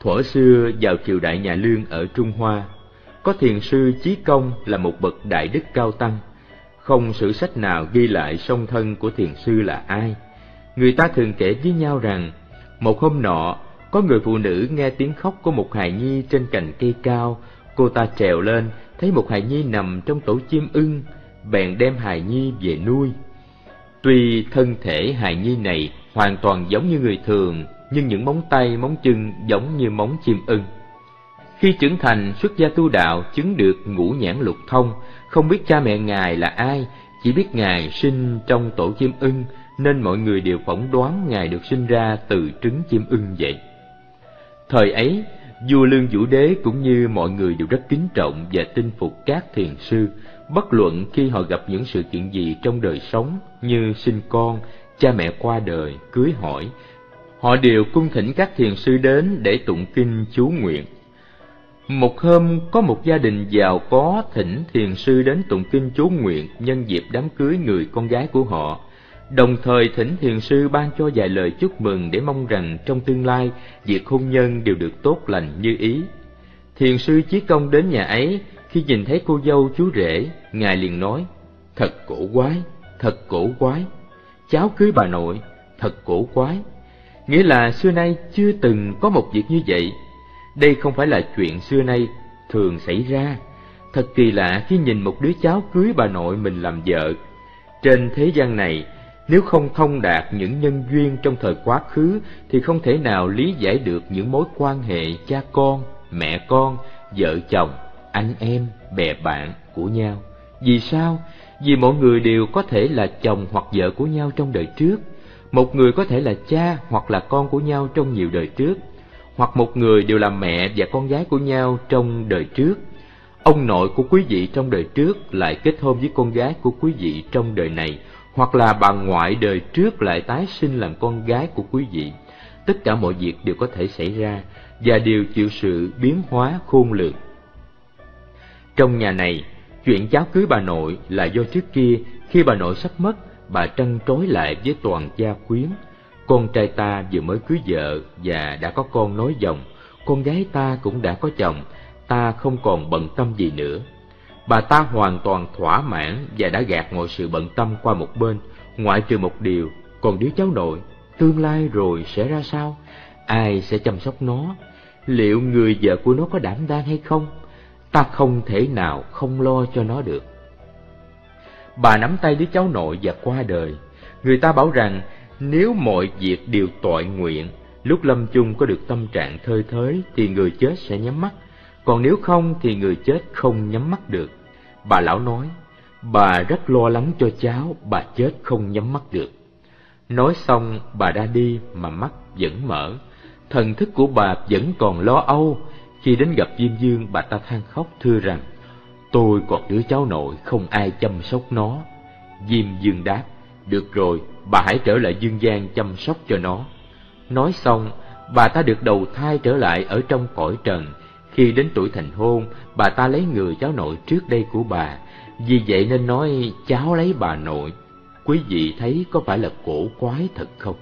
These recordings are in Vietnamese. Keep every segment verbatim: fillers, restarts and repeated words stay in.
Thuở xưa vào triều đại nhà Lương ở Trung Hoa, có thiền sư Chí Công là một bậc đại đức cao tăng. Không sử sách nào ghi lại song thân của thiền sư là ai. Người ta thường kể với nhau rằng, một hôm nọ, có người phụ nữ nghe tiếng khóc của một hài nhi trên cành cây cao. Cô ta trèo lên, thấy một hài nhi nằm trong tổ chim ưng, bèn đem hài nhi về nuôi. Tuy thân thể hài nhi này hoàn toàn giống như người thường, nhưng những móng tay, móng chân giống như móng chim ưng. Khi trưởng thành, xuất gia tu đạo, chứng được ngũ nhãn lục thông, không biết cha mẹ Ngài là ai, chỉ biết Ngài sinh trong tổ chim ưng, nên mọi người đều phỏng đoán Ngài được sinh ra từ trứng chim ưng vậy. Thời ấy, vua Lương Vũ Đế cũng như mọi người đều rất kính trọng và tin phục các thiền sư, bất luận khi họ gặp những sự kiện gì trong đời sống như sinh con, cha mẹ qua đời, cưới hỏi. Họ đều cung thỉnh các thiền sư đến để tụng kinh chú nguyện. Một hôm, có một gia đình giàu có thỉnh thiền sư đến tụng kinh chú nguyện nhân dịp đám cưới người con gái của họ, đồng thời thỉnh thiền sư ban cho vài lời chúc mừng để mong rằng trong tương lai việc hôn nhân đều được tốt lành như ý. Thiền sư Chí Công đến nhà ấy, khi nhìn thấy cô dâu chú rể, Ngài liền nói: "Thật cổ quái, thật cổ quái, cháu cưới bà nội, thật cổ quái." Nghĩa là xưa nay chưa từng có một việc như vậy. Đây không phải là chuyện xưa nay thường xảy ra. Thật kỳ lạ khi nhìn một đứa cháu cưới bà nội mình làm vợ. Trên thế gian này, nếu không thông đạt những nhân duyên trong thời quá khứ thì không thể nào lý giải được những mối quan hệ cha con, mẹ con, vợ chồng, anh em, bè bạn của nhau. Vì sao? Vì mỗi người đều có thể là chồng hoặc vợ của nhau trong đời trước. Một người có thể là cha hoặc là con của nhau trong nhiều đời trước, hoặc một người đều là mẹ và con gái của nhau trong đời trước. Ông nội của quý vị trong đời trước lại kết hôn với con gái của quý vị trong đời này, hoặc là bà ngoại đời trước lại tái sinh làm con gái của quý vị. Tất cả mọi việc đều có thể xảy ra và đều chịu sự biến hóa khôn lường. Trong nhà này, chuyện cháu cưới bà nội là do trước kia khi bà nội sắp mất, bà trăn trối lại với toàn gia quyến. Con trai ta vừa mới cưới vợ và đã có con nối dòng, con gái ta cũng đã có chồng, ta không còn bận tâm gì nữa. Bà ta hoàn toàn thỏa mãn và đã gạt mọi sự bận tâm qua một bên, ngoại trừ một điều: còn đứa cháu nội, tương lai rồi sẽ ra sao? Ai sẽ chăm sóc nó? Liệu người vợ của nó có đảm đang hay không? Ta không thể nào không lo cho nó được. Bà nắm tay đứa cháu nội và qua đời. Người ta bảo rằng nếu mọi việc đều toại nguyện, lúc lâm chung có được tâm trạng thơi thới thì người chết sẽ nhắm mắt, còn nếu không thì người chết không nhắm mắt được. Bà lão nói, bà rất lo lắng cho cháu, bà chết không nhắm mắt được. Nói xong bà đã đi mà mắt vẫn mở, thần thức của bà vẫn còn lo âu. Khi đến gặp Diêm Dương, bà ta than khóc thưa rằng, tôi còn đứa cháu nội, không ai chăm sóc nó. Diêm Dương đáp, được rồi, bà hãy trở lại dương gian chăm sóc cho nó. Nói xong, bà ta được đầu thai trở lại ở trong cõi trần. Khi đến tuổi thành hôn, bà ta lấy người cháu nội trước đây của bà, vì vậy nên nói cháu lấy bà nội. Quý vị thấy có phải là cổ quái thật không?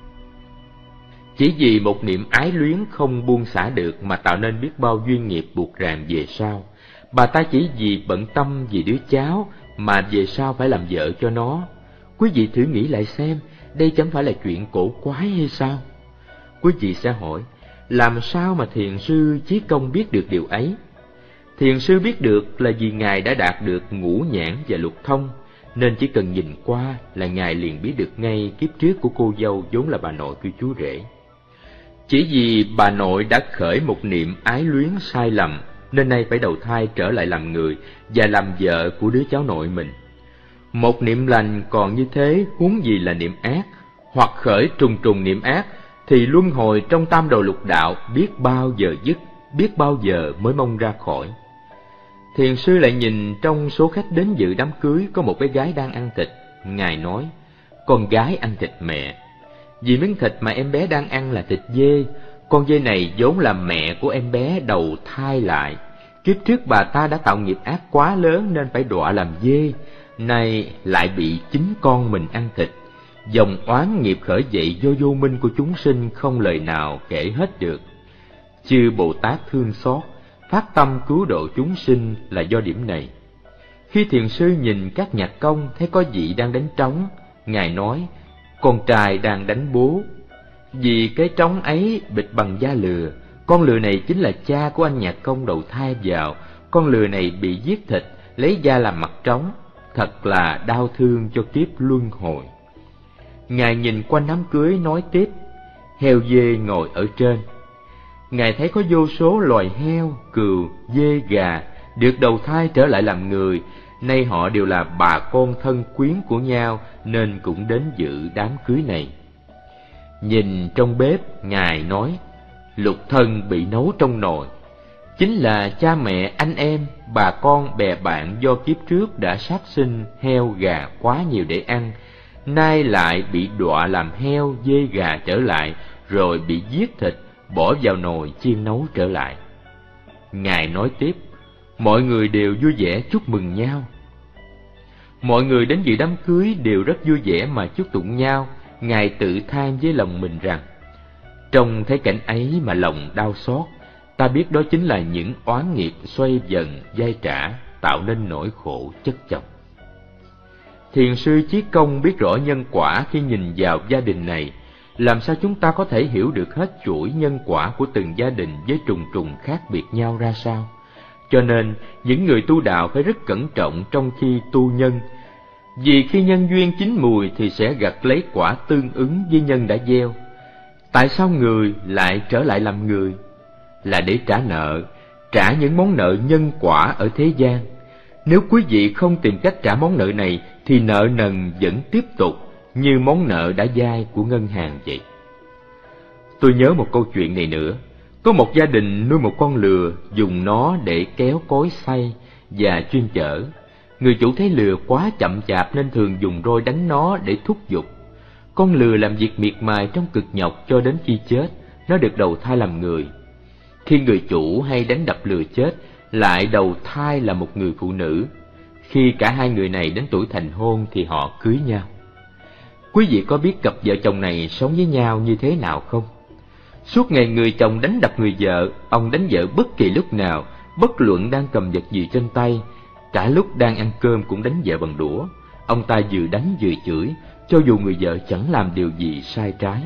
Chỉ vì một niệm ái luyến không buông xả được mà tạo nên biết bao duyên nghiệp buộc ràng về sau. Bà ta chỉ vì bận tâm vì đứa cháu mà về sau phải làm vợ cho nó. Quý vị thử nghĩ lại xem, đây chẳng phải là chuyện cổ quái hay sao? Quý vị sẽ hỏi, làm sao mà thiền sư Chí Công biết được điều ấy? Thiền sư biết được là vì Ngài đã đạt được ngũ nhãn và lục thông, nên chỉ cần nhìn qua là Ngài liền biết được ngay kiếp trước của cô dâu vốn là bà nội của chú rể. Chỉ vì bà nội đã khởi một niệm ái luyến sai lầm, nên nay phải đầu thai trở lại làm người và làm vợ của đứa cháu nội mình. Một niệm lành còn như thế, huống gì là niệm ác, hoặc khởi trùng trùng niệm ác, thì luân hồi trong tam đồ lục đạo biết bao giờ dứt, biết bao giờ mới mong ra khỏi. Thiền sư lại nhìn trong số khách đến dự đám cưới có một bé gái đang ăn thịt. Ngài nói, con gái ăn thịt mẹ. Vì miếng thịt mà em bé đang ăn là thịt dê, con dê này vốn là mẹ của em bé đầu thai lại. Kiếp trước bà ta đã tạo nghiệp ác quá lớn nên phải đọa làm dê, nay lại bị chính con mình ăn thịt. Dòng oán nghiệp khởi dậy do vô minh của chúng sinh không lời nào kể hết được. Chư Bồ Tát thương xót, phát tâm cứu độ chúng sinh là do điểm này. Khi thiền sư nhìn các nhạc công thấy có vị đang đánh trống, Ngài nói, con trai đang đánh bố. Vì cái trống ấy bịt bằng da lừa, con lừa này chính là cha của anh nhạc công đầu thai vào, con lừa này bị giết thịt, lấy da làm mặt trống, thật là đau thương cho kiếp luân hồi. Ngài nhìn quanh đám cưới nói tiếp, heo dê ngồi ở trên. Ngài thấy có vô số loài heo, cừu, dê, gà được đầu thai trở lại làm người, nay họ đều là bà con thân quyến của nhau nên cũng đến dự đám cưới này. Nhìn trong bếp, Ngài nói, lục thân bị nấu trong nồi, chính là cha mẹ, anh em, bà con, bè bạn do kiếp trước đã sát sinh heo gà quá nhiều để ăn, nay lại bị đọa làm heo, dê, gà trở lại, rồi bị giết thịt, bỏ vào nồi chiên nấu trở lại. Ngài nói tiếp, mọi người đều vui vẻ chúc mừng nhau. Mọi người đến dự đám cưới đều rất vui vẻ mà chúc tụng nhau. Ngài tự than với lòng mình rằng, trông thấy cảnh ấy mà lòng đau xót, ta biết đó chính là những oán nghiệp xoay dần dai trả, tạo nên nỗi khổ chất chồng. Thiền sư Chí Công biết rõ nhân quả khi nhìn vào gia đình này. Làm sao chúng ta có thể hiểu được hết chuỗi nhân quả của từng gia đình với trùng trùng khác biệt nhau ra sao? Cho nên, những người tu đạo phải rất cẩn trọng trong khi tu nhân. Vì khi nhân duyên chín mùi thì sẽ gặt lấy quả tương ứng với nhân đã gieo. Tại sao người lại trở lại làm người? Là để trả nợ, trả những món nợ nhân quả ở thế gian. Nếu quý vị không tìm cách trả món nợ này thì nợ nần vẫn tiếp tục như món nợ đã vay của ngân hàng vậy. Tôi nhớ một câu chuyện này nữa. Có một gia đình nuôi một con lừa, dùng nó để kéo cối xay và chuyên chở. Người chủ thấy lừa quá chậm chạp nên thường dùng roi đánh nó để thúc giục. Con lừa làm việc miệt mài trong cực nhọc cho đến khi chết, nó được đầu thai làm người. Khi người chủ hay đánh đập lừa chết, lại đầu thai là một người phụ nữ. Khi cả hai người này đến tuổi thành hôn thì họ cưới nhau. Quý vị có biết cặp vợ chồng này sống với nhau như thế nào không? Suốt ngày người chồng đánh đập người vợ, ông đánh vợ bất kỳ lúc nào, bất luận đang cầm vật gì trên tay, cả lúc đang ăn cơm cũng đánh vợ bằng đũa. Ông ta vừa đánh vừa chửi, cho dù người vợ chẳng làm điều gì sai trái.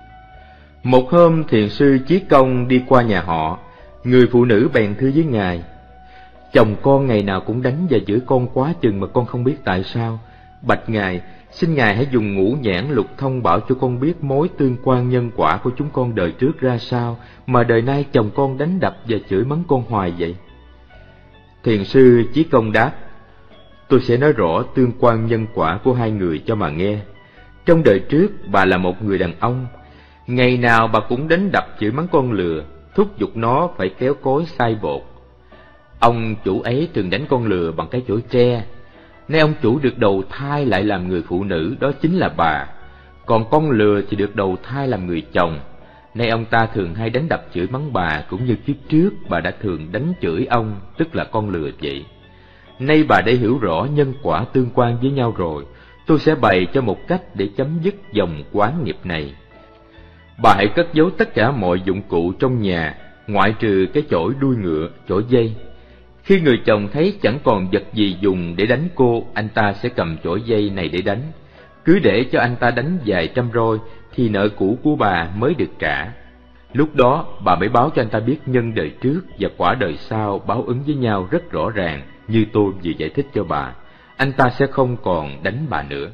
Một hôm thiền sư Chí Công đi qua nhà họ, người phụ nữ bèn thưa với ngài, chồng con ngày nào cũng đánh và chửi con quá chừng mà con không biết tại sao. Bạch ngài, xin ngài hãy dùng ngũ nhãn lục thông bảo cho con biết mối tương quan nhân quả của chúng con đời trước ra sao mà đời nay chồng con đánh đập và chửi mắng con hoài vậy. Thiền sư Chí Công đáp, tôi sẽ nói rõ tương quan nhân quả của hai người cho mà nghe. Trong đời trước bà là một người đàn ông, ngày nào bà cũng đánh đập chửi mắng con lừa, thúc giục nó phải kéo cối xay bột. Ông chủ ấy thường đánh con lừa bằng cái chổi tre. Nay ông chủ được đầu thai lại làm người phụ nữ, đó chính là bà. Còn con lừa thì được đầu thai làm người chồng. Nay ông ta thường hay đánh đập chửi mắng bà, cũng như kiếp trước bà đã thường đánh chửi ông, tức là con lừa vậy. Nay bà đã hiểu rõ nhân quả tương quan với nhau rồi, tôi sẽ bày cho một cách để chấm dứt dòng oán nghiệp này. Bà hãy cất giấu tất cả mọi dụng cụ trong nhà, ngoại trừ cái chổi đuôi ngựa, chổi dây. Khi người chồng thấy chẳng còn vật gì dùng để đánh cô, anh ta sẽ cầm chổi dây này để đánh. Cứ để cho anh ta đánh vài trăm roi thì nợ cũ của bà mới được trả. Lúc đó bà mới báo cho anh ta biết nhân đời trước và quả đời sau báo ứng với nhau rất rõ ràng, như tôi vừa giải thích cho bà. Anh ta sẽ không còn đánh bà nữa.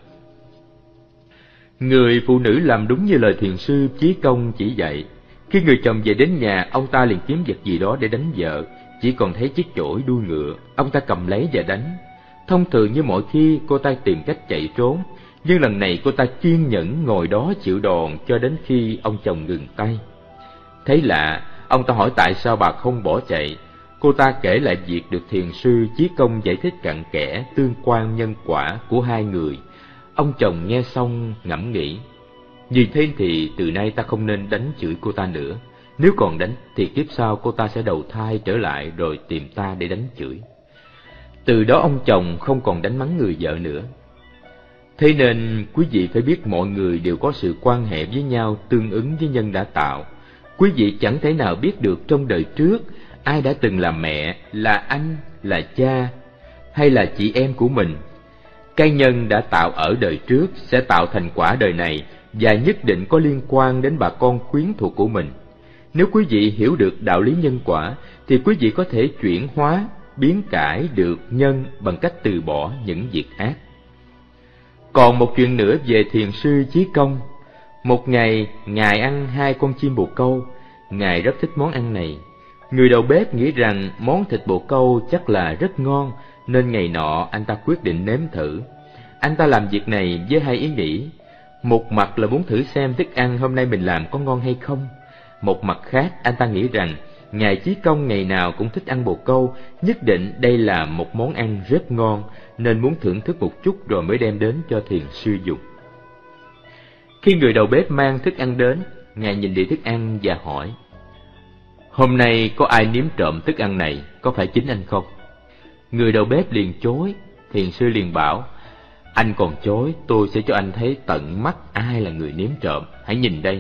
Người phụ nữ làm đúng như lời thiền sư Chí Công chỉ dạy. Khi người chồng về đến nhà, ông ta liền kiếm vật gì đó để đánh vợ. Chỉ còn thấy chiếc chổi đuôi ngựa, ông ta cầm lấy và đánh. Thông thường như mọi khi, cô ta tìm cách chạy trốn, nhưng lần này cô ta kiên nhẫn ngồi đó chịu đòn cho đến khi ông chồng ngừng tay. Thấy lạ, ông ta hỏi tại sao bà không bỏ chạy. Cô ta kể lại việc được thiền sư Chí Công giải thích cặn kẽ tương quan nhân quả của hai người. Ông chồng nghe xong ngẫm nghĩ, như thế thì từ nay ta không nên đánh chửi cô ta nữa. Nếu còn đánh thì kiếp sau cô ta sẽ đầu thai trở lại rồi tìm ta để đánh chửi. Từ đó ông chồng không còn đánh mắng người vợ nữa. Thế nên quý vị phải biết mọi người đều có sự quan hệ với nhau tương ứng với nhân đã tạo. Quý vị chẳng thể nào biết được trong đời trước ai đã từng là mẹ, là anh, là cha hay là chị em của mình. Cái nhân đã tạo ở đời trước sẽ tạo thành quả đời này và nhất định có liên quan đến bà con quyến thuộc của mình. Nếu quý vị hiểu được đạo lý nhân quả thì quý vị có thể chuyển hóa, biến cải được nhân bằng cách từ bỏ những việc ác. Còn một chuyện nữa về thiền sư Chí Công. Một ngày, Ngài ăn hai con chim bồ câu. Ngài rất thích món ăn này. Người đầu bếp nghĩ rằng món thịt bồ câu chắc là rất ngon, nên ngày nọ anh ta quyết định nếm thử. Anh ta làm việc này với hai ý nghĩ. Một mặt là muốn thử xem thức ăn hôm nay mình làm có ngon hay không. Một mặt khác, anh ta nghĩ rằng Ngài Chí Công ngày nào cũng thích ăn bồ câu, nhất định đây là một món ăn rất ngon, nên muốn thưởng thức một chút rồi mới đem đến cho thiền sư dùng. Khi người đầu bếp mang thức ăn đến, Ngài nhìn đĩa thức ăn và hỏi: "Hôm nay có ai nếm trộm thức ăn này, có phải chính anh không?" Người đầu bếp liền chối. Thiền sư liền bảo: "Anh còn chối, tôi sẽ cho anh thấy tận mắt ai là người nếm trộm, hãy nhìn đây."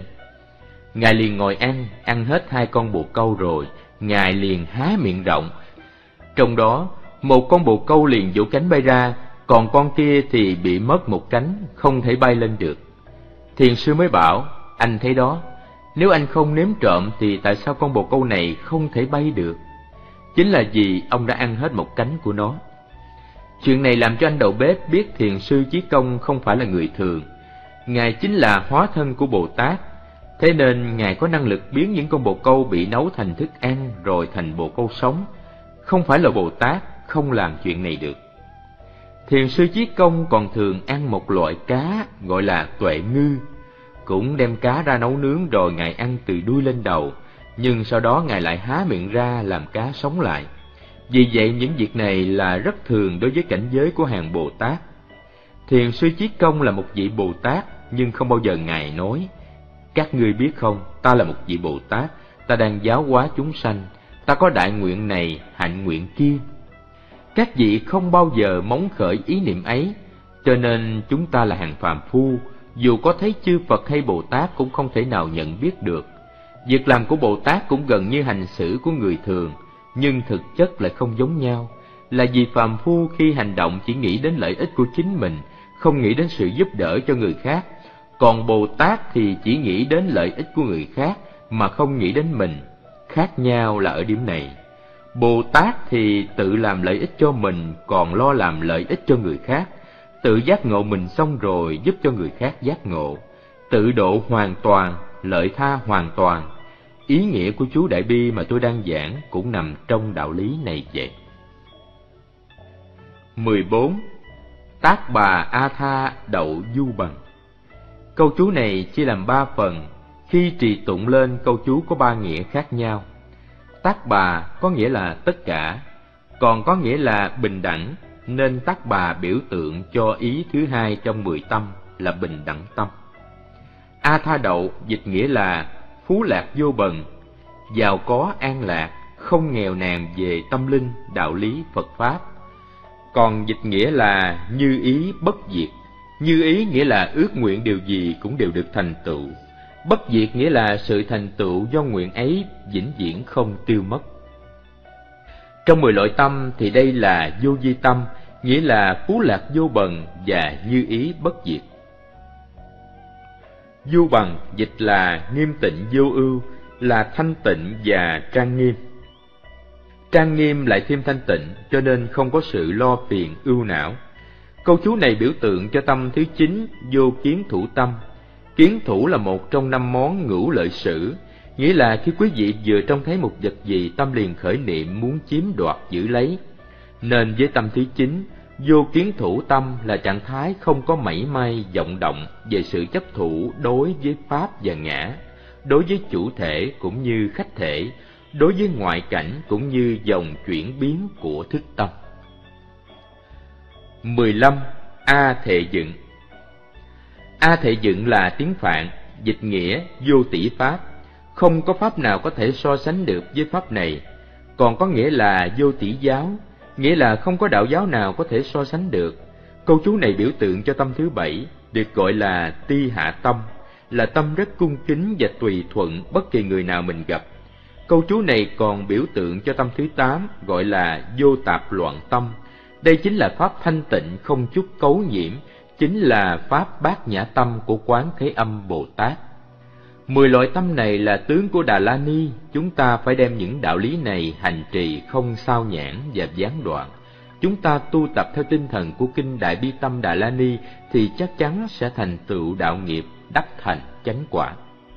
Ngài liền ngồi ăn, ăn hết hai con bồ câu rồi, Ngài liền há miệng rộng. Trong đó, một con bồ câu liền vỗ cánh bay ra, còn con kia thì bị mất một cánh, không thể bay lên được. Thiền sư mới bảo: "Anh thấy đó, nếu anh không nếm trộm thì tại sao con bồ câu này không thể bay được? Chính là vì ông đã ăn hết một cánh của nó." Chuyện này làm cho anh đầu bếp biết thiền sư Chí Công không phải là người thường. Ngài chính là hóa thân của Bồ Tát. Thế nên Ngài có năng lực biến những con bồ câu bị nấu thành thức ăn rồi thành bồ câu sống. Không phải là Bồ Tát không làm chuyện này được. Thiền sư Chí Công còn thường ăn một loại cá gọi là tuệ ngư. Cũng đem cá ra nấu nướng rồi Ngài ăn từ đuôi lên đầu, nhưng sau đó Ngài lại há miệng ra làm cá sống lại. Vì vậy những việc này là rất thường đối với cảnh giới của hàng Bồ Tát. Thiền sư Chí Công là một vị Bồ Tát, nhưng không bao giờ Ngài nói: "Các ngươi biết không, ta là một vị Bồ Tát, ta đang giáo hóa chúng sanh, ta có đại nguyện này, hạnh nguyện kia." Các vị không bao giờ móng khởi ý niệm ấy, cho nên chúng ta là hàng phàm phu, dù có thấy chư Phật hay Bồ Tát cũng không thể nào nhận biết được. Việc làm của Bồ Tát cũng gần như hành xử của người thường, nhưng thực chất lại không giống nhau, là vì phàm phu khi hành động chỉ nghĩ đến lợi ích của chính mình, không nghĩ đến sự giúp đỡ cho người khác. Còn Bồ Tát thì chỉ nghĩ đến lợi ích của người khác mà không nghĩ đến mình. Khác nhau là ở điểm này. Bồ Tát thì tự làm lợi ích cho mình, còn lo làm lợi ích cho người khác. Tự giác ngộ mình xong rồi giúp cho người khác giác ngộ. Tự độ hoàn toàn, lợi tha hoàn toàn. Ý nghĩa của chú Đại Bi mà tôi đang giảng cũng nằm trong đạo lý này vậy. mười bốn. Tác bà A Tha đậu du bằng. Câu chú này chia làm ba phần. Khi trì tụng lên, câu chú có ba nghĩa khác nhau. Tác bà có nghĩa là tất cả, còn có nghĩa là bình đẳng, nên tác bà biểu tượng cho ý thứ hai trong mười tâm là bình đẳng tâm. A Tha đậu dịch nghĩa là phú lạc vô bần, giàu có an lạc, không nghèo nàn về tâm linh, đạo lý, Phật Pháp. Còn dịch nghĩa là như ý bất diệt. Như ý nghĩa là ước nguyện điều gì cũng đều được thành tựu. Bất diệt nghĩa là sự thành tựu do nguyện ấy vĩnh viễn không tiêu mất. Trong mười loại tâm thì đây là vô vi tâm, nghĩa là phú lạc vô bần và như ý bất diệt. Vô bằng dịch là nghiêm tịnh vô ưu, là thanh tịnh và trang nghiêm. Trang nghiêm lại thêm thanh tịnh, cho nên không có sự lo phiền ưu não. Câu chú này biểu tượng cho tâm thứ chín, vô kiến thủ tâm. Kiến thủ là một trong năm món ngũ lợi sử, nghĩa là khi quý vị vừa trông thấy một vật gì, tâm liền khởi niệm muốn chiếm đoạt giữ lấy. Nên với tâm thứ chín, vô kiến thủ tâm là trạng thái không có mảy may vọng động về sự chấp thủ đối với pháp và ngã, đối với chủ thể cũng như khách thể, đối với ngoại cảnh cũng như dòng chuyển biến của thức tâm. mười lăm. A Thệ Dựng. A Thệ Dựng là tiếng Phạn, dịch nghĩa vô tỷ pháp, không có pháp nào có thể so sánh được với pháp này. Còn có nghĩa là vô tỷ giáo, nghĩa là không có đạo giáo nào có thể so sánh được. Câu chú này biểu tượng cho tâm thứ bảy, được gọi là ti hạ tâm, là tâm rất cung kính và tùy thuận bất kỳ người nào mình gặp. Câu chú này còn biểu tượng cho tâm thứ tám, gọi là vô tạp loạn tâm. Đây chính là pháp thanh tịnh không chút cấu nhiễm, chính là pháp bát nhã tâm của Quán Thế Âm Bồ Tát. Mười loại tâm này là tướng của Đà La Ni, chúng ta phải đem những đạo lý này hành trì không sao nhãng và gián đoạn. Chúng ta tu tập theo tinh thần của kinh Đại Bi Tâm Đà La Ni thì chắc chắn sẽ thành tựu đạo nghiệp, đắc thành chánh quả.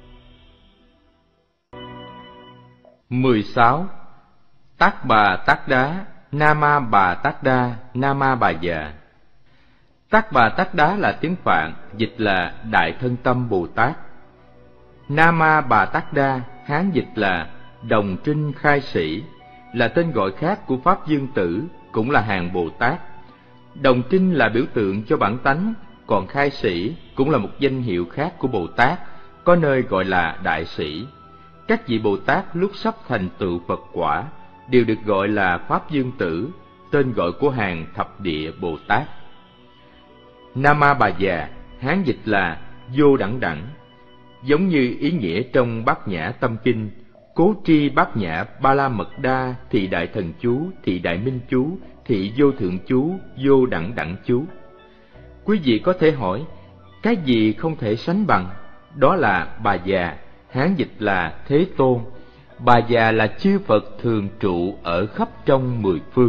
mười sáu. Tác Bà Tác Đá, Nama Bà Tác Đa, Nama Bà Già. Tác Bà Tác Đá là tiếng Phạn, dịch là Đại Thân Tâm Bồ Tát. Nama Bà Tác Đa, Hán dịch là Đồng Trinh Khai Sĩ, là tên gọi khác của Pháp Dương Tử, cũng là hàng Bồ Tát. Đồng Trinh là biểu tượng cho bản tánh, còn Khai Sĩ cũng là một danh hiệu khác của Bồ Tát, có nơi gọi là Đại Sĩ. Các vị Bồ Tát lúc sắp thành tựu Phật quả đều được gọi là Pháp Dương Tử, tên gọi của hàng Thập Địa Bồ Tát. Nama Bà Già, Hán dịch là Vô Đẳng Đẳng, giống như ý nghĩa trong Bát Nhã Tâm Kinh, Cố tri Bát Nhã Ba La Mật Đa, Thị Đại Thần Chú, Thị Đại Minh Chú, Thị Vô Thượng Chú, Vô Đẳng Đẳng Chú. Quý vị có thể hỏi, cái gì không thể sánh bằng? Đó là Bà Già, Hán dịch là Thế Tôn. Bà Già là chư Phật thường trụ ở khắp trong mười phương.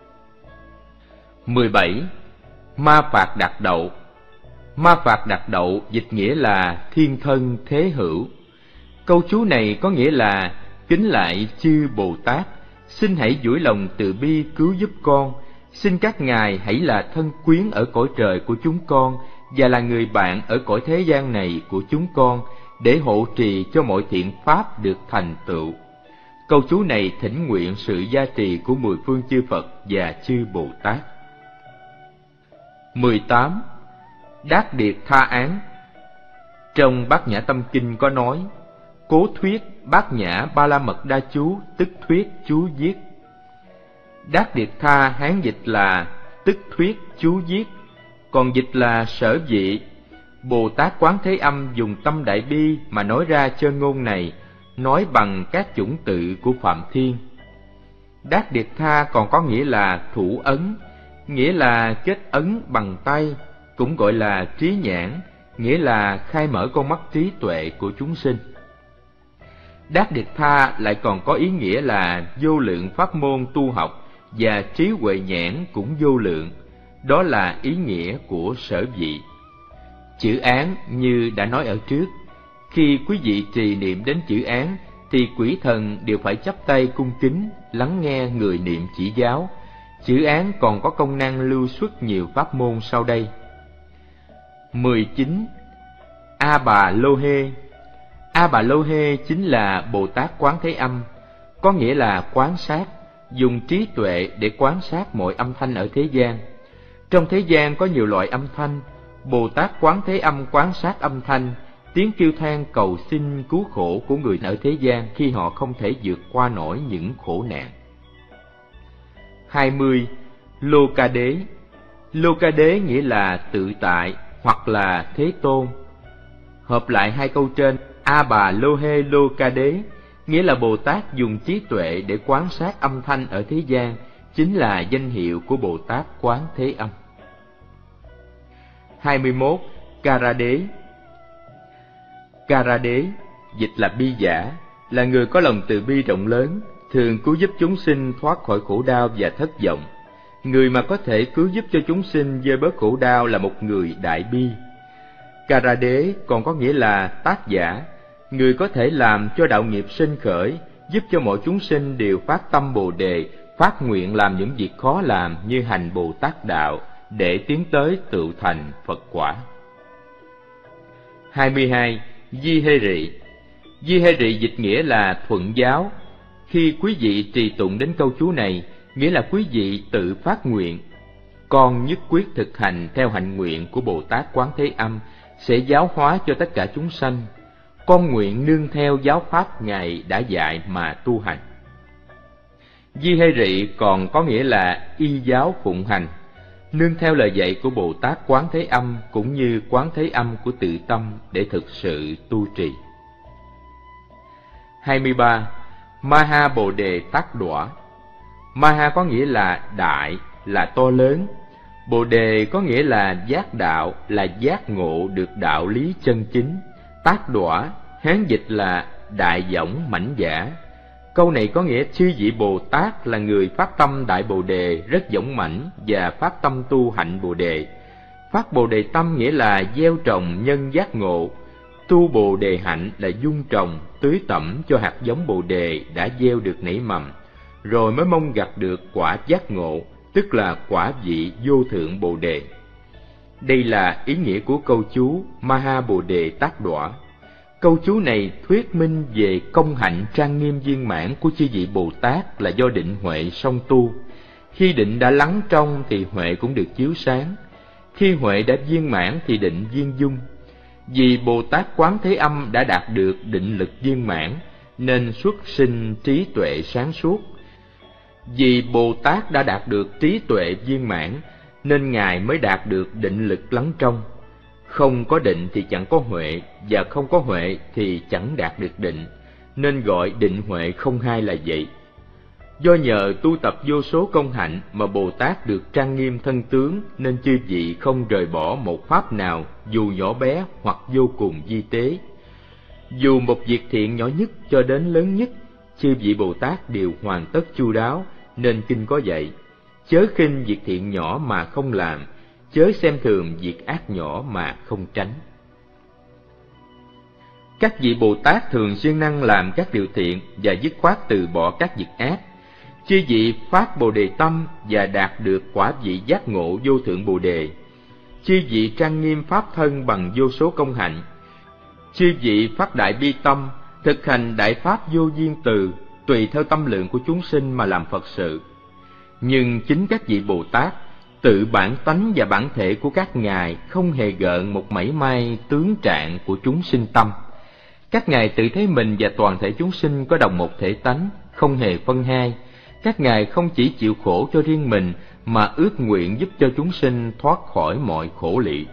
mười bảy. Ma Phạt Đạt Đậu. Ma Phạt Đạt Đậu dịch nghĩa là thiên thân thế hữu. Câu chú này có nghĩa là kính lại chư Bồ Tát, xin hãy duỗi lòng từ bi cứu giúp con, xin các ngài hãy là thân quyến ở cõi trời của chúng con và là người bạn ở cõi thế gian này của chúng con, để hộ trì cho mọi thiện pháp được thành tựu. Câu chú này thỉnh nguyện sự gia trì của mười phương chư Phật và chư Bồ Tát. mười tám. Đát Điệt Tha Án. Trong Bát Nhã Tâm Kinh có nói, Cố thuyết Bát Nhã Ba La Mật Đa Chú, tức thuyết chú viết. Đát Điệt Tha Hán dịch là tức thuyết chú viết, còn dịch là sở vị. Bồ Tát Quán Thế Âm dùng tâm đại bi mà nói ra chơn ngôn này, nói bằng các chủng tự của Phạm Thiên. Đát Điệt Tha còn có nghĩa là thủ ấn, nghĩa là kết ấn bằng tay, cũng gọi là trí nhãn, nghĩa là khai mở con mắt trí tuệ của chúng sinh. Đát Điệt Tha lại còn có ý nghĩa là vô lượng pháp môn tu học, và trí huệ nhãn cũng vô lượng, đó là ý nghĩa của sở vị. Chữ án như đã nói ở trước, khi quý vị trì niệm đến chữ án thì quỷ thần đều phải chắp tay cung kính, lắng nghe người niệm chỉ giáo. Chữ án còn có công năng lưu xuất nhiều pháp môn sau đây. mười chín. A Bà Lô Hê. A Bà Lô Hê chính là Bồ Tát Quán Thế Âm, có nghĩa là quán sát, dùng trí tuệ để quán sát mọi âm thanh ở thế gian. Trong thế gian có nhiều loại âm thanh, Bồ Tát Quán Thế Âm quán sát âm thanh, tiếng kêu than cầu xin cứu khổ của người ở thế gian khi họ không thể vượt qua nổi những khổ nạn. hai mươi. Lô Ca Đế. Lô Ca Đế nghĩa là tự tại hoặc là Thế Tôn. Hợp lại hai câu trên, A Bà Lô Hê Lô Ca Đế, nghĩa là Bồ Tát dùng trí tuệ để quán sát âm thanh ở thế gian, chính là danh hiệu của Bồ Tát Quán Thế Âm. hai mươi mốt. Cara Đế. Cara Đế, dịch là bi giả, là người có lòng từ bi rộng lớn, thường cứu giúp chúng sinh thoát khỏi khổ đau và thất vọng. Người mà có thể cứu giúp cho chúng sinh vơi bớt khổ đau là một người đại bi. Cara Đế còn có nghĩa là tác giả, người có thể làm cho đạo nghiệp sinh khởi, giúp cho mọi chúng sinh đều phát tâm Bồ Đề, phát nguyện làm những việc khó làm như hành Bồ Tát đạo, để tiến tới tựu thành Phật quả. hai mươi hai. Di Hê Rị. Di Hê Rị dịch nghĩa là thuận giáo. Khi quý vị trì tụng đến câu chú này, nghĩa là quý vị tự phát nguyện, con nhất quyết thực hành theo hạnh nguyện của Bồ Tát Quán Thế Âm, sẽ giáo hóa cho tất cả chúng sanh. Con nguyện nương theo giáo pháp Ngài đã dạy mà tu hành. Di Hê Rị còn có nghĩa là y giáo phụng hành. nương theo lời dạy của Bồ Tát Quán Thế Âm cũng như Quán Thế Âm của tự tâm để thực sự tu trì. hai mươi ba. Maha Bồ Đề Tát Đọa. Maha có nghĩa là đại, là to lớn. Bồ Đề có nghĩa là giác đạo, là giác ngộ được đạo lý chân chính. Tát Đọa, Hán dịch là đại dõng mãnh dã. Câu này có nghĩa chư vị Bồ Tát là người phát tâm Đại Bồ Đề rất dõng mãnh và phát tâm tu hạnh Bồ Đề. Phát Bồ Đề tâm nghĩa là gieo trồng nhân giác ngộ. Tu Bồ Đề hạnh là dung trồng, tưới tẩm cho hạt giống Bồ Đề đã gieo được nảy mầm, rồi mới mong gặt được quả giác ngộ, tức là quả vị vô thượng Bồ Đề. Đây là ý nghĩa của câu chú Maha Bồ Đề Tát Đọa. Câu chú này thuyết minh về công hạnh trang nghiêm viên mãn của chư vị Bồ Tát là do định huệ song tu. Khi định đã lắng trong thì huệ cũng được chiếu sáng. Khi huệ đã viên mãn thì định viên dung. Vì Bồ Tát Quán Thế Âm đã đạt được định lực viên mãn nên xuất sinh trí tuệ sáng suốt. Vì Bồ Tát đã đạt được trí tuệ viên mãn nên Ngài mới đạt được định lực lắng trong. Không có định thì chẳng có huệ, và không có huệ thì chẳng đạt được định, nên gọi định huệ không hai là vậy. Do nhờ tu tập vô số công hạnh mà Bồ Tát được trang nghiêm thân tướng, nên chư vị không rời bỏ một pháp nào dù nhỏ bé hoặc vô cùng vi tế. Dù một việc thiện nhỏ nhất cho đến lớn nhất, chư vị Bồ Tát đều hoàn tất chu đáo, nên kinh có dạy: chớ khinh việc thiện nhỏ mà không làm, chớ xem thường việc ác nhỏ mà không tránh. Các vị Bồ Tát thường siêng năng làm các điều thiện và dứt khoát từ bỏ các việc ác. Chư vị phát Bồ Đề tâm và đạt được quả vị giác ngộ vô thượng Bồ Đề. Chư vị trang nghiêm pháp thân bằng vô số công hạnh. Chư vị phát đại bi tâm, thực hành đại pháp vô duyên từ, tùy theo tâm lượng của chúng sinh mà làm Phật sự. Nhưng chính các vị Bồ Tát, tự bản tánh và bản thể của các ngài không hề gợn một mảy may tướng trạng của chúng sinh tâm. Các ngài tự thấy mình và toàn thể chúng sinh có đồng một thể tánh, không hề phân hai. Các ngài không chỉ chịu khổ cho riêng mình mà ước nguyện giúp cho chúng sinh thoát khỏi mọi khổ lụy.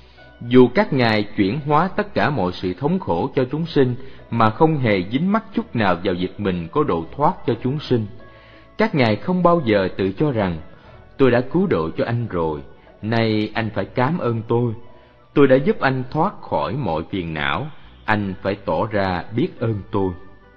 Dù các ngài chuyển hóa tất cả mọi sự thống khổ cho chúng sinh mà không hề dính mắc chút nào vào việc mình có độ thoát cho chúng sinh. Các ngài không bao giờ tự cho rằng tôi đã cứu độ cho anh rồi, nay anh phải cám ơn tôi. Tôi đã giúp anh thoát khỏi mọi phiền não, anh phải tỏ ra biết ơn tôi.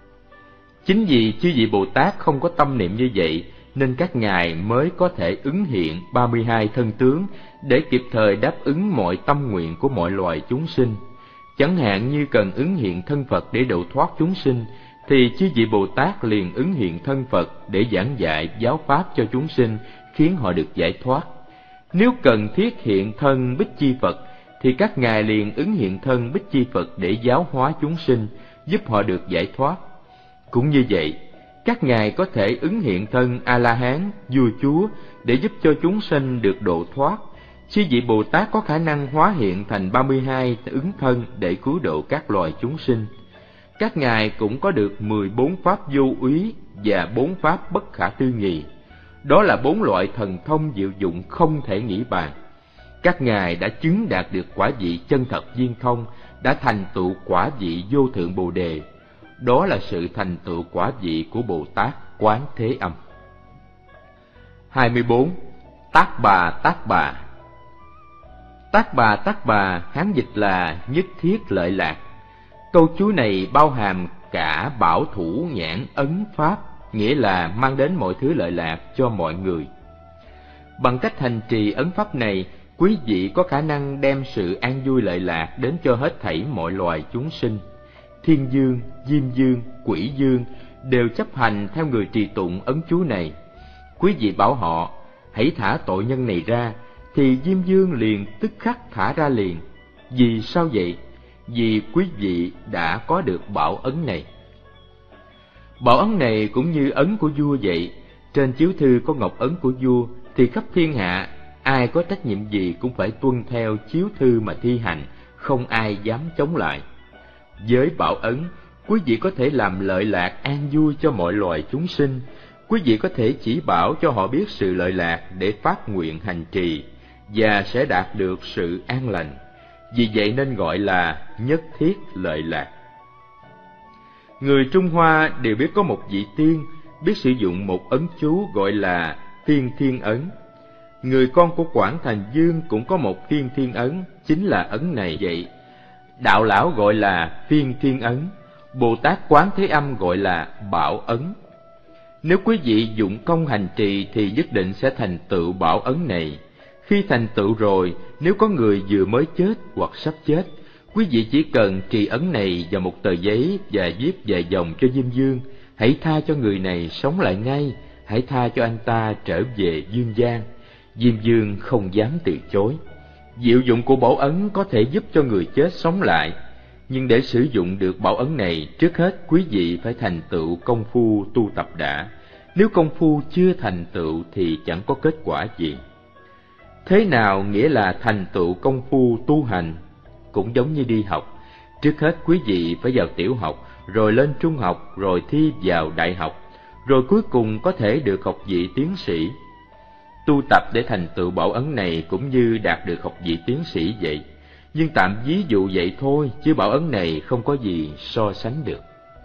Chính vì chư vị Bồ Tát không có tâm niệm như vậy, nên các ngài mới có thể ứng hiện ba mươi hai thân tướng để kịp thời đáp ứng mọi tâm nguyện của mọi loài chúng sinh. Chẳng hạn như cần ứng hiện thân Phật để độ thoát chúng sinh, thì chư vị Bồ Tát liền ứng hiện thân Phật để giảng dạy giáo pháp cho chúng sinh, khiến họ được giải thoát. Nếu cần thiết hiện thân Bích Chi Phật, thì các ngài liền ứng hiện thân Bích Chi Phật để giáo hóa chúng sinh, giúp họ được giải thoát. Cũng như vậy, các ngài có thể ứng hiện thân A-la-hán, vua chúa để giúp cho chúng sinh được độ thoát. Chư vị Bồ Tát có khả năng hóa hiện thành ba mươi hai ứng thân để cứu độ các loài chúng sinh. Các ngài cũng có được mười bốn pháp vô úy và bốn pháp bất khả tư nghị. Đó là bốn loại thần thông diệu dụng không thể nghĩ bàn. Các ngài đã chứng đạt được quả vị chân thật viên thông, đã thành tựu quả vị vô thượng Bồ Đề. Đó là sự thành tựu quả vị của Bồ Tát Quán Thế Âm. hai mươi bốn. Tác bà tác bà. Tác bà tác bà Hán dịch là nhất thiết lợi lạc. Câu chú này bao hàm cả bảo thủ nhãn ấn pháp, nghĩa là mang đến mọi thứ lợi lạc cho mọi người. Bằng cách hành trì ấn pháp này, quý vị có khả năng đem sự an vui lợi lạc đến cho hết thảy mọi loài chúng sinh. Thiên dương, diêm dương, quỷ dương đều chấp hành theo người trì tụng ấn chú này. Quý vị bảo họ hãy thả tội nhân này ra, thì diêm dương liền tức khắc thả ra liền. Vì sao vậy? Vì quý vị đã có được bảo ấn này. Bảo ấn này cũng như ấn của vua vậy. Trên chiếu thư có ngọc ấn của vua, thì khắp thiên hạ ai có trách nhiệm gì cũng phải tuân theo chiếu thư mà thi hành, không ai dám chống lại. Với bảo ấn, quý vị có thể làm lợi lạc an vui cho mọi loài chúng sinh. Quý vị có thể chỉ bảo cho họ biết sự lợi lạc để phát nguyện hành trì. và sẽ đạt được sự an lành. Vì vậy nên gọi là nhất thiết lợi lạc. Người Trung Hoa đều biết có một vị tiên biết sử dụng một ấn chú gọi là Tiên Thiên Ấn. Người con của Quảng Thành Dương cũng có một Tiên Thiên Ấn, chính là ấn này vậy. Đạo lão gọi là Tiên Thiên Ấn, Bồ Tát Quán Thế Âm gọi là Bảo Ấn. Nếu quý vị dụng công hành trì thì nhất định sẽ thành tựu bảo ấn này. Khi thành tựu rồi, nếu có người vừa mới chết hoặc sắp chết, quý vị chỉ cần trì ấn này vào một tờ giấy và viết vài dòng cho Diêm Vương. Hãy tha cho người này sống lại ngay, hãy tha cho anh ta trở về dương gian. Diêm Vương không dám từ chối. Diệu dụng của bảo ấn có thể giúp cho người chết sống lại, nhưng để sử dụng được bảo ấn này, trước hết quý vị phải thành tựu công phu tu tập đã. Nếu công phu chưa thành tựu thì chẳng có kết quả gì. Thế nào nghĩa là thành tựu công phu tu hành? Cũng giống như đi học, trước hết quý vị phải vào tiểu học, rồi lên trung học, rồi thi vào đại học, rồi cuối cùng có thể được học vị tiến sĩ. Tu tập để thành tựu bảo ấn này cũng như đạt được học vị tiến sĩ vậy. Nhưng tạm ví dụ vậy thôi, chứ bảo ấn này không có gì so sánh được.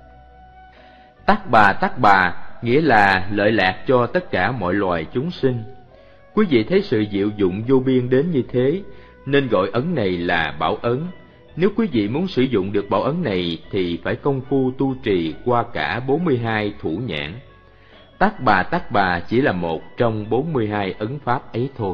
Tát bà tát bà nghĩa là lợi lạc cho tất cả mọi loài chúng sinh. Quý vị thấy sự diệu dụng vô biên đến như thế, nên gọi ấn này là bảo ấn. Nếu quý vị muốn sử dụng được bảo ấn này thì phải công phu tu trì qua cả bốn mươi hai thủ nhãn. Tát bà tát bà chỉ là một trong bốn mươi hai ấn pháp ấy thôi.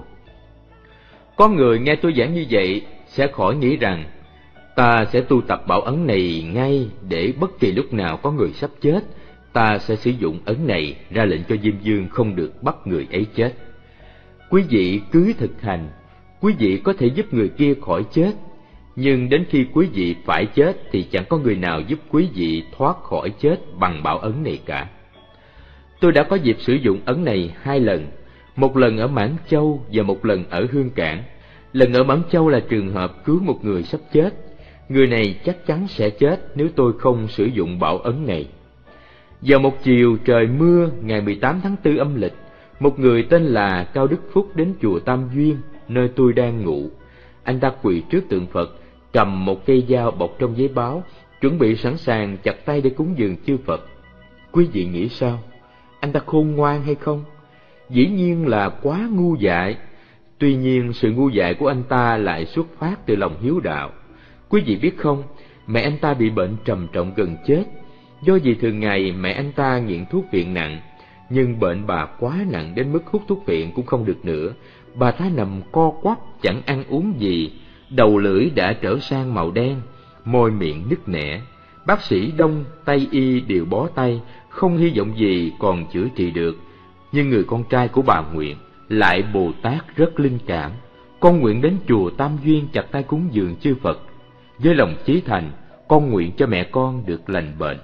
Có người nghe tôi giảng như vậy sẽ khỏi nghĩ rằng ta sẽ tu tập bảo ấn này ngay, để bất kỳ lúc nào có người sắp chết, ta sẽ sử dụng ấn này ra lệnh cho Diêm Vương không được bắt người ấy chết. Quý vị cứ thực hành, quý vị có thể giúp người kia khỏi chết, nhưng đến khi quý vị phải chết thì chẳng có người nào giúp quý vị thoát khỏi chết bằng bảo ấn này cả. Tôi đã có dịp sử dụng ấn này hai lần, một lần ở Mãn Châu và một lần ở Hương Cảng. Lần ở Mãn Châu là trường hợp cứu một người sắp chết. Người này chắc chắn sẽ chết nếu tôi không sử dụng bảo ấn này. Vào một chiều trời mưa ngày mười tám tháng tư âm lịch, một người tên là Cao Đức Phúc đến chùa Tam Duyên, nơi tôi đang ngụ. Anh ta quỳ trước tượng Phật, cầm một cây dao bọc trong giấy báo, chuẩn bị sẵn sàng chặt tay để cúng dường chư Phật. Quý vị nghĩ sao? Anh ta khôn ngoan hay không? Dĩ nhiên là quá ngu dại. Tuy nhiên sự ngu dại của anh ta lại xuất phát từ lòng hiếu đạo. Quý vị biết không, mẹ anh ta bị bệnh trầm trọng gần chết. Do vì thường ngày mẹ anh ta nghiện thuốc viện nặng, nhưng bệnh bà quá nặng đến mức hút thuốc viện cũng không được nữa. Bà ta nằm co quắp chẳng ăn uống gì, đầu lưỡi đã trở sang màu đen, môi miệng nứt nẻ. Bác sĩ Đông, Tây y đều bó tay, không hy vọng gì còn chữa trị được. Nhưng người con trai của bà nguyện, lại Bồ Tát rất linh cảm. Con nguyện đến chùa Tam Duyên chặt tay cúng dường chư Phật. Với lòng chí thành, con nguyện cho mẹ con được lành bệnh.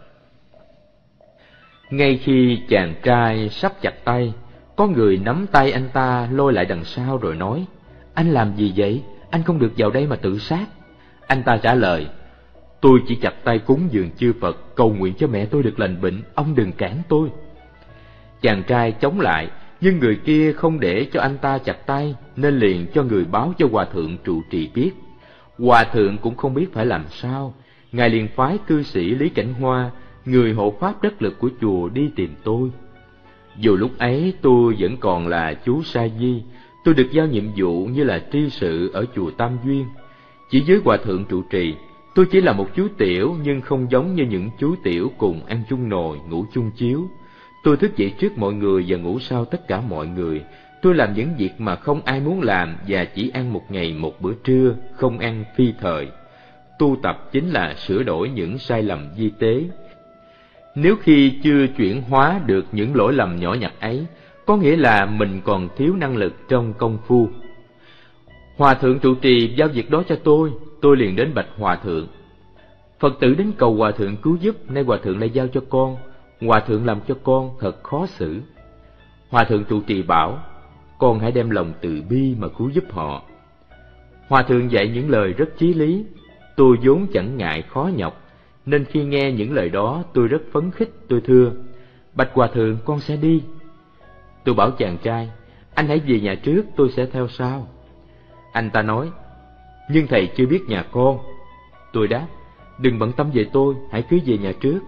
Ngay khi chàng trai sắp chặt tay, có người nắm tay anh ta lôi lại đằng sau rồi nói: "Anh làm gì vậy? Anh không được vào đây mà tự sát." Anh ta trả lời: "Tôi chỉ chặt tay cúng dường chư Phật, cầu nguyện cho mẹ tôi được lành bệnh, ông đừng cản tôi." Chàng trai chống lại, nhưng người kia không để cho anh ta chặt tay, nên liền cho người báo cho hòa thượng trụ trì biết. Hòa thượng cũng không biết phải làm sao, ngài liền phái cư sĩ Lý Cảnh Hoa, người hộ pháp đắc lực của chùa, đi tìm tôi. Dù lúc ấy tôi vẫn còn là chú Sa Di, tôi được giao nhiệm vụ như là tri sự ở chùa Tam Duyên. Chỉ dưới hòa thượng trụ trì, tôi chỉ là một chú tiểu, nhưng không giống như những chú tiểu cùng ăn chung nồi, ngủ chung chiếu. Tôi thức dậy trước mọi người và ngủ sau tất cả mọi người. Tôi làm những việc mà không ai muốn làm và chỉ ăn một ngày một bữa trưa, không ăn phi thời. Tu tập chính là sửa đổi những sai lầm vi tế. Nếu khi chưa chuyển hóa được những lỗi lầm nhỏ nhặt ấy, có nghĩa là mình còn thiếu năng lực trong công phu. Hòa thượng trụ trì giao việc đó cho tôi, tôi liền đến bạch hòa thượng. Phật tử đến cầu hòa thượng cứu giúp, nay hòa thượng lại giao cho con. Hòa thượng làm cho con thật khó xử. Hòa thượng trụ trì bảo: "Con hãy đem lòng từ bi mà cứu giúp họ." Hòa thượng dạy những lời rất chí lý. Tôi vốn chẳng ngại khó nhọc, nên khi nghe những lời đó tôi rất phấn khích. Tôi thưa: "Bạch hòa thượng, con sẽ đi." Tôi bảo chàng trai: "Anh hãy về nhà trước, tôi sẽ theo sau." Anh ta nói, nhưng thầy chưa biết nhà con. Tôi đáp, đừng bận tâm về tôi, hãy cứ về nhà trước.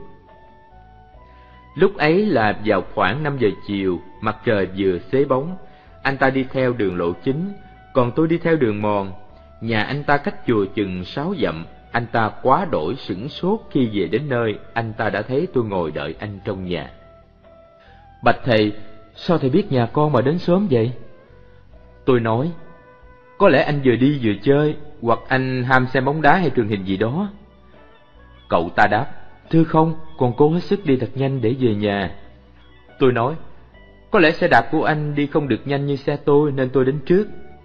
Lúc ấy là vào khoảng năm giờ chiều, mặt trời vừa xế bóng. Anh ta đi theo đường lộ chính, còn tôi đi theo đường mòn. Nhà anh ta cách chùa chừng sáu dặm. Anh ta quá đổi sửng sốt khi về đến nơi. Anh ta đã thấy tôi ngồi đợi anh trong nhà. Bạch thầy, sao thầy biết nhà con mà đến sớm vậy? Tôi nói, có lẽ anh vừa đi vừa chơi, hoặc anh ham xem bóng đá hay truyền hình gì đó. Cậu ta đáp, thưa không, con cố hết sức đi thật nhanh để về nhà. Tôi nói, có lẽ xe đạp của anh đi không được nhanh như xe tôi nên tôi đến trước.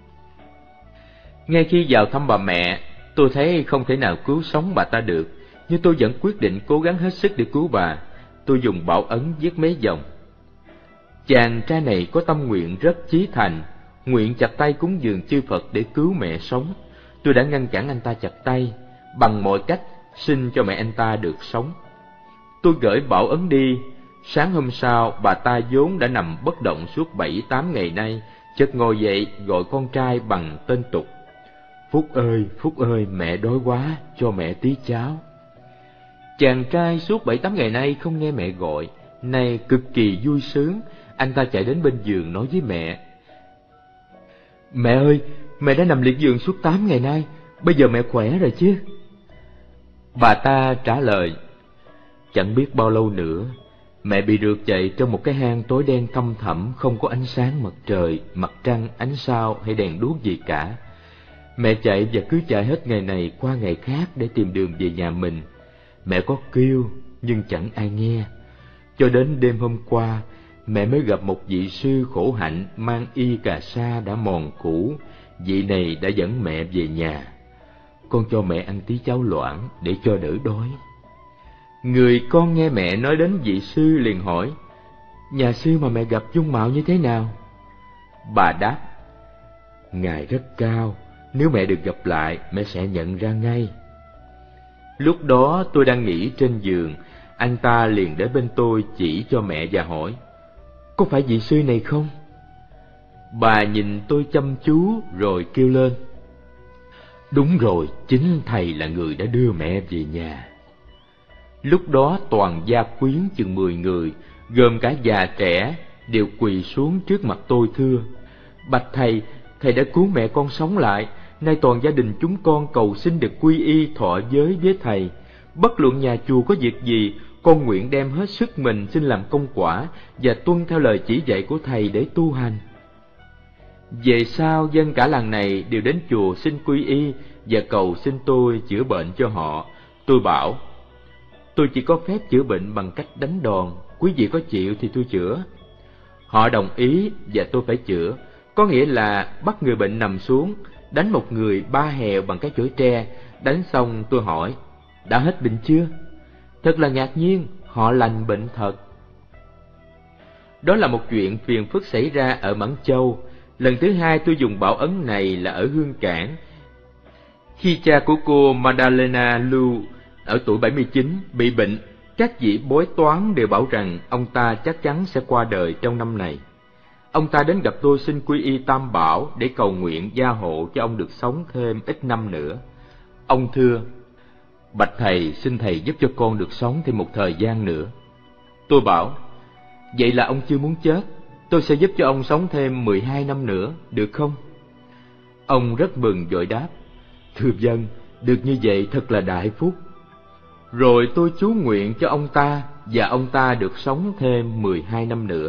Ngay khi vào thăm bà mẹ, tôi thấy không thể nào cứu sống bà ta được, nhưng tôi vẫn quyết định cố gắng hết sức để cứu bà. Tôi dùng bảo ấn viết mấy dòng. Chàng trai này có tâm nguyện rất chí thành, nguyện chặt tay cúng dường chư Phật để cứu mẹ sống. Tôi đã ngăn cản anh ta chặt tay, bằng mọi cách xin cho mẹ anh ta được sống. Tôi gửi bảo ấn đi. Sáng hôm sau, bà ta vốn đã nằm bất động suốt bảy tám ngày nay, chợt ngồi dậy gọi con trai bằng tên tục. Phúc ơi, Phúc ơi, mẹ đói quá, cho mẹ tí cháo. Chàng trai suốt bảy tám ngày nay không nghe mẹ gọi, nay cực kỳ vui sướng. Anh ta chạy đến bên giường nói với mẹ, mẹ ơi, mẹ đã nằm liệt giường suốt tám ngày nay, bây giờ mẹ khỏe rồi chứ? Bà ta trả lời, chẳng biết bao lâu nữa, mẹ bị rượt chạy trong một cái hang tối đen thăm thẳm, không có ánh sáng mặt trời, mặt trăng, ánh sao hay đèn đuốc gì cả. Mẹ chạy và cứ chạy hết ngày này qua ngày khác để tìm đường về nhà mình. Mẹ có kêu nhưng chẳng ai nghe. Cho đến đêm hôm qua, mẹ mới gặp một vị sư khổ hạnh mang y cà sa đã mòn cũ. Vị này đã dẫn mẹ về nhà. Con cho mẹ ăn tí cháo loãng để cho đỡ đói. Người con nghe mẹ nói đến vị sư liền hỏi, nhà sư mà mẹ gặp dung mạo như thế nào? Bà đáp, ngài rất cao, nếu mẹ được gặp lại, mẹ sẽ nhận ra ngay. Lúc đó tôi đang nghỉ trên giường, anh ta liền đến bên tôi chỉ cho mẹ và hỏi, có phải vị sư này không? Bà nhìn tôi chăm chú rồi kêu lên, đúng rồi, chính thầy là người đã đưa mẹ về nhà. Lúc đó toàn gia quyến chừng mười người, gồm cả già trẻ, đều quỳ xuống trước mặt tôi thưa, bạch thầy, thầy đã cứu mẹ con sống lại, nay toàn gia đình chúng con cầu xin được quy y thọ giới với thầy. Bất luận nhà chùa có việc gì, con nguyện đem hết sức mình xin làm công quả và tuân theo lời chỉ dạy của thầy để tu hành. Về sau dân cả làng này đều đến chùa xin quy y và cầu xin tôi chữa bệnh cho họ. Tôi bảo, tôi chỉ có phép chữa bệnh bằng cách đánh đòn, quý vị có chịu thì tôi chữa. Họ đồng ý và tôi phải chữa, có nghĩa là bắt người bệnh nằm xuống, đánh một người ba hèo bằng cái chổi tre. Đánh xong tôi hỏi, đã hết bệnh chưa? Thật là ngạc nhiên, họ lành bệnh thật. Đó là một chuyện phiền phức xảy ra ở Mãn Châu. Lần thứ hai tôi dùng bảo ấn này là ở Hương Cảng. Khi cha của cô Madalena Lưu ở tuổi bảy mươi chín bị bệnh, các vị bói toán đều bảo rằng ông ta chắc chắn sẽ qua đời trong năm này. Ông ta đến gặp tôi xin quy y Tam Bảo để cầu nguyện gia hộ cho ông được sống thêm ít năm nữa. Ông thưa, bạch thầy, xin thầy giúp cho con được sống thêm một thời gian nữa. Tôi bảo, vậy là ông chưa muốn chết, tôi sẽ giúp cho ông sống thêm mười hai năm nữa, được không? Ông rất mừng vội đáp, thưa vâng, được như vậy thật là đại phúc. Rồi tôi chú nguyện cho ông ta và ông ta được sống thêm mười hai năm nữa.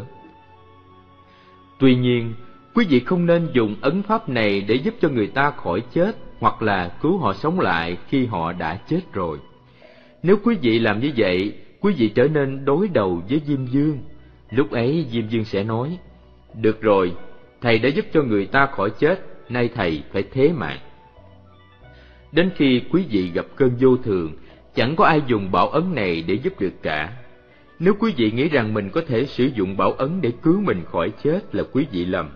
Tuy nhiên, quý vị không nên dùng ấn pháp này để giúp cho người ta khỏi chết hoặc là cứu họ sống lại khi họ đã chết rồi. Nếu quý vị làm như vậy, quý vị trở nên đối đầu với Diêm Vương. Lúc ấy Diêm Vương sẽ nói, được rồi, thầy đã giúp cho người ta khỏi chết, nay thầy phải thế mạng. Đến khi quý vị gặp cơn vô thường, chẳng có ai dùng bảo ấn này để giúp được cả. Nếu quý vị nghĩ rằng mình có thể sử dụng bảo ấn để cứu mình khỏi chết là quý vị lầm.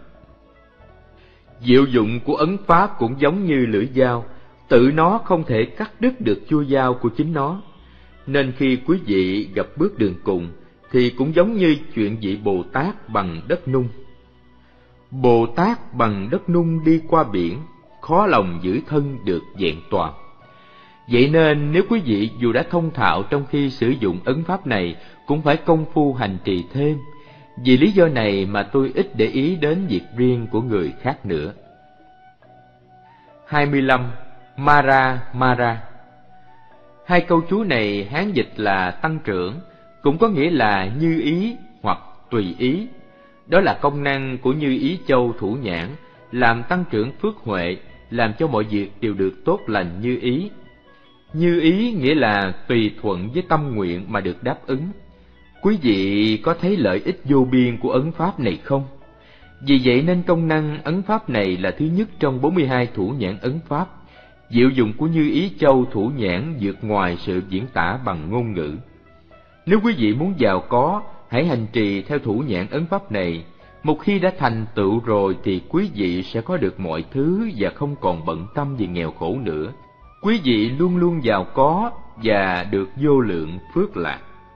Diệu dụng của ấn pháp cũng giống như lưỡi dao, tự nó không thể cắt đứt được chuôi dao của chính nó. Nên khi quý vị gặp bước đường cùng, thì cũng giống như chuyện vị Bồ Tát bằng đất nung. Bồ Tát bằng đất nung đi qua biển, khó khó lòng giữ thân được vẹn toàn. Vậy nên nếu quý vị dù đã thông thạo trong khi sử dụng ấn pháp này cũng phải công phu hành trì thêm. Vì lý do này mà tôi ít để ý đến việc riêng của người khác nữa. hai mươi lăm. Mara Mara. Hai câu chú này Hán dịch là tăng trưởng, cũng có nghĩa là như ý hoặc tùy ý. Đó là công năng của Như Ý Châu Thủ Nhãn, làm tăng trưởng phước huệ, làm cho mọi việc đều được tốt lành như ý. Như ý nghĩa là tùy thuận với tâm nguyện mà được đáp ứng. Quý vị có thấy lợi ích vô biên của ấn pháp này không? Vì vậy nên công năng ấn pháp này là thứ nhất trong bốn mươi hai thủ nhãn ấn pháp. Diệu dụng của Như Ý Châu Thủ Nhãn vượt ngoài sự diễn tả bằng ngôn ngữ. Nếu quý vị muốn giàu có, hãy hành trì theo thủ nhãn ấn pháp này. Một khi đã thành tựu rồi thì quý vị sẽ có được mọi thứ và không còn bận tâm về nghèo khổ nữa. Quý vị luôn luôn giàu có và được vô lượng phước lạc.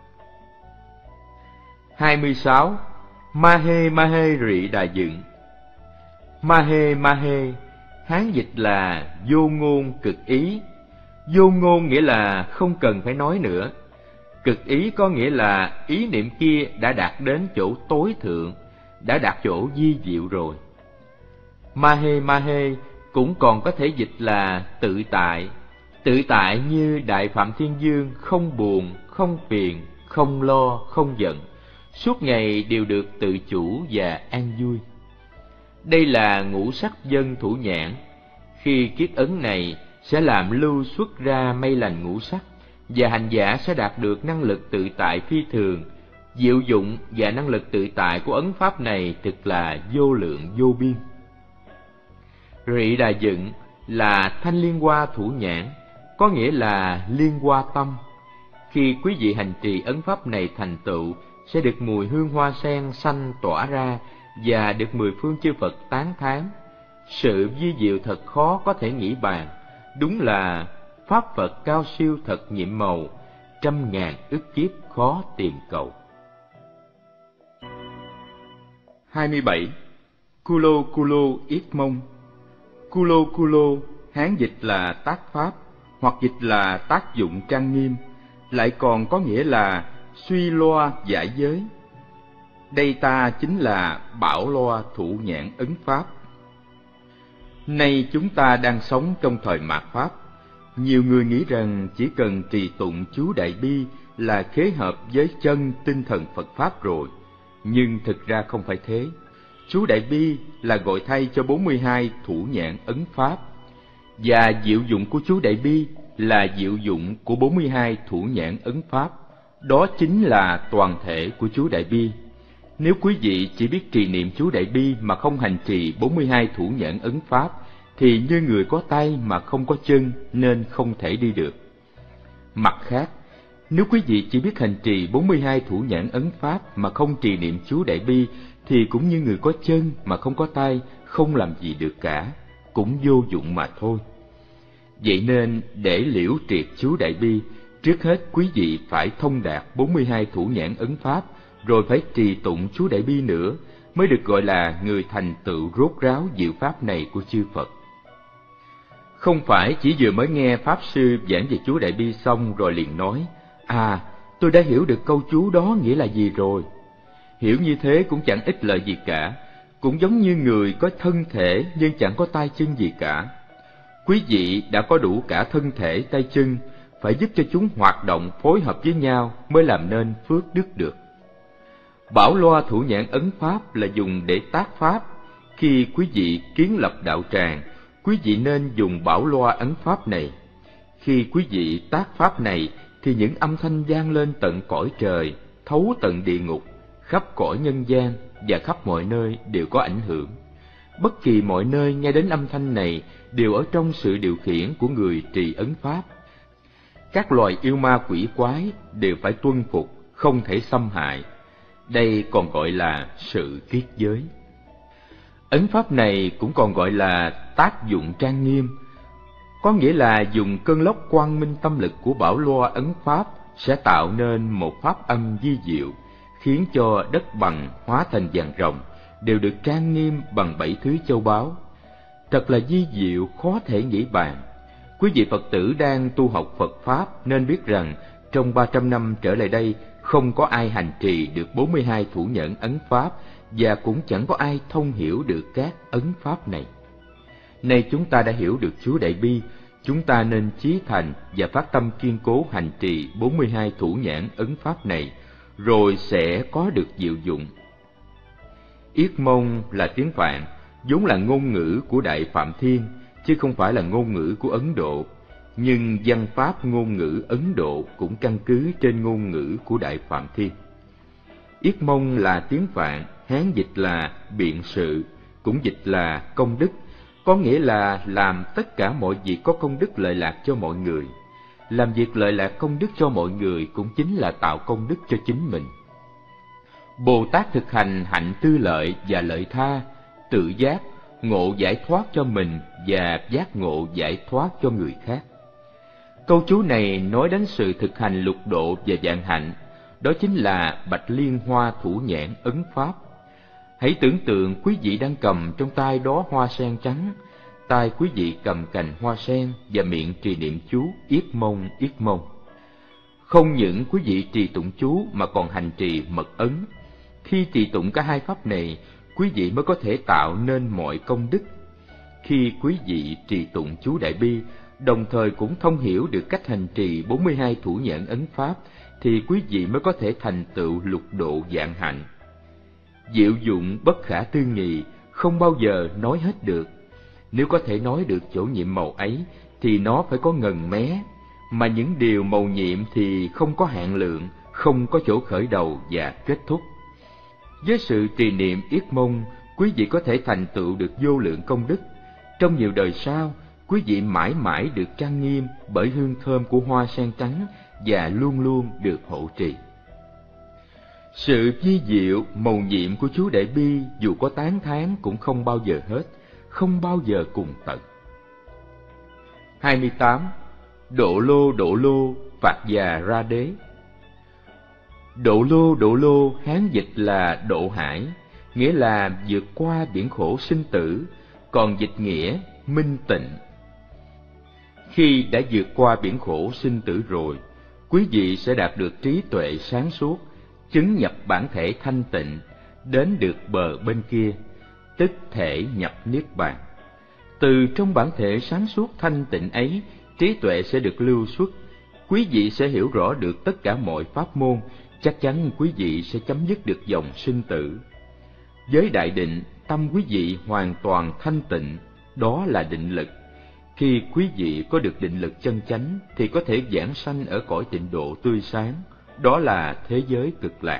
hai mươi sáu. Mahe Mahe Rị Đà Dựng. Mahe Mahe, Hán dịch là vô ngôn cực ý. Vô ngôn nghĩa là không cần phải nói nữa. Cực ý có nghĩa là ý niệm kia đã đạt đến chỗ tối thượng, đã đạt chỗ vi diệu rồi. Mahe Mahe cũng còn có thể dịch là tự tại. Tự tại như Đại Phạm Thiên Dương, không buồn, không phiền, không lo, không giận, suốt ngày đều được tự chủ và an vui. Đây là ngũ sắc dân thủ nhãn. Khi kiết ấn này sẽ làm lưu xuất ra mây lành ngũ sắc, và hành giả sẽ đạt được năng lực tự tại phi thường. Diệu dụng và năng lực tự tại của ấn pháp này thực là vô lượng vô biên. Rị Đà Dựng là thanh liên hoa thủ nhãn, có nghĩa là liên hoa tâm. Khi quý vị hành trì ấn pháp này thành tựu, sẽ được mùi hương hoa sen xanh tỏa ra và được mười phương chư Phật tán thán. Sự vi diệu thật khó có thể nghĩ bàn, đúng là pháp Phật cao siêu thật nhiệm màu, trăm ngàn ức kiếp khó tìm cầu. hai mươi bảy. Kulo Kulo Yết Mông. Kulo Kulo Hán dịch là tác pháp, hoặc dịch là tác dụng trang nghiêm, lại còn có nghĩa là suy loa giải giới. Đây ta chính là bảo loa thủ nhãn ấn pháp. Nay chúng ta đang sống trong thời mạt pháp. Nhiều người nghĩ rằng chỉ cần trì tụng chú Đại Bi là khế hợp với chân tinh thần Phật Pháp rồi. Nhưng thực ra không phải thế. Chú Đại Bi là gọi thay cho bốn mươi hai thủ nhãn ấn pháp. Và diệu dụng của chú Đại Bi là diệu dụng của bốn mươi hai thủ nhãn ấn pháp. Đó chính là toàn thể của chú Đại Bi. Nếu quý vị chỉ biết trì niệm chú Đại Bi mà không hành trì bốn mươi hai thủ nhãn ấn pháp, thì như người có tay mà không có chân nên không thể đi được. Mặt khác, nếu quý vị chỉ biết hành trì bốn mươi hai thủ nhãn ấn pháp mà không trì niệm chú Đại Bi, thì cũng như người có chân mà không có tay, không làm gì được cả, cũng vô dụng mà thôi. Vậy nên để liễu triệt chú Đại Bi, trước hết quý vị phải thông đạt bốn mươi hai thủ nhãn ấn pháp, rồi phải trì tụng chú Đại Bi nữa, mới được gọi là người thành tựu rốt ráo diệu pháp này của chư Phật. Không phải chỉ vừa mới nghe Pháp Sư giảng về chú Đại Bi xong rồi liền nói, à, tôi đã hiểu được câu chú đó nghĩa là gì rồi. Hiểu như thế cũng chẳng ích lợi gì cả, cũng giống như người có thân thể nhưng chẳng có tay chân gì cả. Quý vị đã có đủ cả thân thể tay chân, phải giúp cho chúng hoạt động phối hợp với nhau mới làm nên phước đức được. Bảo loa thủ nhãn ấn pháp là dùng để tác pháp. Khi quý vị kiến lập đạo tràng, quý vị nên dùng bảo loa ấn pháp này. Khi quý vị tác pháp này thì những âm thanh vang lên tận cõi trời, thấu tận địa ngục, khắp cõi nhân gian và khắp mọi nơi đều có ảnh hưởng. Bất kỳ mọi nơi nghe đến âm thanh này đều ở trong sự điều khiển của người trì ấn pháp. Các loài yêu ma quỷ quái đều phải tuân phục, không thể xâm hại. Đây còn gọi là sự kiết giới. Ấn pháp này cũng còn gọi là tác dụng trang nghiêm, có nghĩa là dùng cơn lốc quang minh tâm lực của bảo loa ấn pháp sẽ tạo nên một pháp âm vi diệu, khiến cho đất bằng hóa thành vàng ròng đều được trang nghiêm bằng bảy thứ châu báu. thật là vi diệu khó thể nghĩ bàn. Quý vị Phật tử đang tu học Phật Pháp nên biết rằng trong ba trăm năm trở lại đây không có ai hành trì được bốn mươi hai thủ nhẫn ấn Pháp, và cũng chẳng có ai thông hiểu được các ấn Pháp này. Nay chúng ta đã hiểu được Chúa Đại Bi, chúng ta nên chí thành và phát tâm kiên cố hành trì bốn mươi hai thủ nhãn ấn Pháp này, rồi sẽ có được diệu dụng. Yết Mông là tiếng Phạn, vốn là ngôn ngữ của Đại Phạm Thiên, chứ không phải là ngôn ngữ của Ấn Độ. Nhưng văn pháp ngôn ngữ Ấn Độ cũng căn cứ trên ngôn ngữ của Đại Phạm Thiên. Yết Mông là tiếng Phạn, Hán dịch là biện sự, cũng dịch là công đức, có nghĩa là làm tất cả mọi việc có công đức lợi lạc cho mọi người. Làm việc lợi lạc công đức cho mọi người cũng chính là tạo công đức cho chính mình. Bồ Tát thực hành hạnh tư lợi và lợi tha, tự giác, ngộ giải thoát cho mình và giác ngộ giải thoát cho người khác. Câu chú này nói đến sự thực hành lục độ và vạn hạnh, đó chính là Bạch Liên Hoa thủ nhãn ấn Pháp. Hãy tưởng tượng quý vị đang cầm trong tay đóa hoa sen trắng, tay quý vị cầm cành hoa sen và miệng trì niệm chú Yết Mông Yết Mông. Không những quý vị trì tụng chú mà còn hành trì mật ấn. Khi trì tụng cả hai pháp này, quý vị mới có thể tạo nên mọi công đức. Khi quý vị trì tụng chú Đại Bi, đồng thời cũng thông hiểu được cách hành trì bốn mươi hai thủ nhãn ấn Pháp, thì quý vị mới có thể thành tựu lục độ vạn hạnh. Diệu dụng bất khả tư nghị, không bao giờ nói hết được. Nếu có thể nói được chỗ nhiệm màu ấy, thì nó phải có ngần mé, mà những điều màu nhiệm thì không có hạn lượng, không có chỗ khởi đầu và kết thúc. Với sự trì niệm Yết Mông, quý vị có thể thành tựu được vô lượng công đức. Trong nhiều đời sau, quý vị mãi mãi được trang nghiêm bởi hương thơm của hoa sen trắng và luôn luôn được hộ trì. Sự vi diệu mầu nhiệm của chú Đại Bi dù có tán thán cũng không bao giờ hết, không bao giờ cùng tận. hai mươi tám. Độ lô độ lô, Phạt già ra đế. Độ lô độ lô Hán dịch là độ hải, nghĩa là vượt qua biển khổ sinh tử, còn dịch nghĩa minh tịnh. Khi đã vượt qua biển khổ sinh tử rồi, quý vị sẽ đạt được trí tuệ sáng suốt, chứng nhập bản thể thanh tịnh, đến được bờ bên kia, tức thể nhập niết bàn. Từ trong bản thể sáng suốt thanh tịnh ấy, trí tuệ sẽ được lưu xuất, quý vị sẽ hiểu rõ được tất cả mọi pháp môn, chắc chắn quý vị sẽ chấm dứt được dòng sinh tử. Với đại định, tâm quý vị hoàn toàn thanh tịnh, đó là định lực. Khi quý vị có được định lực chân chánh thì có thể giảng sanh ở cõi tịnh độ tươi sáng, đó là thế giới cực lạc.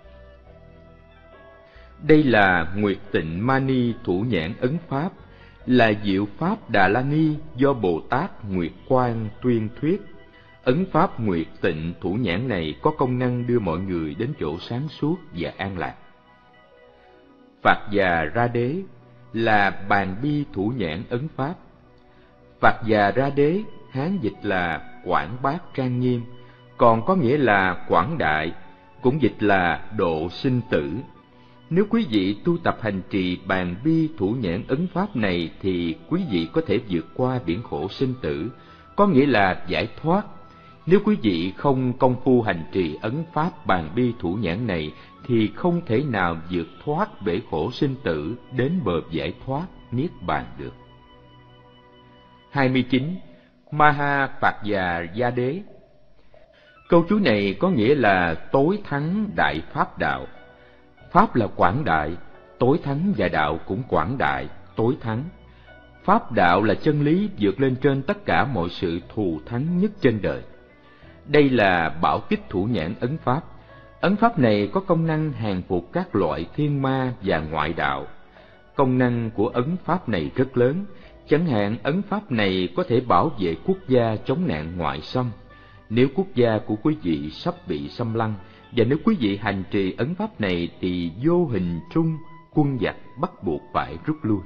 Đây là Nguyệt Tịnh Mani thủ nhãn ấn Pháp, là diệu Pháp Đà La Ni do Bồ Tát Nguyệt Quang tuyên thuyết. Ấn Pháp Nguyệt Tịnh thủ nhãn này có công năng đưa mọi người đến chỗ sáng suốt và an lạc. Phạt già ra đế là Bàn Bi thủ nhãn ấn Pháp. Phạt già ra đế Hán dịch là quảng bác trang nghiêm, còn có nghĩa là quảng đại, cũng dịch là độ sinh tử. Nếu quý vị tu tập hành trì Bàn Bi thủ nhãn ấn Pháp này thì quý vị có thể vượt qua biển khổ sinh tử, có nghĩa là giải thoát. Nếu quý vị không công phu hành trì ấn Pháp Bàn Bi thủ nhãn này thì không thể nào vượt thoát bể khổ sinh tử đến bờ giải thoát niết bàn được. hai mươi chín. Maha Phạt già gia đế. Câu chú này có nghĩa là tối thắng đại pháp đạo. Pháp là quảng đại, tối thắng và đạo cũng quảng đại, tối thắng. Pháp đạo là chân lý vượt lên trên tất cả mọi sự thù thắng nhất trên đời. Đây là Bảo Tích thủ nhãn ấn Pháp. Ấn Pháp này có công năng hàng phục các loại thiên ma và ngoại đạo. Công năng của ấn Pháp này rất lớn. Chẳng hạn ấn Pháp này có thể bảo vệ quốc gia chống nạn ngoại xâm. Nếu quốc gia của quý vị sắp bị xâm lăng, và nếu quý vị hành trì ấn Pháp này thì vô hình trung quân giặc bắt buộc phải rút lui.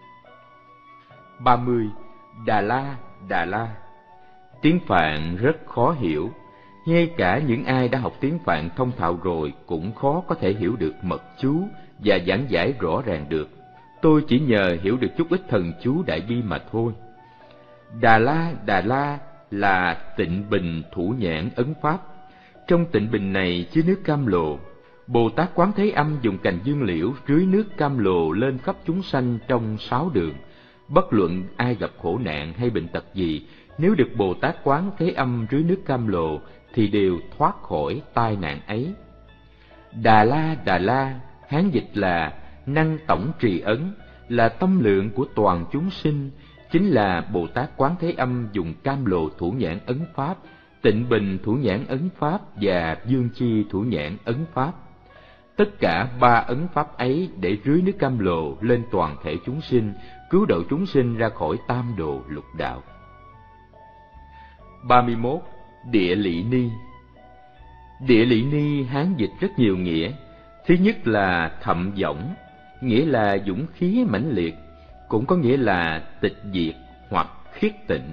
ba mươi. Đà La Đà La. Tiếng Phạn rất khó hiểu, ngay cả những ai đã học tiếng Phạn thông thạo rồi cũng khó có thể hiểu được mật chú và giảng giải rõ ràng được. tôi chỉ nhờ hiểu được chút ít thần chú đại bi mà thôi. Đà La, Đà La là tịnh bình thủ nhãn ấn pháp. Trong tịnh bình này chứa nước cam lồ. Bồ Tát Quán Thế Âm dùng cành dương liễu rưới nước cam lồ lên khắp chúng sanh trong sáu đường. Bất luận ai gặp khổ nạn hay bệnh tật gì, nếu được Bồ Tát Quán Thế Âm rưới nước cam lồ thì đều thoát khỏi tai nạn ấy. Đà La, Đà La, Hán dịch là năng tổng trì ấn, là tâm lượng của toàn chúng sinh, chính là Bồ Tát Quán Thế Âm dùng cam lồ thủ nhãn ấn pháp, tịnh bình thủ nhãn ấn pháp và dương chi thủ nhãn ấn pháp. Tất cả ba ấn pháp ấy để rưới nước cam lồ lên toàn thể chúng sinh, cứu độ chúng sinh ra khỏi tam đồ lục đạo. ba mươi mốt. Địa Lị Ni. Địa Lị Ni Hán dịch rất nhiều nghĩa. Thứ nhất là thậm võng, nghĩa là dũng khí mãnh liệt, cũng có nghĩa là tịch diệt hoặc khiết tịnh.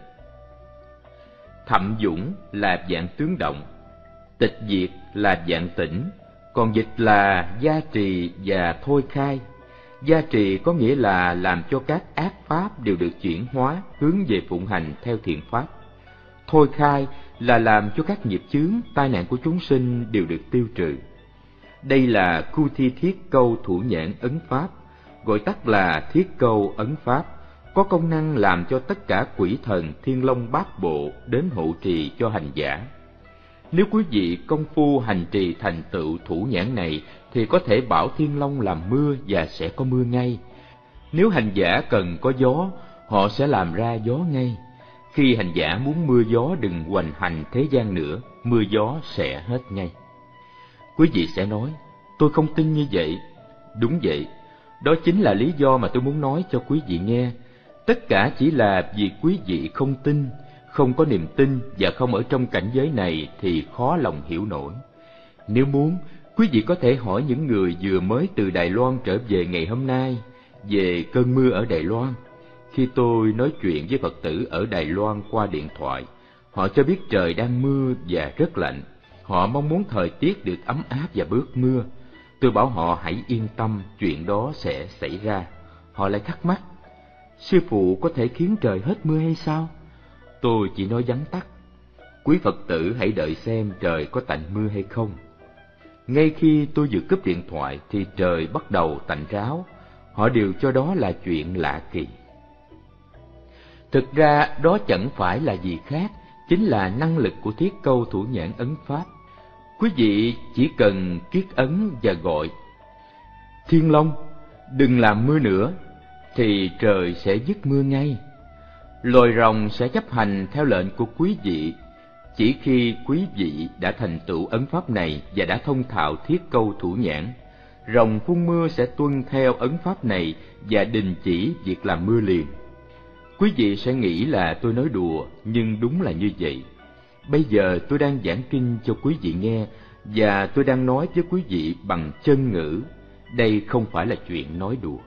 Thậm dũng là dạng tướng động, tịch diệt là dạng tĩnh, còn dịch là gia trì và thôi khai. Gia trì có nghĩa là làm cho các ác pháp đều được chuyển hóa, hướng về phụng hành theo thiện pháp. Thôi khai là làm cho các nghiệp chướng, tai nạn của chúng sinh đều được tiêu trừ. Đây là Cu Thi Thiết Câu thủ nhãn ấn pháp, gọi tắt là Thiết Câu ấn pháp, có công năng làm cho tất cả quỷ thần thiên long bát bộ đến hộ trì cho hành giả. Nếu quý vị công phu hành trì thành tựu thủ nhãn này thì có thể bảo thiên long làm mưa và sẽ có mưa ngay. Nếu hành giả cần có gió, họ sẽ làm ra gió ngay. Khi hành giả muốn mưa gió đừng hoành hành thế gian nữa, mưa gió sẽ hết ngay. Quý vị sẽ nói, tôi không tin như vậy. Đúng vậy, đó chính là lý do mà tôi muốn nói cho quý vị nghe. Tất cả chỉ là vì quý vị không tin, không có niềm tin và không ở trong cảnh giới này thì khó lòng hiểu nổi. Nếu muốn, quý vị có thể hỏi những người vừa mới từ Đài Loan trở về ngày hôm nay về cơn mưa ở Đài Loan. Khi tôi nói chuyện với Phật tử ở Đài Loan qua điện thoại, họ cho biết trời đang mưa và rất lạnh. Họ mong muốn thời tiết được ấm áp và bớt mưa. Tôi bảo họ hãy yên tâm, chuyện đó sẽ xảy ra. Họ lại thắc mắc, sư phụ có thể khiến trời hết mưa hay sao? Tôi chỉ nói vắn tắt, quý Phật tử hãy đợi xem trời có tạnh mưa hay không. Ngay khi tôi vừa cúp điện thoại thì trời bắt đầu tạnh ráo. Họ đều cho đó là chuyện lạ kỳ. Thực ra đó chẳng phải là gì khác, chính là năng lực của Thiết Câu thủ nhãn ấn pháp. Quý vị chỉ cần kiết ấn và gọi Thiên Long, đừng làm mưa nữa, thì trời sẽ dứt mưa ngay. Loài rồng sẽ chấp hành theo lệnh của quý vị. Chỉ khi quý vị đã thành tựu ấn pháp này và đã thông thạo Thiết Câu thủ nhãn, rồng phun mưa sẽ tuân theo ấn pháp này và đình chỉ việc làm mưa liền. Quý vị sẽ nghĩ là tôi nói đùa, nhưng đúng là như vậy. Bây giờ tôi đang giảng kinh cho quý vị nghe, và tôi đang nói với quý vị bằng chân ngữ. Đây không phải là chuyện nói đùa.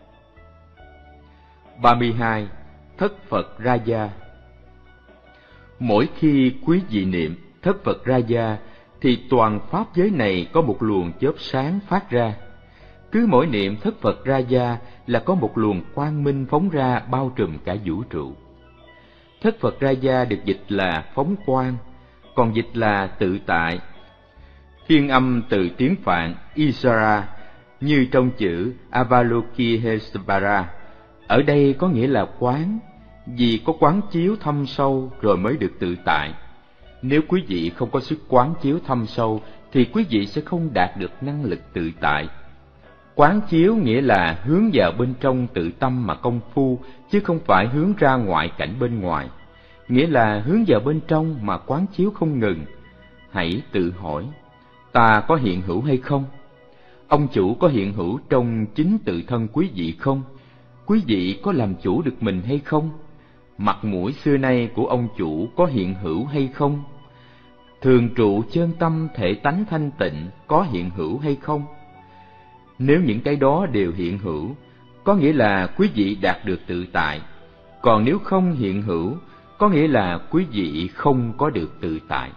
ba mươi hai. Thất Phật Raja. Mỗi khi quý vị niệm Thất Phật Raja thì toàn pháp giới này có một luồng chớp sáng phát ra. Cứ mỗi niệm Thất Phật Raja là có một luồng quang minh phóng ra bao trùm cả vũ trụ. Thất Phật Raja được dịch là phóng quang, còn dịch là tự tại. Phiên âm từ tiếng Phạn Isara như trong chữ Avalokiteshvara. Ở đây có nghĩa là quán, vì có quán chiếu thâm sâu rồi mới được tự tại. Nếu quý vị không có sức quán chiếu thâm sâu thì quý vị sẽ không đạt được năng lực tự tại. Quán chiếu nghĩa là hướng vào bên trong tự tâm mà công phu, chứ không phải hướng ra ngoại cảnh bên ngoài. Nghĩa là hướng vào bên trong mà quán chiếu không ngừng. Hãy tự hỏi, ta có hiện hữu hay không? Ông chủ có hiện hữu trong chính tự thân quý vị không? Quý vị có làm chủ được mình hay không? Mặt mũi xưa nay của ông chủ có hiện hữu hay không? Thường trụ chân tâm thể tánh thanh tịnh có hiện hữu hay không? Nếu những cái đó đều hiện hữu, có nghĩa là quý vị đạt được tự tại. Còn nếu không hiện hữu, có nghĩa là quý vị không có được tự tại.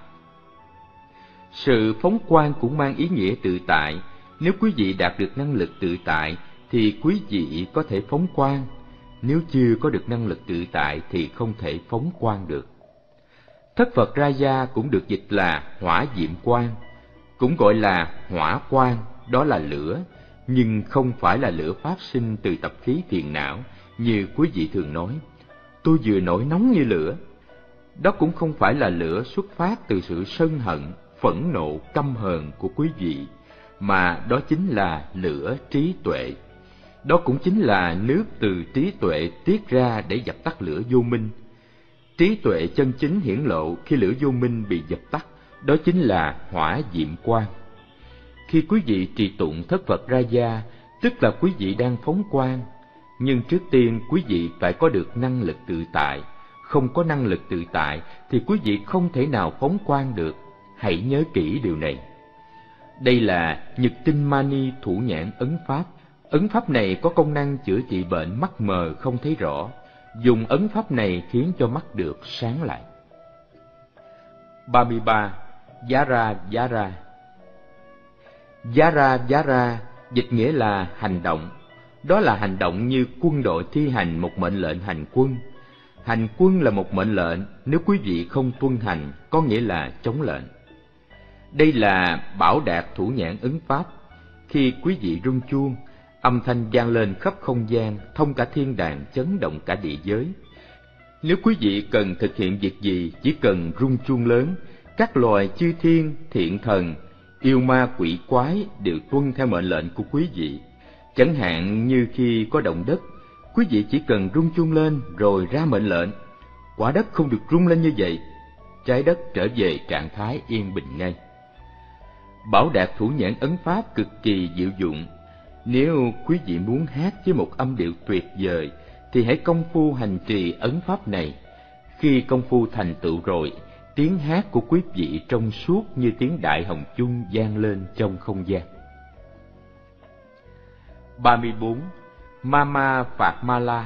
Sự phóng quang cũng mang ý nghĩa tự tại. Nếu quý vị đạt được năng lực tự tại, thì quý vị có thể phóng quang. Nếu chưa có được năng lực tự tại thì không thể phóng quang được. Thất Phật Raja cũng được dịch là hỏa diệm quang, cũng gọi là hỏa quang, đó là lửa, nhưng không phải là lửa phát sinh từ tập khí phiền não như quý vị thường nói. Tôi vừa nổi nóng như lửa. Đó cũng không phải là lửa xuất phát từ sự sân hận, phẫn nộ, căm hờn của quý vị, mà đó chính là lửa trí tuệ. Đó cũng chính là nước từ trí tuệ tiết ra để dập tắt lửa vô minh. Trí tuệ chân chính hiển lộ khi lửa vô minh bị dập tắt, đó chính là hỏa diệm quang. Khi quý vị trì tụng Thất Phật Raja, tức là quý vị đang phóng quang, nhưng trước tiên quý vị phải có được năng lực tự tại. Không có năng lực tự tại thì quý vị không thể nào phóng quang được. Hãy nhớ kỹ điều này. Đây là Nhật Tinh Mani Thủ Nhãn Ấn Pháp. Ấn Pháp này có công năng chữa trị bệnh mắt mờ không thấy rõ. Dùng ấn Pháp này khiến cho mắt được sáng lại. ba mươi ba. Yara Yara. Yara Yara dịch nghĩa là hành động. Đó là hành động như quân đội thi hành một mệnh lệnh hành quân. Hành quân là một mệnh lệnh, nếu quý vị không tuân hành, có nghĩa là chống lệnh. Đây là Bảo Đạt Thủ Nhãn Ấn Pháp. Khi quý vị rung chuông, âm thanh vang lên khắp không gian, thông cả thiên đàng, chấn động cả địa giới. Nếu quý vị cần thực hiện việc gì, chỉ cần rung chuông lớn, các loài chư thiên, thiện thần, yêu ma quỷ quái đều tuân theo mệnh lệnh của quý vị. Chẳng hạn như khi có động đất, quý vị chỉ cần rung chuông lên rồi ra mệnh lệnh. Quả đất không được rung lên như vậy, trái đất trở về trạng thái yên bình ngay. Bảo Đạt Thủ Nhãn Ấn Pháp cực kỳ diệu dụng. Nếu quý vị muốn hát với một âm điệu tuyệt vời, thì hãy công phu hành trì ấn Pháp này. Khi công phu thành tựu rồi, tiếng hát của quý vị trong suốt như tiếng đại hồng chung vang lên trong không gian. ba mươi bốn. Mama Phạt Mala.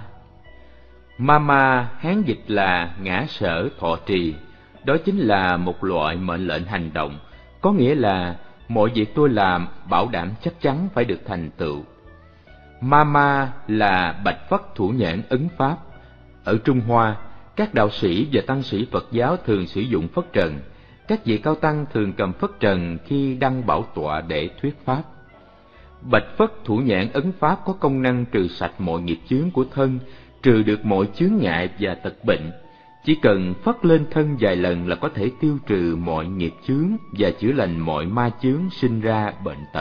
Mama Hán dịch là ngã sở thọ trì. Đó chính là một loại mệnh lệnh hành động, có nghĩa là mọi việc tôi làm bảo đảm chắc chắn phải được thành tựu. Mama là Bạch Phất Thủ Nhãn Ấn Pháp. Ở Trung Hoa, các đạo sĩ và tăng sĩ Phật giáo thường sử dụng phất trần. Các vị cao tăng thường cầm phất trần khi đăng bảo tọa để thuyết pháp. Bạch Phất Thủ Nhãn Ấn Pháp có công năng trừ sạch mọi nghiệp chướng của thân, trừ được mọi chướng ngại và tật bệnh. Chỉ cần phất lên thân vài lần là có thể tiêu trừ mọi nghiệp chướng và chữa lành mọi ma chướng sinh ra bệnh tật.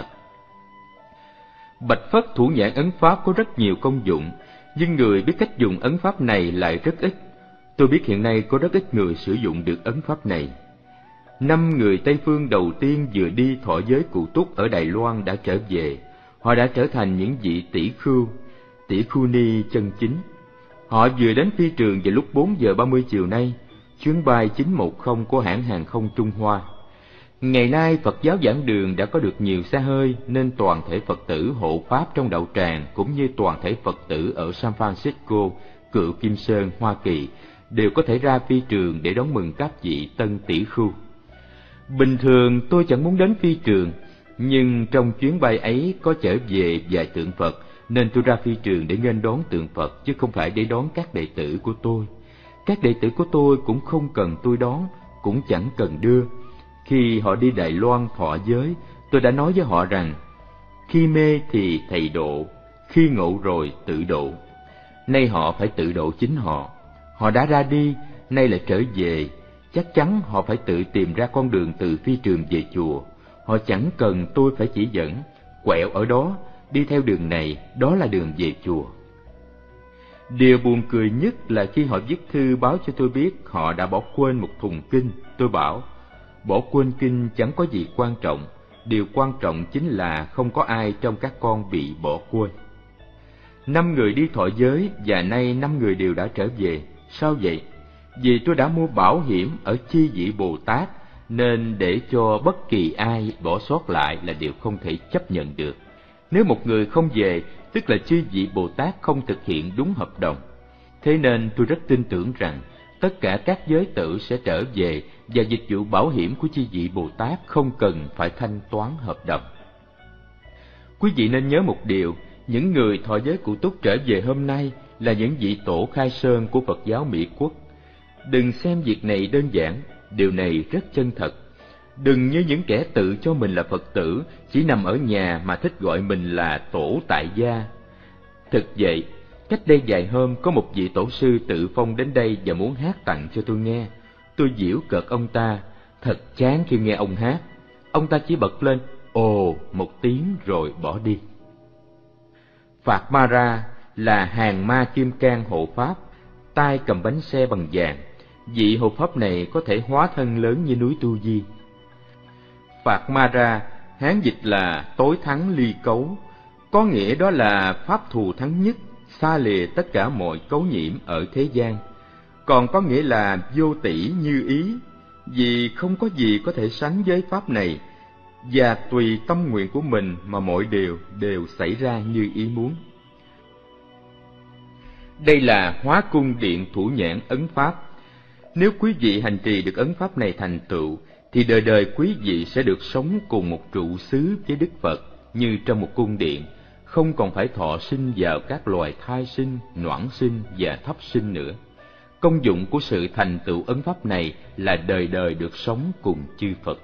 Bạch Phất Thủ Nhãn Ấn Pháp có rất nhiều công dụng, nhưng người biết cách dùng ấn Pháp này lại rất ít. Tôi biết hiện nay có rất ít người sử dụng được ấn Pháp này. Năm người Tây Phương đầu tiên vừa đi thọ giới Cụ Túc ở Đài Loan đã trở về. Họ đã trở thành những vị tỷ khưu, tỷ khưu ni chân chính. Họ vừa đến phi trường vào lúc bốn giờ ba mươi chiều nay, chuyến bay chín một không của hãng hàng không Trung Hoa. Ngày nay Phật giáo giảng đường đã có được nhiều xe hơi, nên toàn thể Phật tử hộ pháp trong đạo tràng cũng như toàn thể Phật tử ở San Francisco, Cựu Kim Sơn, Hoa Kỳ đều có thể ra phi trường để đón mừng các vị tân tỷ khưu. Bình thường tôi chẳng muốn đến phi trường, nhưng trong chuyến bay ấy có chở về vài tượng Phật, nên tôi ra phi trường để nghênh đón tượng Phật, chứ không phải để đón các đệ tử của tôi. Các đệ tử của tôi cũng không cần tôi đón, cũng chẳng cần đưa. Khi họ đi Đài Loan thọ giới, tôi đã nói với họ rằng, khi mê thì thầy độ, khi ngộ rồi tự độ. Nay họ phải tự độ chính họ. Họ đã ra đi, nay lại trở về. Chắc chắn họ phải tự tìm ra con đường từ phi trường về chùa. Họ chẳng cần tôi phải chỉ dẫn, quẹo ở đó, đi theo đường này, đó là đường về chùa. Điều buồn cười nhất là khi họ viết thư báo cho tôi biết họ đã bỏ quên một thùng kinh. Tôi bảo, bỏ quên kinh chẳng có gì quan trọng, điều quan trọng chính là không có ai trong các con bị bỏ quên. Năm người đi thọ giới và nay năm người đều đã trở về. Sao vậy? Vì tôi đã mua bảo hiểm ở chi vị Bồ Tát, nên để cho bất kỳ ai bỏ sót lại là điều không thể chấp nhận được. Nếu một người không về, tức là chư vị Bồ Tát không thực hiện đúng hợp đồng. Thế nên tôi rất tin tưởng rằng tất cả các giới tử sẽ trở về và dịch vụ bảo hiểm của chư vị Bồ Tát không cần phải thanh toán hợp đồng. Quý vị nên nhớ một điều, những người thọ giới cụ túc trở về hôm nay là những vị tổ khai sơn của Phật giáo Mỹ Quốc. Đừng xem việc này đơn giản, điều này rất chân thật. Đừng như những kẻ tự cho mình là Phật tử, chỉ nằm ở nhà mà thích gọi mình là tổ tại gia. Thực vậy, cách đây vài hôm có một vị tổ sư tự phong đến đây và muốn hát tặng cho tôi nghe. Tôi giễu cợt ông ta, thật chán khi nghe ông hát. Ông ta chỉ bật lên ồ một tiếng rồi bỏ đi. Phạt Ma Ra là hàng ma kim cang hộ pháp, tay cầm bánh xe bằng vàng. Vị hộ pháp này có thể hóa thân lớn như núi Tu Di. Phạt Ma Ra, Hán dịch là tối thắng ly cấu, có nghĩa đó là pháp thù thắng nhất, xa lìa tất cả mọi cấu nhiễm ở thế gian. Còn có nghĩa là vô tỷ như ý, vì không có gì có thể sánh với pháp này, và tùy tâm nguyện của mình mà mọi điều đều xảy ra như ý muốn. Đây là Hóa Cung Điện Thủ Nhãn Ấn Pháp. Nếu quý vị hành trì được ấn pháp này thành tựu, thì đời đời quý vị sẽ được sống cùng một trụ xứ với Đức Phật như trong một cung điện, không còn phải thọ sinh vào các loài thai sinh, noãn sinh và thấp sinh nữa. Công dụng của sự thành tựu ấn pháp này là đời đời được sống cùng chư Phật.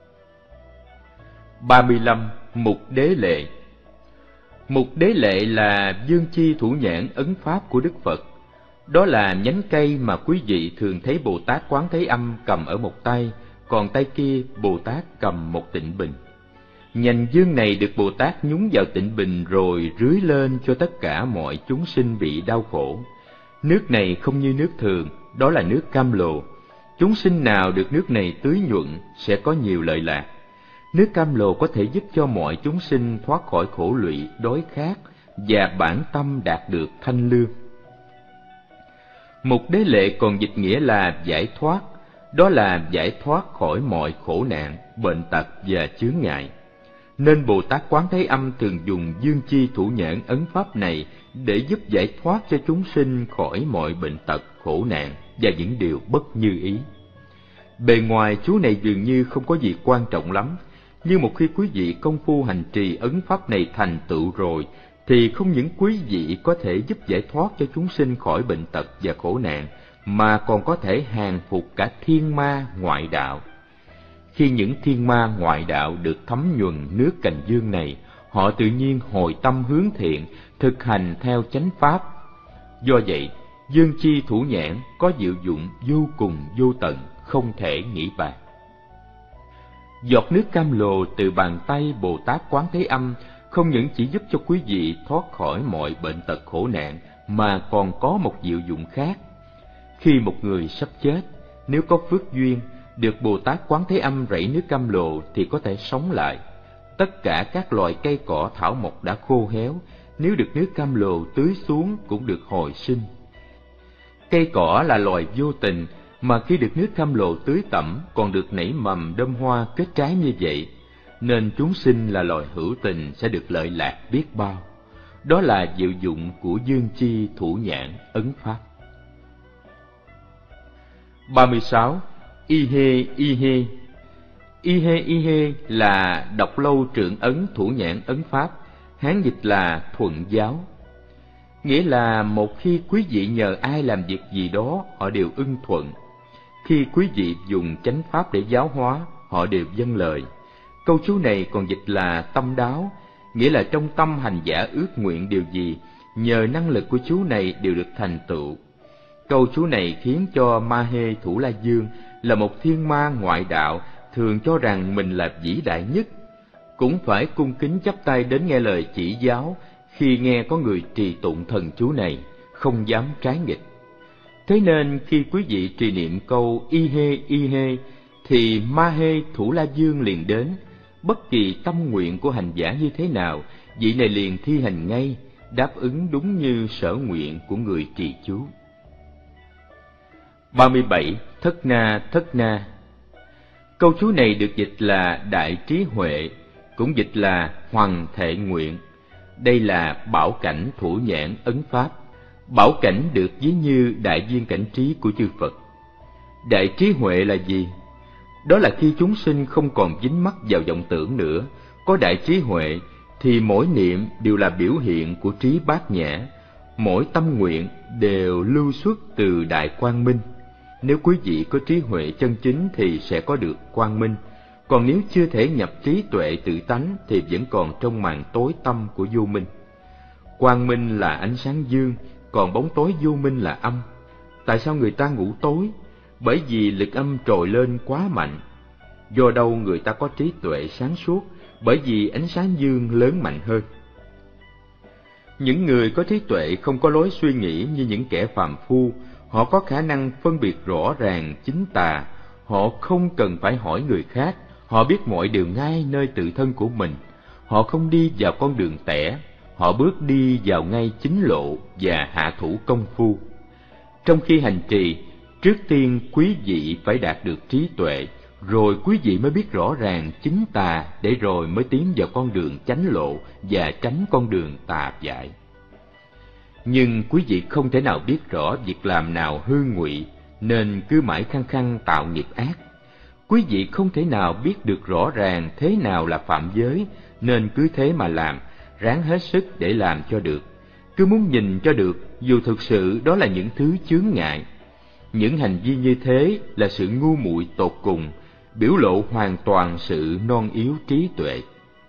ba mươi lăm. Mục Đế Lệ. Mục Đế Lệ là dương chi thủ nhãn ấn pháp của Đức Phật. Đó là nhánh cây mà quý vị thường thấy Bồ Tát Quán Thế Âm cầm ở một tay, còn tay kia Bồ Tát cầm một tịnh bình. Nhành dương này được Bồ Tát nhúng vào tịnh bình rồi rưới lên cho tất cả mọi chúng sinh bị đau khổ. Nước này không như nước thường, đó là nước cam lồ. Chúng sinh nào được nước này tưới nhuận sẽ có nhiều lợi lạc. Nước cam lồ có thể giúp cho mọi chúng sinh thoát khỏi khổ lụy, đói khát và bản tâm đạt được thanh lương. Mục Đế Lệ còn dịch nghĩa là giải thoát, đó là giải thoát khỏi mọi khổ nạn, bệnh tật và chướng ngại. Nên Bồ Tát Quán Thế Âm thường dùng dương chi thủ nhãn ấn pháp này để giúp giải thoát cho chúng sinh khỏi mọi bệnh tật, khổ nạn và những điều bất như ý. Bề ngoài chú này dường như không có gì quan trọng lắm, nhưng một khi quý vị công phu hành trì ấn pháp này thành tựu rồi, thì không những quý vị có thể giúp giải thoát cho chúng sinh khỏi bệnh tật và khổ nạn, mà còn có thể hàng phục cả thiên ma ngoại đạo. Khi những thiên ma ngoại đạo được thấm nhuần nước cành dương này, họ tự nhiên hồi tâm hướng thiện, thực hành theo chánh pháp. Do vậy, dương chi thủ nhãn có diệu dụng vô cùng vô tận, không thể nghĩ bàn. Giọt nước cam lồ từ bàn tay Bồ Tát Quán Thế Âm không những chỉ giúp cho quý vị thoát khỏi mọi bệnh tật khổ nạn, mà còn có một diệu dụng khác. Khi một người sắp chết, nếu có phước duyên, được Bồ Tát Quán Thế Âm rảy nước cam lồ thì có thể sống lại. Tất cả các loài cây cỏ thảo mộc đã khô héo, nếu được nước cam lồ tưới xuống cũng được hồi sinh. Cây cỏ là loài vô tình, mà khi được nước cam lồ tưới tẩm còn được nảy mầm đơm hoa kết trái như vậy, nên chúng sinh là loài hữu tình sẽ được lợi lạc biết bao. Đó là diệu dụng của dương chi thủ nhãn ấn pháp. ba mươi sáu. Y hê y hê. Y hê y hê là độc lâu trượng ấn thủ nhãn ấn pháp, Hán dịch là thuận giáo. Nghĩa là một khi quý vị nhờ ai làm việc gì đó, họ đều ưng thuận. Khi quý vị dùng chánh pháp để giáo hóa, họ đều vâng lời. Câu chú này còn dịch là tâm đáo, nghĩa là trong tâm hành giả ước nguyện điều gì, nhờ năng lực của chú này đều được thành tựu. Câu chú này khiến cho Ma Hê Thủ La Dương là một thiên ma ngoại đạo thường cho rằng mình là vĩ đại nhất, cũng phải cung kính chắp tay đến nghe lời chỉ giáo khi nghe có người trì tụng thần chú này, không dám trái nghịch. Thế nên khi quý vị trì niệm câu y hê y hê thì Ma Hê Thủ La Dương liền đến, bất kỳ tâm nguyện của hành giả như thế nào, vị này liền thi hành ngay, đáp ứng đúng như sở nguyện của người trì chú. ba mươi bảy. Thất na thất na. Câu chú này được dịch là đại trí huệ, cũng dịch là hoằng thệ nguyện. Đây là bảo cảnh thủ nhãn ấn pháp. Bảo cảnh được ví như đại viên cảnh trí của chư Phật. Đại trí huệ là gì? Đó là khi chúng sinh không còn dính mắc vào vọng tưởng nữa, có đại trí huệ thì mỗi niệm đều là biểu hiện của trí bát nhã, mỗi tâm nguyện đều lưu xuất từ đại quang minh. Nếu quý vị có trí huệ chân chính thì sẽ có được quang minh, còn nếu chưa thể nhập trí tuệ tự tánh thì vẫn còn trong màn tối tăm của vô minh. Quang minh là ánh sáng dương, còn bóng tối vô minh là âm. Tại sao người ta ngủ tối? Bởi vì lực âm trồi lên quá mạnh. Do đâu người ta có trí tuệ sáng suốt? Bởi vì ánh sáng dương lớn mạnh hơn. Những người có trí tuệ không có lối suy nghĩ như những kẻ phàm phu. Họ có khả năng phân biệt rõ ràng chính tà. Họ không cần phải hỏi người khác. Họ biết mọi điều ngay nơi tự thân của mình. Họ không đi vào con đường tẻ. Họ bước đi vào ngay chính lộ và hạ thủ công phu. Trong khi hành trì, trước tiên quý vị phải đạt được trí tuệ, rồi quý vị mới biết rõ ràng chính tà, để rồi mới tiến vào con đường chánh lộ và tránh con đường tà dại. Nhưng quý vị không thể nào biết rõ việc làm nào hư ngụy, nên cứ mãi khăng khăng tạo nghiệp ác. Quý vị không thể nào biết được rõ ràng thế nào là phạm giới, nên cứ thế mà làm, ráng hết sức để làm cho được. Cứ muốn nhìn cho được, dù thực sự đó là những thứ chướng ngại. Những hành vi như thế là sự ngu muội tột cùng, biểu lộ hoàn toàn sự non yếu trí tuệ.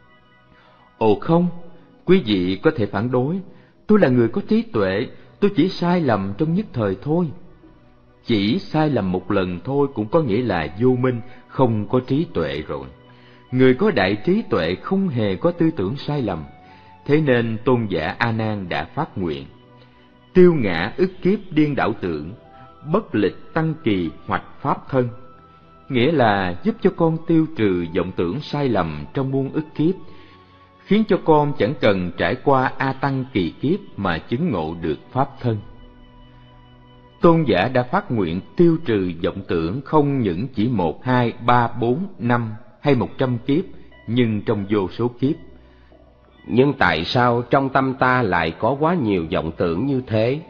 Ồ không, quý vị có thể phản đối, tôi là người có trí tuệ, tôi chỉ sai lầm trong nhất thời thôi. Chỉ sai lầm một lần thôi cũng có nghĩa là vô minh, không có trí tuệ rồi. Người có đại trí tuệ không hề có tư tưởng sai lầm. Thế nên tôn giả A Nan đã phát nguyện: tiêu ngã ức kiếp điên đảo tưởng, bất lịch tăng kỳ hoạch pháp thân. Nghĩa là giúp cho con tiêu trừ vọng tưởng sai lầm trong muôn ức kiếp, khiến cho con chẳng cần trải qua A Tăng kỳ kiếp mà chứng ngộ được pháp thân. Tôn giả đã phát nguyện tiêu trừ vọng tưởng không những chỉ một, hai, ba, bốn, năm hay một trăm kiếp, nhưng trong vô số kiếp. Nhưng tại sao trong tâm ta lại có quá nhiều vọng tưởng như thế?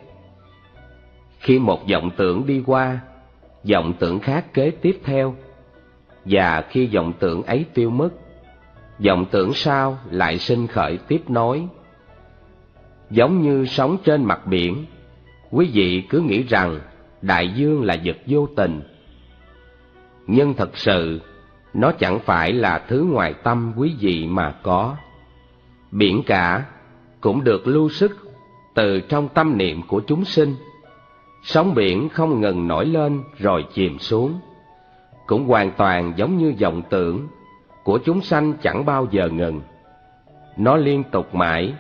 Khi một vọng tưởng đi qua, vọng tưởng khác kế tiếp theo, và khi vọng tưởng ấy tiêu mất, vọng tưởng sau lại sinh khởi tiếp nối. Giống như sống trên mặt biển, quý vị cứ nghĩ rằng đại dương là vật vô tình, nhưng thật sự nó chẳng phải là thứ ngoài tâm quý vị mà có. Biển cả cũng được lưu sức từ trong tâm niệm của chúng sinh. Sóng biển không ngừng nổi lên rồi chìm xuống, cũng hoàn toàn giống như vọng tưởng của chúng sanh chẳng bao giờ ngừng. Nó liên tục mãi.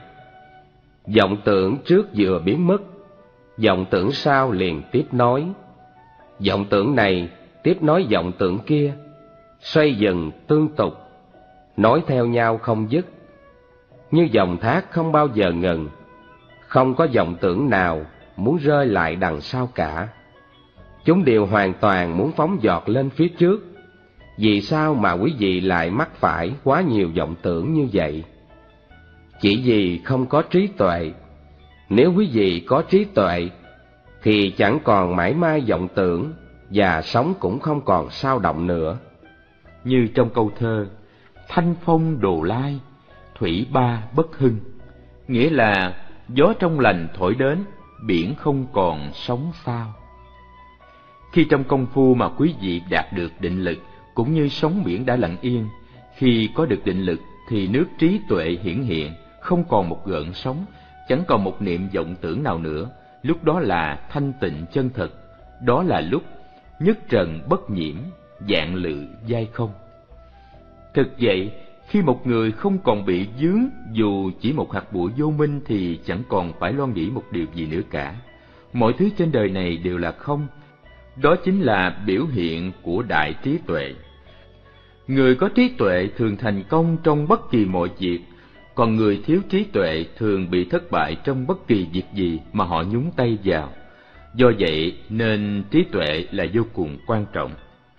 Vọng tưởng trước vừa biến mất, vọng tưởng sau liền tiếp nối. Vọng tưởng này tiếp nối vọng tưởng kia, xoay dần tương tục, nối theo nhau không dứt, như dòng thác không bao giờ ngừng. Không có vọng tưởng nào muốn rơi lại đằng sau cả. Chúng đều hoàn toàn muốn phóng dọt lên phía trước. Vì sao mà quý vị lại mắc phải quá nhiều vọng tưởng như vậy? Chỉ vì không có trí tuệ. Nếu quý vị có trí tuệ thì chẳng còn mãi mãi vọng tưởng, và sống cũng không còn sao động nữa. Như trong câu thơ: thanh phong đồ lai, thủy ba bất hưng. Nghĩa là gió trong lành thổi đến, biển không còn sóng sao. Khi trong công phu mà quý vị đạt được định lực, cũng như sóng biển đã lặng yên, khi có được định lực thì nước trí tuệ hiển hiện, không còn một gợn sóng, chẳng còn một niệm vọng tưởng nào nữa. Lúc đó là thanh tịnh chân thật, đó là lúc nhất trần bất nhiễm, vạn lự giai không. Thực vậy, khi một người không còn bị vướng dù chỉ một hạt bụi vô minh thì chẳng còn phải lo nghĩ một điều gì nữa cả. Mọi thứ trên đời này đều là không. Đó chính là biểu hiện của đại trí tuệ. Người có trí tuệ thường thành công trong bất kỳ mọi việc, còn người thiếu trí tuệ thường bị thất bại trong bất kỳ việc gì mà họ nhúng tay vào. Do vậy nên trí tuệ là vô cùng quan trọng.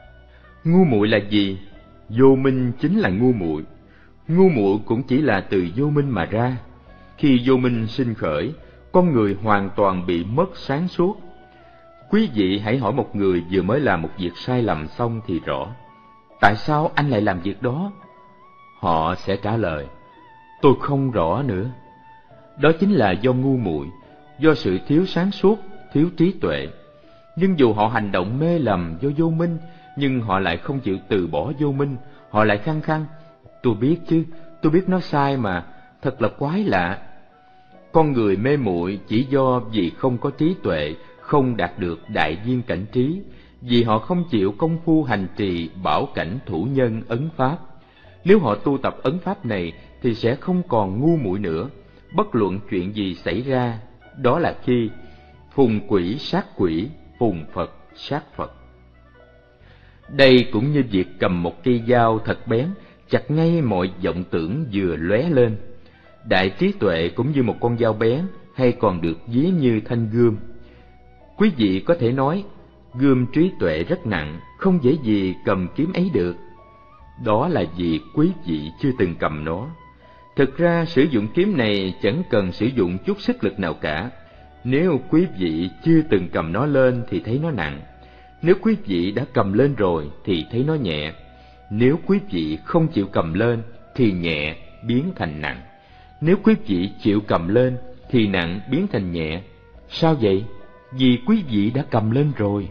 Ngu muội là gì? Vô minh chính là ngu muội. Ngu muội cũng chỉ là từ vô minh mà ra. Khi vô minh sinh khởi, con người hoàn toàn bị mất sáng suốt. Quý vị hãy hỏi một người vừa mới làm một việc sai lầm xong thì rõ: tại sao anh lại làm việc đó? Họ sẽ trả lời: Tôi không rõ nữa. Đó chính là do ngu muội, do sự thiếu sáng suốt, thiếu trí tuệ. Nhưng dù họ hành động mê lầm do vô minh, nhưng họ lại không chịu từ bỏ vô minh, họ lại khăng khăng. Tôi biết chứ, tôi biết nó sai mà, thật là quái lạ. Con người mê muội chỉ do vì không có trí tuệ, không đạt được đại viên cảnh trí, vì họ không chịu công phu hành trì bảo cảnh thủ nhân ấn pháp. Nếu họ tu tập ấn pháp này thì sẽ không còn ngu muội nữa. Bất luận chuyện gì xảy ra, đó là khi phùng quỷ sát quỷ, phùng Phật sát Phật. Đây cũng như việc cầm một cây dao thật bén, chặt ngay mọi vọng tưởng vừa lóe lên. Đại trí tuệ cũng như một con dao bén, hay còn được ví như thanh gươm. Quý vị có thể nói, gươm trí tuệ rất nặng, không dễ gì cầm kiếm ấy được. Đó là vì quý vị chưa từng cầm nó. Thực ra sử dụng kiếm này chẳng cần sử dụng chút sức lực nào cả. Nếu quý vị chưa từng cầm nó lên thì thấy nó nặng. Nếu quý vị đã cầm lên rồi thì thấy nó nhẹ. Nếu quý vị không chịu cầm lên thì nhẹ biến thành nặng. Nếu quý vị chịu cầm lên thì nặng biến thành nhẹ. Sao vậy? Vì quý vị đã cầm lên rồi.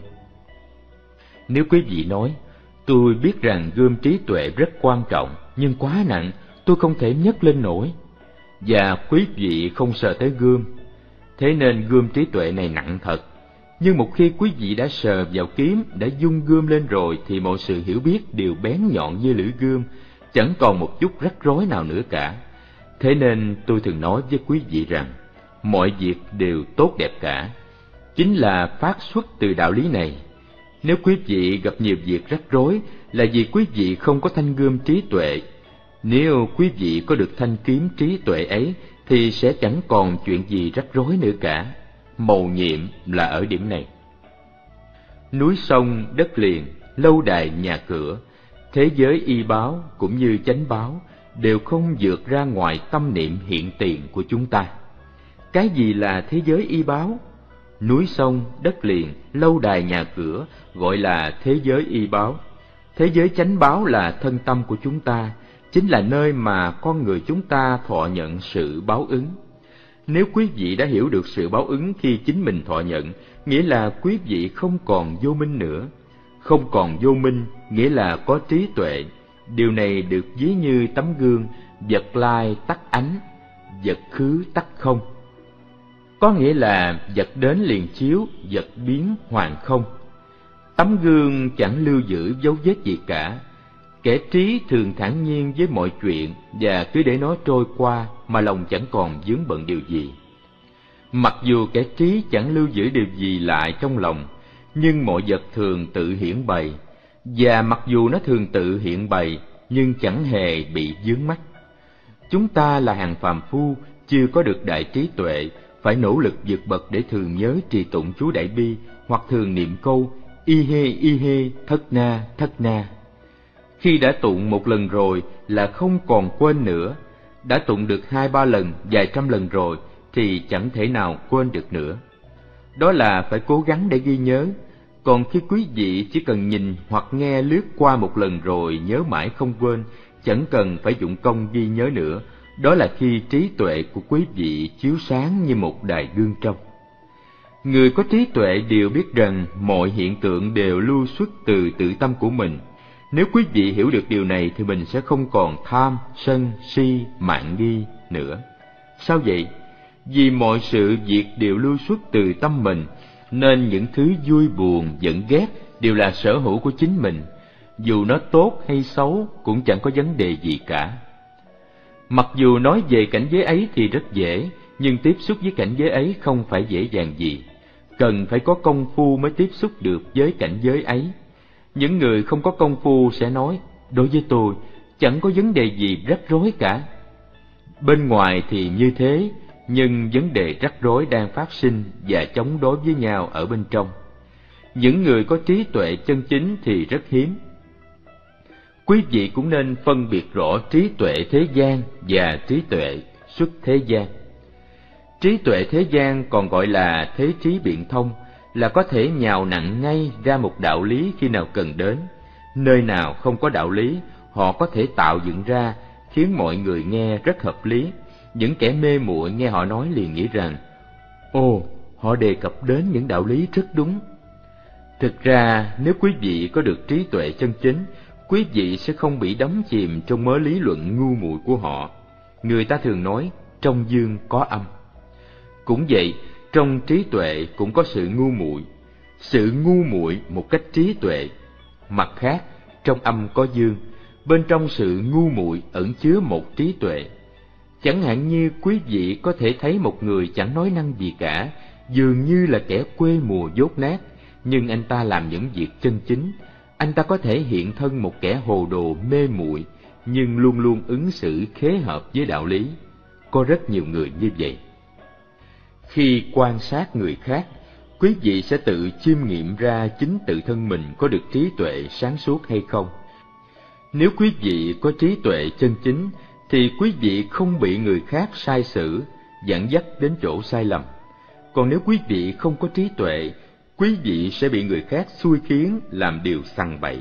Nếu quý vị nói, tôi biết rằng gươm trí tuệ rất quan trọng, nhưng quá nặng, tôi không thể nhấc lên nổi. Và quý vị không sờ tới gươm, thế nên gươm trí tuệ này nặng thật. Nhưng một khi quý vị đã sờ vào kiếm, đã dung gươm lên rồi, thì mọi sự hiểu biết đều bén nhọn như lưỡi gươm, chẳng còn một chút rắc rối nào nữa cả. Thế nên tôi thường nói với quý vị rằng, mọi việc đều tốt đẹp cả, chính là phát xuất từ đạo lý này. Nếu quý vị gặp nhiều việc rắc rối là vì quý vị không có thanh gươm trí tuệ. Nếu quý vị có được thanh kiếm trí tuệ ấy thì sẽ chẳng còn chuyện gì rắc rối nữa cả. Mầu nhiệm là ở điểm này. Núi sông, đất liền, lâu đài, nhà cửa, thế giới y báo cũng như chánh báo đều không vượt ra ngoài tâm niệm hiện tiền của chúng ta. Cái gì là thế giới y báo? Núi sông, đất liền, lâu đài, nhà cửa gọi là thế giới y báo. Thế giới chánh báo là thân tâm của chúng ta, chính là nơi mà con người chúng ta thọ nhận sự báo ứng. Nếu quý vị đã hiểu được sự báo ứng khi chính mình thọ nhận, nghĩa là quý vị không còn vô minh nữa. Không còn vô minh nghĩa là có trí tuệ. Điều này được ví như tấm gương, vật lai tắt ánh, vật khứ tắt không. Có nghĩa là vật đến liền chiếu, vật biến hoàn không. Tấm gương chẳng lưu giữ dấu vết gì cả. Kẻ trí thường thản nhiên với mọi chuyện và cứ để nó trôi qua mà lòng chẳng còn vướng bận điều gì. Mặc dù kẻ trí chẳng lưu giữ điều gì lại trong lòng, nhưng mọi vật thường tự hiển bày, và mặc dù nó thường tự hiện bày nhưng chẳng hề bị vướng mắc. Chúng ta là hàng phàm phu, chưa có được đại trí tuệ, phải nỗ lực vượt bậc để thường nhớ trì tụng chú Đại Bi, hoặc thường niệm câu y hê y hê thất na thất na. Khi đã tụng một lần rồi là không còn quên nữa, đã tụng được hai ba lần, vài trăm lần rồi thì chẳng thể nào quên được nữa. Đó là phải cố gắng để ghi nhớ. Còn khi quý vị chỉ cần nhìn hoặc nghe lướt qua một lần rồi nhớ mãi không quên, chẳng cần phải dụng công ghi nhớ nữa, đó là khi trí tuệ của quý vị chiếu sáng như một đài gương trong. Người có trí tuệ đều biết rằng mọi hiện tượng đều lưu xuất từ tự tâm của mình. Nếu quý vị hiểu được điều này thì mình sẽ không còn tham, sân, si, mạn nghi nữa. Sao vậy? Vì mọi sự việc đều lưu xuất từ tâm mình, nên những thứ vui buồn, giận ghét đều là sở hữu của chính mình. Dù nó tốt hay xấu cũng chẳng có vấn đề gì cả. Mặc dù nói về cảnh giới ấy thì rất dễ, nhưng tiếp xúc với cảnh giới ấy không phải dễ dàng gì. Cần phải có công phu mới tiếp xúc được với cảnh giới ấy. Những người không có công phu sẽ nói, đối với tôi chẳng có vấn đề gì rắc rối cả. Bên ngoài thì như thế, nhưng vấn đề rắc rối đang phát sinh và chống đối với nhau ở bên trong. Những người có trí tuệ chân chính thì rất hiếm. Quý vị cũng nên phân biệt rõ trí tuệ thế gian và trí tuệ xuất thế gian. Trí tuệ thế gian còn gọi là thế trí biện thông, là có thể nhào nặn ngay ra một đạo lý khi nào cần đến. Nơi nào không có đạo lý, họ có thể tạo dựng ra, khiến mọi người nghe rất hợp lý. Những kẻ mê muội nghe họ nói liền nghĩ rằng, ồ, họ đề cập đến những đạo lý rất đúng. Thực ra, nếu quý vị có được trí tuệ chân chính, quý vị sẽ không bị đắm chìm trong mớ lý luận ngu muội của họ. Người ta thường nói, trong dương có âm. Cũng vậy, trong trí tuệ cũng có sự ngu muội, sự ngu muội một cách trí tuệ. Mặt khác, trong âm có dương, bên trong sự ngu muội ẩn chứa một trí tuệ. Chẳng hạn như quý vị có thể thấy một người chẳng nói năng gì cả, dường như là kẻ quê mùa dốt nát, nhưng anh ta làm những việc chân chính. Anh ta có thể hiện thân một kẻ hồ đồ mê muội, nhưng luôn luôn ứng xử khế hợp với đạo lý. Có rất nhiều người như vậy. Khi quan sát người khác, quý vị sẽ tự chiêm nghiệm ra chính tự thân mình có được trí tuệ sáng suốt hay không. Nếu quý vị có trí tuệ chân chính, thì quý vị không bị người khác sai xử, dẫn dắt đến chỗ sai lầm. Còn nếu quý vị không có trí tuệ, quý vị sẽ bị người khác xui khiến làm điều sằng bậy.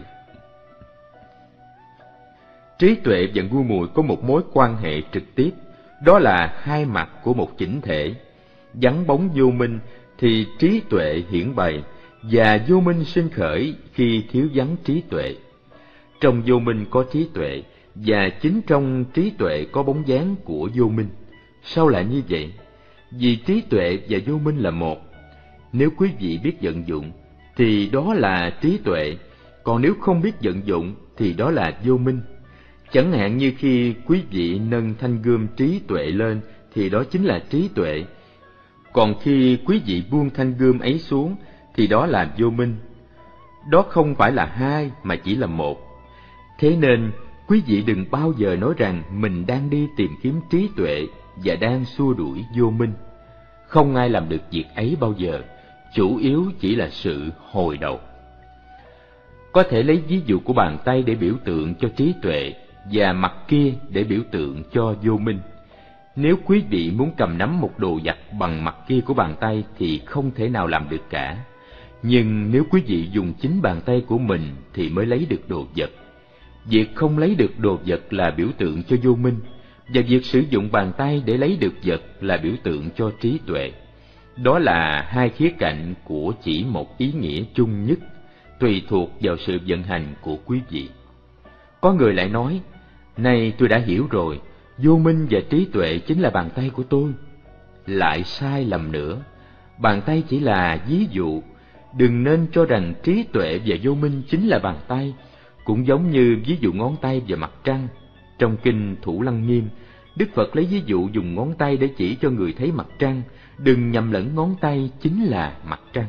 Trí tuệ và ngu muội có một mối quan hệ trực tiếp, đó là hai mặt của một chỉnh thể. Vắng bóng vô minh thì trí tuệ hiển bày, và vô minh sinh khởi khi thiếu vắng trí tuệ. Trong vô minh có trí tuệ, và chính trong trí tuệ có bóng dáng của vô minh. Sao lại như vậy? Vì trí tuệ và vô minh là một. Nếu quý vị biết vận dụng, thì đó là trí tuệ, còn nếu không biết vận dụng, thì đó là vô minh. Chẳng hạn như khi quý vị nâng thanh gươm trí tuệ lên, thì đó chính là trí tuệ. Còn khi quý vị buông thanh gươm ấy xuống, thì đó là vô minh. Đó không phải là hai, mà chỉ là một. Thế nên, quý vị đừng bao giờ nói rằng mình đang đi tìm kiếm trí tuệ và đang xua đuổi vô minh. Không ai làm được việc ấy bao giờ, chủ yếu chỉ là sự hồi đầu. Có thể lấy ví dụ của bàn tay để biểu tượng cho trí tuệ, và mặt kia để biểu tượng cho vô minh. Nếu quý vị muốn cầm nắm một đồ vật bằng mặt kia của bàn tay thì không thể nào làm được cả. Nhưng nếu quý vị dùng chính bàn tay của mình thì mới lấy được đồ vật. Việc không lấy được đồ vật là biểu tượng cho vô minh, và việc sử dụng bàn tay để lấy được vật là biểu tượng cho trí tuệ. Đó là hai khía cạnh của chỉ một ý nghĩa chung nhất, tùy thuộc vào sự vận hành của quý vị. Có người lại nói, này tôi đã hiểu rồi, vô minh và trí tuệ chính là bàn tay của tôi. Lại sai lầm nữa, bàn tay chỉ là ví dụ, đừng nên cho rằng trí tuệ và vô minh chính là bàn tay. Cũng giống như ví dụ ngón tay và mặt trăng. Trong kinh Thủ Lăng Nghiêm, Đức Phật lấy ví dụ dùng ngón tay để chỉ cho người thấy mặt trăng, đừng nhầm lẫn ngón tay chính là mặt trăng.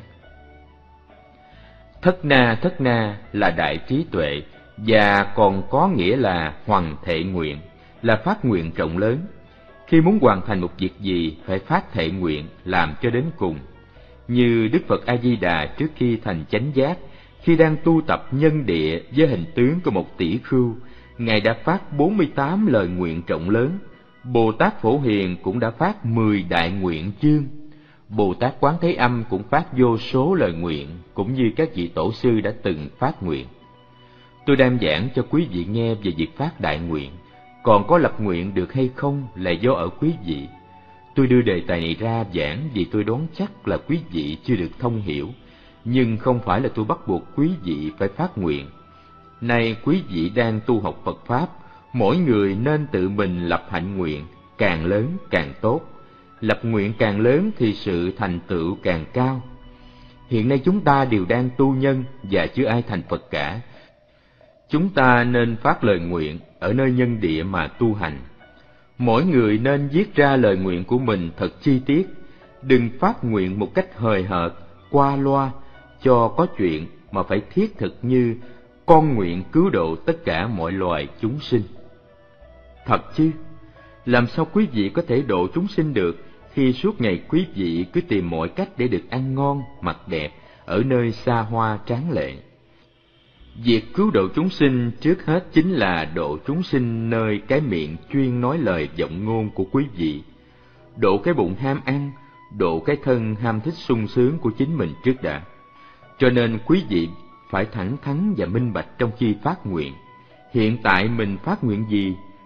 Thất na thất na là đại trí tuệ, và còn có nghĩa là hoằng thệ nguyện, là phát nguyện rộng lớn. Khi muốn hoàn thành một việc gì phải phát thệ nguyện, làm cho đến cùng. Như Đức Phật A Di Đà trước khi thành chánh giác, khi đang tu tập nhân địa với hình tướng của một tỷ khưu, Ngài đã phát bốn mươi tám lời nguyện rộng lớn. Bồ Tát Phổ Hiền cũng đã phát mười đại nguyện chương. Bồ Tát Quán Thế Âm cũng phát vô số lời nguyện, cũng như các vị tổ sư đã từng phát nguyện. Tôi đang giảng cho quý vị nghe về việc phát đại nguyện, còn có lập nguyện được hay không là do ở quý vị. Tôi đưa đề tài này ra giảng vì tôi đoán chắc là quý vị chưa được thông hiểu, nhưng không phải là tôi bắt buộc quý vị phải phát nguyện. Nay quý vị đang tu học Phật Pháp, mỗi người nên tự mình lập hạnh nguyện, càng lớn càng tốt. Lập nguyện càng lớn thì sự thành tựu càng cao. Hiện nay chúng ta đều đang tu nhân và chưa ai thành Phật cả. Chúng ta nên phát lời nguyện ở nơi nhân địa mà tu hành. Mỗi người nên viết ra lời nguyện của mình thật chi tiết, đừng phát nguyện một cách hời hợt, qua loa, cho có chuyện, mà phải thiết thực như con nguyện cứu độ tất cả mọi loài chúng sinh. Thật chứ? Làm sao quý vị có thể độ chúng sinh được khi suốt ngày quý vị cứ tìm mọi cách để được ăn ngon, mặc đẹp ở nơi xa hoa tráng lệ? Việc cứu độ chúng sinh trước hết chính là độ chúng sinh nơi cái miệng chuyên nói lời vọng ngôn của quý vị, độ cái bụng ham ăn, độ cái thân ham thích sung sướng của chính mình trước đã. Cho nên quý vị phải thẳng thắn và minh bạch trong khi phát nguyện. Hiện tại mình phát nguyện gì,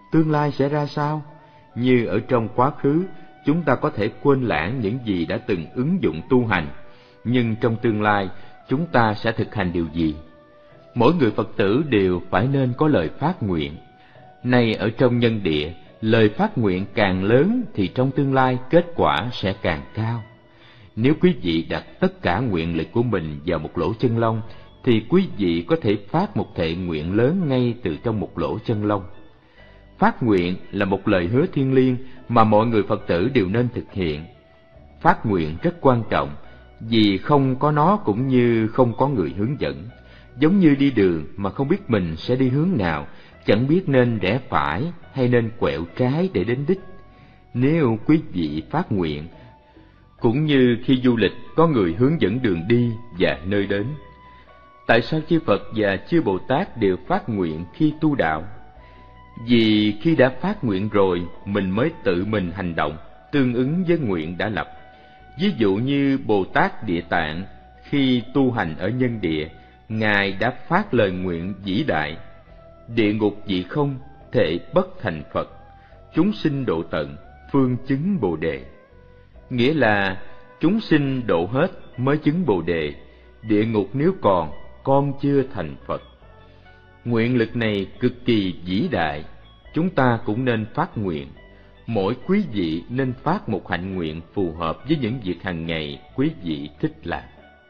tương lai sẽ ra sao? Như ở trong quá khứ, chúng ta có thể quên lãng những gì đã từng ứng dụng tu hành, nhưng trong tương lai, chúng ta sẽ thực hành điều gì? Mỗi người Phật tử đều phải nên có lời phát nguyện. Nay ở trong nhân địa, lời phát nguyện càng lớn thì trong tương lai kết quả sẽ càng cao. Nếu quý vị đặt tất cả nguyện lực của mình vào một lỗ chân lông, thì quý vị có thể phát một thệ nguyện lớn ngay từ trong một lỗ chân lông. Phát nguyện là một lời hứa thiêng liêng mà mọi người Phật tử đều nên thực hiện. Phát nguyện rất quan trọng, vì không có nó cũng như không có người hướng dẫn. Giống như đi đường mà không biết mình sẽ đi hướng nào, chẳng biết nên rẽ phải hay nên quẹo trái để đến đích. Nếu quý vị phát nguyện, cũng như khi du lịch có người hướng dẫn đường đi và nơi đến. Tại sao chư Phật và chư Bồ Tát đều phát nguyện khi tu đạo? Vì khi đã phát nguyện rồi, mình mới tự mình hành động, tương ứng với nguyện đã lập. Ví dụ như Bồ Tát Địa Tạng, khi tu hành ở nhân địa, Ngài đã phát lời nguyện vĩ đại: địa ngục vị không, thệ bất thành Phật, chúng sinh độ tận, phương chứng Bồ Đề. Nghĩa là chúng sinh độ hết mới chứng Bồ Đề, địa ngục nếu còn, con chưa thành Phật. Nguyện lực này cực kỳ vĩ đại, chúng ta cũng nên phát nguyện. Mỗi quý vị nên phát một hạnh nguyện phù hợp với những việc hàng ngày quý vị thích làm.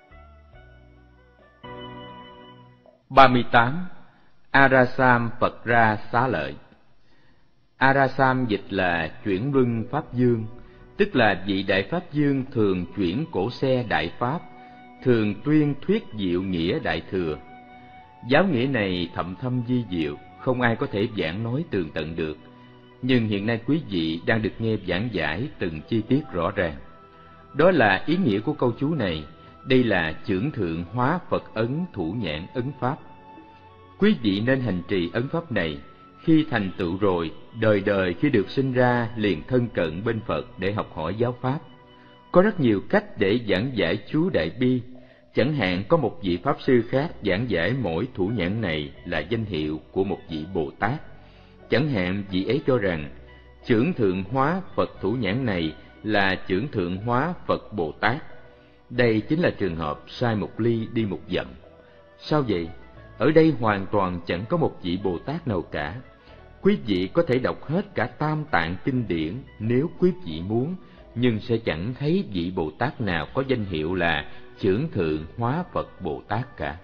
ba mươi tám. Arasam Phật ra xá lợi. Arasam dịch là chuyển luân Pháp Dương, tức là vị Đại Pháp Dương thường chuyển cổ xe Đại Pháp, thường tuyên thuyết diệu nghĩa Đại Thừa. Giáo nghĩa này thậm thâm vi diệu, không ai có thể giảng nói tường tận được. Nhưng hiện nay quý vị đang được nghe giảng giải từng chi tiết rõ ràng. Đó là ý nghĩa của câu chú này. Đây là chưởng thượng hóa Phật ấn thủ nhãn ấn Pháp. Quý vị nên hành trì ấn Pháp này. Khi thành tựu rồi, đời đời khi được sinh ra liền thân cận bên Phật để học hỏi giáo Pháp. Có rất nhiều cách để giảng giải chú Đại Bi. Chẳng hạn có một vị Pháp Sư khác giảng giải mỗi thủ nhãn này là danh hiệu của một vị Bồ Tát. Chẳng hạn vị ấy cho rằng chưởng thượng hóa Phật thủ nhãn này là chưởng thượng hóa Phật Bồ Tát. Đây chính là trường hợp sai một ly đi một dặm. Sao vậy? Ở đây hoàn toàn chẳng có một vị Bồ Tát nào cả. Quý vị có thể đọc hết cả Tam Tạng kinh điển nếu quý vị muốn, nhưng sẽ chẳng thấy vị Bồ Tát nào có danh hiệu là chưởng thượng hóa Phật Bồ Tát cả.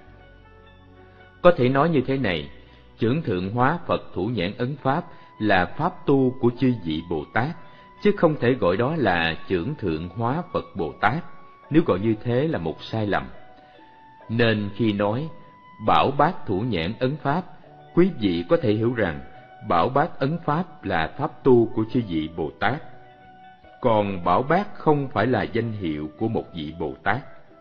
Có thể nói như thế này: chưởng thượng hóa Phật thủ nhãn ấn Pháp là pháp tu của chư vị Bồ Tát, chứ không thể gọi đó là chưởng thượng hóa Phật Bồ Tát. Nếu gọi như thế là một sai lầm. Nên khi nói bảo bát thủ nhãn ấn Pháp, quý vị có thể hiểu rằng bảo bát ấn Pháp là pháp tu của chư vị Bồ Tát, còn bảo bát không phải là danh hiệu của một vị Bồ Tát.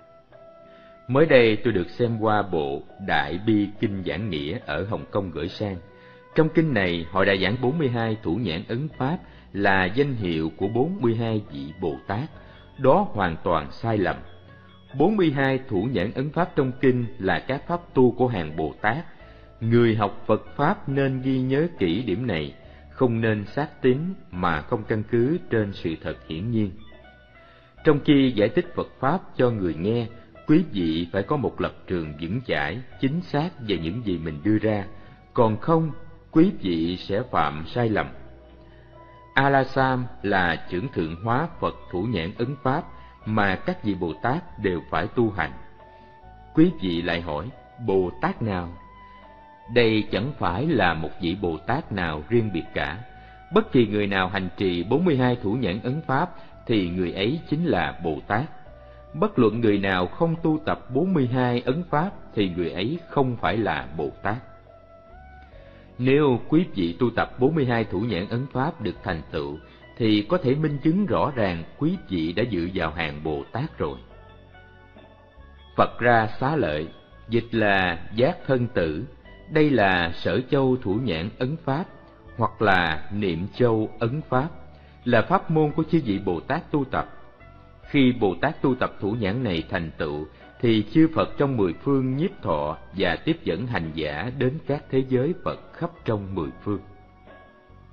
Mới đây tôi được xem qua bộ Đại Bi Kinh Giảng Nghĩa ở Hồng Kông gửi sang. Trong kinh này họ đã giảng bốn mươi hai thủ nhãn ấn Pháp là danh hiệu của bốn mươi hai vị Bồ Tát. Đó hoàn toàn sai lầm. bốn mươi hai thủ nhãn ấn Pháp trong kinh là các pháp tu của hàng Bồ Tát. Người học Phật Pháp nên ghi nhớ kỹ điểm này, không nên xác tín mà không căn cứ trên sự thật hiển nhiên. Trong khi giải thích Phật Pháp cho người nghe, quý vị phải có một lập trường vững chãi, chính xác về những gì mình đưa ra, còn không, quý vị sẽ phạm sai lầm. Alasam là chưởng thượng hóa Phật thủ nhãn ấn Pháp mà các vị Bồ Tát đều phải tu hành. Quý vị lại hỏi, Bồ Tát nào? Đây chẳng phải là một vị Bồ Tát nào riêng biệt cả. Bất kỳ người nào hành trì bốn mươi hai thủ nhãn ấn Pháp thì người ấy chính là Bồ Tát. Bất luận người nào không tu tập bốn mươi hai ấn Pháp thì người ấy không phải là Bồ Tát. Nếu quý vị tu tập bốn mươi hai thủ nhãn ấn Pháp được thành tựu, thì có thể minh chứng rõ ràng quý vị đã dự vào hàng Bồ Tát rồi. Phật ra xá lợi, dịch là giác thân tử. Đây là sở châu thủ nhãn ấn Pháp, hoặc là niệm châu ấn Pháp, là pháp môn của chư vị Bồ Tát tu tập. Khi Bồ Tát tu tập thủ nhãn này thành tựu, thì chư Phật trong mười phương nhiếp thọ và tiếp dẫn hành giả đến các thế giới Phật khắp trong mười phương.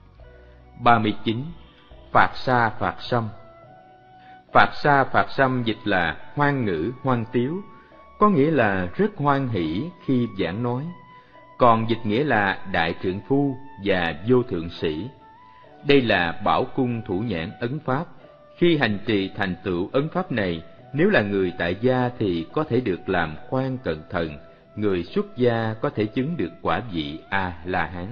ba mươi chín. Phạt sa phạt sâm. Phạt sa phạt sâm dịch là hoan ngữ hoan tiếu, có nghĩa là rất hoan hỷ khi giảng nói, còn dịch nghĩa là đại trượng phu và vô thượng sĩ. Đây là bảo cung thủ nhãn ấn pháp. Khi hành trì thành tựu ấn pháp này, nếu là người tại gia thì có thể được làm khoan cận thần, người xuất gia có thể chứng được quả vị A-la-hán.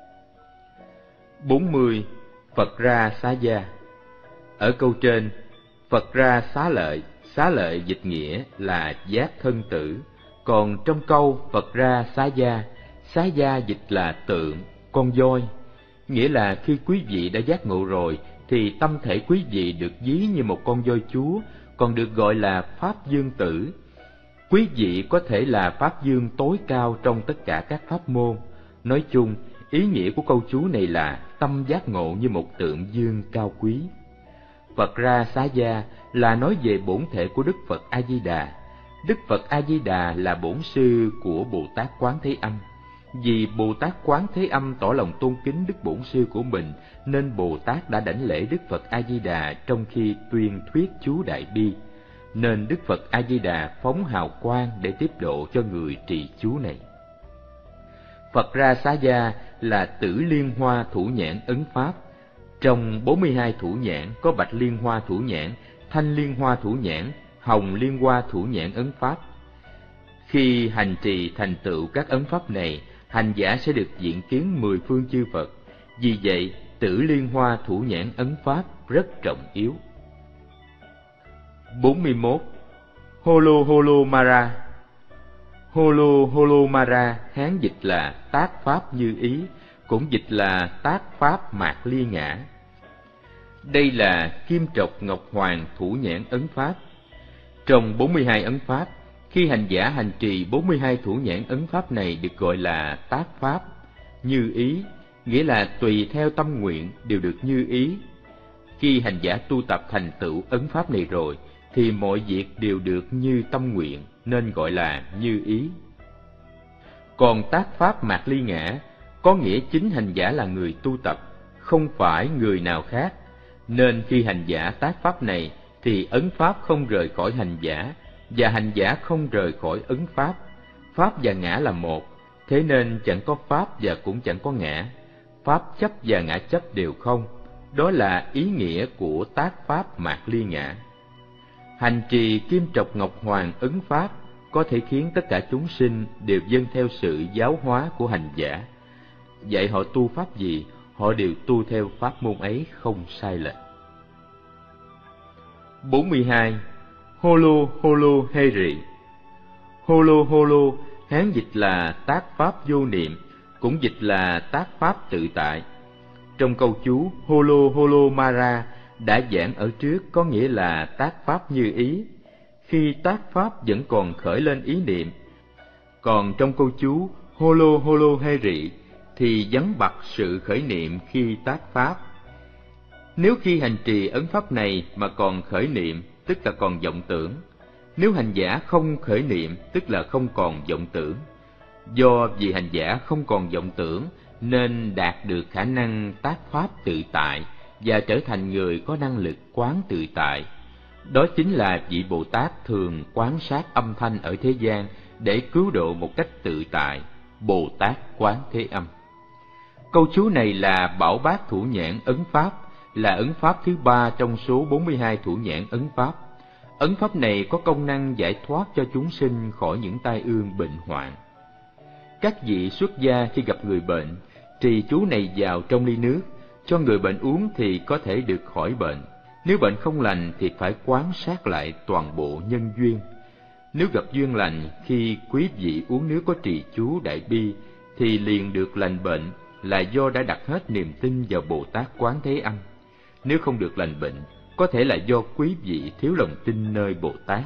bốn mươi. Phật ra xá gia. Ở câu trên, Phật ra xá lợi, xá lợi dịch nghĩa là giác thân tử, còn trong câu Phật ra xá gia, xá gia dịch là tượng, con voi, nghĩa là khi quý vị đã giác ngộ rồi thì tâm thể quý vị được ví như một con voi chúa, còn được gọi là Pháp Dương Tử. Quý vị có thể là Pháp Dương tối cao trong tất cả các pháp môn. Nói chung, ý nghĩa của câu chú này là tâm giác ngộ như một tượng dương cao quý. Phật ra xá gia là nói về bổn thể của Đức Phật A-di-đà. Đức Phật A-di-đà là bổn sư của Bồ Tát Quán Thế Âm. Vì Bồ Tát Quán Thế Âm tỏ lòng tôn kính Đức Bổn Sư của mình, nên Bồ Tát đã đảnh lễ Đức Phật A-di-đà trong khi tuyên thuyết chú Đại Bi. Nên Đức Phật A-di-đà phóng hào quang để tiếp độ cho người trì chú này. Phật ra xá gia là Tử Liên Hoa thủ nhãn ấn pháp. Trong bốn mươi hai thủ nhãn có Bạch Liên Hoa thủ nhãn, Thanh Liên Hoa thủ nhãn, Hồng Liên Hoa thủ nhãn ấn pháp. Khi hành trì thành tựu các ấn pháp này, hành giả sẽ được diện kiến mười phương chư Phật. Vì vậy, Tử Liên Hoa thủ nhãn ấn pháp rất trọng yếu. bốn mươi mốt. Holo Holo Mara. Holo Holo Mara Hán dịch là tác pháp như ý, cũng dịch là tác pháp mạt ly ngã. Đây là Kim Trọc Ngọc Hoàng thủ nhãn ấn pháp. Trong bốn mươi hai ấn pháp, khi hành giả hành trì bốn mươi hai thủ nhãn ấn pháp này được gọi là tác pháp như ý, nghĩa là tùy theo tâm nguyện đều được như ý. Khi hành giả tu tập thành tựu ấn pháp này rồi, thì mọi việc đều được như tâm nguyện, nên gọi là như ý. Còn tác pháp mạt ly ngã, có nghĩa chính hành giả là người tu tập, không phải người nào khác. Nên khi hành giả tác pháp này, thì ấn pháp không rời khỏi hành giả, và hành giả không rời khỏi ấn pháp. Pháp và ngã là một, thế nên chẳng có pháp và cũng chẳng có ngã. Pháp chấp và ngã chấp đều không. Đó là ý nghĩa của tác pháp mạt ly ngã. Hành trì Kim Trọc Ngọc Hoàng ấn pháp có thể khiến tất cả chúng sinh đều dâng theo sự giáo hóa của hành giả. Vậy họ tu pháp gì, họ đều tu theo pháp môn ấy không sai lệch. bốn mươi hai. Holo Holo Heri. Holo Holo Hán dịch là tác pháp vô niệm, cũng dịch là tác pháp tự tại. Trong câu chú Holo Holo Mara đã giảng ở trước có nghĩa là tác pháp như ý, khi tác pháp vẫn còn khởi lên ý niệm. Còn trong câu chú Holo Holo Heri thì vắng bặt sự khởi niệm khi tác pháp. Nếu khi hành trì ấn pháp này mà còn khởi niệm, tức là còn vọng tưởng. Nếu hành giả không khởi niệm, tức là không còn vọng tưởng. Do vì hành giả không còn vọng tưởng, nên đạt được khả năng tác pháp tự tại và trở thành người có năng lực quán tự tại. Đó chính là vị Bồ Tát thường quán sát âm thanh ở thế gian để cứu độ một cách tự tại, Bồ Tát Quán Thế Âm. Câu chú này là Bảo Bát thủ nhãn ấn pháp, là ấn pháp thứ ba trong số bốn mươi hai thủ nhãn ấn pháp. Ấn pháp này có công năng giải thoát cho chúng sinh khỏi những tai ương bệnh hoạn. Các vị xuất gia khi gặp người bệnh, trì chú này vào trong ly nước, cho người bệnh uống thì có thể được khỏi bệnh. Nếu bệnh không lành thì phải quan sát lại toàn bộ nhân duyên. Nếu gặp duyên lành, khi quý vị uống nước có trì chú Đại Bi thì liền được lành bệnh, là do đã đặt hết niềm tin vào Bồ Tát Quán Thế Âm. Nếu không được lành bệnh, có thể là do quý vị thiếu lòng tin nơi Bồ Tát.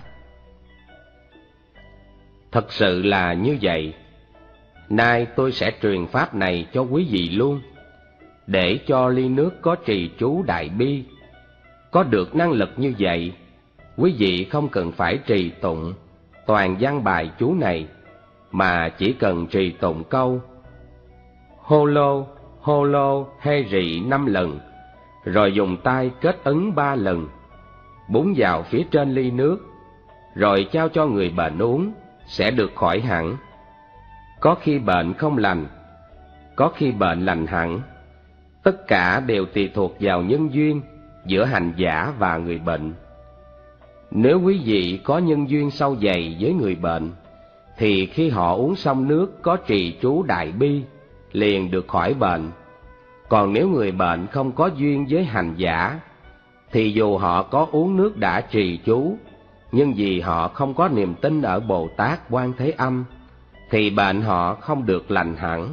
Thật sự là như vậy. Nay tôi sẽ truyền pháp này cho quý vị luôn, để cho ly nước có trì chú Đại Bi. Có được năng lực như vậy, quý vị không cần phải trì tụng toàn văn bài chú này, mà chỉ cần trì tụng câu Holo hô lô hay rị năm lần, rồi dùng tay kết ấn ba lần, búng vào phía trên ly nước, rồi trao cho người bệnh uống, sẽ được khỏi hẳn. Có khi bệnh không lành, có khi bệnh lành hẳn. Tất cả đều tùy thuộc vào nhân duyên giữa hành giả và người bệnh. Nếu quý vị có nhân duyên sâu dày với người bệnh, thì khi họ uống xong nước có trì chú Đại Bi, liền được khỏi bệnh. Còn nếu người bệnh không có duyên với hành giả, thì dù họ có uống nước đã trì chú, nhưng vì họ không có niềm tin ở Bồ Tát Quan Thế Âm, thì bệnh họ không được lành hẳn.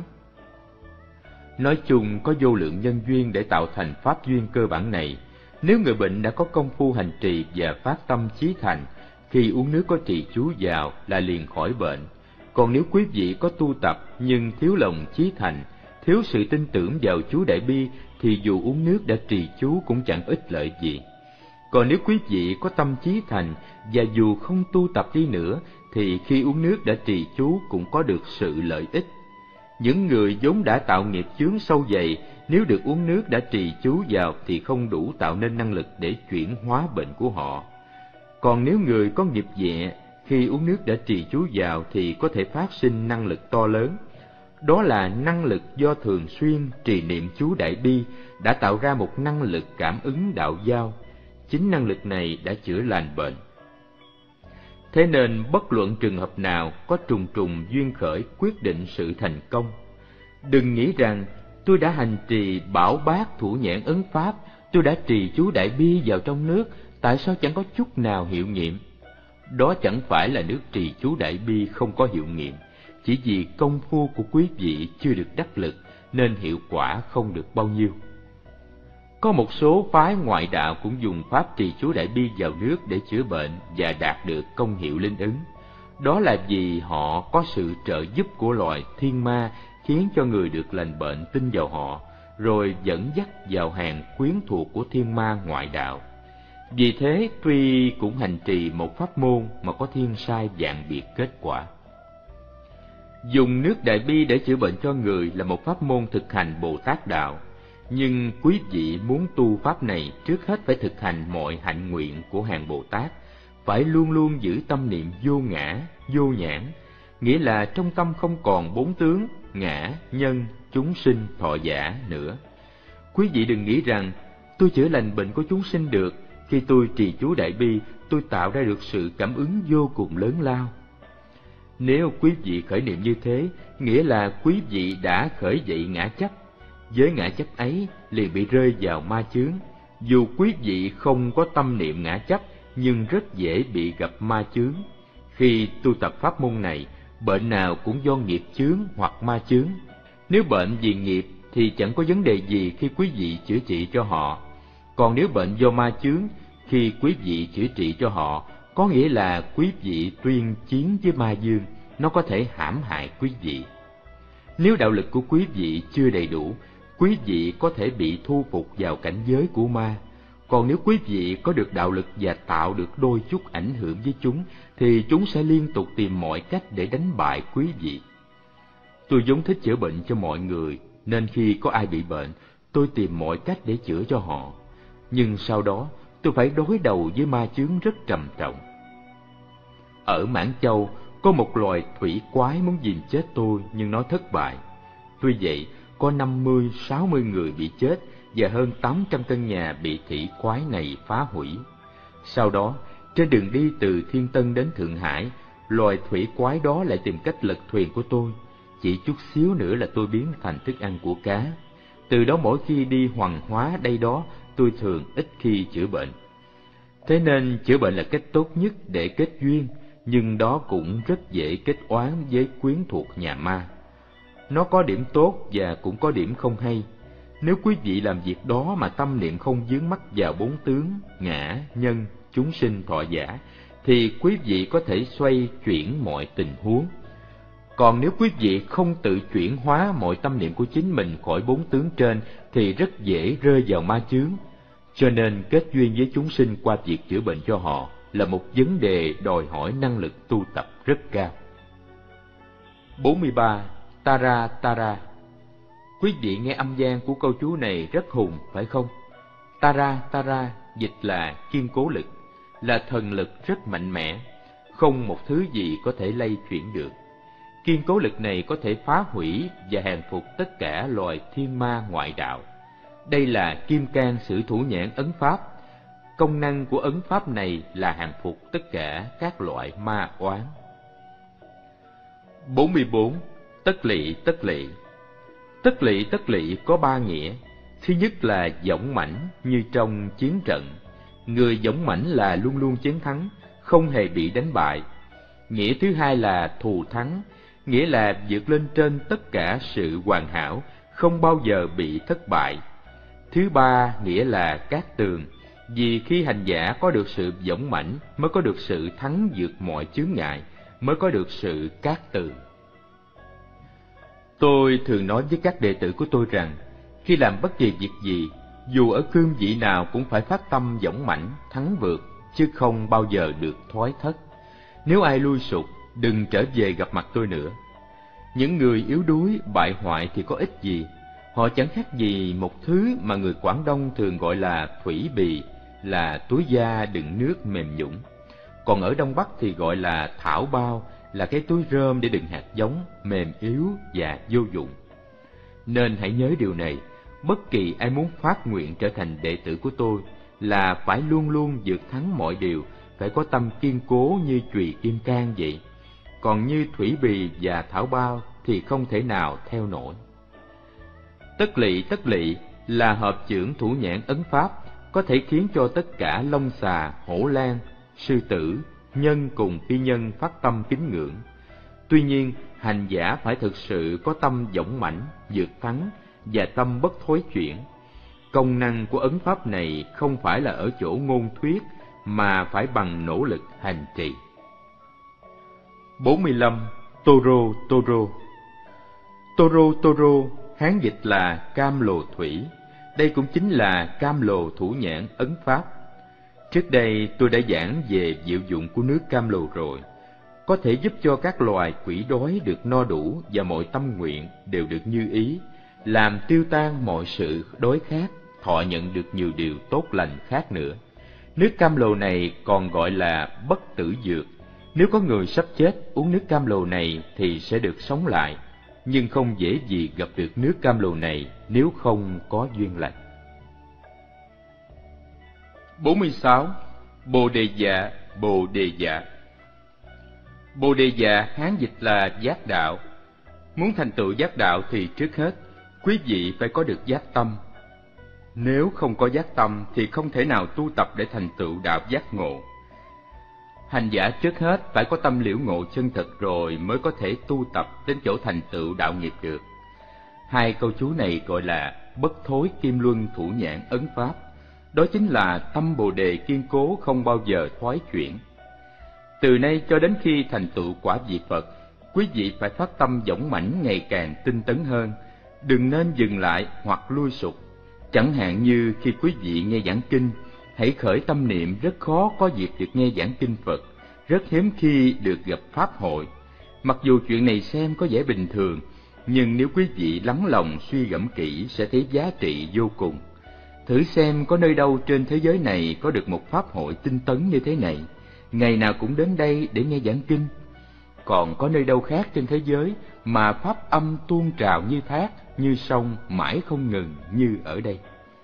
Nói chung, có vô lượng nhân duyên để tạo thành pháp duyên cơ bản này. Nếu người bệnh đã có công phu hành trì và phát tâm chí thành, khi uống nước có trì chú vào là liền khỏi bệnh. Còn nếu quý vị có tu tập nhưng thiếu lòng chí thành, thiếu sự tin tưởng vào chú Đại Bi, thì dù uống nước đã trì chú cũng chẳng ích lợi gì. Còn nếu quý vị có tâm chí thành và dù không tu tập đi nữa, thì khi uống nước đã trì chú cũng có được sự lợi ích. Những người vốn đã tạo nghiệp chướng sâu dày, nếu được uống nước đã trì chú vào thì không đủ tạo nên năng lực để chuyển hóa bệnh của họ. Còn nếu người có nghiệp nhẹ, khi uống nước đã trì chú vào thì có thể phát sinh năng lực to lớn. Đó là năng lực do thường xuyên trì niệm chú Đại Bi đã tạo ra một năng lực cảm ứng đạo giao. Chính năng lực này đã chữa lành bệnh. Thế nên bất luận trường hợp nào có trùng trùng duyên khởi quyết định sự thành công. Đừng nghĩ rằng tôi đã hành trì bảo bát thủ nhãn ấn pháp, tôi đã trì chú Đại Bi vào trong nước, tại sao chẳng có chút nào hiệu nghiệm? Đó chẳng phải là nước trì chú Đại Bi không có hiệu nghiệm, chỉ vì công phu của quý vị chưa được đắc lực nên hiệu quả không được bao nhiêu. Có một số phái ngoại đạo cũng dùng pháp trì chú Đại Bi vào nước để chữa bệnh và đạt được công hiệu linh ứng. Đó là vì họ có sự trợ giúp của loài thiên ma, khiến cho người được lành bệnh tin vào họ, rồi dẫn dắt vào hàng quyến thuộc của thiên ma ngoại đạo. Vì thế, tuy cũng hành trì một pháp môn mà có thiên sai vạn biệt kết quả. Dùng nước Đại Bi để chữa bệnh cho người là một pháp môn thực hành Bồ Tát đạo. Nhưng quý vị muốn tu pháp này, trước hết phải thực hành mọi hạnh nguyện của hàng Bồ Tát, phải luôn luôn giữ tâm niệm vô ngã, vô nhãn, nghĩa là trong tâm không còn bốn tướng, ngã, nhân, chúng sinh, thọ giả nữa. Quý vị đừng nghĩ rằng, tôi chữa lành bệnh của chúng sinh được, khi tôi trì chú Đại Bi, tôi tạo ra được sự cảm ứng vô cùng lớn lao. Nếu quý vị khởi niệm như thế, nghĩa là quý vị đã khởi dậy ngã chấp. Với ngã chấp ấy liền bị rơi vào ma chướng. Dù quý vị không có tâm niệm ngã chấp, nhưng rất dễ bị gặp ma chướng. Khi tu tập pháp môn này, bệnh nào cũng do nghiệp chướng hoặc ma chướng. Nếu bệnh vì nghiệp thì chẳng có vấn đề gì khi quý vị chữa trị cho họ. Còn nếu bệnh do ma chướng, khi quý vị chữa trị cho họ, có nghĩa là quý vị tuyên chiến với ma dương, nó có thể hãm hại quý vị. Nếu đạo lực của quý vị chưa đầy đủ, quý vị có thể bị thu phục vào cảnh giới của ma. Còn nếu quý vị có được đạo lực và tạo được đôi chút ảnh hưởng với chúng, thì chúng sẽ liên tục tìm mọi cách để đánh bại quý vị. Tôi vốn thích chữa bệnh cho mọi người, nên khi có ai bị bệnh, tôi tìm mọi cách để chữa cho họ. Nhưng sau đó, tôi phải đối đầu với ma chướng rất trầm trọng. Ở Mãn Châu, có một loài thủy quái muốn giành chết tôi, nhưng nó thất bại. Tuy vậy, có năm mươi sáu mươi người bị chết và hơn tám trăm căn nhà bị thủy quái này phá hủy. Sau đó, trên đường đi từ Thiên Tân đến Thượng Hải, loài thủy quái đó lại tìm cách lật thuyền của tôi. Chỉ chút xíu nữa là tôi biến thành thức ăn của cá. Từ đó mỗi khi đi hoằng hóa đây đó, tôi thường ít khi chữa bệnh. Thế nên chữa bệnh là cách tốt nhất để kết duyên, nhưng đó cũng rất dễ kết oán với quyến thuộc nhà ma. Nó có điểm tốt và cũng có điểm không hay. Nếu quý vị làm việc đó mà tâm niệm không vướng mắc vào bốn tướng, ngã, nhân, chúng sinh, thọ giả, thì quý vị có thể xoay chuyển mọi tình huống. Còn nếu quý vị không tự chuyển hóa mọi tâm niệm của chính mình khỏi bốn tướng trên, thì rất dễ rơi vào ma chướng. Cho nên kết duyên với chúng sinh qua việc chữa bệnh cho họ là một vấn đề đòi hỏi năng lực tu tập rất cao. bốn mươi ba. Tara Tara. Quý vị nghe âm gian của câu chú này rất hùng, phải không? Tara, Tara dịch là kiên cố lực, là thần lực rất mạnh mẽ, không một thứ gì có thể lay chuyển được. Kiên cố lực này có thể phá hủy và hàng phục tất cả loài thiên ma ngoại đạo. Đây là kim cang sử thủ nhãn ấn pháp. Công năng của ấn pháp này là hàng phục tất cả các loại ma oán. bốn mươi bốn. Tất lỵ tất lỵ. Tất lỵ tất lỵ có ba nghĩa. Thứ nhất là dũng mãnh như trong chiến trận. Người dũng mãnh là luôn luôn chiến thắng, không hề bị đánh bại. Nghĩa thứ hai là thù thắng, nghĩa là vượt lên trên tất cả sự hoàn hảo, không bao giờ bị thất bại. Thứ ba nghĩa là cát tường, vì khi hành giả có được sự dũng mãnh mới có được sự thắng vượt mọi chướng ngại, mới có được sự cát tường. Tôi thường nói với các đệ tử của tôi rằng, khi làm bất kỳ việc gì, dù ở cương vị nào cũng phải phát tâm dũng mãnh, thắng vượt, chứ không bao giờ được thoái thất. Nếu ai lui sụp, đừng trở về gặp mặt tôi nữa. Những người yếu đuối, bại hoại thì có ích gì? Họ chẳng khác gì một thứ mà người Quảng Đông thường gọi là thủy bì, là túi da đựng nước mềm nhũn. Còn ở Đông Bắc thì gọi là thảo bao, là cái túi rơm để đựng hạt giống, mềm yếu và vô dụng. Nên hãy nhớ điều này, bất kỳ ai muốn phát nguyện trở thành đệ tử của tôi là phải luôn luôn vượt thắng mọi điều, phải có tâm kiên cố như chùy kim cang vậy. Còn như thủy bì và thảo bao thì không thể nào theo nổi. Tất lỵ tất lỵ là hợp chưởng thủ nhãn ấn pháp, có thể khiến cho tất cả long xà, hổ lang, sư tử, nhân cùng phi nhân phát tâm kính ngưỡng. Tuy nhiên, hành giả phải thực sự có tâm dũng mãnh, vượt thắng và tâm bất thối chuyển. Công năng của ấn pháp này không phải là ở chỗ ngôn thuyết, mà phải bằng nỗ lực hành trì. bốn mươi lăm. Toro Toro. Toro Toro Hán dịch là cam lồ thủy. Đây cũng chính là cam lồ thủ nhãn ấn pháp. Trước đây tôi đã giảng về diệu dụng của nước cam lồ rồi. Có thể giúp cho các loài quỷ đói được no đủ và mọi tâm nguyện đều được như ý, làm tiêu tan mọi sự đói khát, thọ nhận được nhiều điều tốt lành khác nữa. Nước cam lồ này còn gọi là bất tử dược. Nếu có người sắp chết uống nước cam lồ này thì sẽ được sống lại, nhưng không dễ gì gặp được nước cam lồ này nếu không có duyên lành. bốn mươi sáu. Bồ đề dạ, bồ đề dạ. Bồ đề dạ Hán dịch là giác đạo. Muốn thành tựu giác đạo thì trước hết, quý vị phải có được giác tâm. Nếu không có giác tâm thì không thể nào tu tập để thành tựu đạo giác ngộ. Hành giả trước hết phải có tâm liễu ngộ chân thực rồi mới có thể tu tập đến chỗ thành tựu đạo nghiệp được. Hai câu chú này gọi là bất thối kim luân thủ nhãn ấn pháp. Đó chính là tâm bồ đề kiên cố không bao giờ thoái chuyển. Từ nay cho đến khi thành tựu quả vị Phật, quý vị phải phát tâm dũng mãnh ngày càng tinh tấn hơn, đừng nên dừng lại hoặc lui sụp. Chẳng hạn như khi quý vị nghe giảng kinh, hãy khởi tâm niệm rất khó có dịp được nghe giảng kinh Phật, rất hiếm khi được gặp pháp hội. Mặc dù chuyện này xem có vẻ bình thường, nhưng nếu quý vị lắng lòng suy gẫm kỹ sẽ thấy giá trị vô cùng. Thử xem có nơi đâu trên thế giới này có được một pháp hội tinh tấn như thế này, ngày nào cũng đến đây để nghe giảng kinh. Còn có nơi đâu khác trên thế giới mà pháp âm tuôn trào như thác, như sông, mãi không ngừng như ở đây.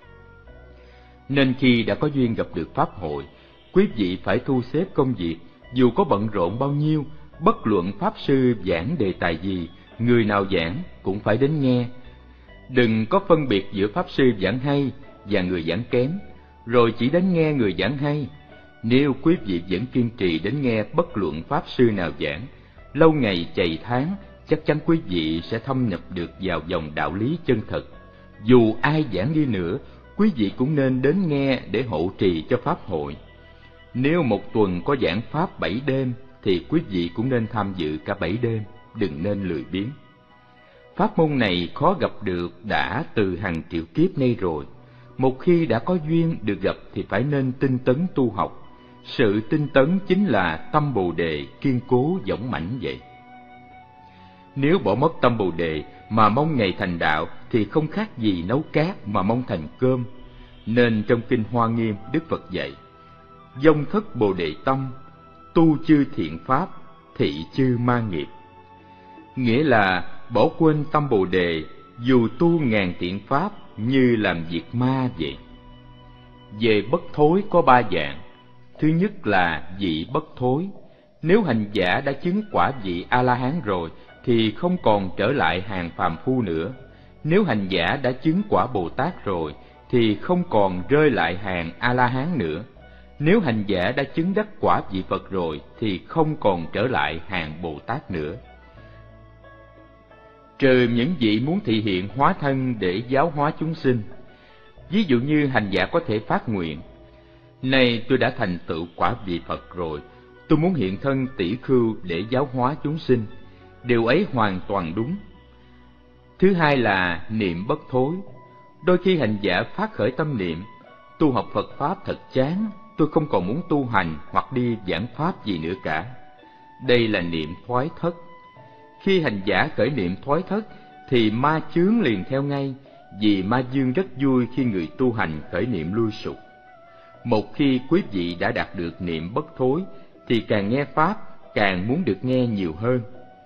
Nên khi đã có duyên gặp được pháp hội, quý vị phải thu xếp công việc, dù có bận rộn bao nhiêu, bất luận pháp sư giảng đề tài gì, người nào giảng cũng phải đến nghe. Đừng có phân biệt giữa pháp sư giảng hay và người giảng kém, rồi chỉ đến nghe người giảng hay. Nếu quý vị vẫn kiên trì đến nghe bất luận pháp sư nào giảng, lâu ngày chày tháng, chắc chắn quý vị sẽ thâm nhập được vào dòng đạo lý chân thật. Dù ai giảng đi nữa, quý vị cũng nên đến nghe để hộ trì cho pháp hội. Nếu một tuần có giảng pháp bảy đêm, thì quý vị cũng nên tham dự cả bảy đêm, đừng nên lười biếng. Pháp môn này khó gặp được đã từ hàng triệu kiếp nay rồi. Một khi đã có duyên được gặp thì phải nên tinh tấn tu học. Sự tinh tấn chính là tâm bồ đề kiên cố dũng mãnh vậy. Nếu bỏ mất tâm bồ đề mà mong ngày thành đạo thì không khác gì nấu cát mà mong thành cơm. Nên trong Kinh Hoa Nghiêm, Đức Phật dạy: dông thất bồ đề tâm, tu chư thiện pháp, thị chư ma nghiệp. Nghĩa là bỏ quên tâm bồ đề, dù tu ngàn thiện pháp như làm việc ma vậy. Về bất thối có ba dạng. Thứ nhất là vị bất thối. Nếu hành giả đã chứng quả vị A-la-hán rồi thì không còn trở lại hàng phàm phu nữa. Nếu hành giả đã chứng quả Bồ Tát rồi thì không còn rơi lại hàng A-la-hán nữa. Nếu hành giả đã chứng đắc quả vị Phật rồi thì không còn trở lại hàng Bồ Tát nữa. Trừ những vị muốn thị hiện hóa thân để giáo hóa chúng sinh. Ví dụ như hành giả có thể phát nguyện: nay tôi đã thành tựu quả vị Phật rồi, tôi muốn hiện thân tỷ khưu để giáo hóa chúng sinh. Điều ấy hoàn toàn đúng. Thứ hai là niệm bất thối. Đôi khi hành giả phát khởi tâm niệm: tu học Phật Pháp thật chán, tôi không còn muốn tu hành hoặc đi giảng Pháp gì nữa cả. Đây là niệm thoái thất. Khi hành giả khởi niệm thoái thất thì ma chướng liền theo ngay, vì ma dương rất vui khi người tu hành khởi niệm lui sụp. Một khi quý vị đã đạt được niệm bất thối thì càng nghe Pháp càng muốn được nghe nhiều hơn.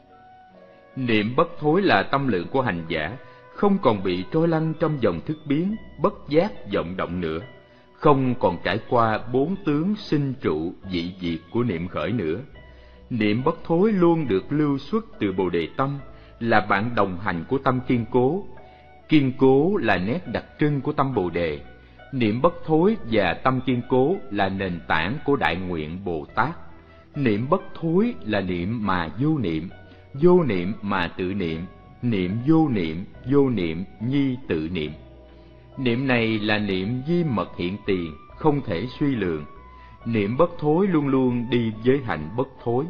Niệm bất thối là tâm lượng của hành giả không còn bị trôi lăn trong dòng thức biến, bất giác vọng động nữa, không còn trải qua bốn tướng sinh trụ dị diệt của niệm khởi nữa. Niệm bất thối luôn được lưu xuất từ Bồ Đề Tâm, là bạn đồng hành của tâm kiên cố. Kiên cố là nét đặc trưng của tâm Bồ Đề. Niệm bất thối và tâm kiên cố là nền tảng của đại nguyện Bồ Tát. Niệm bất thối là niệm mà vô niệm, vô niệm mà tự niệm, niệm vô niệm, vô niệm nhi tự niệm. Niệm này là niệm di mật hiện tiền, không thể suy lường. Niệm bất thối luôn luôn đi với hạnh bất thối.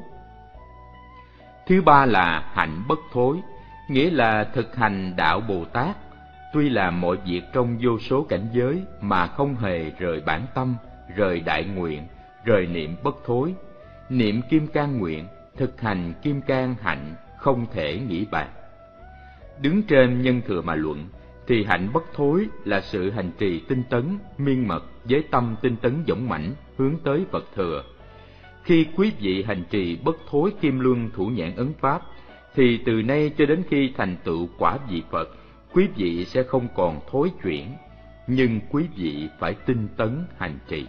Thứ ba là hạnh bất thối, nghĩa là thực hành đạo Bồ Tát, tuy làm mọi việc trong vô số cảnh giới mà không hề rời bản tâm, rời đại nguyện, rời niệm bất thối. Niệm kim cang nguyện, thực hành kim cang hạnh, không thể nghĩ bàn. Đứng trên nhân thừa mà luận, thì hạnh bất thối là sự hành trì tinh tấn, miên mật với tâm tinh tấn dũng mãnh hướng tới Phật thừa. Khi quý vị hành trì bất thối kim luân thủ nhãn ấn pháp, thì từ nay cho đến khi thành tựu quả vị Phật, quý vị sẽ không còn thối chuyển, nhưng quý vị phải tinh tấn hành trì.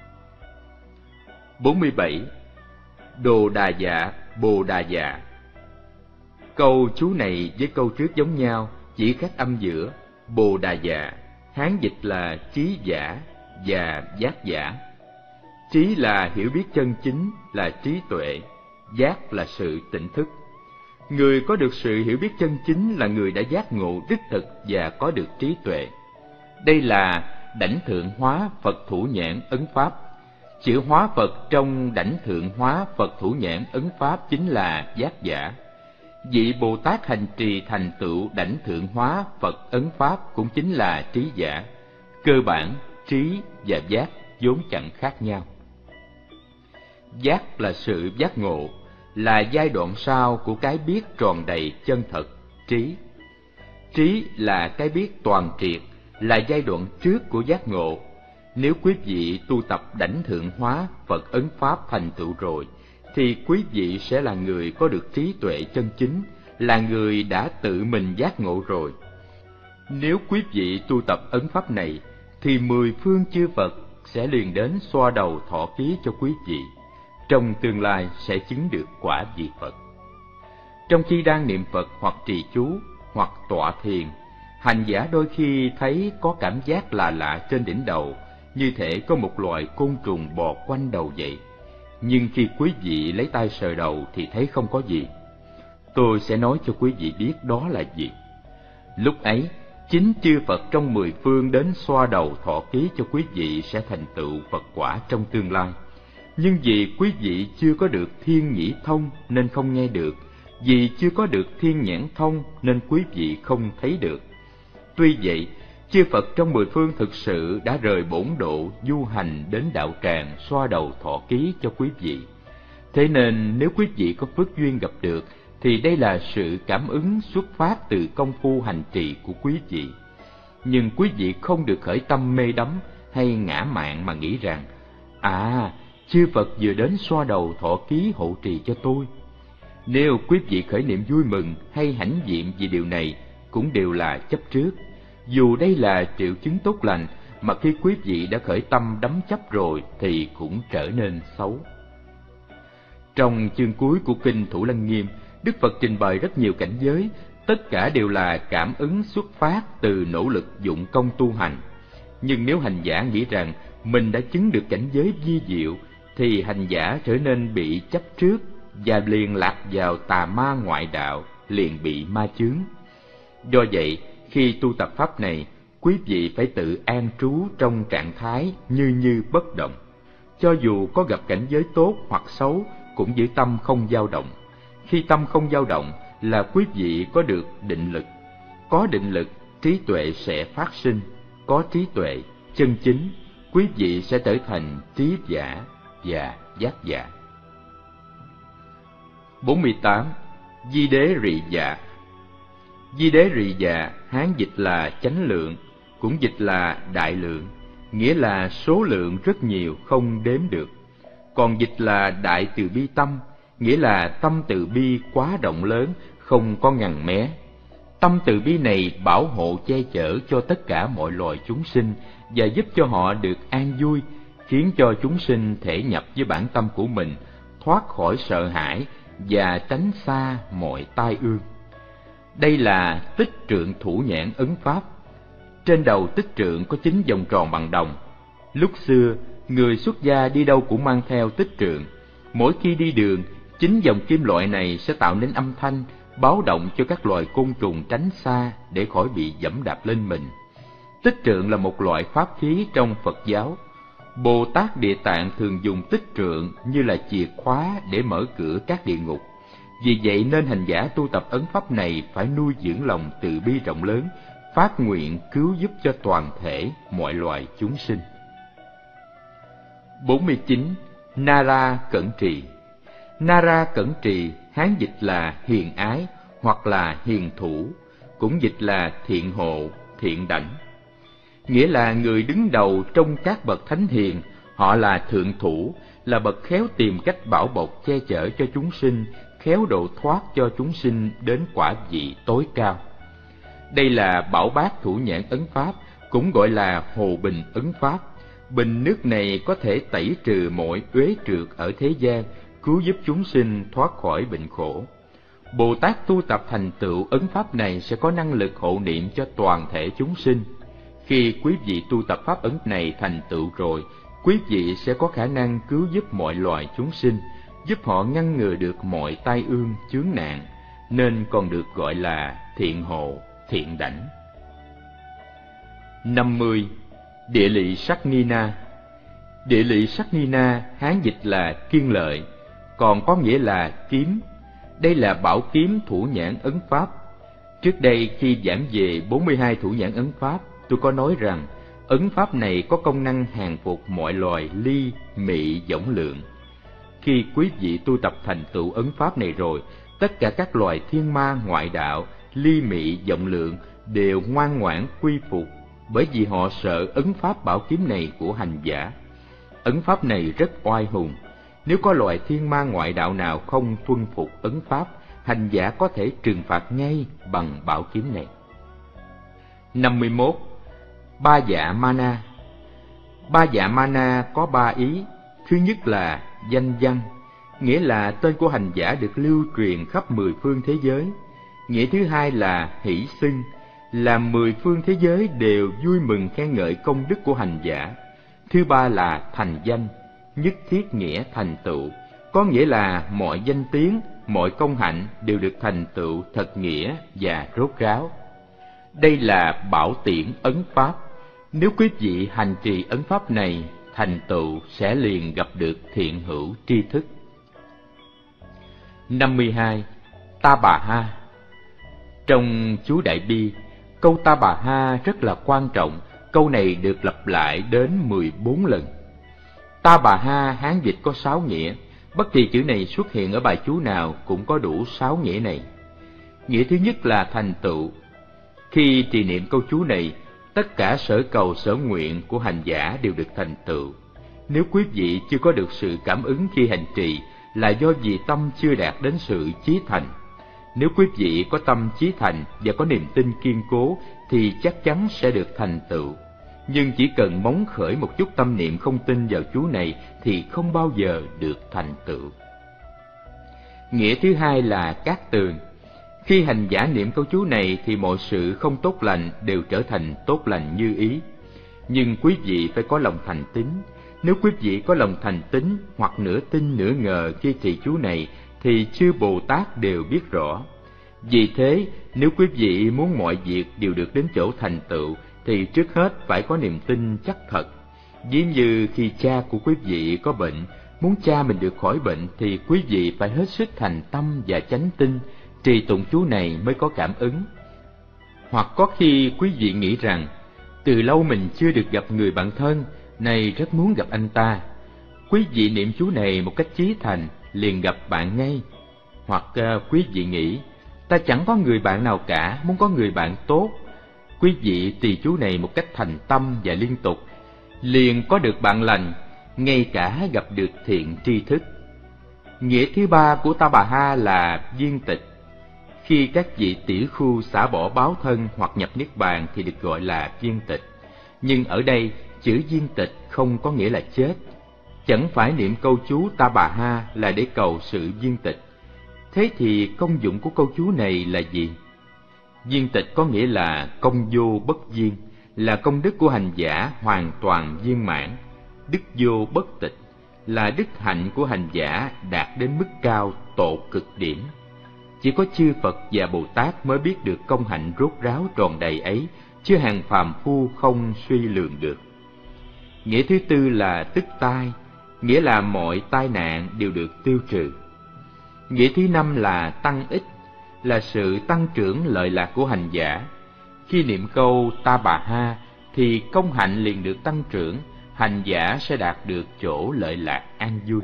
bốn mươi bảy. Đồ đà dạ, bồ đà dạ. Câu chú này với câu trước giống nhau, chỉ khác âm giữa. Bồ đà dạ, Hán dịch là trí giả và giác giả. Trí là hiểu biết chân chính, là trí tuệ. Giác là sự tỉnh thức. Người có được sự hiểu biết chân chính là người đã giác ngộ đích thực và có được trí tuệ. Đây là đảnh thượng hóa Phật thủ nhãn ấn pháp. Chữ hóa Phật trong đảnh thượng hóa Phật thủ nhãn ấn pháp chính là giác giả. Vị Bồ Tát hành trì thành tựu đảnh thượng hóa Phật ấn pháp cũng chính là trí giả. Cơ bản, trí và giác vốn chẳng khác nhau. Giác là sự giác ngộ, là giai đoạn sau của cái biết tròn đầy chân thật, trí. Trí là cái biết toàn triệt, là giai đoạn trước của giác ngộ. Nếu quý vị tu tập đảnh thượng hóa Phật ấn pháp thành tựu rồi, thì quý vị sẽ là người có được trí tuệ chân chính, là người đã tự mình giác ngộ rồi. Nếu quý vị tu tập ấn pháp này, thì mười phương chư Phật sẽ liền đến xoa đầu thọ ký cho quý vị. Trong tương lai sẽ chứng được quả vị Phật. Trong khi đang niệm Phật hoặc trì chú, hoặc tọa thiền, hành giả đôi khi thấy có cảm giác lạ lạ trên đỉnh đầu, như thể có một loài côn trùng bò quanh đầu vậy. Nhưng khi quý vị lấy tay sờ đầu thì thấy không có gì. Tôi sẽ nói cho quý vị biết đó là gì. Lúc ấy, chính chư Phật trong mười phương đến xoa đầu thọ ký cho quý vị sẽ thành tựu Phật quả trong tương lai. Nhưng vì quý vị chưa có được thiên nhĩ thông nên không nghe được, vì chưa có được thiên nhãn thông nên quý vị không thấy được. Tuy vậy, chư Phật trong mười phương thực sự đã rời bổn độ du hành đến đạo tràng xoa đầu thọ ký cho quý vị. Thế nên nếu quý vị có phước duyên gặp được, thì đây là sự cảm ứng xuất phát từ công phu hành trì của quý vị. Nhưng quý vị không được khởi tâm mê đắm hay ngã mạn mà nghĩ rằng, à, chư Phật vừa đến xoa đầu thọ ký hộ trì cho tôi. Nếu quý vị khởi niệm vui mừng hay hãnh diện vì điều này, cũng đều là chấp trước. Dù đây là triệu chứng tốt lành, mà khi quý vị đã khởi tâm đắm chấp rồi thì cũng trở nên xấu. Trong chương cuối của kinh Thủ Lăng Nghiêm, Đức Phật trình bày rất nhiều cảnh giới, tất cả đều là cảm ứng xuất phát từ nỗ lực dụng công tu hành. Nhưng nếu hành giả nghĩ rằng mình đã chứng được cảnh giới vi diệu, thì hành giả trở nên bị chấp trước và liền lạc vào tà ma ngoại đạo, liền bị ma chướng. Do vậy, khi tu tập pháp này, quý vị phải tự an trú trong trạng thái như như bất động. Cho dù có gặp cảnh giới tốt hoặc xấu, cũng giữ tâm không dao động. Khi tâm không dao động là quý vị có được định lực. Có định lực, trí tuệ sẽ phát sinh. Có trí tuệ, chân chính, quý vị sẽ trở thành trí giả và giác giả. bốn mươi tám. Di đế rị dạ. Di đế rị dạ, Hán dịch là chánh lượng, cũng dịch là đại lượng, nghĩa là số lượng rất nhiều không đếm được. Còn dịch là đại từ bi tâm, nghĩa là tâm từ bi quá rộng lớn, không có ngần mé. Tâm từ bi này bảo hộ che chở cho tất cả mọi loài chúng sinh và giúp cho họ được an vui, khiến cho chúng sinh thể nhập với bản tâm của mình, thoát khỏi sợ hãi và tránh xa mọi tai ương. Đây là tích trượng thủ nhãn ấn pháp. Trên đầu tích trượng có chín vòng tròn bằng đồng. Lúc xưa, người xuất gia đi đâu cũng mang theo tích trượng. Mỗi khi đi đường, chín dòng kim loại này sẽ tạo nên âm thanh báo động cho các loài côn trùng tránh xa để khỏi bị dẫm đạp lên mình. Tích trượng là một loại pháp khí trong Phật giáo. Bồ Tát Địa Tạng thường dùng tích trượng như là chìa khóa để mở cửa các địa ngục. Vì vậy nên hành giả tu tập ấn pháp này phải nuôi dưỡng lòng từ bi rộng lớn, phát nguyện cứu giúp cho toàn thể mọi loài chúng sinh. bốn mươi chín. Nara cẩn trì. Nara cẩn trì, Hán dịch là hiền ái hoặc là hiền thủ, cũng dịch là thiện hộ, thiện đảnh. Nghĩa là người đứng đầu trong các bậc thánh hiền, họ là thượng thủ, là bậc khéo tìm cách bảo bọc che chở cho chúng sinh, khéo độ thoát cho chúng sinh đến quả vị tối cao. Đây là Bảo Bát Thủ Nhãn ấn pháp, cũng gọi là Hồ Bình ấn pháp. Bình nước này có thể tẩy trừ mọi uế trượt ở thế gian, cứu giúp chúng sinh thoát khỏi bệnh khổ. Bồ Tát tu tập thành tựu ấn pháp này sẽ có năng lực hộ niệm cho toàn thể chúng sinh. Khi quý vị tu tập pháp ấn này thành tựu rồi, quý vị sẽ có khả năng cứu giúp mọi loài chúng sinh, giúp họ ngăn ngừa được mọi tai ương chướng nạn, nên còn được gọi là thiện hộ, thiện đảnh. năm mươi. Địa lị sắc nghi na. Địa lị sắc nghi na, Hán dịch là kiên lợi, còn có nghĩa là kiếm. Đây là bảo kiếm thủ nhãn ấn pháp. Trước đây khi giảng về bốn mươi hai thủ nhãn ấn pháp, tôi có nói rằng ấn pháp này có công năng hàng phục mọi loài ly, mị, võng lượng. Khi quý vị tu tập thành tựu ấn pháp này rồi, tất cả các loài thiên ma ngoại đạo, ly mị, võng lượng đều ngoan ngoãn quy phục, bởi vì họ sợ ấn pháp bảo kiếm này của hành giả. Ấn pháp này rất oai hùng. Nếu có loài thiên ma ngoại đạo nào không tuân phục ấn pháp, hành giả có thể trừng phạt ngay bằng bảo kiếm này. năm mươi mốt. Ba dạ mana. Ba dạ mana có ba ý. Thứ nhất là danh văn, nghĩa là tên của hành giả được lưu truyền khắp mười phương thế giới. Nghĩa thứ hai là hỷ xưng, là mười phương thế giới đều vui mừng khen ngợi công đức của hành giả. Thứ ba là thành danh, nhất thiết nghĩa thành tựu, có nghĩa là mọi danh tiếng, mọi công hạnh đều được thành tựu thật nghĩa và rốt ráo. Đây là bảo tiễn ấn pháp. Nếu quý vị hành trì ấn pháp này, thành tựu sẽ liền gặp được thiện hữu tri thức. năm mươi hai. Ta bà ha. Trong chú Đại Bi, câu ta bà ha rất là quan trọng. Câu này được lặp lại đến mười bốn lần. Ta bà ha Hán dịch có sáu nghĩa. Bất kỳ chữ này xuất hiện ở bài chú nào cũng có đủ sáu nghĩa này. Nghĩa thứ nhất là thành tựu. Khi trì niệm câu chú này, tất cả sở cầu sở nguyện của hành giả đều được thành tựu. Nếu quý vị chưa có được sự cảm ứng khi hành trì, là do vì tâm chưa đạt đến sự chí thành. Nếu quý vị có tâm chí thành và có niềm tin kiên cố, thì chắc chắn sẽ được thành tựu. Nhưng chỉ cần móng khởi một chút tâm niệm không tin vào chú này thì không bao giờ được thành tựu. Nghĩa thứ hai là cát tường. Khi hành giả niệm câu chú này thì mọi sự không tốt lành đều trở thành tốt lành như ý. Nhưng quý vị phải có lòng thành tín. Nếu quý vị có lòng thành tín hoặc nửa tin nửa ngờ khi trì chú này thì chư Bồ Tát đều biết rõ. Vì thế, nếu quý vị muốn mọi việc đều được đến chỗ thành tựu thì trước hết phải có niềm tin chắc thật. Ví như khi cha của quý vị có bệnh, muốn cha mình được khỏi bệnh thì quý vị phải hết sức thành tâm và chánh tin, trì tụng chú này mới có cảm ứng. Hoặc có khi quý vị nghĩ rằng, từ lâu mình chưa được gặp người bạn thân, này rất muốn gặp anh ta. Quý vị niệm chú này một cách chí thành, liền gặp bạn ngay. Hoặc uh, quý vị nghĩ, ta chẳng có người bạn nào cả, muốn có người bạn tốt. Quý vị trì chú này một cách thành tâm và liên tục, liền có được bạn lành, ngay cả gặp được thiện tri thức. Nghĩa thứ ba của Ta Bà Ha là viên tịch. Khi các vị tỷ khu xả bỏ báo thân hoặc nhập niết bàn thì được gọi là viên tịch. Nhưng ở đây, chữ viên tịch không có nghĩa là chết. Chẳng phải niệm câu chú Ta Bà Ha là để cầu sự viên tịch. Thế thì công dụng của câu chú này là gì? Viên tịch có nghĩa là công vô bất viên, là công đức của hành giả hoàn toàn viên mãn. Đức vô bất tịch là đức hạnh của hành giả đạt đến mức cao tột cực điểm. Chỉ có chư Phật và Bồ Tát mới biết được công hạnh rốt ráo tròn đầy ấy, chứ hàng phàm phu không suy lường được. Nghĩa thứ tư là tức tai, nghĩa là mọi tai nạn đều được tiêu trừ. Nghĩa thứ năm là tăng ích, là sự tăng trưởng lợi lạc của hành giả. Khi niệm câu Ta Bà Ha thì công hạnh liền được tăng trưởng, hành giả sẽ đạt được chỗ lợi lạc an vui.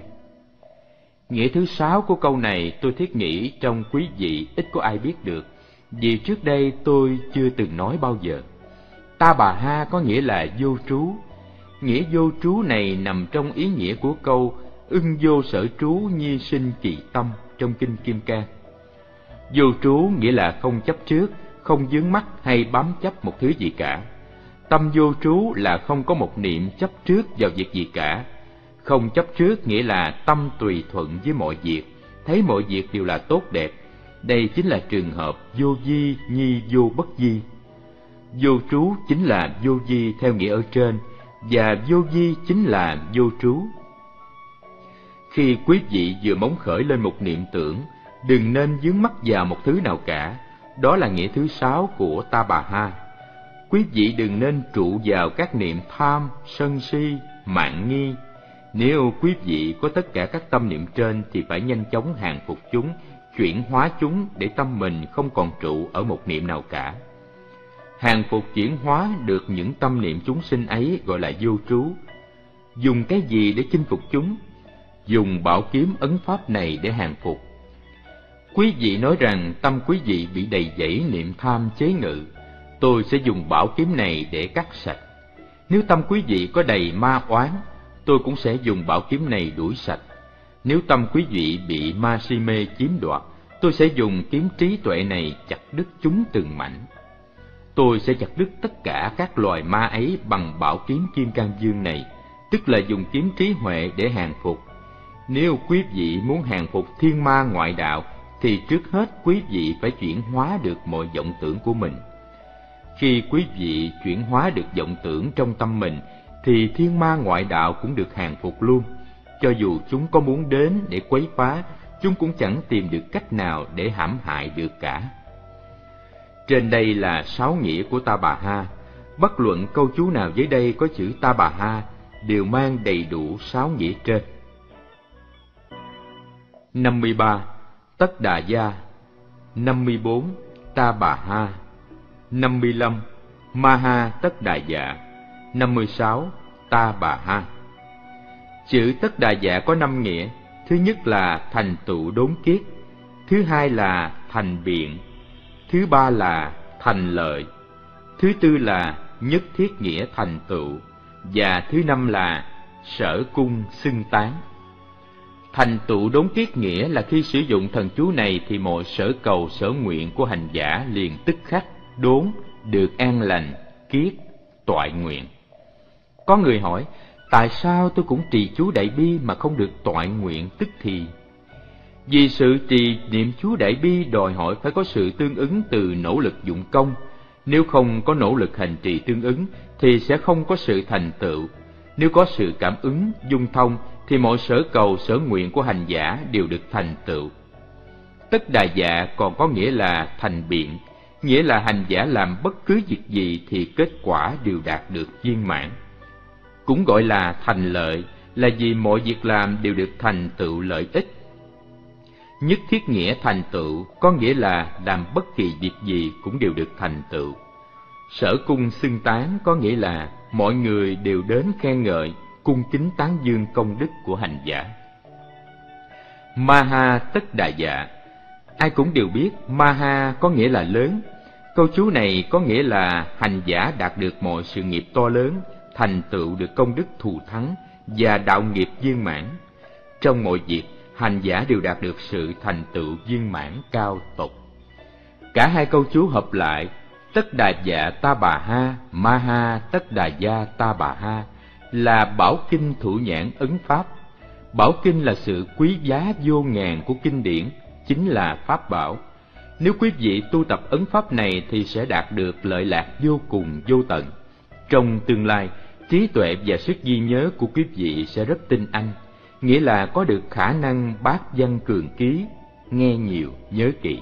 Nghĩa thứ sáu của câu này tôi thiết nghĩ trong quý vị ít có ai biết được, vì trước đây tôi chưa từng nói bao giờ. Ta Bà Ha có nghĩa là vô trú. Nghĩa vô trú này nằm trong ý nghĩa của câu ưng vô sở trú nhi sinh kỳ tâm trong Kinh Kim Cang. Vô trú nghĩa là không chấp trước, không vướng mắc hay bám chấp một thứ gì cả. Tâm vô trú là không có một niệm chấp trước vào việc gì cả. Không chấp trước nghĩa là tâm tùy thuận với mọi việc, thấy mọi việc đều là tốt đẹp. Đây chính là trường hợp vô vi nhi vô bất vi. Vô trú chính là vô vi theo nghĩa ở trên, và vô vi chính là vô trú. Khi quý vị vừa móng khởi lên một niệm tưởng, đừng nên vướng mắc vào một thứ nào cả. Đó là nghĩa thứ sáu của Ta Bà Ha. Quý vị đừng nên trụ vào các niệm tham, sân si, mạn nghi. Nếu quý vị có tất cả các tâm niệm trên thì phải nhanh chóng hàng phục chúng, chuyển hóa chúng để tâm mình không còn trụ ở một niệm nào cả. Hàng phục chuyển hóa được những tâm niệm chúng sinh ấy gọi là vô trú. Dùng cái gì để chinh phục chúng? Dùng bảo kiếm ấn pháp này để hàng phục. Quý vị nói rằng tâm quý vị bị đầy dẫy niệm tham chế ngự, tôi sẽ dùng bảo kiếm này để cắt sạch. Nếu tâm quý vị có đầy ma oán, tôi cũng sẽ dùng bảo kiếm này đuổi sạch. Nếu tâm quý vị bị ma si mê chiếm đoạt, tôi sẽ dùng kiếm trí tuệ này chặt đứt chúng từng mảnh. Tôi sẽ chặt đứt tất cả các loài ma ấy bằng bảo kiếm Kim Cang Dương này, tức là dùng kiếm trí huệ để hàng phục. Nếu quý vị muốn hàng phục thiên ma ngoại đạo, thì trước hết quý vị phải chuyển hóa được mọi vọng tưởng của mình. Khi quý vị chuyển hóa được vọng tưởng trong tâm mình, thì thiên ma ngoại đạo cũng được hàng phục luôn. Cho dù chúng có muốn đến để quấy phá, chúng cũng chẳng tìm được cách nào để hãm hại được cả. Trên đây là sáu nghĩa của Ta Bà Ha. Bất luận câu chú nào dưới đây có chữ Ta Bà Ha đều mang đầy đủ sáu nghĩa trên. năm mươi ba. Tất Đà Gia. năm mươi bốn. Ta Bà Ha. năm mươi lăm. Ma Ha Tất Đà Dạ. năm mươi sáu. Ta Bà Ha. Chữ Tất Đà Dạ có năm nghĩa. Thứ nhất là thành tựu đốn kiết, thứ hai là thành biện, thứ ba là thành lợi, thứ tư là nhất thiết nghĩa thành tựu, và thứ năm là sở cung xưng tán. Thành tựu đốn kiết nghĩa là khi sử dụng thần chú này thì mọi sở cầu sở nguyện của hành giả liền tức khắc đốn được an lành, kiết, toại nguyện. Có người hỏi, tại sao tôi cũng trì chú Đại Bi mà không được toại nguyện tức thì? Vì sự trì niệm chú Đại Bi đòi hỏi phải có sự tương ứng từ nỗ lực dụng công. Nếu không có nỗ lực hành trì tương ứng thì sẽ không có sự thành tựu. Nếu có sự cảm ứng, dung thông thì mọi sở cầu sở nguyện của hành giả đều được thành tựu. Tất đà dạ còn có nghĩa là thành biện, nghĩa là hành giả làm bất cứ việc gì thì kết quả đều đạt được viên mãn. Cũng gọi là thành lợi, là vì mọi việc làm đều được thành tựu lợi ích. Nhất thiết nghĩa thành tựu có nghĩa là làm bất kỳ việc gì cũng đều được thành tựu. Sở cung xưng tán có nghĩa là mọi người đều đến khen ngợi, cung kính tán dương công đức của hành giả. Maha tất đà dạ, ai cũng đều biết Maha có nghĩa là lớn. Câu chú này có nghĩa là hành giả đạt được mọi sự nghiệp to lớn, thành tựu được công đức thù thắng và đạo nghiệp viên mãn. Trong mọi việc, hành giả đều đạt được sự thành tựu viên mãn cao tột. Cả hai câu chú hợp lại, tất đà dạ ta bà ha, Maha tất đà gia ta bà ha, là bảo kinh thủ nhãn ấn pháp. Bảo kinh là sự quý giá vô ngàn của kinh điển, chính là pháp bảo. Nếu quý vị tu tập ấn pháp này thì sẽ đạt được lợi lạc vô cùng vô tận. Trong tương lai, trí tuệ và sức ghi nhớ của quý vị sẽ rất tinh anh, nghĩa là có được khả năng bát văn cường ký, nghe nhiều, nhớ kỹ.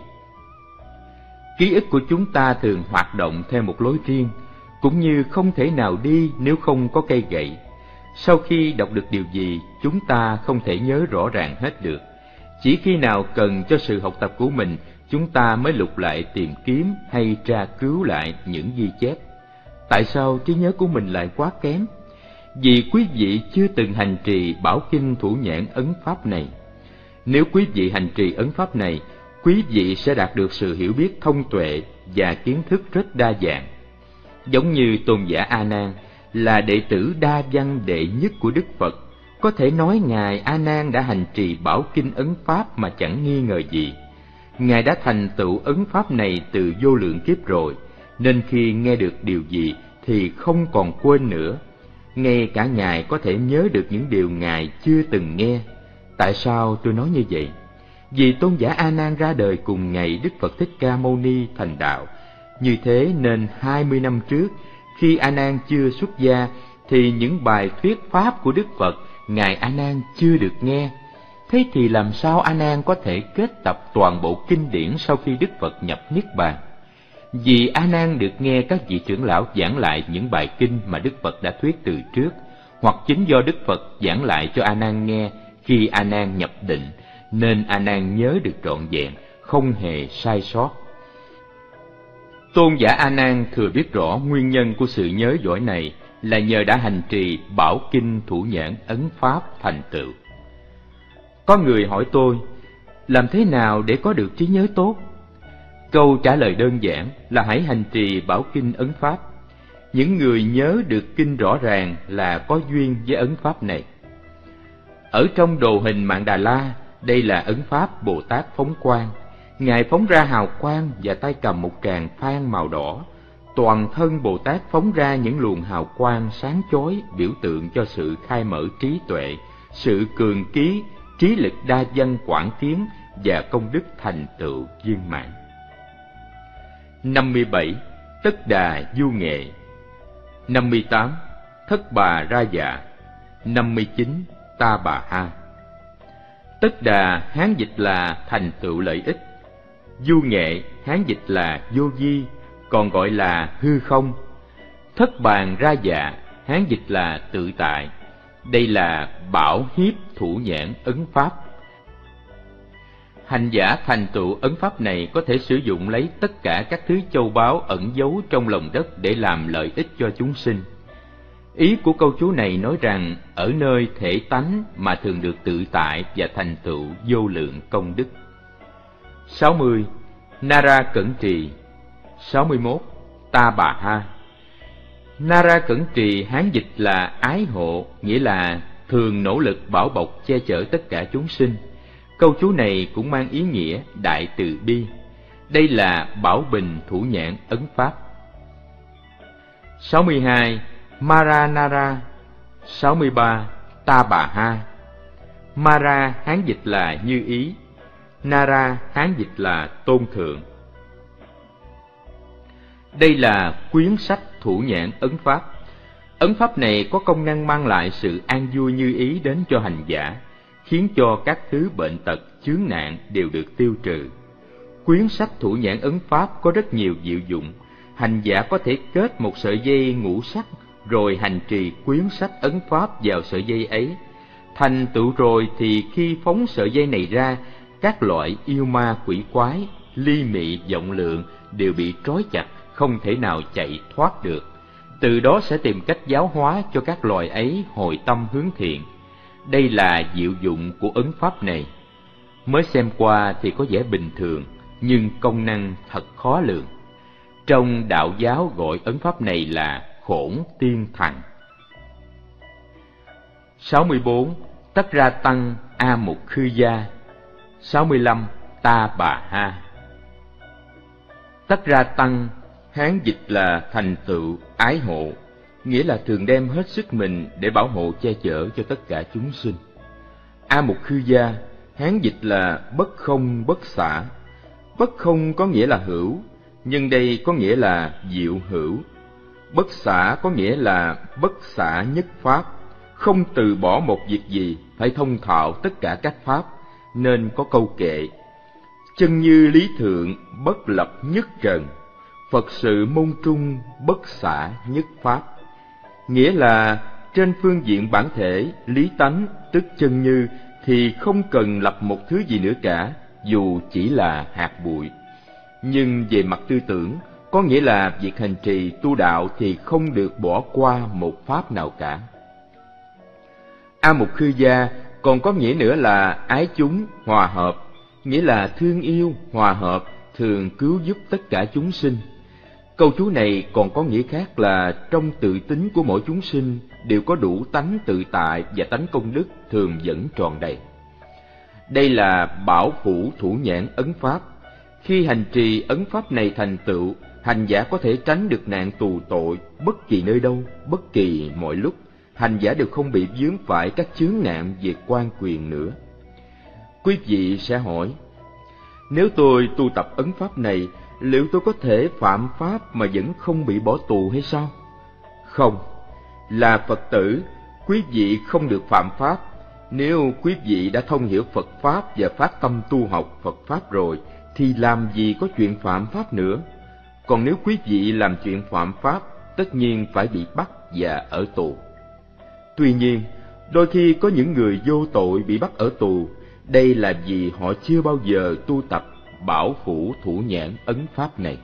Ký ức của chúng ta thường hoạt động theo một lối riêng, cũng như không thể nào đi nếu không có cây gậy. Sau khi đọc được điều gì, chúng ta không thể nhớ rõ ràng hết được. Chỉ khi nào cần cho sự học tập của mình, chúng ta mới lục lại tìm kiếm hay tra cứu lại những ghi chép. Tại sao trí nhớ của mình lại quá kém? Vì quý vị chưa từng hành trì bảo kinh thủ nhãn ấn pháp này. Nếu quý vị hành trì ấn pháp này, quý vị sẽ đạt được sự hiểu biết thông tuệ và kiến thức rất đa dạng. Giống như tôn giả A Nan là đệ tử đa văn đệ nhất của Đức Phật, có thể nói ngài A Nan đã hành trì bảo kinh ấn pháp mà chẳng nghi ngờ gì. Ngài đã thành tựu ấn pháp này từ vô lượng kiếp rồi, nên khi nghe được điều gì thì không còn quên nữa. Ngay cả ngài có thể nhớ được những điều ngài chưa từng nghe. Tại sao tôi nói như vậy? Vì tôn giả A Nan ra đời cùng ngày Đức Phật Thích Ca Mâu Ni thành đạo. Như thế nên hai mươi năm trước, khi A Nan chưa xuất gia, thì những bài thuyết pháp của Đức Phật ngài A Nan chưa được nghe. Thế thì làm sao A Nan có thể kết tập toàn bộ kinh điển sau khi Đức Phật nhập Niết Bàn? Vì A Nan được nghe các vị trưởng lão giảng lại những bài kinh mà Đức Phật đã thuyết từ trước, hoặc chính do Đức Phật giảng lại cho A Nan nghe khi A Nan nhập định, nên A Nan nhớ được trọn vẹn, không hề sai sót. Tôn giả A Nan thừa biết rõ nguyên nhân của sự nhớ giỏi này là nhờ đã hành trì bảo kinh thủ nhãn ấn pháp thành tựu. Có người hỏi tôi, làm thế nào để có được trí nhớ tốt? Câu trả lời đơn giản là hãy hành trì bảo kinh ấn pháp. Những người nhớ được kinh rõ ràng là có duyên với ấn pháp này. Ở trong đồ hình Mạn Đà La, đây là ấn pháp Bồ Tát phóng quang. Ngài phóng ra hào quang và tay cầm một tràng phan màu đỏ. Toàn thân Bồ Tát phóng ra những luồng hào quang sáng chói, biểu tượng cho sự khai mở trí tuệ, sự cường ký, trí lực đa văn quảng tiến và công đức thành tựu viên mãn. năm mươi bảy. Tất đà du nghệ. năm mươi tám. Thất bà ra dạ. năm mươi chín. Ta bà ha. Tất đà Hán dịch là thành tựu lợi ích. Du nghệ Hán dịch là vô vi, còn gọi là hư không. Thất bàn ra dạ Hán dịch là tự tại. Đây là bảo hiếp thủ nhãn ấn pháp. Hành giả thành tựu ấn pháp này có thể sử dụng lấy tất cả các thứ châu báu ẩn giấu trong lòng đất để làm lợi ích cho chúng sinh. Ý của câu chú này nói rằng ở nơi thể tánh mà thường được tự tại và thành tựu vô lượng công đức. sáu mươi. Nara cẩn trì. sáu mươi mốt. Ta bà ha. Nara cẩn trì Hán dịch là ái hộ, nghĩa là thường nỗ lực bảo bọc che chở tất cả chúng sinh. Câu chú này cũng mang ý nghĩa đại từ bi. Đây là bảo bình thủ nhãn ấn pháp. sáu mươi hai. Mara Nara. sáu mươi ba. Ta bà ha. Mara Hán dịch là như ý, Nara Hán dịch là tôn thượng. Đây là quyển sách thủ nhãn ấn pháp. Ấn pháp này có công năng mang lại sự an vui như ý đến cho hành giả, khiến cho các thứ bệnh tật, chướng nạn đều được tiêu trừ. Quyển sách thủ nhãn ấn pháp có rất nhiều diệu dụng. Hành giả có thể kết một sợi dây ngũ sắc, rồi hành trì quyển sách ấn pháp vào sợi dây ấy. Thành tựu rồi thì khi phóng sợi dây này ra, các loại yêu ma quỷ quái, ly mị vọng lượng đều bị trói chặt, không thể nào chạy thoát được. Từ đó sẽ tìm cách giáo hóa cho các loài ấy hồi tâm hướng thiện. Đây là diệu dụng của ấn pháp này. Mới xem qua thì có vẻ bình thường, nhưng công năng thật khó lường. Trong đạo giáo gọi ấn pháp này là Khổn Tiên Thần. sáu mươi bốn. Tất Ra Tăng A Mục Khư Gia. sáu mươi lăm. Ta Bà Ha. Tất Ra Tăng Hán dịch là thành tựu ái hộ, nghĩa là thường đem hết sức mình để bảo hộ che chở cho tất cả chúng sinh. A Mục Khư Gia Hán dịch là bất không bất xả. Bất không có nghĩa là hữu, nhưng đây có nghĩa là diệu hữu. Bất xả có nghĩa là bất xả nhất pháp, không từ bỏ một việc gì, phải thông thạo tất cả các pháp, nên có câu kệ: chân như lý thượng, bất lập nhất trần, Phật sự môn trung, bất xả nhất pháp. Nghĩa là trên phương diện bản thể, lý tánh, tức chân như, thì không cần lập một thứ gì nữa cả, dù chỉ là hạt bụi. Nhưng về mặt tư tưởng, có nghĩa là việc hành trì tu đạo thì không được bỏ qua một pháp nào cả. A Mục Khư Gia còn có nghĩa nữa là ái chúng, hòa hợp, nghĩa là thương yêu, hòa hợp, thường cứu giúp tất cả chúng sinh. Câu chú này còn có nghĩa khác là trong tự tính của mỗi chúng sinh đều có đủ tánh tự tại và tánh công đức thường dẫn tròn đầy. Đây là bảo phủ thủ nhãn ấn pháp. Khi hành trì ấn pháp này thành tựu, hành giả có thể tránh được nạn tù tội bất kỳ nơi đâu, bất kỳ mọi lúc. Hành giả đều không bị vướng phải các chướng nạn về quan quyền nữa. Quý vị sẽ hỏi, nếu tôi tu tập ấn pháp này, liệu tôi có thể phạm pháp mà vẫn không bị bỏ tù hay sao? Không, là Phật tử, quý vị không được phạm pháp. Nếu quý vị đã thông hiểu Phật Pháp và phát tâm tu học Phật Pháp rồi, thì làm gì có chuyện phạm pháp nữa. Còn nếu quý vị làm chuyện phạm pháp, tất nhiên phải bị bắt và ở tù. Tuy nhiên, đôi khi có những người vô tội bị bắt ở tù, đây là vì họ chưa bao giờ tu tập bảo phủ thủ nhãn ấn pháp này.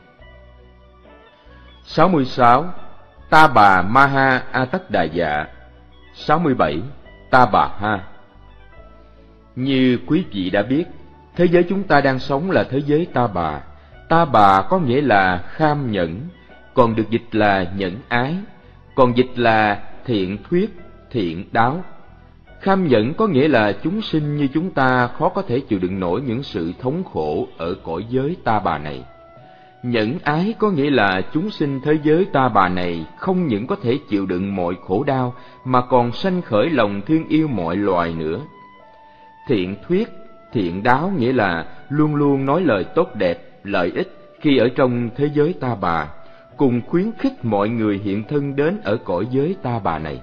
sáu mươi sáu. Ta Bà Maha A Tất Đà Dạ. sáu mươi bảy. Ta Bà Ha. Như quý vị đã biết, thế giới chúng ta đang sống là thế giới ta bà. Ta bà có nghĩa là kham nhẫn, còn được dịch là nhẫn ái, còn dịch là thiện thuyết, thiện đáo. Kham nhẫn có nghĩa là chúng sinh như chúng ta khó có thể chịu đựng nổi những sự thống khổ ở cõi giới ta bà này. Nhẫn ái có nghĩa là chúng sinh thế giới ta bà này không những có thể chịu đựng mọi khổ đau mà còn sanh khởi lòng thương yêu mọi loài nữa. Thiện thuyết, thiện đáo nghĩa là luôn luôn nói lời tốt đẹp, lợi ích khi ở trong thế giới ta bà, cùng khuyến khích mọi người hiện thân đến ở cõi giới ta bà này.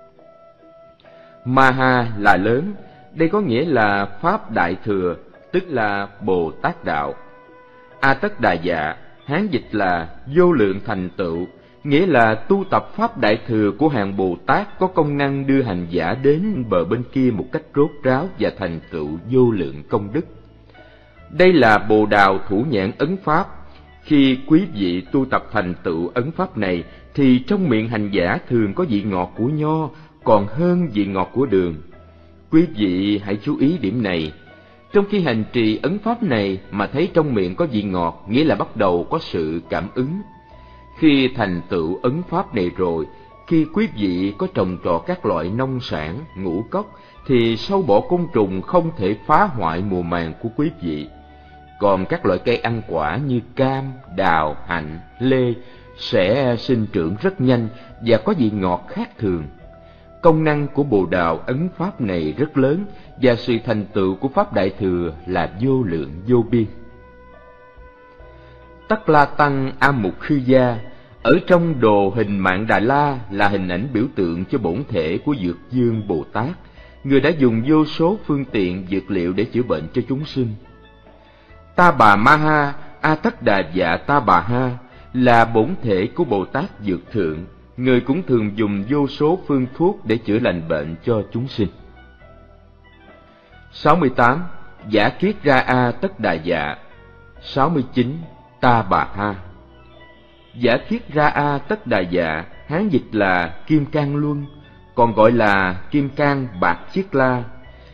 Maha là lớn, đây có nghĩa là Pháp Đại Thừa, tức là Bồ Tát Đạo. A Tất Đà Dạ, Hán dịch là vô lượng thành tựu, nghĩa là tu tập Pháp Đại Thừa của hàng Bồ Tát có công năng đưa hành giả đến bờ bên kia một cách rốt ráo và thành tựu vô lượng công đức. Đây là Bồ Đào thủ nhãn ấn Pháp. Khi quý vị tu tập thành tựu ấn pháp này, thì trong miệng hành giả thường có vị ngọt của nho, còn hơn vị ngọt của đường. Quý vị hãy chú ý điểm này. Trong khi hành trì ấn pháp này mà thấy trong miệng có vị ngọt, nghĩa là bắt đầu có sự cảm ứng. Khi thành tựu ấn pháp này rồi, khi quý vị có trồng trọt các loại nông sản, ngũ cốc, thì sâu bọ côn trùng không thể phá hoại mùa màng của quý vị. Còn các loại cây ăn quả như cam, đào, hạnh, lê sẽ sinh trưởng rất nhanh và có vị ngọt khác thường. Công năng của Bồ Đào ấn pháp này rất lớn, và sự thành tựu của pháp Đại Thừa là vô lượng vô biên. Tắc La Tăng A Mục Khư Gia ở trong đồ hình Mạn Đà La là hình ảnh biểu tượng cho bổn thể của Dược Dương Bồ Tát, người đã dùng vô số phương tiện dược liệu để chữa bệnh cho chúng sinh. Ta Bà Ma Ha A Tất Đà Dạ Ta Bà Ha là bổn thể của Bồ Tát Dược Thượng, người cũng thường dùng vô số phương thuốc để chữa lành bệnh cho chúng sinh. sáu mươi tám. Giả Kiết Ra A Tất Đà Dạ. sáu mươi chín. Ta Bà Ha. Giả Kiết Ra A Tất Đà Dạ Hán dịch là Kim Cang Luân, còn gọi là Kim Cang Bạc Chiết La.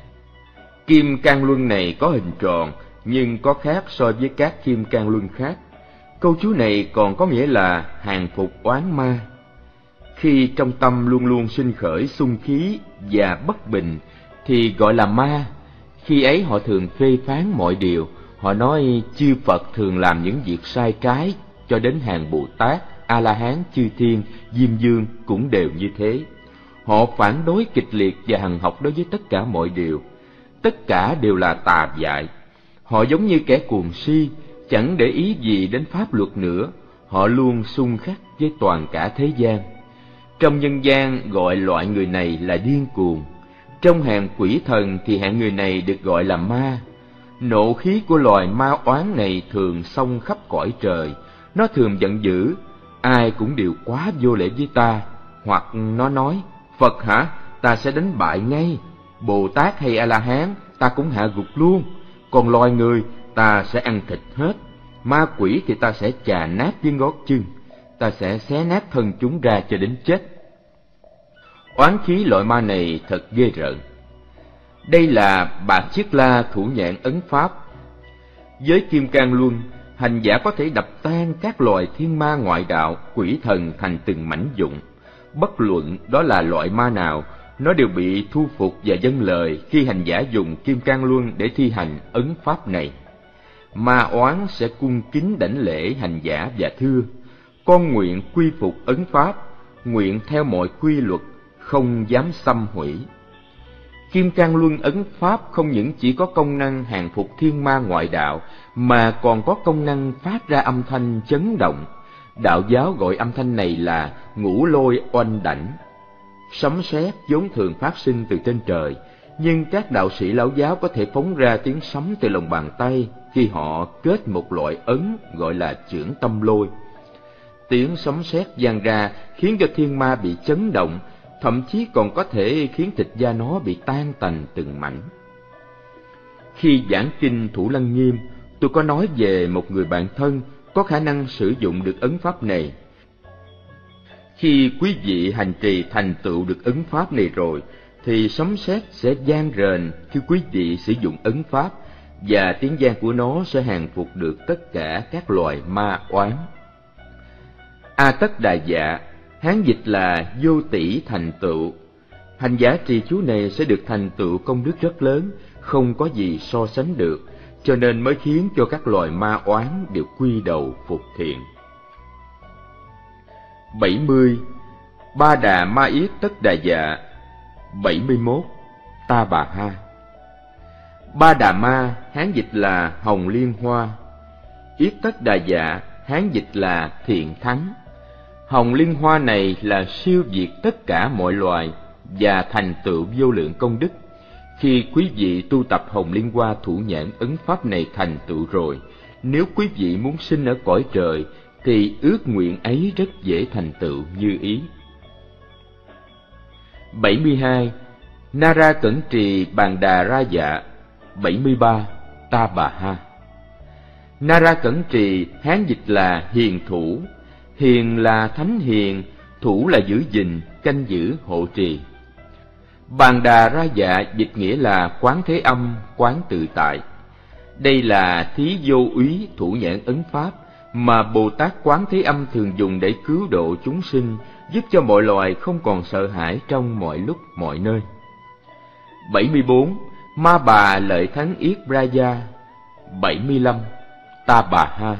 Kim Cang Luân này có hình tròn nhưng có khác so với các Kim Cang Luân khác. Câu chú này còn có nghĩa là hàng phục oán ma. Khi trong tâm luôn luôn sinh khởi xung khí và bất bình thì gọi là ma. Khi ấy họ thường phê phán mọi điều. Họ nói chư Phật thường làm những việc sai trái, cho đến hàng Bồ Tát, A-la-hán, chư thiên, Diêm Dương cũng đều như thế. Họ phản đối kịch liệt và hằn học đối với tất cả mọi điều. Tất cả đều là tà dại. Họ giống như kẻ cuồng si, chẳng để ý gì đến pháp luật nữa. Họ luôn xung khắc với toàn cả thế gian. Trong nhân gian gọi loại người này là điên cuồng. Trong hàng quỷ thần thì hạng người này được gọi là ma. Nộ khí của loài ma oán này thường xông khắp cõi trời. Nó thường giận dữ, ai cũng đều quá vô lễ với ta. Hoặc nó nói, Phật hả, ta sẽ đánh bại ngay. Bồ Tát hay A-la-hán, ta cũng hạ gục luôn. Còn loài người, ta sẽ ăn thịt hết. Ma quỷ thì ta sẽ chà nát với ngón chân. Ta sẽ xé nát thân chúng ra cho đến chết. Oán khí loại ma này thật ghê rợn. Đây là Bạc Chiết La thủ nhãn ấn pháp. Với Kim Cang Luân, hành giả có thể đập tan các loài thiên ma ngoại đạo, quỷ thần thành từng mảnh vụn. Bất luận đó là loại ma nào, nó đều bị thu phục và dâng lời khi hành giả dùng Kim Cang Luân để thi hành ấn pháp này. Ma oán sẽ cung kính đảnh lễ hành giả và thưa: con nguyện quy phục ấn pháp, nguyện theo mọi quy luật, không dám xâm hủy. Kim Cang Luân ấn pháp không những chỉ có công năng hàng phục thiên ma ngoại đạo, mà còn có công năng phát ra âm thanh chấn động. Đạo giáo gọi âm thanh này là ngũ lôi oanh đảnh. Sấm sét vốn thường phát sinh từ trên trời, nhưng các đạo sĩ lão giáo có thể phóng ra tiếng sấm từ lòng bàn tay khi họ kết một loại ấn gọi là chưởng tâm lôi. Tiếng sấm sét vang ra khiến cho thiên ma bị chấn động, thậm chí còn có thể khiến thịt da nó bị tan tành từng mảnh. Khi giảng kinh Thủ Lăng Nghiêm, tôi có nói về một người bạn thân có khả năng sử dụng được ấn pháp này. Khi quý vị hành trì thành tựu được ấn pháp này rồi, thì sấm sét sẽ vang rền khi quý vị sử dụng ấn pháp, và tiếng vang của nó sẽ hàng phục được tất cả các loài ma oán. A Tất Đà Dạ, Hán dịch là vô tỷ thành tựu. Hành giả trì chú này sẽ được thành tựu công đức rất lớn, không có gì so sánh được, cho nên mới khiến cho các loài ma oán đều quy đầu phục thiện. bảy mươi. Ba Đà Ma Yết Tất Đà Dạ. bảy mươi mốt. Ta Bà Ha. Ba Đà Ma, Hán dịch là hồng liên hoa. Yết Tất Đà Dạ, Hán dịch là thiện thắng. Hồng liên hoa này là siêu diệt tất cả mọi loài và thành tựu vô lượng công đức. Khi quý vị tu tập hồng liên hoa thủ nhãn ấn pháp này thành tựu rồi, nếu quý vị muốn sinh ở cõi trời thì ước nguyện ấy rất dễ thành tựu như ý. bảy mươi hai. Nara Cẩn Trì Bàn Đà Ra Dạ. bảy mươi ba. Ta Bà Ha. Nara Cẩn Trì Hán dịch là hiền thủ, hiền là thánh hiền, thủ là giữ gìn, canh giữ, hộ trì. Bàn Đà Ra Dạ dịch nghĩa là quán thế âm, quán tự tại. Đây là thí vô úy thủ nhãn ấn pháp mà Bồ Tát Quán Thế Âm thường dùng để cứu độ chúng sinh, giúp cho mọi loài không còn sợ hãi trong mọi lúc mọi nơi. bảy mươi bốn. Ma Bà Lợi Thắng Yết Raja. bảy mươi lăm. Ta Bà Ha.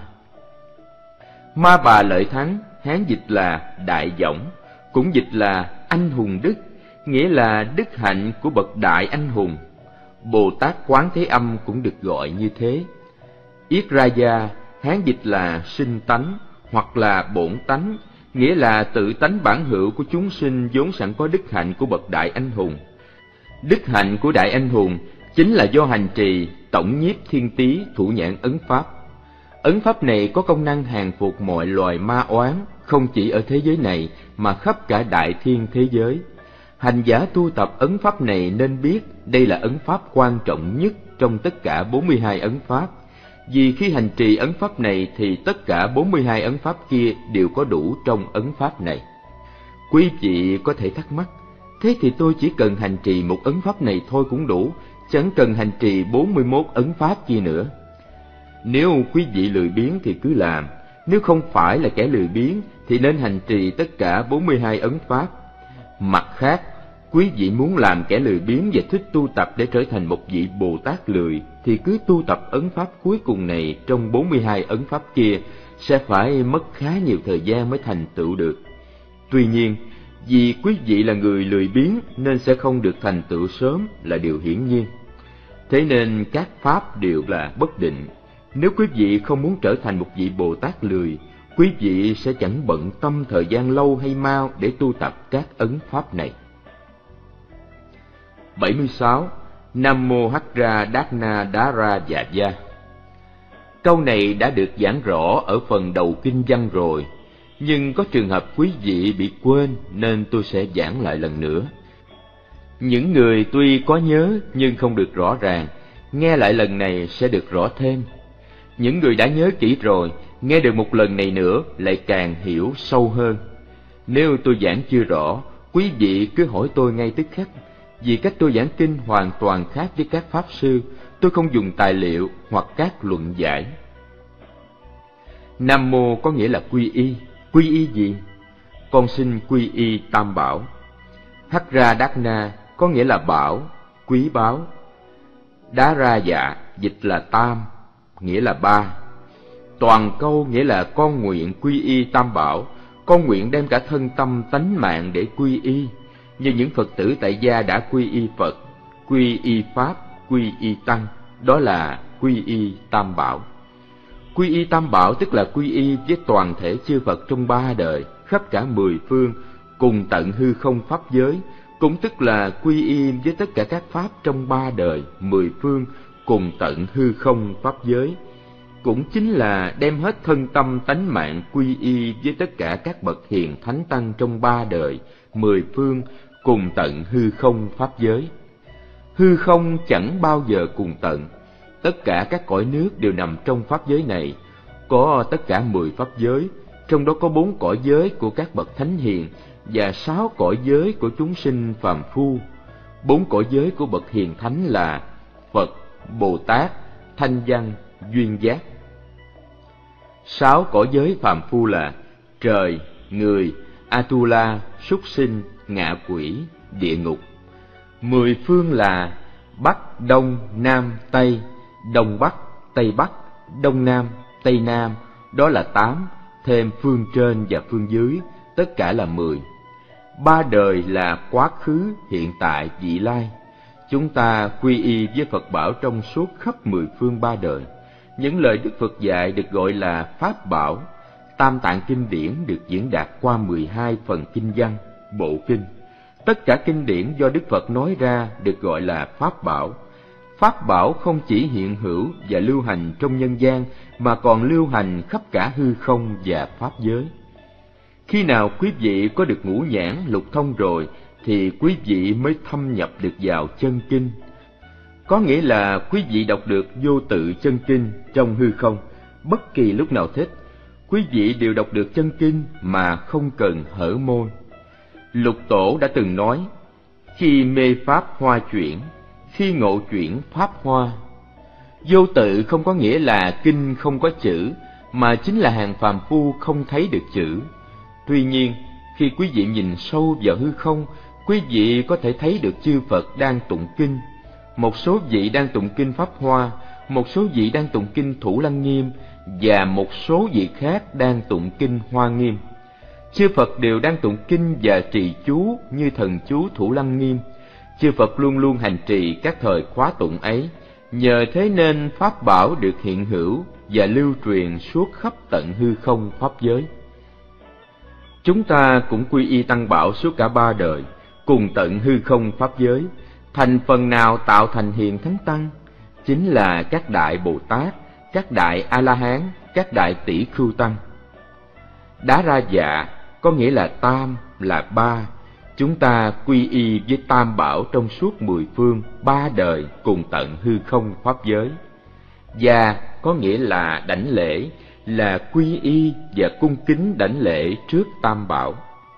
Ma Bà Lợi Thắng Hán dịch là đại võng, cũng dịch là anh hùng đức, nghĩa là đức hạnh của bậc đại anh hùng. Bồ Tát Quán Thế Âm cũng được gọi như thế. Yết Raja Hán dịch là sinh tánh hoặc là bổn tánh, nghĩa là tự tánh bản hữu của chúng sinh vốn sẵn có đức hạnh của bậc đại anh hùng. Đức hạnh của đại anh hùng chính là do hành trì tổng nhiếp thiên tý thủ nhãn ấn pháp. Ấn pháp này có công năng hàng phục mọi loài ma oán, không chỉ ở thế giới này mà khắp cả đại thiên thế giới. Hành giả tu tập ấn pháp này nên biết đây là ấn pháp quan trọng nhất trong tất cả bốn mươi hai ấn pháp. Vì khi hành trì ấn pháp này thì tất cả bốn mươi hai ấn pháp kia đều có đủ trong ấn pháp này. Quý vị có thể thắc mắc, thế thì tôi chỉ cần hành trì một ấn pháp này thôi cũng đủ, chẳng cần hành trì bốn mươi mốt ấn pháp kia nữa. Nếu quý vị lười biếng thì cứ làm, nếu không phải là kẻ lười biếng thì nên hành trì tất cả bốn mươi hai ấn pháp. Mặt khác, quý vị muốn làm kẻ lười biếng và thích tu tập để trở thành một vị Bồ Tát lười thì cứ tu tập ấn pháp cuối cùng này trong bốn mươi hai ấn pháp kia, sẽ phải mất khá nhiều thời gian mới thành tựu được. Tuy nhiên, vì quý vị là người lười biếng nên sẽ không được thành tựu sớm là điều hiển nhiên. Thế nên các pháp đều là bất định. Nếu quý vị không muốn trở thành một vị Bồ Tát lười, quý vị sẽ chẳng bận tâm thời gian lâu hay mau để tu tập các ấn pháp này. bảy mươi sáu. Nam Mô Hắc Ra Đát Na Đá Ra Dạ Gia. Câu này đã được giảng rõ ở phần đầu kinh văn rồi, nhưng có trường hợp quý vị bị quên nên tôi sẽ giảng lại lần nữa. Những người tuy có nhớ nhưng không được rõ ràng, nghe lại lần này sẽ được rõ thêm. Những người đã nhớ kỹ rồi, nghe được một lần này nữa lại càng hiểu sâu hơn. Nếu tôi giảng chưa rõ, quý vị cứ hỏi tôi ngay tức khắc, vì cách tôi giảng kinh hoàn toàn khác với các pháp sư. Tôi không dùng tài liệu hoặc các luận giải. Nam Mô có nghĩa là quy y. Quy y gì? Con xin quy y Tam Bảo. Hắc Ra Đát Na có nghĩa là bảo, quý báu. Đá Ra Dạ dịch là tam, nghĩa là ba. Toàn câu nghĩa là con nguyện quy y Tam Bảo, con nguyện đem cả thân tâm tánh mạng để quy y. Như những Phật tử tại gia đã quy y Phật, quy y Pháp, quy y Tăng, đó là quy y Tam Bảo. Quy y Tam Bảo tức là quy y với toàn thể chư Phật trong ba đời, khắp cả mười phương, cùng tận hư không pháp giới, cũng tức là quy y với tất cả các pháp trong ba đời, mười phương, cùng tận hư không pháp giới. Cũng chính là đem hết thân tâm tánh mạng quy y với tất cả các bậc hiền thánh tăng trong ba đời, mười phương, cùng tận hư không pháp giới. Hư không chẳng bao giờ cùng tận, tất cả các cõi nước đều nằm trong pháp giới này. Có tất cả mười pháp giới, trong đó có bốn cõi giới của các bậc thánh hiền và sáu cõi giới của chúng sinh phàm phu. Bốn cõi giới của bậc hiền thánh là Phật, Bồ Tát, Thanh Văn, Duyên Giác. Sáu cõi giới phàm phu là trời, người, Atula, súc sinh, ngạ quỷ, địa ngục. Mười phương là Bắc, Đông, Nam, Tây, Đông Bắc, Tây Bắc, Đông Nam, Tây Nam, đó là tám, thêm phương trên và phương dưới, tất cả là mười. Ba đời là quá khứ, hiện tại, vị lai. Chúng ta quy y với Phật bảo trong suốt khắp mười phương ba đời. Những lời Đức Phật dạy được gọi là Pháp bảo. Tam tạng kinh điển được diễn đạt qua mười hai phần kinh văn, bộ kinh. Tất cả kinh điển do Đức Phật nói ra được gọi là Pháp bảo. Pháp bảo không chỉ hiện hữu và lưu hành trong nhân gian, mà còn lưu hành khắp cả hư không và pháp giới. Khi nào quý vị có được ngũ nhãn lục thông rồi, thì quý vị mới thâm nhập được vào chân kinh. Có nghĩa là quý vị đọc được vô tự chân kinh trong hư không, bất kỳ lúc nào thích. Quý vị đều đọc được chân kinh mà không cần hở môi. Lục Tổ đã từng nói, khi mê pháp hoa chuyển, khi ngộ chuyển pháp hoa. Vô tự không có nghĩa là kinh không có chữ, mà chính là hàng phàm phu không thấy được chữ. Tuy nhiên, khi quý vị nhìn sâu vào hư không, quý vị có thể thấy được chư Phật đang tụng kinh. Một số vị đang tụng kinh Pháp Hoa, một số vị đang tụng kinh Thủ Lăng Nghiêm, và một số vị khác đang tụng kinh Hoa Nghiêm. Chư Phật đều đang tụng kinh và trì chú như thần chú Thủ Lăng Nghiêm. Chư Phật luôn luôn hành trì các thời khóa tụng ấy, nhờ thế nên Pháp bảo được hiện hữu và lưu truyền suốt khắp tận hư không Pháp giới. Chúng ta cũng quy y Tăng Bảo suốt cả ba đời, cùng tận hư không Pháp giới, thành phần nào tạo thành Hiền Thánh Tăng? Chính là các Đại Bồ Tát, các Đại A-la-hán, các Đại Tỷ Khưu Tăng. Đá ra dạ có nghĩa là tam, là ba. Chúng ta quy y với Tam Bảo trong suốt mười phương, ba đời cùng tận hư không Pháp giới. Và có nghĩa là đảnh lễ, là quy y và cung kính đảnh lễ trước Tam Bảo.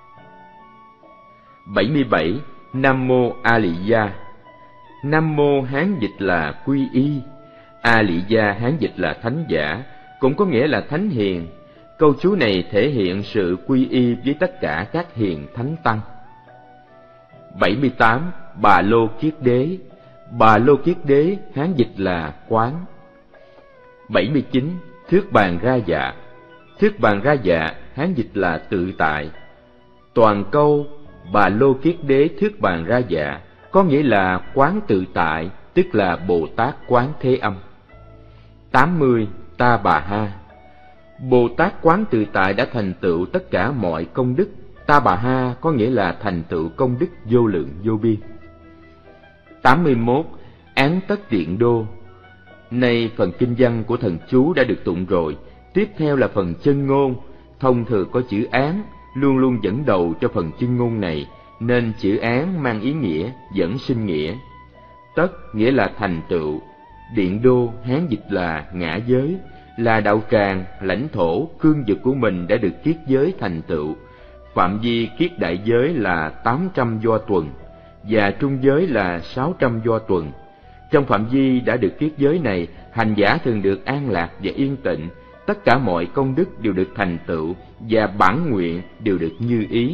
bảy mươi bảy. Nam Mô A Lị Gia. Nam Mô Hán dịch là quy y, A Lị Gia Hán dịch là thánh giả, cũng có nghĩa là thánh hiền. Câu chú này thể hiện sự quy y với tất cả các hiền thánh tăng. bảy mươi tám. Bà Lô Kiết Đế. Bà Lô Kiết Đế Hán dịch là quán. bảy mươi chín. Thước Bàn Ra Dạ. Thước Bàn Ra Dạ Hán dịch là tự tại. Toàn câu Bà Lô Kiết Đế Thước Bàn Ra Dạ có nghĩa là quán tự tại, tức là Bồ Tát quán Thế Âm. tám mươi. Ta Bà Ha. Bồ Tát quán tự tại đã thành tựu tất cả mọi công đức. Ta Bà Ha có nghĩa là thành tựu công đức vô lượng vô biên. tám mươi mốt. Án Tất Điện Đô. Nay phần kinh văn của thần chú đã được tụng rồi, tiếp theo là phần chân ngôn. Thông thường có chữ án luôn luôn dẫn đầu cho phần chân ngôn này, nên chữ án mang ý nghĩa dẫn sinh nghĩa. Tất nghĩa là thành tựu, Điện Đô Hán dịch là ngã giới, là đạo tràng, lãnh thổ, cương vực của mình đã được kiết giới thành tựu. Phạm vi kiết đại giới là tám trăm do tuần, và trung giới là sáu trăm do tuần. Trong phạm vi đã được kiết giới này, hành giả thường được an lạc và yên tịnh, tất cả mọi công đức đều được thành tựu, và bản nguyện đều được như ý.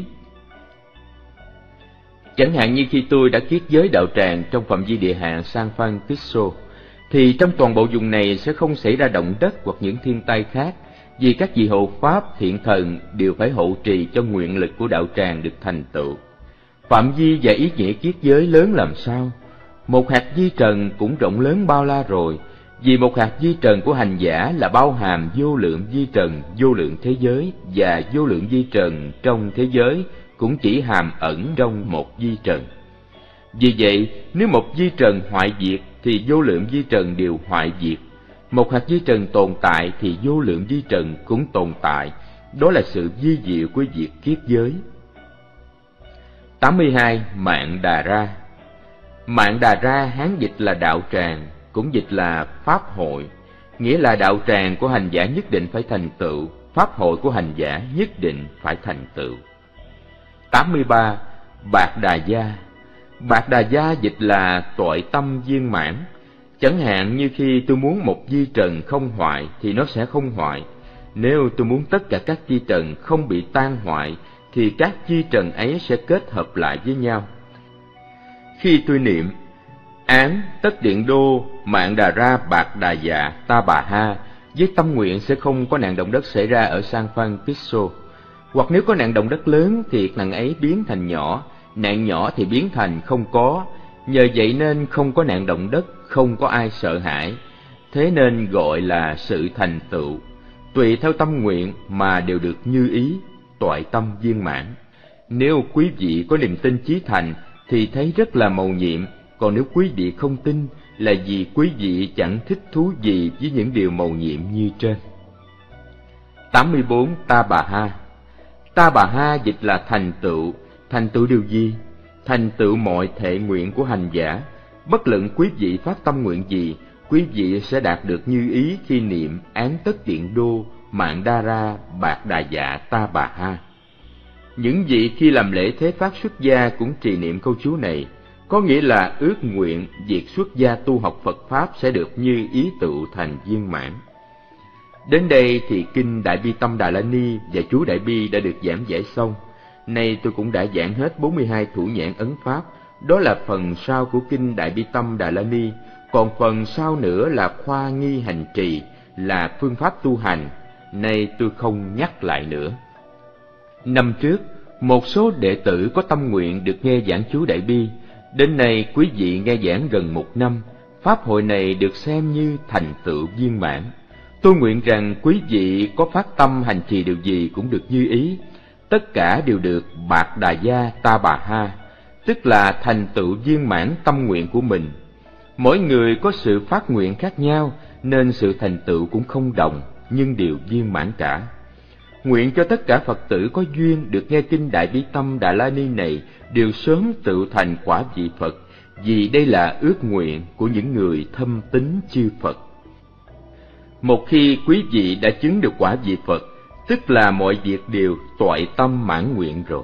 Chẳng hạn như khi tôi đã kiết giới đạo tràng trong phạm vi địa hạn San Francisco, thì trong toàn bộ vùng này sẽ không xảy ra động đất hoặc những thiên tai khác, vì các vị hộ pháp, thiện thần đều phải hộ trì cho nguyện lực của đạo tràng được thành tựu. Phạm vi và ý nghĩa kiết giới lớn làm sao? Một hạt vi trần cũng rộng lớn bao la rồi, vì một hạt vi trần của hành giả là bao hàm vô lượng vi trần, vô lượng thế giới, và vô lượng vi trần trong thế giới cũng chỉ hàm ẩn trong một vi trần. Vì vậy, nếu một vi trần hoại diệt thì vô lượng vi trần đều hoại diệt. Một hạt vi trần tồn tại thì vô lượng vi trần cũng tồn tại. Đó là sự vi diệu của việc kiết giới. tám mươi hai. Mạng Đà Ra. Mạng Đà Ra Hán dịch là đạo tràng, cũng dịch là pháp hội, nghĩa là đạo tràng của hành giả nhất định phải thành tựu, pháp hội của hành giả nhất định phải thành tựu. tám mươi ba. Bạc Đà Gia. Bạc Đà Gia dịch là toại tâm viên mãn. Chẳng hạn như khi tôi muốn một vi trần không hoại thì nó sẽ không hoại. Nếu tôi muốn tất cả các vi trần không bị tan hoại thì các vi trần ấy sẽ kết hợp lại với nhau. Khi tôi niệm Án Tất Điện Đô Mạng Đà Ra Bạc Đà Dạ Ta Bà Ha, với tâm nguyện sẽ không có nạn động đất xảy ra ở San Francisco. Hoặc nếu có nạn động đất lớn thì nạn ấy biến thành nhỏ, nạn nhỏ thì biến thành không có. Nhờ vậy nên không có nạn động đất, không có ai sợ hãi. Thế nên gọi là sự thành tựu. Tùy theo tâm nguyện mà đều được như ý, toại tâm viên mãn. Nếu quý vị có niềm tin chí thành thì thấy rất là mầu nhiệm. Còn nếu quý vị không tin là vì quý vị chẳng thích thú gì với những điều mầu nhiệm như trên. tám mươi bốn. Ta Bà Ha. Ta Bà Ha dịch là thành tựu. Thành tựu điều gì? Thành tựu mọi thệ nguyện của hành giả. Bất luận quý vị phát tâm nguyện gì, quý vị sẽ đạt được như ý khi niệm Án Tất Điện Đô Mạng Đa Ra Bạc Đà Dạ Ta Bà Ha. Những vị khi làm lễ thế pháp xuất gia cũng trì niệm câu chú này, có nghĩa là ước nguyện việc xuất gia tu học Phật Pháp sẽ được như ý tựu thành viên mãn. Đến đây thì Kinh Đại Bi Tâm Đà La Ni và chú Đại Bi đã được giảng giải xong. Nay tôi cũng đã giảng hết bốn mươi hai thủ nhãn ấn Pháp, đó là phần sau của Kinh Đại Bi Tâm Đà La Ni. Còn phần sau nữa là khoa nghi hành trì, là phương pháp tu hành. Nay tôi không nhắc lại nữa. Năm trước, một số đệ tử có tâm nguyện được nghe giảng chú Đại Bi. Đến nay quý vị nghe giảng gần một năm, pháp hội này được xem như thành tựu viên mãn. Tôi nguyện rằng quý vị có phát tâm hành trì điều gì cũng được như ý, tất cả đều được Bạc Đà Gia Ta Bà Ha, tức là thành tựu viên mãn tâm nguyện của mình. Mỗi người có sự phát nguyện khác nhau nên sự thành tựu cũng không đồng, nhưng đều viên mãn cả. Nguyện cho tất cả Phật tử có duyên được nghe Kinh Đại Bi Tâm Đà La Ni này đều sớm tự thành quả vị Phật, vì đây là ước nguyện của những người thâm tín chư Phật. Một khi quý vị đã chứng được quả vị Phật, tức là mọi việc đều toại tâm mãn nguyện rồi.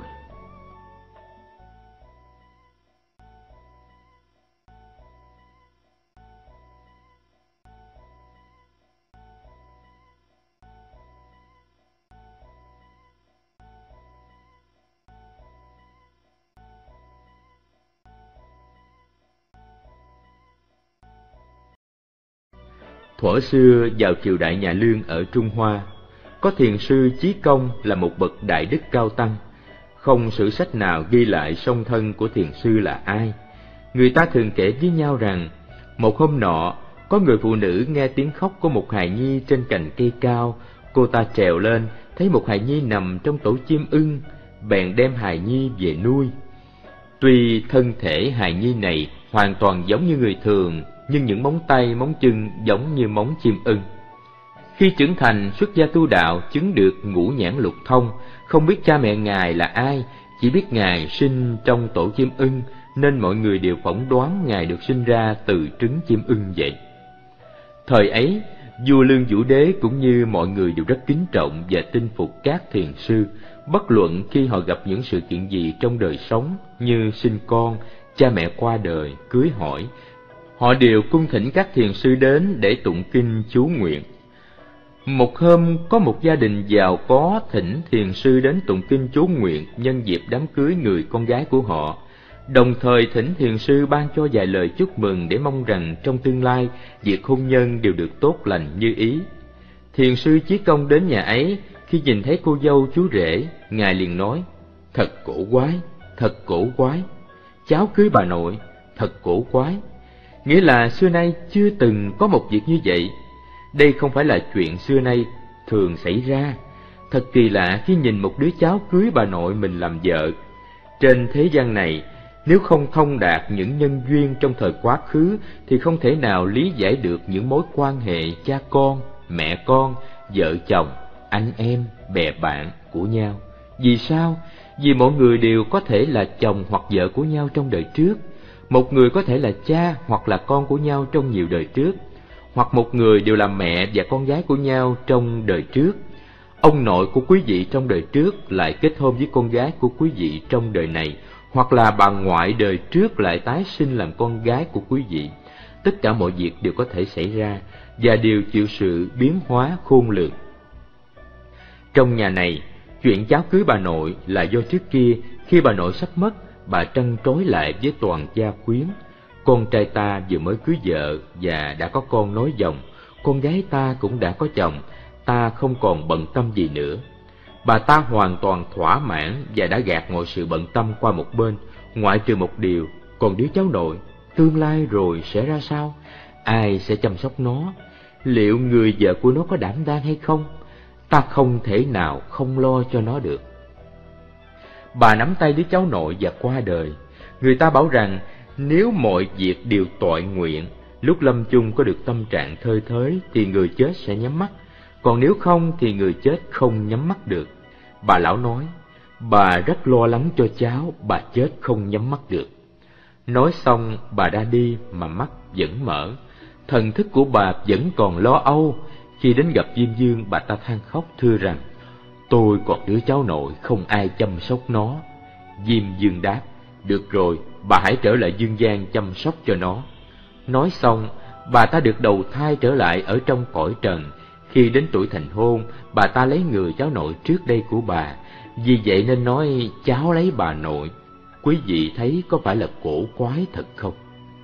Thuở xưa vào triều đại nhà Lương ở Trung Hoa, có thiền sư Chí Công là một bậc đại đức cao tăng. Không sử sách nào ghi lại song thân của thiền sư là ai. Người ta thường kể với nhau rằng, một hôm nọ, có người phụ nữ nghe tiếng khóc của một hài nhi trên cành cây cao. Cô ta trèo lên, thấy một hài nhi nằm trong tổ chim ưng, bèn đem hài nhi về nuôi. Tuy thân thể hài nhi này hoàn toàn giống như người thường, nhưng những móng tay, móng chân giống như móng chim ưng. Khi trưởng thành, xuất gia tu đạo, chứng được ngũ nhãn lục thông, không biết cha mẹ Ngài là ai, chỉ biết Ngài sinh trong tổ chim ưng, nên mọi người đều phỏng đoán Ngài được sinh ra từ trứng chim ưng vậy. Thời ấy, vua Lương Vũ Đế cũng như mọi người đều rất kính trọng và tin phục các thiền sư, bất luận khi họ gặp những sự kiện gì trong đời sống như sinh con, cha mẹ qua đời, cưới hỏi, họ đều cung thỉnh các thiền sư đến để tụng kinh chú nguyện. Một hôm, có một gia đình giàu có thỉnh thiền sư đến tụng kinh chú nguyện nhân dịp đám cưới người con gái của họ, đồng thời thỉnh thiền sư ban cho vài lời chúc mừng để mong rằng trong tương lai việc hôn nhân đều được tốt lành như ý. Thiền sư Chí Công đến nhà ấy, khi nhìn thấy cô dâu chú rể, Ngài liền nói: "Thật cổ quái, thật cổ quái, cháu cưới bà nội, thật cổ quái." Nghĩa là xưa nay chưa từng có một việc như vậy. Đây không phải là chuyện xưa nay thường xảy ra. Thật kỳ lạ khi nhìn một đứa cháu cưới bà nội mình làm vợ. Trên thế gian này, nếu không thông đạt những nhân duyên trong thời quá khứ thì không thể nào lý giải được những mối quan hệ cha con, mẹ con, vợ chồng, anh em, bè bạn của nhau. Vì sao? Vì mỗi người đều có thể là chồng hoặc vợ của nhau trong đời trước. Một người có thể là cha hoặc là con của nhau trong nhiều đời trước, hoặc một người đều là mẹ và con gái của nhau trong đời trước. Ông nội của quý vị trong đời trước lại kết hôn với con gái của quý vị trong đời này, hoặc là bà ngoại đời trước lại tái sinh làm con gái của quý vị. Tất cả mọi việc đều có thể xảy ra và đều chịu sự biến hóa khôn lường. Trong nhà này, chuyện cháu cưới bà nội là do trước kia khi bà nội sắp mất, bà trăn trối lại với toàn gia quyến. Con trai ta vừa mới cưới vợ và đã có con nối dòng, con gái ta cũng đã có chồng, ta không còn bận tâm gì nữa. Bà ta hoàn toàn thỏa mãn và đã gạt mọi sự bận tâm qua một bên, ngoại trừ một điều: còn đứa cháu nội, tương lai rồi sẽ ra sao? Ai sẽ chăm sóc nó? Liệu người vợ của nó có đảm đang hay không? Ta không thể nào không lo cho nó được. Bà nắm tay đứa cháu nội và qua đời. Người ta bảo rằng nếu mọi việc đều toại nguyện, lúc lâm chung có được tâm trạng thơi thới thì người chết sẽ nhắm mắt, còn nếu không thì người chết không nhắm mắt được. Bà lão nói, bà rất lo lắng cho cháu, bà chết không nhắm mắt được. Nói xong bà đã đi mà mắt vẫn mở. thần thức của bà vẫn còn lo âu. Khi đến gặp Diêm Dương, bà ta than khóc thưa rằng: tôi còn đứa cháu nội, không ai chăm sóc nó. Diêm Dương đáp: được rồi, bà hãy trở lại dương gian chăm sóc cho nó. Nói xong, bà ta được đầu thai trở lại ở trong cõi trần. Khi đến tuổi thành hôn, bà ta lấy người cháu nội trước đây của bà, vì vậy nên nói cháu lấy bà nội. Quý vị thấy có phải là cổ quái thật không?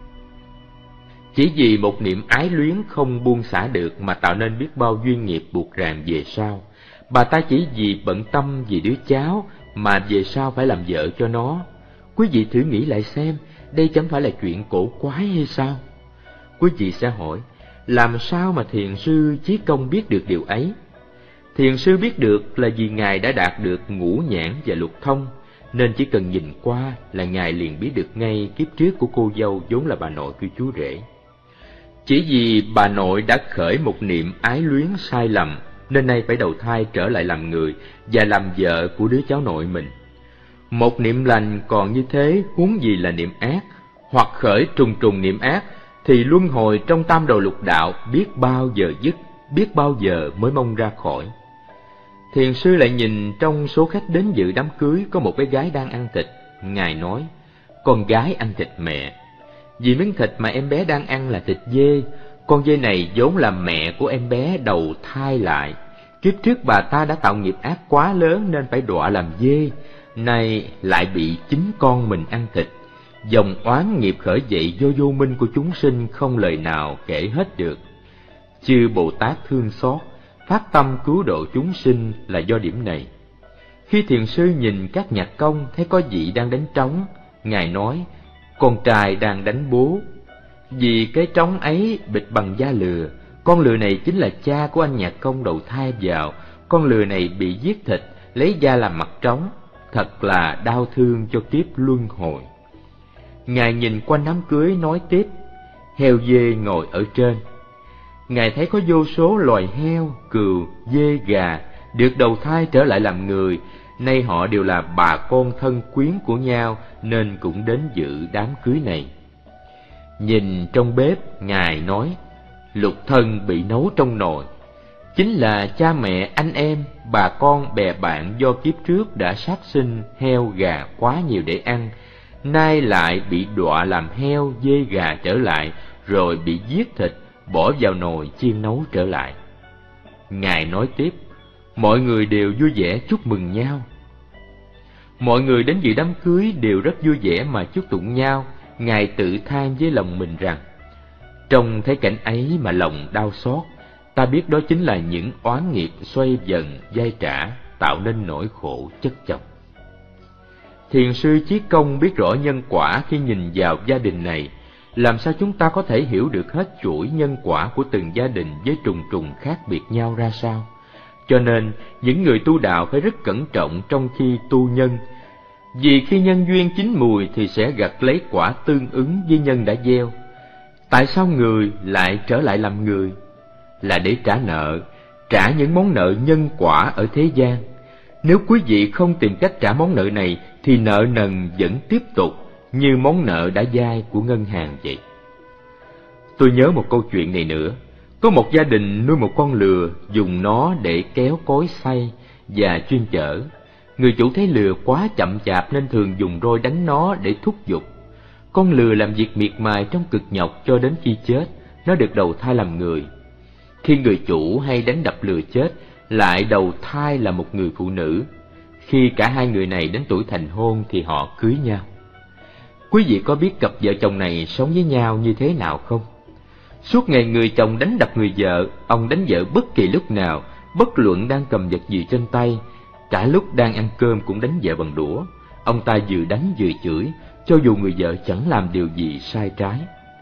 Chỉ vì một niệm ái luyến không buông xả được mà tạo nên biết bao duyên nghiệp buộc ràng về sau. Bà ta chỉ vì bận tâm vì đứa cháu mà về sau phải làm vợ cho nó. Quý vị thử nghĩ lại xem, đây chẳng phải là chuyện cổ quái hay sao? Quý vị sẽ hỏi, làm sao mà thiền sư Chí Công biết được điều ấy? Thiền sư biết được là vì Ngài đã đạt được ngũ nhãn và lục thông, nên chỉ cần nhìn qua là Ngài liền biết được ngay kiếp trước của cô dâu vốn là bà nội của chú rể. Chỉ vì bà nội đã khởi một niệm ái luyến sai lầm, nên nay phải đầu thai trở lại làm người và làm vợ của đứa cháu nội mình. Một niệm lành còn như thế, huống gì là niệm ác, hoặc khởi trùng trùng niệm ác, thì luân hồi trong tam đầu lục đạo biết bao giờ dứt, biết bao giờ mới mong ra khỏi. Thiền sư lại nhìn trong số khách đến dự đám cưới có một bé gái đang ăn thịt. Ngài nói: con gái ăn thịt mẹ. Vì miếng thịt mà em bé đang ăn là thịt dê. Con dê này vốn là mẹ của em bé đầu thai lại. Kiếp trước bà ta đã tạo nghiệp ác quá lớn nên phải đọa làm dê, nay lại bị chính con mình ăn thịt. Dòng oán nghiệp khởi dậy do vô minh của chúng sinh không lời nào kể hết được. Chư Bồ Tát thương xót, phát tâm cứu độ chúng sinh là do điểm này. Khi thiền sư nhìn các nhạc công thấy có vị đang đánh trống, Ngài nói: con trai đang đánh bố. Vì cái trống ấy bịch bằng da lừa, con lừa này chính là cha của anh nhạc công đầu thai vào. Con lừa này bị giết thịt, lấy da làm mặt trống, thật là đau thương cho kiếp luân hồi. Ngài nhìn quanh đám cưới nói tiếp: heo dê ngồi ở trên. Ngài thấy có vô số loài heo, cừu, dê, gà được đầu thai trở lại làm người, nay họ đều là bà con thân quyến của nhau nên cũng đến dự đám cưới này. Nhìn trong bếp, Ngài nói: lục thân bị nấu trong nồi, chính là cha mẹ, anh em, bà con, bè bạn do kiếp trước đã sát sinh heo, gà quá nhiều để ăn, nay lại bị đọa làm heo, dê, gà trở lại, rồi bị giết thịt, bỏ vào nồi chiên nấu trở lại. Ngài nói tiếp: mọi người đều vui vẻ chúc mừng nhau. Mọi người đến dự đám cưới đều rất vui vẻ mà chúc tụng nhau. Ngài tự than với lòng mình rằng: trông thấy cảnh ấy mà lòng đau xót, ta biết đó chính là những oán nghiệp xoay dần dai trả, tạo nên nỗi khổ chất chồng. Thiền sư Chí Công biết rõ nhân quả khi nhìn vào gia đình này. Làm sao chúng ta có thể hiểu được hết chuỗi nhân quả của từng gia đình với trùng trùng khác biệt nhau ra sao? Cho nên, những người tu đạo phải rất cẩn trọng trong khi tu nhân. Vì khi nhân duyên chín mùi thì sẽ gặt lấy quả tương ứng với nhân đã gieo. Tại sao người lại trở lại làm người? Là để trả nợ, trả những món nợ nhân quả ở thế gian. Nếu quý vị không tìm cách trả món nợ này thì nợ nần vẫn tiếp tục như món nợ đã vay của ngân hàng vậy. Tôi nhớ một câu chuyện này nữa. Có một gia đình nuôi một con lừa, dùng nó để kéo cối xay và chuyên chở. Người chủ thấy lừa quá chậm chạp nên thường dùng roi đánh nó để thúc giục. Con lừa làm việc miệt mài trong cực nhọc cho đến khi chết, nó được đầu thai làm người. Khi người chủ hay đánh đập lừa chết, lại đầu thai là một người phụ nữ. Khi cả hai người này đến tuổi thành hôn thì họ cưới nhau. Quý vị có biết cặp vợ chồng này sống với nhau như thế nào không? Suốt ngày người chồng đánh đập người vợ, ông đánh vợ bất kỳ lúc nào, bất luận đang cầm vật gì trên tay. Cả lúc đang ăn cơm cũng đánh vợ bằng đũa. Ông ta vừa đánh vừa chửi, cho dù người vợ chẳng làm điều gì sai trái.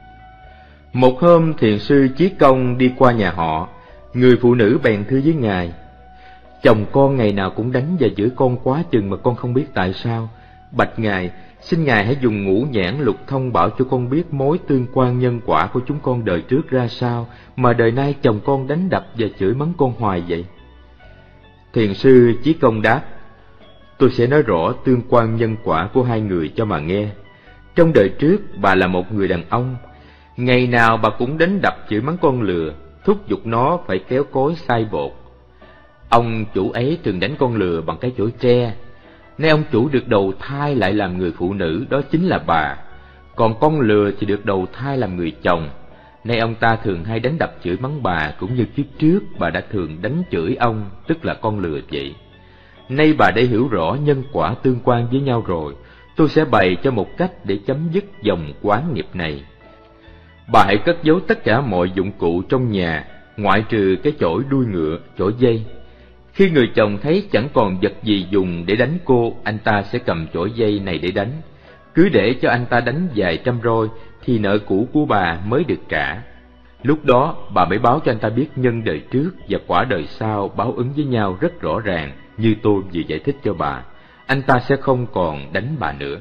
Một hôm thiền sư Chí Công đi qua nhà họ, người phụ nữ bèn thưa với Ngài: chồng con ngày nào cũng đánh và chửi con quá chừng mà con không biết tại sao. Bạch Ngài, xin Ngài hãy dùng ngũ nhãn lục thông bảo cho con biết mối tương quan nhân quả của chúng con đời trước ra sao, mà đời nay chồng con đánh đập và chửi mắng con hoài vậy. Thiền sư Chí Công đáp: tôi sẽ nói rõ tương quan nhân quả của hai người cho mà nghe. Trong đời trước bà là một người đàn ông. Ngày nào bà cũng đánh đập chửi mắng con lừa, thúc giục nó phải kéo cối xay bột. Ông chủ ấy thường đánh con lừa bằng cái chổi tre. Nay ông chủ được đầu thai lại làm người phụ nữ, đó chính là bà. Còn con lừa thì được đầu thai làm người chồng. Nay ông ta thường hay đánh đập chửi mắng bà, cũng như kiếp trước bà đã thường đánh chửi ông, tức là con lừa vậy. Nay bà đã hiểu rõ nhân quả tương quan với nhau rồi, tôi sẽ bày cho một cách để chấm dứt dòng oán nghiệp này. Bà hãy cất giấu tất cả mọi dụng cụ trong nhà, ngoại trừ cái chổi đuôi ngựa, chổi dây. Khi người chồng thấy chẳng còn vật gì dùng để đánh cô, anh ta sẽ cầm chổi dây này để đánh. Cứ để cho anh ta đánh vài trăm roi thì nợ cũ của bà mới được trả. Lúc đó bà mới báo cho anh ta biết nhân đời trước và quả đời sau báo ứng với nhau rất rõ ràng, như tôi vừa giải thích cho bà. Anh ta sẽ không còn đánh bà nữa.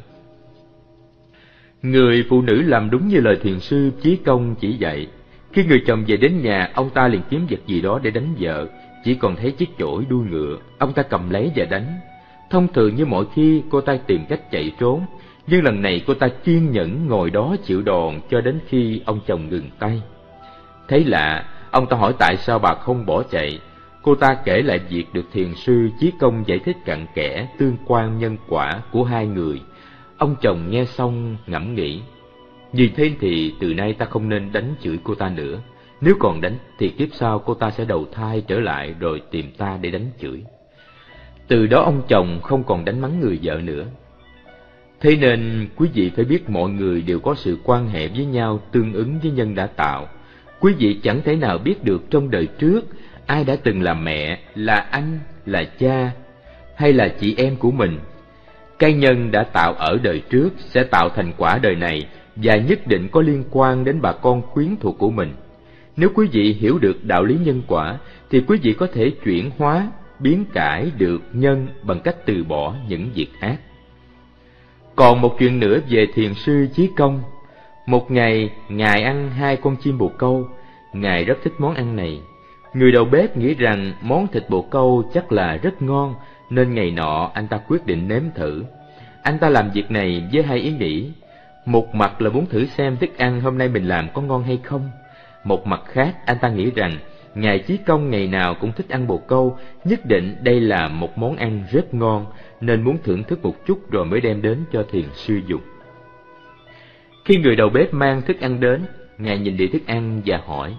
Người phụ nữ làm đúng như lời thiền sư Chí Công chỉ dạy. Khi người chồng về đến nhà, ông ta liền kiếm vật gì đó để đánh vợ. Chỉ còn thấy chiếc chổi đuôi ngựa, ông ta cầm lấy và đánh. Thông thường như mọi khi, cô ta tìm cách chạy trốn, nhưng lần này cô ta kiên nhẫn ngồi đó chịu đòn cho đến khi ông chồng ngừng tay. Thấy lạ, ông ta hỏi tại sao bà không bỏ chạy. Cô ta kể lại việc được thiền sư Chí Công giải thích cặn kẽ tương quan nhân quả của hai người. Ông chồng nghe xong ngẫm nghĩ, như thế thì từ nay ta không nên đánh chửi cô ta nữa. Nếu còn đánh thì kiếp sau cô ta sẽ đầu thai trở lại rồi tìm ta để đánh chửi. Từ đó ông chồng không còn đánh mắng người vợ nữa. Thế nên quý vị phải biết mọi người đều có sự quan hệ với nhau tương ứng với nhân đã tạo. Quý vị chẳng thể nào biết được trong đời trước ai đã từng là mẹ, là anh, là cha hay là chị em của mình. Cái nhân đã tạo ở đời trước sẽ tạo thành quả đời này và nhất định có liên quan đến bà con quyến thuộc của mình. Nếu quý vị hiểu được đạo lý nhân quả thì quý vị có thể chuyển hóa, biến cải được nhân bằng cách từ bỏ những việc ác. Còn một chuyện nữa về thiền sư Chí Công. Một ngày, Ngài ăn hai con chim bồ câu. Ngài rất thích món ăn này. Người đầu bếp nghĩ rằng món thịt bồ câu chắc là rất ngon, nên ngày nọ anh ta quyết định nếm thử. Anh ta làm việc này với hai ý nghĩ. Một mặt là muốn thử xem thức ăn hôm nay mình làm có ngon hay không. Một mặt khác, anh ta nghĩ rằng Ngài Chí Công ngày nào cũng thích ăn bồ câu, nhất định đây là một món ăn rất ngon, nên muốn thưởng thức một chút rồi mới đem đến cho thiền sư dùng. Khi người đầu bếp mang thức ăn đến, Ngài nhìn đĩa thức ăn và hỏi,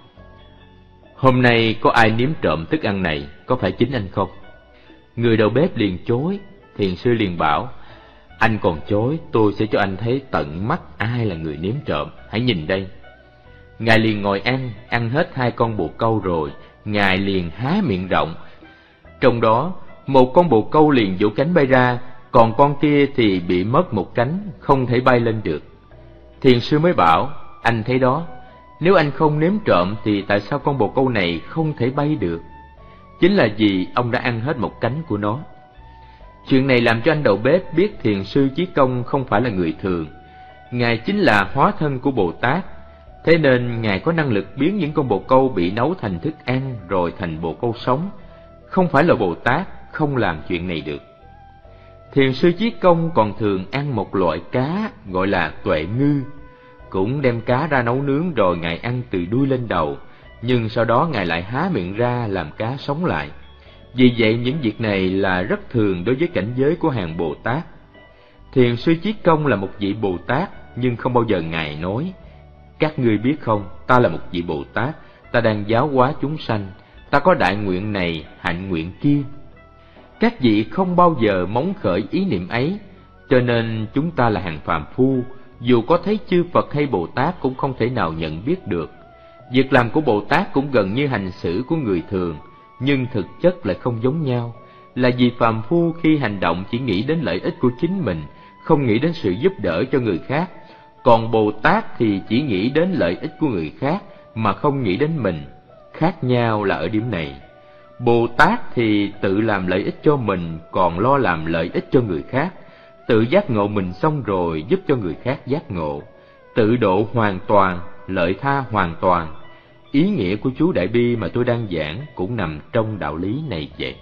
hôm nay có ai nếm trộm thức ăn này, có phải chính anh không? Người đầu bếp liền chối. Thiền sư liền bảo, anh còn chối, tôi sẽ cho anh thấy tận mắt ai là người nếm trộm, hãy nhìn đây. Ngài liền ngồi ăn, ăn hết hai con bồ câu rồi, Ngài liền há miệng rộng. Trong đó, một con bồ câu liền vỗ cánh bay ra, còn con kia thì bị mất một cánh, không thể bay lên được. Thiền sư mới bảo, anh thấy đó, nếu anh không nếm trộm thì tại sao con bồ câu này không thể bay được? Chính là vì ông đã ăn hết một cánh của nó. Chuyện này làm cho anh đầu bếp biết thiền sư Chí Công không phải là người thường. Ngài chính là hóa thân của Bồ Tát. Thế nên Ngài có năng lực biến những con bồ câu bị nấu thành thức ăn rồi thành bồ câu sống. Không phải là Bồ Tát không làm chuyện này được. Thiền sư Chí Công còn thường ăn một loại cá gọi là tuệ ngư. Cũng đem cá ra nấu nướng rồi Ngài ăn từ đuôi lên đầu, nhưng sau đó Ngài lại há miệng ra làm cá sống lại. Vì vậy những việc này là rất thường đối với cảnh giới của hàng Bồ Tát. Thiền sư Chí Công là một vị Bồ Tát, nhưng không bao giờ Ngài nói, các ngươi biết không, ta là một vị Bồ Tát, ta đang giáo hóa chúng sanh, ta có đại nguyện này, hạnh nguyện kia. Các vị không bao giờ móng khởi ý niệm ấy, cho nên chúng ta là hàng phàm phu, dù có thấy chư Phật hay Bồ Tát cũng không thể nào nhận biết được. Việc làm của Bồ Tát cũng gần như hành xử của người thường, nhưng thực chất lại không giống nhau, là vì phàm phu khi hành động chỉ nghĩ đến lợi ích của chính mình, không nghĩ đến sự giúp đỡ cho người khác. Còn Bồ Tát thì chỉ nghĩ đến lợi ích của người khác mà không nghĩ đến mình. Khác nhau là ở điểm này. Bồ Tát thì tự làm lợi ích cho mình, còn lo làm lợi ích cho người khác. Tự giác ngộ mình xong rồi giúp cho người khác giác ngộ. Tự độ hoàn toàn, lợi tha hoàn toàn. Ý nghĩa của chú Đại Bi mà tôi đang giảng cũng nằm trong đạo lý này vậy.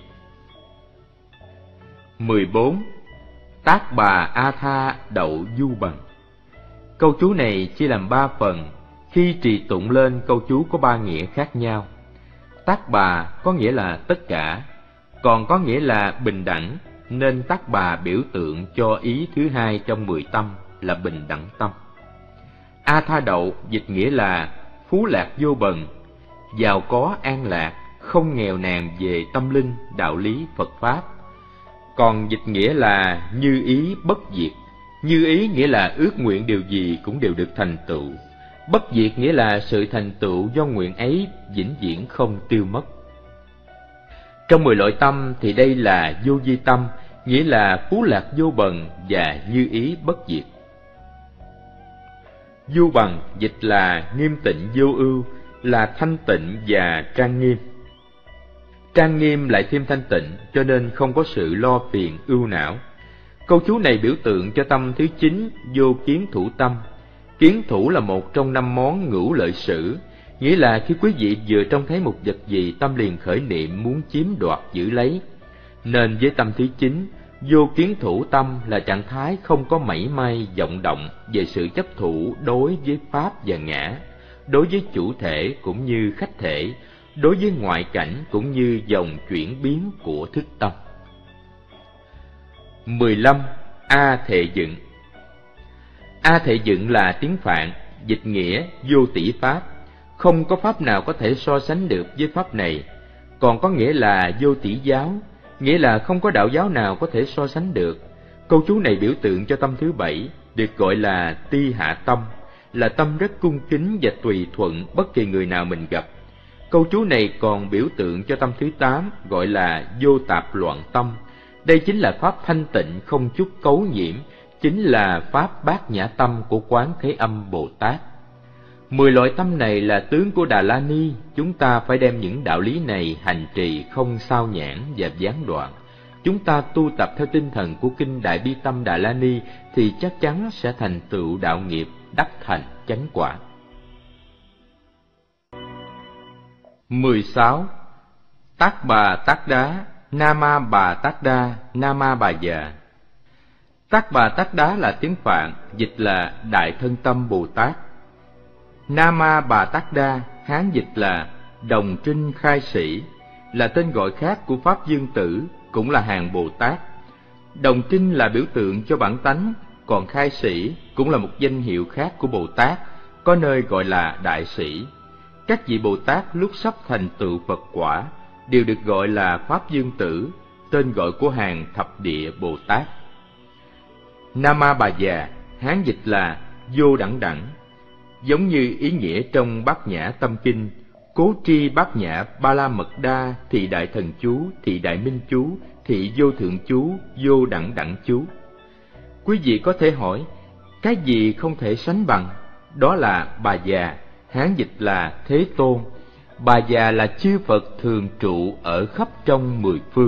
mười bốn. Tác bà A Tha đậu du bằng. Câu chú này chia làm ba phần. Khi trì tụng lên, câu chú có ba nghĩa khác nhau. Tác bà có nghĩa là tất cả, còn có nghĩa là bình đẳng, nên tác bà biểu tượng cho ý thứ hai trong mười tâm là bình đẳng tâm. A Tha Đậu dịch nghĩa là phú lạc vô bần, giàu có an lạc, không nghèo nàn về tâm linh, đạo lý, Phật Pháp. Còn dịch nghĩa là như ý bất diệt. Như ý nghĩa là ước nguyện điều gì cũng đều được thành tựu. Bất diệt nghĩa là sự thành tựu do nguyện ấy vĩnh viễn không tiêu mất. Trong mười loại tâm thì đây là vô vi tâm, nghĩa là phú lạc vô bần và như ý bất diệt. Vô bằng dịch là nghiêm tịnh vô ưu, là thanh tịnh và trang nghiêm. Trang nghiêm lại thêm thanh tịnh, cho nên không có sự lo phiền ưu não. Câu chú này biểu tượng cho tâm thứ chín, vô kiến thủ tâm. Kiến thủ là một trong năm món ngũ lợi sử, nghĩa là khi quý vị vừa trông thấy một vật gì, tâm liền khởi niệm muốn chiếm đoạt giữ lấy. Nên với tâm thứ chín, vô kiến thủ tâm là trạng thái không có mảy may vọng động về sự chấp thủ đối với pháp và ngã, đối với chủ thể cũng như khách thể, đối với ngoại cảnh cũng như dòng chuyển biến của thức tâm. mười lăm. A Thệ Dựng. A Thệ Dựng là tiếng Phạn, dịch nghĩa vô tỷ pháp, không có pháp nào có thể so sánh được với pháp này. Còn có nghĩa là vô tỷ giáo, nghĩa là không có đạo giáo nào có thể so sánh được. Câu chú này biểu tượng cho tâm thứ bảy, được gọi là ti hạ tâm, là tâm rất cung kính và tùy thuận bất kỳ người nào mình gặp. Câu chú này còn biểu tượng cho tâm thứ tám, gọi là vô tạp loạn tâm. Đây chính là pháp thanh tịnh không chút cấu nhiễm, chính là pháp bát nhã tâm của Quán Thế Âm Bồ Tát. Mười loại tâm này là tướng của Đà La Ni, chúng ta phải đem những đạo lý này hành trì không sao nhãng và gián đoạn. Chúng ta tu tập theo tinh thần của kinh Đại Bi Tâm Đà La Ni thì chắc chắn sẽ thành tựu đạo nghiệp, đắc thành chánh quả. mười sáu. Tác Bà Tác Đá, Nama Bà Tác Đa, Nama Bà Già. Tác Bà Tác Đá là tiếng Phạn, dịch là Đại Thân Tâm Bồ Tát. Nama Bà Tác Đa, Hán dịch là Đồng Trinh Khai Sĩ, là tên gọi khác của Pháp Dương Tử, cũng là hàng Bồ Tát. Đồng Trinh là biểu tượng cho bản tánh, còn Khai Sĩ cũng là một danh hiệu khác của Bồ Tát, có nơi gọi là Đại Sĩ. Các vị Bồ Tát lúc sắp thành tựu Phật quả đều được gọi là Pháp Dương Tử, tên gọi của hàng Thập Địa Bồ Tát. Nama Bà Già, Hán dịch là Vô Đẳng Đẳng, giống như ý nghĩa trong Bát Nhã Tâm Kinh, Cố tri Bát Nhã Ba La Mật Đa, Thị Đại Thần Chú, Thị Đại Minh Chú, Thị Vô Thượng Chú, Vô Đẳng Đẳng Chú. Quý vị có thể hỏi, cái gì không thể sánh bằng? Đó là Bà Già, Hán dịch là Thế Tôn. Bà Già là chư Phật thường trụ ở khắp trong mười phương.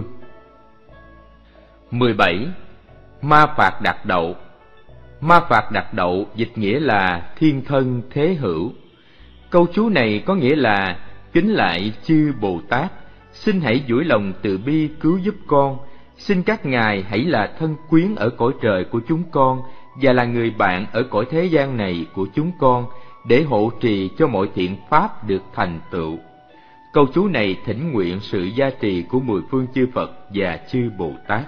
mười bảy. Ma Phạt Đạt Đậu. Ma Phạt Đạt Đậu dịch nghĩa là thiên thân thế hữu. Câu chú này có nghĩa là kính lại chư Bồ Tát, xin hãy duỗi lòng từ bi cứu giúp con, xin các ngài hãy là thân quyến ở cõi trời của chúng con và là người bạn ở cõi thế gian này của chúng con, để hộ trì cho mọi thiện pháp được thành tựu. Câu chú này thỉnh nguyện sự gia trì của mười phương chư Phật và chư Bồ Tát.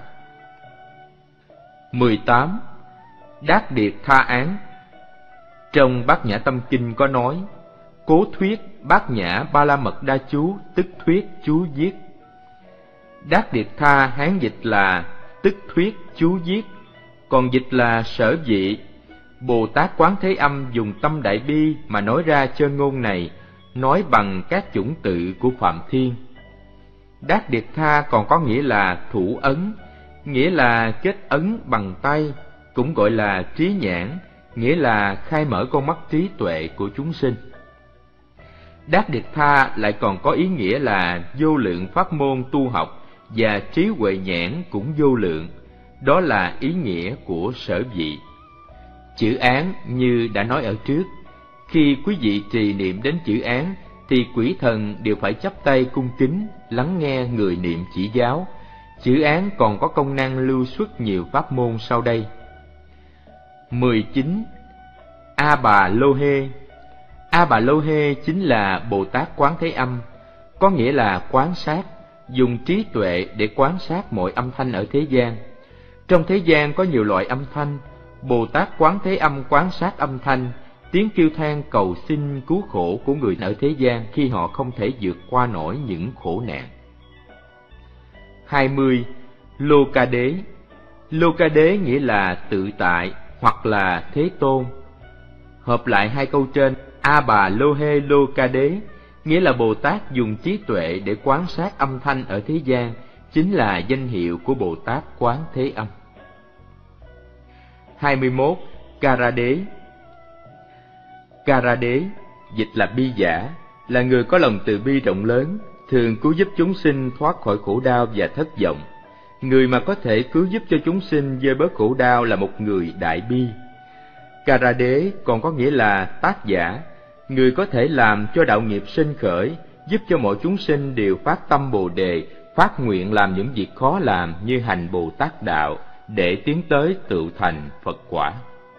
mười tám. Đát Điệt Tha Án. Trong Bát Nhã Tâm Kinh có nói, Cố thuyết Bát Nhã Ba La Mật Đa Chú, tức thuyết chú viết. Đát Điệt Tha Hán dịch là tức thuyết chú viết, còn dịch là sở vị. Bồ Tát Quán Thế Âm dùng tâm đại bi mà nói ra chân ngôn này, nói bằng các chủng tự của Phạm Thiên. Đát Điệt Tha còn có nghĩa là thủ ấn, nghĩa là kết ấn bằng tay, cũng gọi là trí nhãn, nghĩa là khai mở con mắt trí tuệ của chúng sinh. Đát Điệt Tha lại còn có ý nghĩa là vô lượng pháp môn tu học và trí huệ nhãn cũng vô lượng, đó là ý nghĩa của sở vị. Chữ án như đã nói ở trước, khi quý vị trì niệm đến chữ án thì quỷ thần đều phải chắp tay cung kính lắng nghe người niệm chỉ giáo. Chữ án còn có công năng lưu xuất nhiều pháp môn sau đây. mười chín. A Bà Lô Hê. A Bà Lô Hê chính là Bồ Tát Quán Thế Âm, có nghĩa là quan sát, dùng trí tuệ để quan sát mọi âm thanh ở thế gian. Trong thế gian có nhiều loại âm thanh, Bồ Tát Quán Thế Âm quan sát âm thanh, tiếng kêu than cầu xin cứu khổ của người ở thế gian khi họ không thể vượt qua nổi những khổ nạn. hai mươi. Lô Ca Đế. Lô Ca Đế nghĩa là tự tại hoặc là Thế Tôn. Hợp lại hai câu trên, A Bà Lô Hê Lô Ca Đế nghĩa là Bồ Tát dùng trí tuệ để quan sát âm thanh ở thế gian, chính là danh hiệu của Bồ Tát Quán Thế Âm. hai mươi mốt. Cara Đế. Cara Đế dịch là bi giả, là người có lòng từ bi rộng lớn, thường cứu giúp chúng sinh thoát khỏi khổ đau và thất vọng. Người mà có thể cứu giúp cho chúng sinh vơi bớt khổ đau là một người đại bi. Cara Đế còn có nghĩa là tác giả, người có thể làm cho đạo nghiệp sinh khởi, giúp cho mọi chúng sinh đều phát tâm Bồ Đề, phát nguyện làm những việc khó làm như hành Bồ Tát đạo, để tiến tới tự thành Phật quả.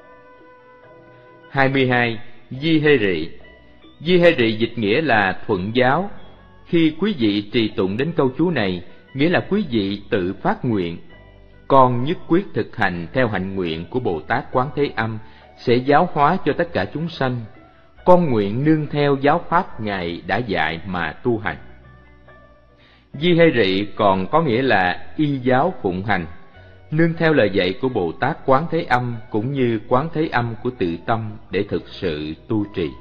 hai mươi hai. Di Hê Rị. Di Hê Rị dịch nghĩa là thuận giáo. Khi quý vị trì tụng đến câu chú này, nghĩa là quý vị tự phát nguyện: con nhất quyết thực hành theo hạnh nguyện của Bồ Tát Quán Thế Âm, sẽ giáo hóa cho tất cả chúng sanh. Con nguyện nương theo giáo pháp Ngài đã dạy mà tu hành. Di Hê Rị còn có nghĩa là y giáo phụng hành, nương theo lời dạy của Bồ Tát Quán Thế Âm cũng như Quán Thế Âm của tự tâm để thực sự tu trì.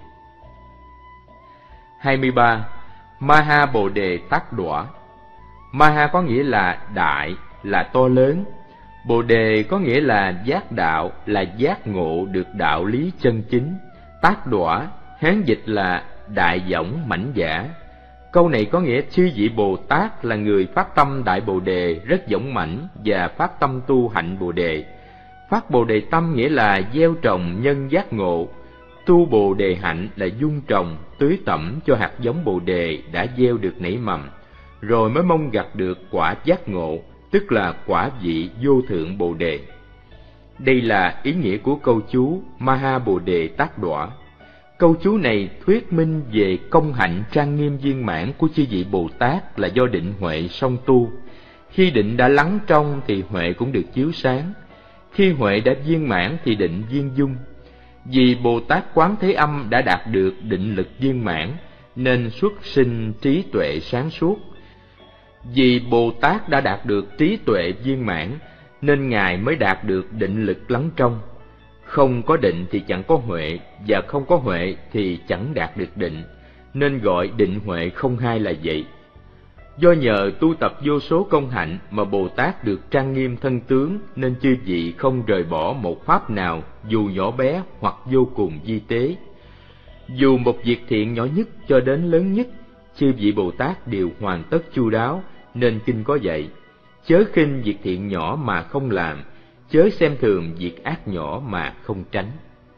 hai mươi ba. Maha Bồ Đề Tát Đọa. Maha có nghĩa là đại, là to lớn. Bồ Đề có nghĩa là giác đạo, là giác ngộ được đạo lý chân chính. Tát Đọa Hán dịch là đại võng mãnh giả. Câu này có nghĩa chư vị Bồ Tát là người phát tâm Đại Bồ Đề rất dũng mãnh và phát tâm tu hạnh Bồ Đề. Phát Bồ Đề tâm nghĩa là gieo trồng nhân giác ngộ, tu Bồ Đề hạnh là dung trồng, tưới tẩm cho hạt giống Bồ Đề đã gieo được nảy mầm, rồi mới mong gặt được quả giác ngộ, tức là quả vị vô thượng Bồ Đề. Đây là ý nghĩa của câu chú Maha Bồ Đề Tát Đọa. Câu chú này thuyết minh về công hạnh trang nghiêm viên mãn của chư vị Bồ Tát là do định huệ song tu. Khi định đã lắng trong thì huệ cũng được chiếu sáng. Khi huệ đã viên mãn thì định viên dung. Vì Bồ Tát Quán Thế Âm đã đạt được định lực viên mãn nên xuất sinh trí tuệ sáng suốt. Vì Bồ Tát đã đạt được trí tuệ viên mãn nên Ngài mới đạt được định lực lắng trong. Không có định thì chẳng có huệ, và không có huệ thì chẳng đạt được định, nên gọi định huệ không hai là vậy. Do nhờ tu tập vô số công hạnh mà Bồ Tát được trang nghiêm thân tướng, nên chư vị không rời bỏ một pháp nào, dù nhỏ bé hoặc vô cùng vi tế. Dù một việc thiện nhỏ nhất cho đến lớn nhất, chư vị Bồ Tát đều hoàn tất chu đáo, nên kinh có dạy: chớ khinh việc thiện nhỏ mà không làm, chớ xem thường việc ác nhỏ mà không tránh.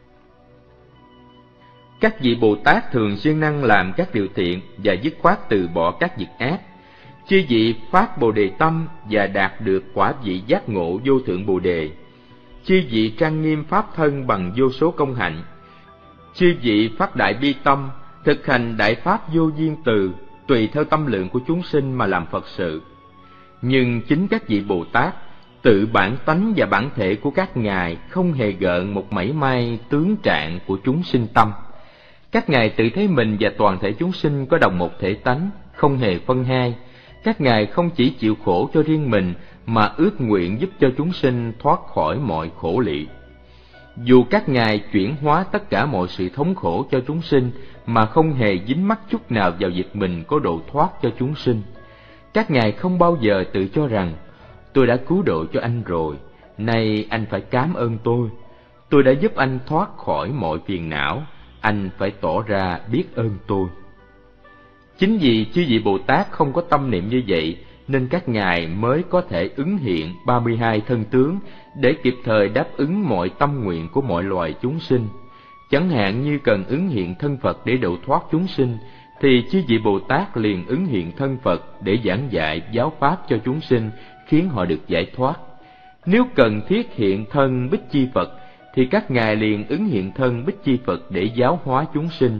Các vị Bồ Tát thường siêng năng làm các điều thiện và dứt khoát từ bỏ các việc ác. Chư vị phát Bồ Đề tâm và đạt được quả vị giác ngộ vô thượng Bồ Đề. Chư vị trang nghiêm pháp thân bằng vô số công hạnh. Chư vị phát đại bi tâm, thực hành đại pháp vô duyên từ, tùy theo tâm lượng của chúng sinh mà làm Phật sự. Nhưng chính các vị Bồ Tát, tự bản tánh và bản thể của các ngài không hề gợn một mảy may tướng trạng của chúng sinh tâm. Các ngài tự thấy mình và toàn thể chúng sinh có đồng một thể tánh, không hề phân hai. Các ngài không chỉ chịu khổ cho riêng mình mà ước nguyện giúp cho chúng sinh thoát khỏi mọi khổ lụy. Dù các ngài chuyển hóa tất cả mọi sự thống khổ cho chúng sinh mà không hề dính mắc chút nào vào việc mình có độ thoát cho chúng sinh. Các ngài không bao giờ tự cho rằng tôi đã cứu độ cho anh rồi, nay anh phải cám ơn tôi. Tôi đã giúp anh thoát khỏi mọi phiền não, anh phải tỏ ra biết ơn tôi. Chính vì chư vị Bồ Tát không có tâm niệm như vậy, nên các ngài mới có thể ứng hiện ba mươi hai thân tướng để kịp thời đáp ứng mọi tâm nguyện của mọi loài chúng sinh. Chẳng hạn như cần ứng hiện thân Phật để độ thoát chúng sinh, thì chư vị Bồ Tát liền ứng hiện thân Phật để giảng dạy giáo pháp cho chúng sinh, khiến họ được giải thoát. Nếu cần thiết hiện thân Bích Chi Phật, thì các ngài liền ứng hiện thân Bích Chi Phật để giáo hóa chúng sinh,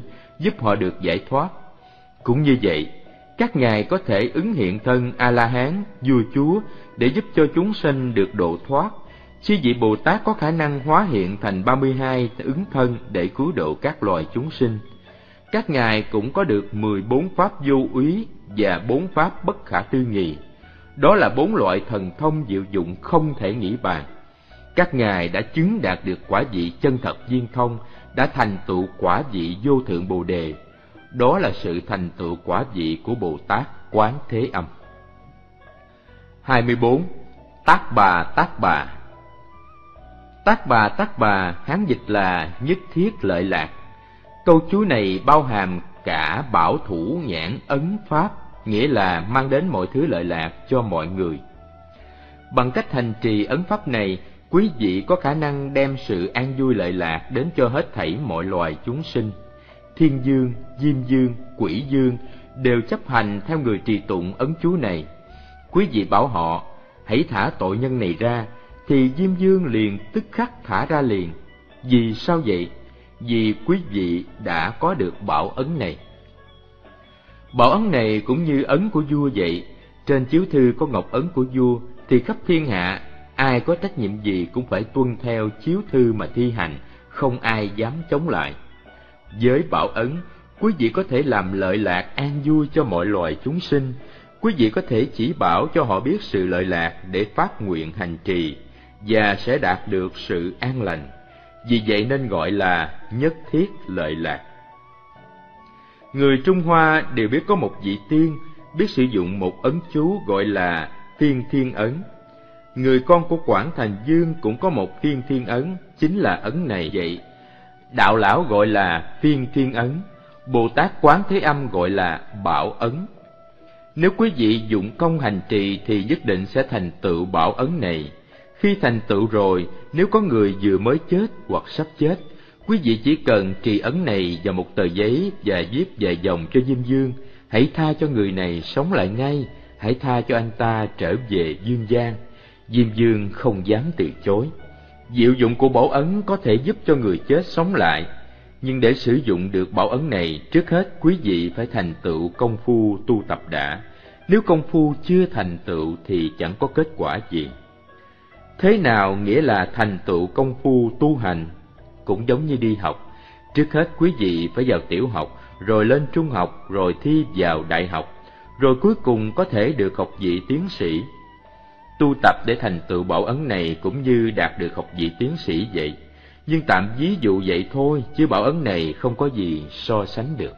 giúp họ được giải thoát. Cũng như vậy, các ngài có thể ứng hiện thân A-la-hán, vua chúa để giúp cho chúng sanh được độ thoát. Chư vị Bồ Tát có khả năng hóa hiện thành ba mươi hai ứng thân để cứu độ các loài chúng sinh. Các ngài cũng có được mười bốn pháp vô úy và bốn pháp bất khả tư nghị. Đó là bốn loại thần thông diệu dụng không thể nghĩ bàn. Các ngài đã chứng đạt được quả vị chân thật viên thông, đã thành tựu quả vị vô thượng Bồ Đề. Đó là sự thành tựu quả vị của Bồ Tát Quán Thế Âm. hai mươi bốn. Tác Bà Tác Bà. Tác Bà Tác Bà Hán dịch là nhất thiết lợi lạc. Câu chú này bao hàm cả bảo thủ nhãn ấn pháp, nghĩa là mang đến mọi thứ lợi lạc cho mọi người. Bằng cách hành trì ấn pháp này, quý vị có khả năng đem sự an vui lợi lạc đến cho hết thảy mọi loài chúng sinh. Thiên dương, diêm dương, quỷ dương đều chấp hành theo người trì tụng ấn chú này. Quý vị bảo họ hãy thả tội nhân này ra, thì diêm dương liền tức khắc thả ra liền. Vì sao vậy? Vì quý vị đã có được bảo ấn này. Bảo ấn này cũng như ấn của vua vậy. Trên chiếu thư có ngọc ấn của vua, thì khắp thiên hạ ai có trách nhiệm gì cũng phải tuân theo chiếu thư mà thi hành, không ai dám chống lại. Với bảo ấn, quý vị có thể làm lợi lạc an vui cho mọi loài chúng sinh. Quý vị có thể chỉ bảo cho họ biết sự lợi lạc để phát nguyện hành trì, và sẽ đạt được sự an lành. Vì vậy nên gọi là nhất thiết lợi lạc. Người Trung Hoa đều biết có một vị tiên biết sử dụng một ấn chú gọi là Phiên Thiên Ấn. Người con của Quảng Thành Dương cũng có một Phiên Thiên Ấn, chính là ấn này vậy. Đạo lão gọi là Phiên Thiên Ấn, Bồ Tát Quán Thế Âm gọi là Bảo Ấn. Nếu quý vị dụng công hành trì thì nhất định sẽ thành tựu bảo ấn này. Khi thành tựu rồi, nếu có người vừa mới chết hoặc sắp chết, quý vị chỉ cần trì ấn này vào một tờ giấy và viết vài dòng cho Diêm Dương. Hãy tha cho người này sống lại ngay, hãy tha cho anh ta trở về dương gian. Diêm Dương không dám từ chối. Diệu dụng của bảo ấn có thể giúp cho người chết sống lại, nhưng để sử dụng được bảo ấn này, trước hết quý vị phải thành tựu công phu tu tập đã. Nếu công phu chưa thành tựu thì chẳng có kết quả gì. Thế nào nghĩa là thành tựu công phu tu hành? Cũng giống như đi học, trước hết quý vị phải vào tiểu học, rồi lên trung học, rồi thi vào đại học, rồi cuối cùng có thể được học vị tiến sĩ. Tu tập để thành tựu bảo ấn này cũng như đạt được học vị tiến sĩ vậy. Nhưng tạm ví dụ vậy thôi, chứ bảo ấn này không có gì so sánh được.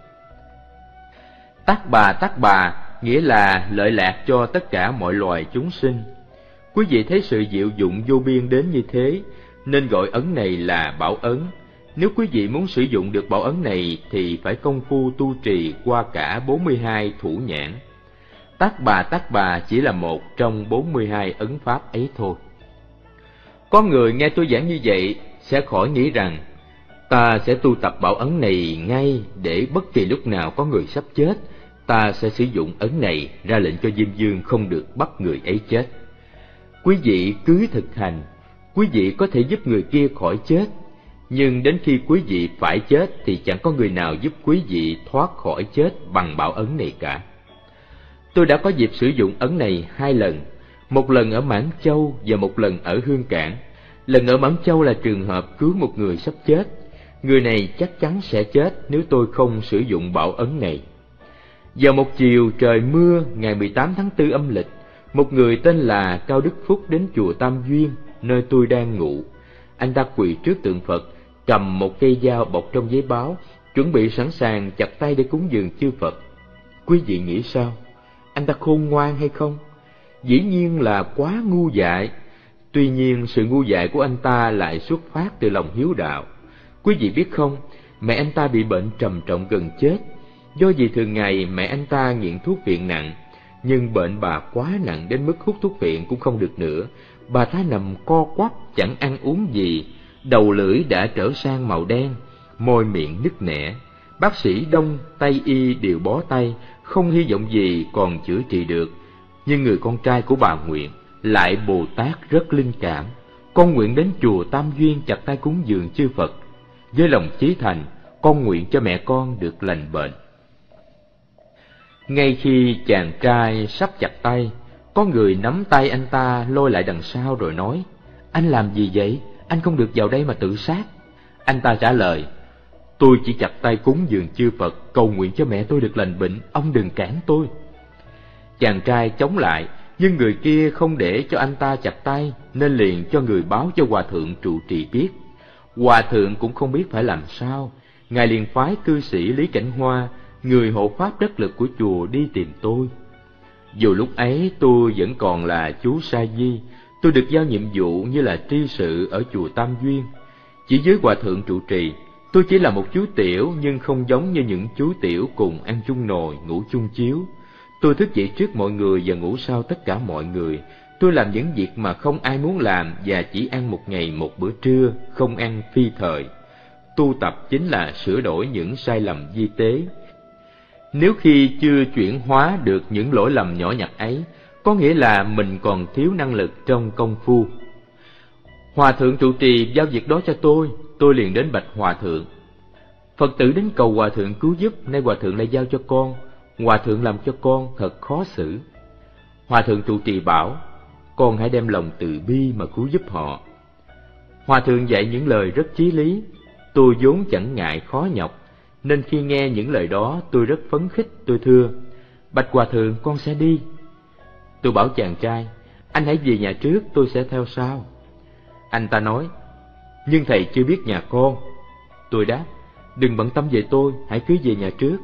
Tác Bà Tác Bà nghĩa là lợi lạc cho tất cả mọi loài chúng sinh. Quý vị thấy sự diệu dụng vô biên đến như thế, nên gọi ấn này là bảo ấn. Nếu quý vị muốn sử dụng được bảo ấn này thì phải công phu tu trì qua cả bốn mươi hai thủ nhãn. Tác Bà Tác Bà chỉ là một trong bốn mươi hai ấn pháp ấy thôi. Có người nghe tôi giảng như vậy sẽ khỏi nghĩ rằng ta sẽ tu tập bảo ấn này ngay, để bất kỳ lúc nào có người sắp chết, ta sẽ sử dụng ấn này ra lệnh cho Diêm Dương không được bắt người ấy chết. Quý vị cứ thực hành, quý vị có thể giúp người kia khỏi chết, nhưng đến khi quý vị phải chết thì chẳng có người nào giúp quý vị thoát khỏi chết bằng bảo ấn này cả. Tôi đã có dịp sử dụng ấn này hai lần, một lần ở Mãn Châu và một lần ở Hương Cảng. Lần ở Mãn Châu là trường hợp cứu một người sắp chết. Người này chắc chắn sẽ chết nếu tôi không sử dụng bảo ấn này. Vào một chiều trời mưa ngày mười tám tháng tư âm lịch, một người tên là Cao Đức Phúc đến chùa Tam Duyên, nơi tôi đang ngụ. Anh ta quỳ trước tượng Phật, cầm một cây dao bọc trong giấy báo, chuẩn bị sẵn sàng chặt tay để cúng dường chư Phật. Quý vị nghĩ sao? Anh ta khôn ngoan hay không? Dĩ nhiên là quá ngu dại. Tuy nhiên sự ngu dại của anh ta lại xuất phát từ lòng hiếu đạo. Quý vị biết không, mẹ anh ta bị bệnh trầm trọng gần chết. Do vì thường ngày mẹ anh ta nghiện thuốc phiện nặng, nhưng bệnh bà quá nặng đến mức hút thuốc phiện cũng không được nữa. Bà ta nằm co quắp chẳng ăn uống gì, đầu lưỡi đã trở sang màu đen, môi miệng nứt nẻ. Bác sĩ Đông, Tây y đều bó tay, không hy vọng gì còn chữa trị được. Nhưng người con trai của bà nguyện, lại Bồ Tát rất linh cảm. Con nguyện đến chùa Tam Duyên chặt tay cúng dường chư Phật. Với lòng chí thành, con nguyện cho mẹ con được lành bệnh. Ngay khi chàng trai sắp chặt tay, có người nắm tay anh ta lôi lại đằng sau rồi nói: Anh làm gì vậy? Anh không được vào đây mà tự sát. Anh ta trả lời: Tôi chỉ chặt tay cúng dường chư Phật, cầu nguyện cho mẹ tôi được lành bệnh, ông đừng cản tôi. Chàng trai chống lại, nhưng người kia không để cho anh ta chặt tay, nên liền cho người báo cho hòa thượng trụ trì biết. Hòa thượng cũng không biết phải làm sao, ngài liền phái cư sĩ Lý Cảnh Hoa, người hộ pháp đắc lực của chùa, đi tìm tôi. Dù lúc ấy tôi vẫn còn là chú Sa Di, tôi được giao nhiệm vụ như là tri sự ở chùa Tam Duyên. Chỉ dưới hòa thượng trụ trì, tôi chỉ là một chú tiểu, nhưng không giống như những chú tiểu cùng ăn chung nồi, ngủ chung chiếu. Tôi thức dậy trước mọi người và ngủ sau tất cả mọi người. Tôi làm những việc mà không ai muốn làm và chỉ ăn một ngày một bữa trưa, không ăn phi thời. Tu tập chính là sửa đổi những sai lầm vi tế. Nếu khi chưa chuyển hóa được những lỗi lầm nhỏ nhặt ấy, có nghĩa là mình còn thiếu năng lực trong công phu. Hòa thượng trụ trì giao việc đó cho tôi, tôi liền đến bạch hòa thượng. Phật tử đến cầu hòa thượng cứu giúp, nay hòa thượng lại giao cho con. Hòa thượng làm cho con thật khó xử. Hòa thượng trụ trì bảo: Con hãy đem lòng từ bi mà cứu giúp họ. Hòa thượng dạy những lời rất chí lý. Tôi vốn chẳng ngại khó nhọc, nên khi nghe những lời đó tôi rất phấn khích. Tôi thưa: Bạch hòa thượng, con sẽ đi. Tôi bảo chàng trai: Anh hãy về nhà trước, tôi sẽ theo sau. Anh ta nói: Nhưng thầy chưa biết nhà con. Tôi đáp: Đừng bận tâm về tôi, hãy cứ về nhà trước.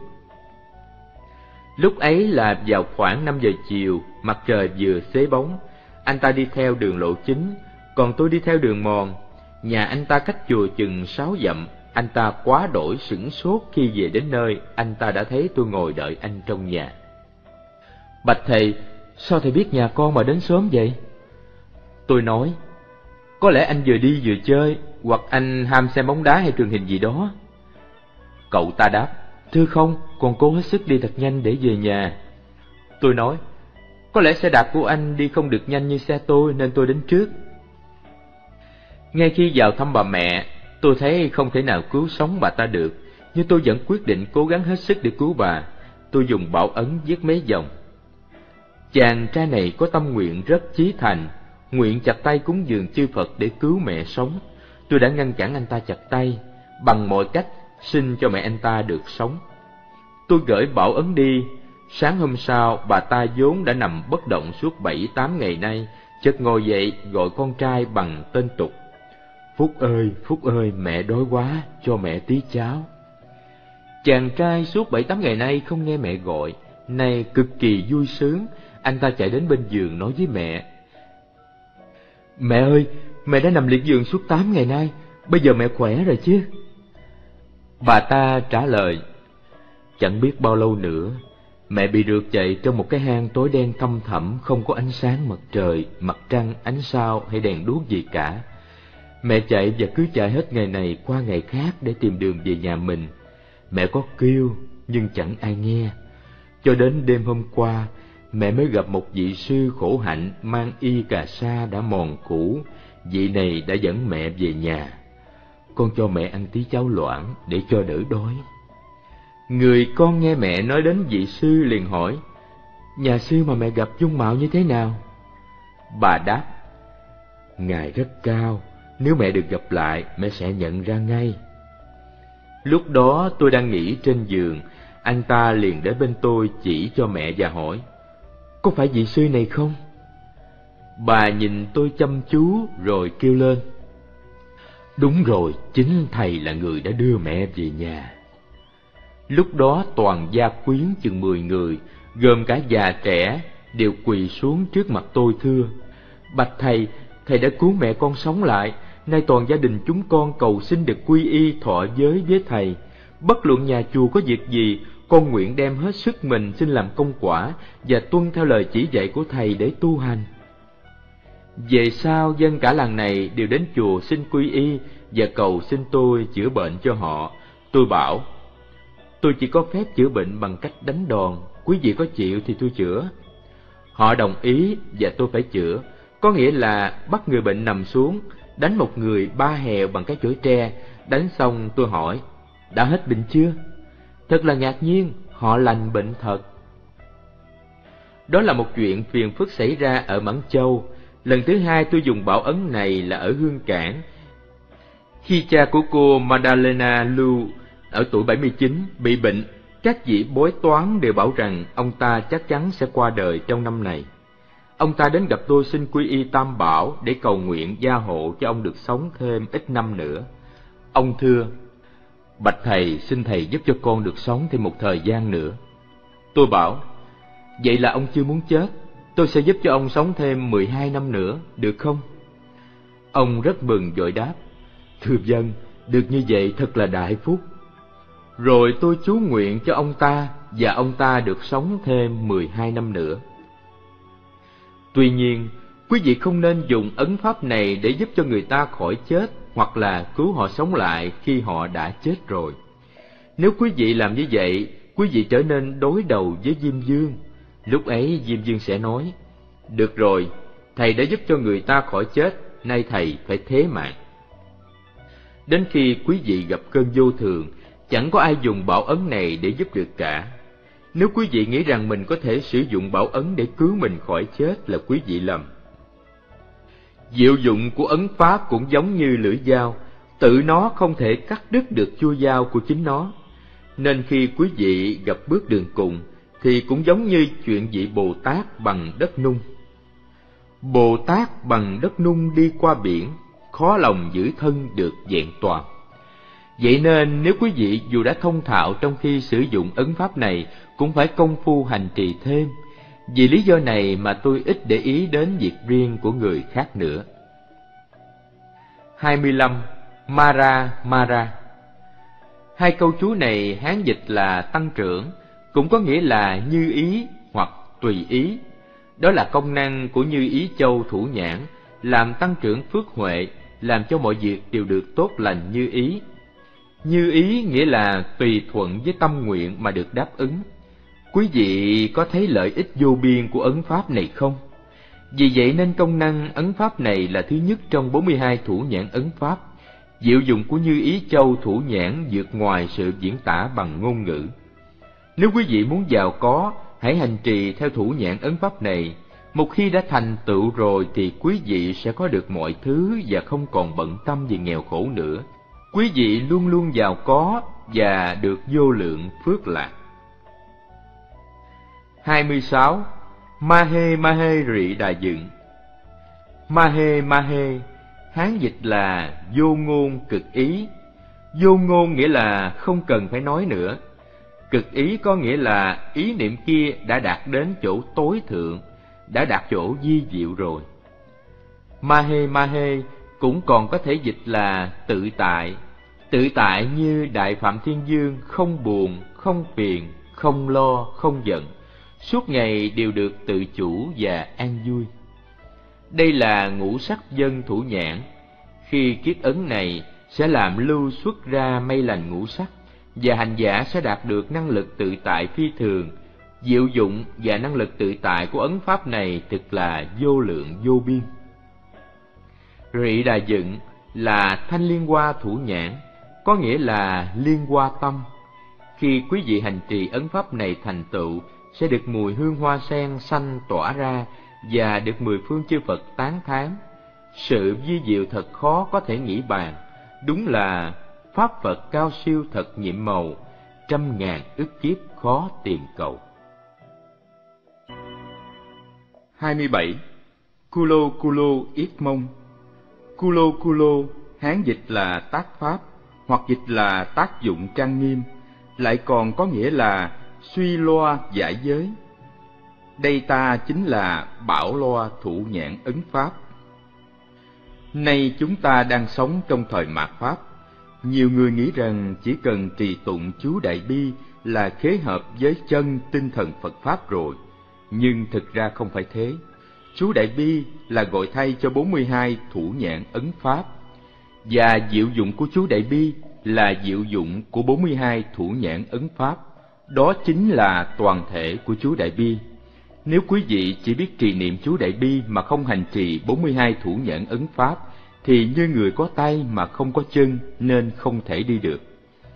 Lúc ấy là vào khoảng năm giờ chiều, mặt trời vừa xế bóng. Anh ta đi theo đường lộ chính, còn tôi đi theo đường mòn. Nhà anh ta cách chùa chừng sáu dặm. Anh ta quá đổi sửng sốt khi về đến nơi. Anh ta đã thấy tôi ngồi đợi anh trong nhà. Bạch thầy, sao thầy biết nhà con mà đến sớm vậy? Tôi nói: Có lẽ anh vừa đi vừa chơi, hoặc anh ham xem bóng đá hay truyền hình gì đó. Cậu ta đáp: Thưa không, con cố hết sức đi thật nhanh để về nhà. Tôi nói: Có lẽ xe đạp của anh đi không được nhanh như xe tôi, nên tôi đến trước. Ngay khi vào thăm bà mẹ, tôi thấy không thể nào cứu sống bà ta được, nhưng tôi vẫn quyết định cố gắng hết sức để cứu bà. Tôi dùng bảo ấn viết mấy dòng. Chàng trai này có tâm nguyện rất chí thành, nguyện chặt tay cúng dường chư Phật để cứu mẹ sống. Tôi đã ngăn cản anh ta chặt tay, bằng mọi cách xin cho mẹ anh ta được sống. Tôi gửi bảo ấn đi. Sáng hôm sau, bà ta vốn đã nằm bất động suốt bảy tám ngày nay, chợt ngồi dậy gọi con trai bằng tên tục: Phúc ơi, Phúc ơi, mẹ đói quá, cho mẹ tí cháo. Chàng trai suốt bảy tám ngày nay không nghe mẹ gọi, nay cực kỳ vui sướng. Anh ta chạy đến bên giường nói với mẹ: Mẹ ơi, mẹ đã nằm liệt giường suốt tám ngày nay, bây giờ mẹ khỏe rồi chứ? Bà ta trả lời: Chẳng biết bao lâu nữa, mẹ bị rượt chạy trong một cái hang tối đen thăm thẳm, không có ánh sáng mặt trời, mặt trăng, ánh sao hay đèn đuốc gì cả. Mẹ chạy và cứ chạy hết ngày này qua ngày khác để tìm đường về nhà mình. Mẹ có kêu nhưng chẳng ai nghe. Cho đến đêm hôm qua, mẹ mới gặp một vị sư khổ hạnh mang y cà sa đã mòn cũ. Vị này đã dẫn mẹ về nhà. Con cho mẹ ăn tí cháo loãng để cho đỡ đói. Người con nghe mẹ nói đến vị sư liền hỏi: Nhà sư mà mẹ gặp dung mạo như thế nào? Bà đáp: Ngài rất cao, nếu mẹ được gặp lại, mẹ sẽ nhận ra ngay. Lúc đó tôi đang nghỉ trên giường, anh ta liền đến bên tôi chỉ cho mẹ và hỏi: Có phải vị sư này không? Bà nhìn tôi chăm chú rồi kêu lên: Đúng rồi, chính thầy là người đã đưa mẹ về nhà. Lúc đó toàn gia quyến chừng mười người, gồm cả già trẻ, đều quỳ xuống trước mặt tôi thưa: Bạch thầy, thầy đã cứu mẹ con sống lại, nay toàn gia đình chúng con cầu xin được quy y thọ giới với thầy. Bất luận nhà chùa có việc gì, con nguyện đem hết sức mình xin làm công quả và tuân theo lời chỉ dạy của thầy để tu hành. Về sau, dân cả làng này đều đến chùa xin quy y và cầu xin tôi chữa bệnh cho họ. Tôi bảo: Tôi chỉ có phép chữa bệnh bằng cách đánh đòn, quý vị có chịu thì tôi chữa. Họ đồng ý và tôi phải chữa, có nghĩa là bắt người bệnh nằm xuống, đánh một người ba hèo bằng cái chổi tre. Đánh xong tôi hỏi: đã hết bệnh chưa? Thật là ngạc nhiên, họ lành bệnh thật. Đó là một chuyện phiền phức xảy ra ở Mãn Châu. Lần thứ hai tôi dùng bảo ấn này là ở Hương Cảng. Khi cha của cô Madalena Lu ở tuổi bảy mươi chín bị bệnh, các vị bói toán đều bảo rằng ông ta chắc chắn sẽ qua đời trong năm này. Ông ta đến gặp tôi xin quy y Tam Bảo để cầu nguyện gia hộ cho ông được sống thêm ít năm nữa. Ông thưa: bạch thầy, xin thầy giúp cho con được sống thêm một thời gian nữa. Tôi bảo: vậy là ông chưa muốn chết, tôi sẽ giúp cho ông sống thêm mười hai năm nữa, được không? Ông rất mừng vội đáp: thưa vâng, được như vậy thật là đại phúc. Rồi tôi chú nguyện cho ông ta, và ông ta được sống thêm mười hai năm nữa. Tuy nhiên, quý vị không nên dùng ấn pháp này để giúp cho người ta khỏi chết, hoặc là cứu họ sống lại khi họ đã chết rồi. Nếu quý vị làm như vậy, quý vị trở nên đối đầu với Diêm Vương. Lúc ấy Diêm Vương sẽ nói: được rồi, thầy đã giúp cho người ta khỏi chết, nay thầy phải thế mạng. Đến khi quý vị gặp cơn vô thường, chẳng có ai dùng bảo ấn này để giúp được cả. Nếu quý vị nghĩ rằng mình có thể sử dụng bảo ấn để cứu mình khỏi chết là quý vị lầm. Diệu dụng của ấn pháp cũng giống như lưỡi dao, tự nó không thể cắt đứt được chuôi dao của chính nó. Nên khi quý vị gặp bước đường cùng, thì cũng giống như chuyện vị Bồ Tát bằng đất nung. Bồ Tát bằng đất nung đi qua biển, khó lòng giữ thân được vẹn toàn. Vậy nên nếu quý vị dù đã thông thạo trong khi sử dụng ấn pháp này, cũng phải công phu hành trì thêm. Vì lý do này mà tôi ít để ý đến việc riêng của người khác nữa. hai mươi lăm. Mara Mara. Hai câu chú này Hán dịch là tăng trưởng, cũng có nghĩa là như ý hoặc tùy ý. Đó là công năng của Như Ý Châu Thủ Nhãn, làm tăng trưởng phước huệ, làm cho mọi việc đều được tốt lành như ý. Như ý nghĩa là tùy thuận với tâm nguyện mà được đáp ứng. Quý vị có thấy lợi ích vô biên của ấn pháp này không? Vì vậy nên công năng ấn pháp này là thứ nhất trong bốn mươi hai thủ nhãn ấn pháp. Diệu dụng của Như Ý Châu Thủ Nhãn vượt ngoài sự diễn tả bằng ngôn ngữ. Nếu quý vị muốn giàu có, hãy hành trì theo thủ nhãn ấn pháp này. Một khi đã thành tựu rồi thì quý vị sẽ có được mọi thứ và không còn bận tâm về nghèo khổ nữa. Quý vị luôn luôn giàu có và được vô lượng phước lạc. hai mươi sáu. Mahe Mahe Rị Đà Dựng. Mahe Mahe, Hán dịch là vô ngôn cực ý. Vô ngôn nghĩa là không cần phải nói nữa. Cực ý có nghĩa là ý niệm kia đã đạt đến chỗ tối thượng, đã đạt chỗ vi diệu rồi. Mahe Mahe cũng còn có thể dịch là tự tại. Tự tại như Đại Phạm Thiên Dương, không buồn, không phiền, không lo, không giận, suốt ngày đều được tự chủ và an vui. Đây là ngũ sắc dân thủ nhãn. Khi kiết ấn này sẽ làm lưu xuất ra mây lành ngũ sắc, và hành giả sẽ đạt được năng lực tự tại phi thường. Diệu dụng và năng lực tự tại của ấn pháp này thực là vô lượng vô biên. Rị Đà Dựng là thanh liên hoa thủ nhãn, có nghĩa là liên hoa tâm. Khi quý vị hành trì ấn pháp này thành tựu, sẽ được mùi hương hoa sen xanh tỏa ra và được mười phương chư Phật tán thán. Sự vi diệu thật khó có thể nghĩ bàn, đúng là pháp Phật cao siêu thật nhiệm màu, trăm ngàn ức kiếp khó tìm cầu. hai mươi bảy. Kulo Kulo Yết Mông. Kulo Kulo Hán dịch là tác pháp, hoặc dịch là tác dụng trang nghiêm, lại còn có nghĩa là suy loa giải giới. Đây ta chính là bảo loa thủ nhãn ấn pháp. Nay chúng ta đang sống trong thời mạt pháp. Nhiều người nghĩ rằng chỉ cần trì tụng chú Đại Bi là khế hợp với chân tinh thần Phật Pháp rồi. Nhưng thực ra không phải thế. Chú Đại Bi là gọi thay cho bốn mươi hai thủ nhãn ấn pháp. Và diệu dụng của chú Đại Bi là diệu dụng của bốn mươi hai thủ nhãn ấn pháp. Đó chính là toàn thể của chú Đại Bi. Nếu quý vị chỉ biết trì niệm chú Đại Bi mà không hành trì bốn mươi hai thủ nhãn ấn pháp, thì như người có tay mà không có chân nên không thể đi được.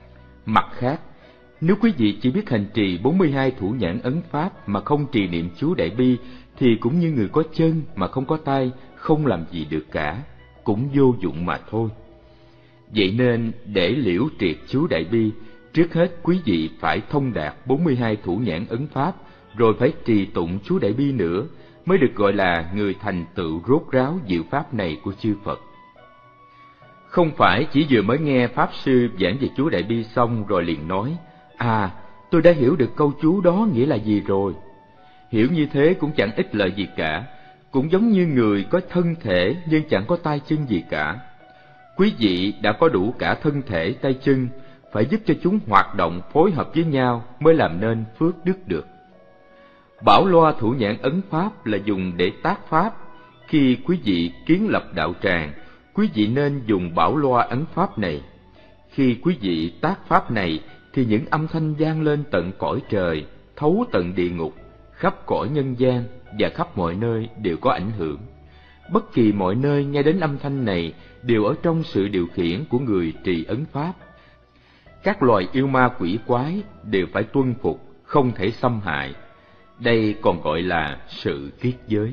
Mặt khác, nếu quý vị chỉ biết hành trì bốn mươi hai thủ nhãn ấn pháp mà không trì niệm chú Đại Bi, thì cũng như người có chân mà không có tay, không làm gì được cả, cũng vô dụng mà thôi. Vậy nên, để liễu triệt chú Đại Bi, trước hết quý vị phải thông đạt bốn mươi hai thủ nhãn ấn pháp, rồi phải trì tụng chú Đại Bi nữa, mới được gọi là người thành tựu rốt ráo diệu pháp này của chư Phật. Không phải chỉ vừa mới nghe Pháp Sư giảng về chú Đại Bi xong rồi liền nói, à, tôi đã hiểu được câu chú đó nghĩa là gì rồi. Hiểu như thế cũng chẳng ích lợi gì cả, cũng giống như người có thân thể nhưng chẳng có tay chân gì cả. Quý vị đã có đủ cả thân thể, tay chân, phải giúp cho chúng hoạt động phối hợp với nhau mới làm nên phước đức được. Bảo loa thủ nhãn ấn pháp là dùng để tác pháp. Khi quý vị kiến lập đạo tràng, quý vị nên dùng bảo loa ấn pháp này. Khi quý vị tác pháp này thì những âm thanh vang lên tận cõi trời, thấu tận địa ngục, khắp cõi nhân gian và khắp mọi nơi đều có ảnh hưởng. Bất kỳ mọi nơi nghe đến âm thanh này đều ở trong sự điều khiển của người trì ấn pháp. Các loài yêu ma quỷ quái đều phải tuân phục, không thể xâm hại. Đây còn gọi là sự kiết giới.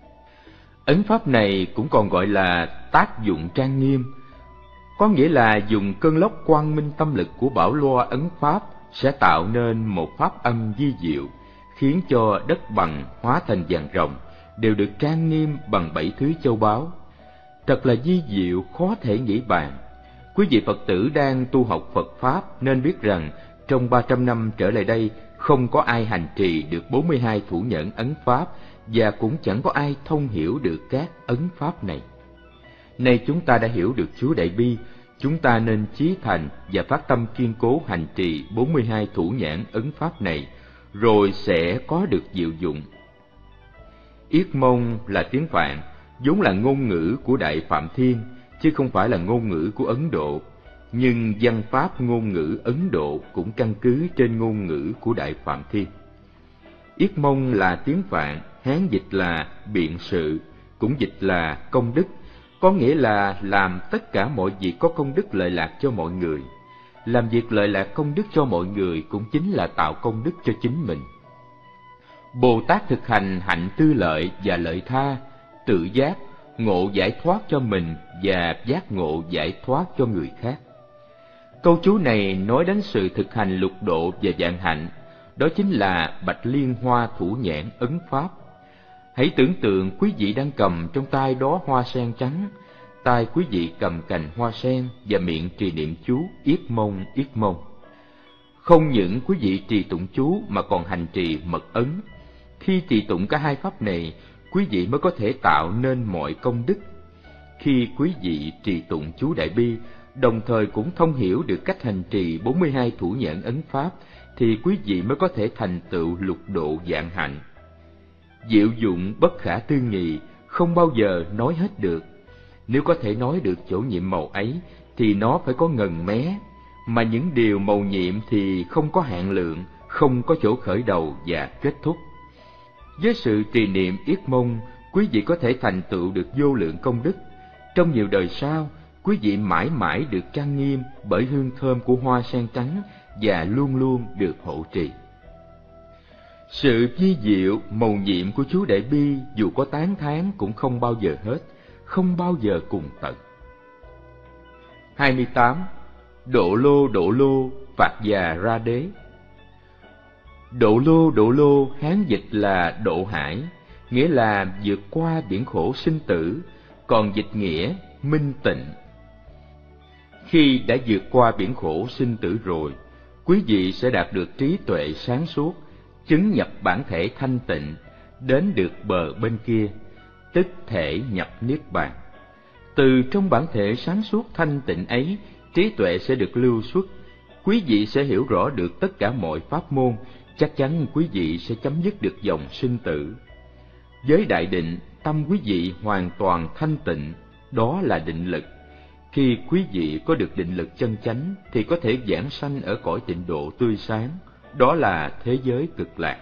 Ấn pháp này cũng còn gọi là tác dụng trang nghiêm, có nghĩa là dùng cơn lốc quang minh tâm lực của bảo loa ấn pháp sẽ tạo nên một pháp âm vi diệu, khiến cho đất bằng hóa thành vàng ròng, đều được trang nghiêm bằng bảy thứ châu báu. Thật là vi diệu khó thể nghĩ bàn. Quý vị Phật tử đang tu học Phật Pháp nên biết rằng trong ba trăm năm trở lại đây không có ai hành trì được bốn mươi hai thủ nhẫn ấn pháp, và cũng chẳng có ai thông hiểu được các ấn pháp này. Nay chúng ta đã hiểu được chú Đại Bi, chúng ta nên chí thành và phát tâm kiên cố hành trì bốn mươi hai thủ nhãn ấn pháp này, rồi sẽ có được diệu dụng. Yết Mông là tiếng Phạn, vốn là ngôn ngữ của Đại Phạm Thiên, chứ không phải là ngôn ngữ của Ấn Độ. Nhưng văn pháp ngôn ngữ Ấn Độ cũng căn cứ trên ngôn ngữ của Đại Phạm Thiên. Yết Mông là tiếng Phạn, Hán dịch là biện sự, cũng dịch là công đức, có nghĩa là làm tất cả mọi việc có công đức lợi lạc cho mọi người. Làm việc lợi lạc công đức cho mọi người cũng chính là tạo công đức cho chính mình. Bồ Tát thực hành hạnh tư lợi và lợi tha, tự giác, ngộ giải thoát cho mình và giác ngộ giải thoát cho người khác. Câu chú này nói đến sự thực hành lục độ và vạn hạnh, đó chính là Bạch Liên Hoa thủ nhãn ấn pháp. Hãy tưởng tượng quý vị đang cầm trong tay đó hoa sen trắng, tay quý vị cầm cành hoa sen và miệng trì niệm chú Yết Mông Yết Mông. Không những quý vị trì tụng chú mà còn hành trì mật ấn. Khi trì tụng cả hai pháp này, quý vị mới có thể tạo nên mọi công đức. Khi quý vị trì tụng chú Đại Bi, đồng thời cũng thông hiểu được cách hành trì bốn mươi hai thủ nhãn ấn pháp, thì quý vị mới có thể thành tựu lục độ vạn hạnh. Diệu dụng bất khả tư nghị, không bao giờ nói hết được. Nếu có thể nói được chỗ nhiệm màu ấy, thì nó phải có ngần mé, mà những điều màu nhiệm thì không có hạn lượng, không có chỗ khởi đầu và kết thúc. Với sự trì niệm Yết Mông, quý vị có thể thành tựu được vô lượng công đức. Trong nhiều đời sau, quý vị mãi mãi được trang nghiêm bởi hương thơm của hoa sen trắng và luôn luôn được hộ trì. Sự vi diệu, mầu nhiệm của chú Đại Bi dù có tán thán cũng không bao giờ hết, không bao giờ cùng tận. hai mươi tám. Độ lô độ lô, phạt già ra đế. Độ lô độ lô Hán dịch là độ hải, nghĩa là vượt qua biển khổ sinh tử, còn dịch nghĩa minh tịnh. Khi đã vượt qua biển khổ sinh tử rồi, quý vị sẽ đạt được trí tuệ sáng suốt, chứng nhập bản thể thanh tịnh, đến được bờ bên kia, tức thể nhập niết bàn. Từ trong bản thể sáng suốt thanh tịnh ấy, trí tuệ sẽ được lưu xuất, quý vị sẽ hiểu rõ được tất cả mọi pháp môn, chắc chắn quý vị sẽ chấm dứt được dòng sinh tử. Với đại định, tâm quý vị hoàn toàn thanh tịnh, đó là định lực. Khi quý vị có được định lực chân chánh thì có thể giảng sanh ở cõi tịnh độ tươi sáng, đó là thế giới cực lạc.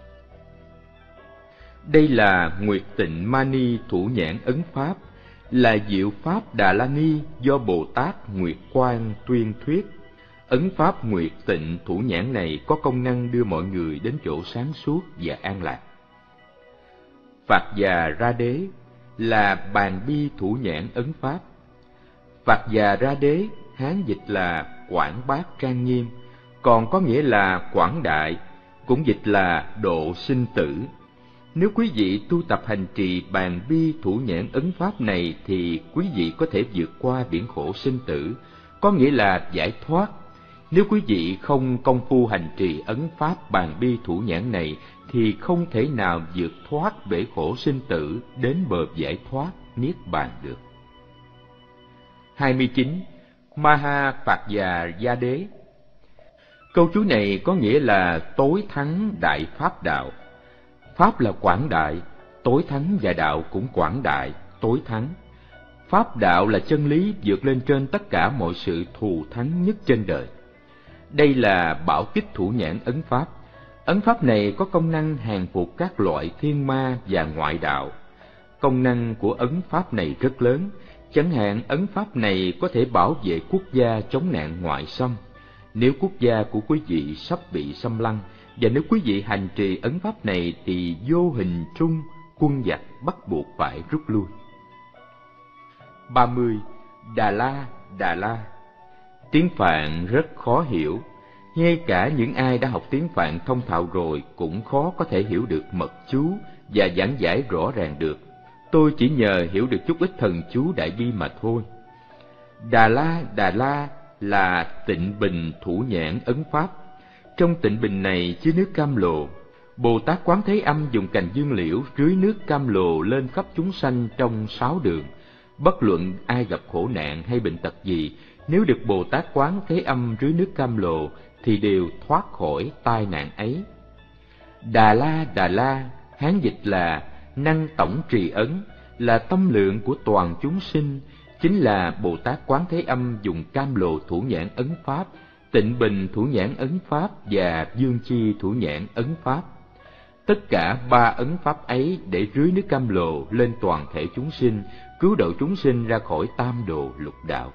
Đây là Nguyệt Tịnh Mani thủ nhãn ấn pháp, là diệu pháp Đà La Ni do Bồ Tát Nguyệt Quang tuyên thuyết. Ấn pháp nguyệt tịnh thủ nhãn này có công năng đưa mọi người đến chỗ sáng suốt và an lạc. Phạt Già Ra Đế là bàn bi thủ nhãn ấn pháp. Phạt Già Ra Đế Hán dịch là quảng bác trang nghiêm, còn có nghĩa là quảng đại, cũng dịch là độ sinh tử. Nếu quý vị tu tập hành trì bàn bi thủ nhãn ấn pháp này thì quý vị có thể vượt qua biển khổ sinh tử, có nghĩa là giải thoát. Nếu quý vị không công phu hành trì ấn pháp bàn bi thủ nhãn này thì không thể nào vượt thoát bể khổ sinh tử đến bờ giải thoát niết bàn được. hai mươi chín. Maha Phạt Già Gia Đế. Câu chú này có nghĩa là tối thắng đại pháp đạo. Pháp là quảng đại, tối thắng, và đạo cũng quảng đại, tối thắng. Pháp đạo là chân lý vượt lên trên tất cả mọi sự thù thắng nhất trên đời. Đây là bảo kích thủ nhãn ấn pháp. Ấn pháp này có công năng hàng phục các loại thiên ma và ngoại đạo. Công năng của ấn pháp này rất lớn. Chẳng hạn, ấn pháp này có thể bảo vệ quốc gia chống nạn ngoại xâm. Nếu quốc gia của quý vị sắp bị xâm lăng, và nếu quý vị hành trì ấn pháp này thì vô hình trung quân giặc bắt buộc phải rút lui. ba mươi. Đà La, Đà La. Tiếng Phạn rất khó hiểu. Ngay cả những ai đã học tiếng Phạn thông thạo rồi cũng khó có thể hiểu được mật chú và giảng giải rõ ràng được. Tôi chỉ nhờ hiểu được chút ít thần chú đại bi mà thôi. Đà La, Đà La là tịnh bình thủ nhãn ấn pháp. Trong tịnh bình này chứa nước cam lồ. Bồ Tát Quán Thế Âm dùng cành dương liễu rưới nước cam lồ lên khắp chúng sanh trong sáu đường. Bất luận ai gặp khổ nạn hay bệnh tật gì, nếu được Bồ Tát Quán Thế Âm rưới nước cam lồ thì đều thoát khỏi tai nạn ấy. Đà La, Đà La, Hán dịch là năng tổng trì ấn, là tâm lượng của toàn chúng sinh, chính là Bồ Tát Quán Thế Âm dùng cam lồ thủ nhãn ấn pháp, tịnh bình thủ nhãn ấn pháp và dương chi thủ nhãn ấn pháp. Tất cả ba ấn pháp ấy để rưới nước cam lồ lên toàn thể chúng sinh, cứu độ chúng sinh ra khỏi tam đồ lục đạo.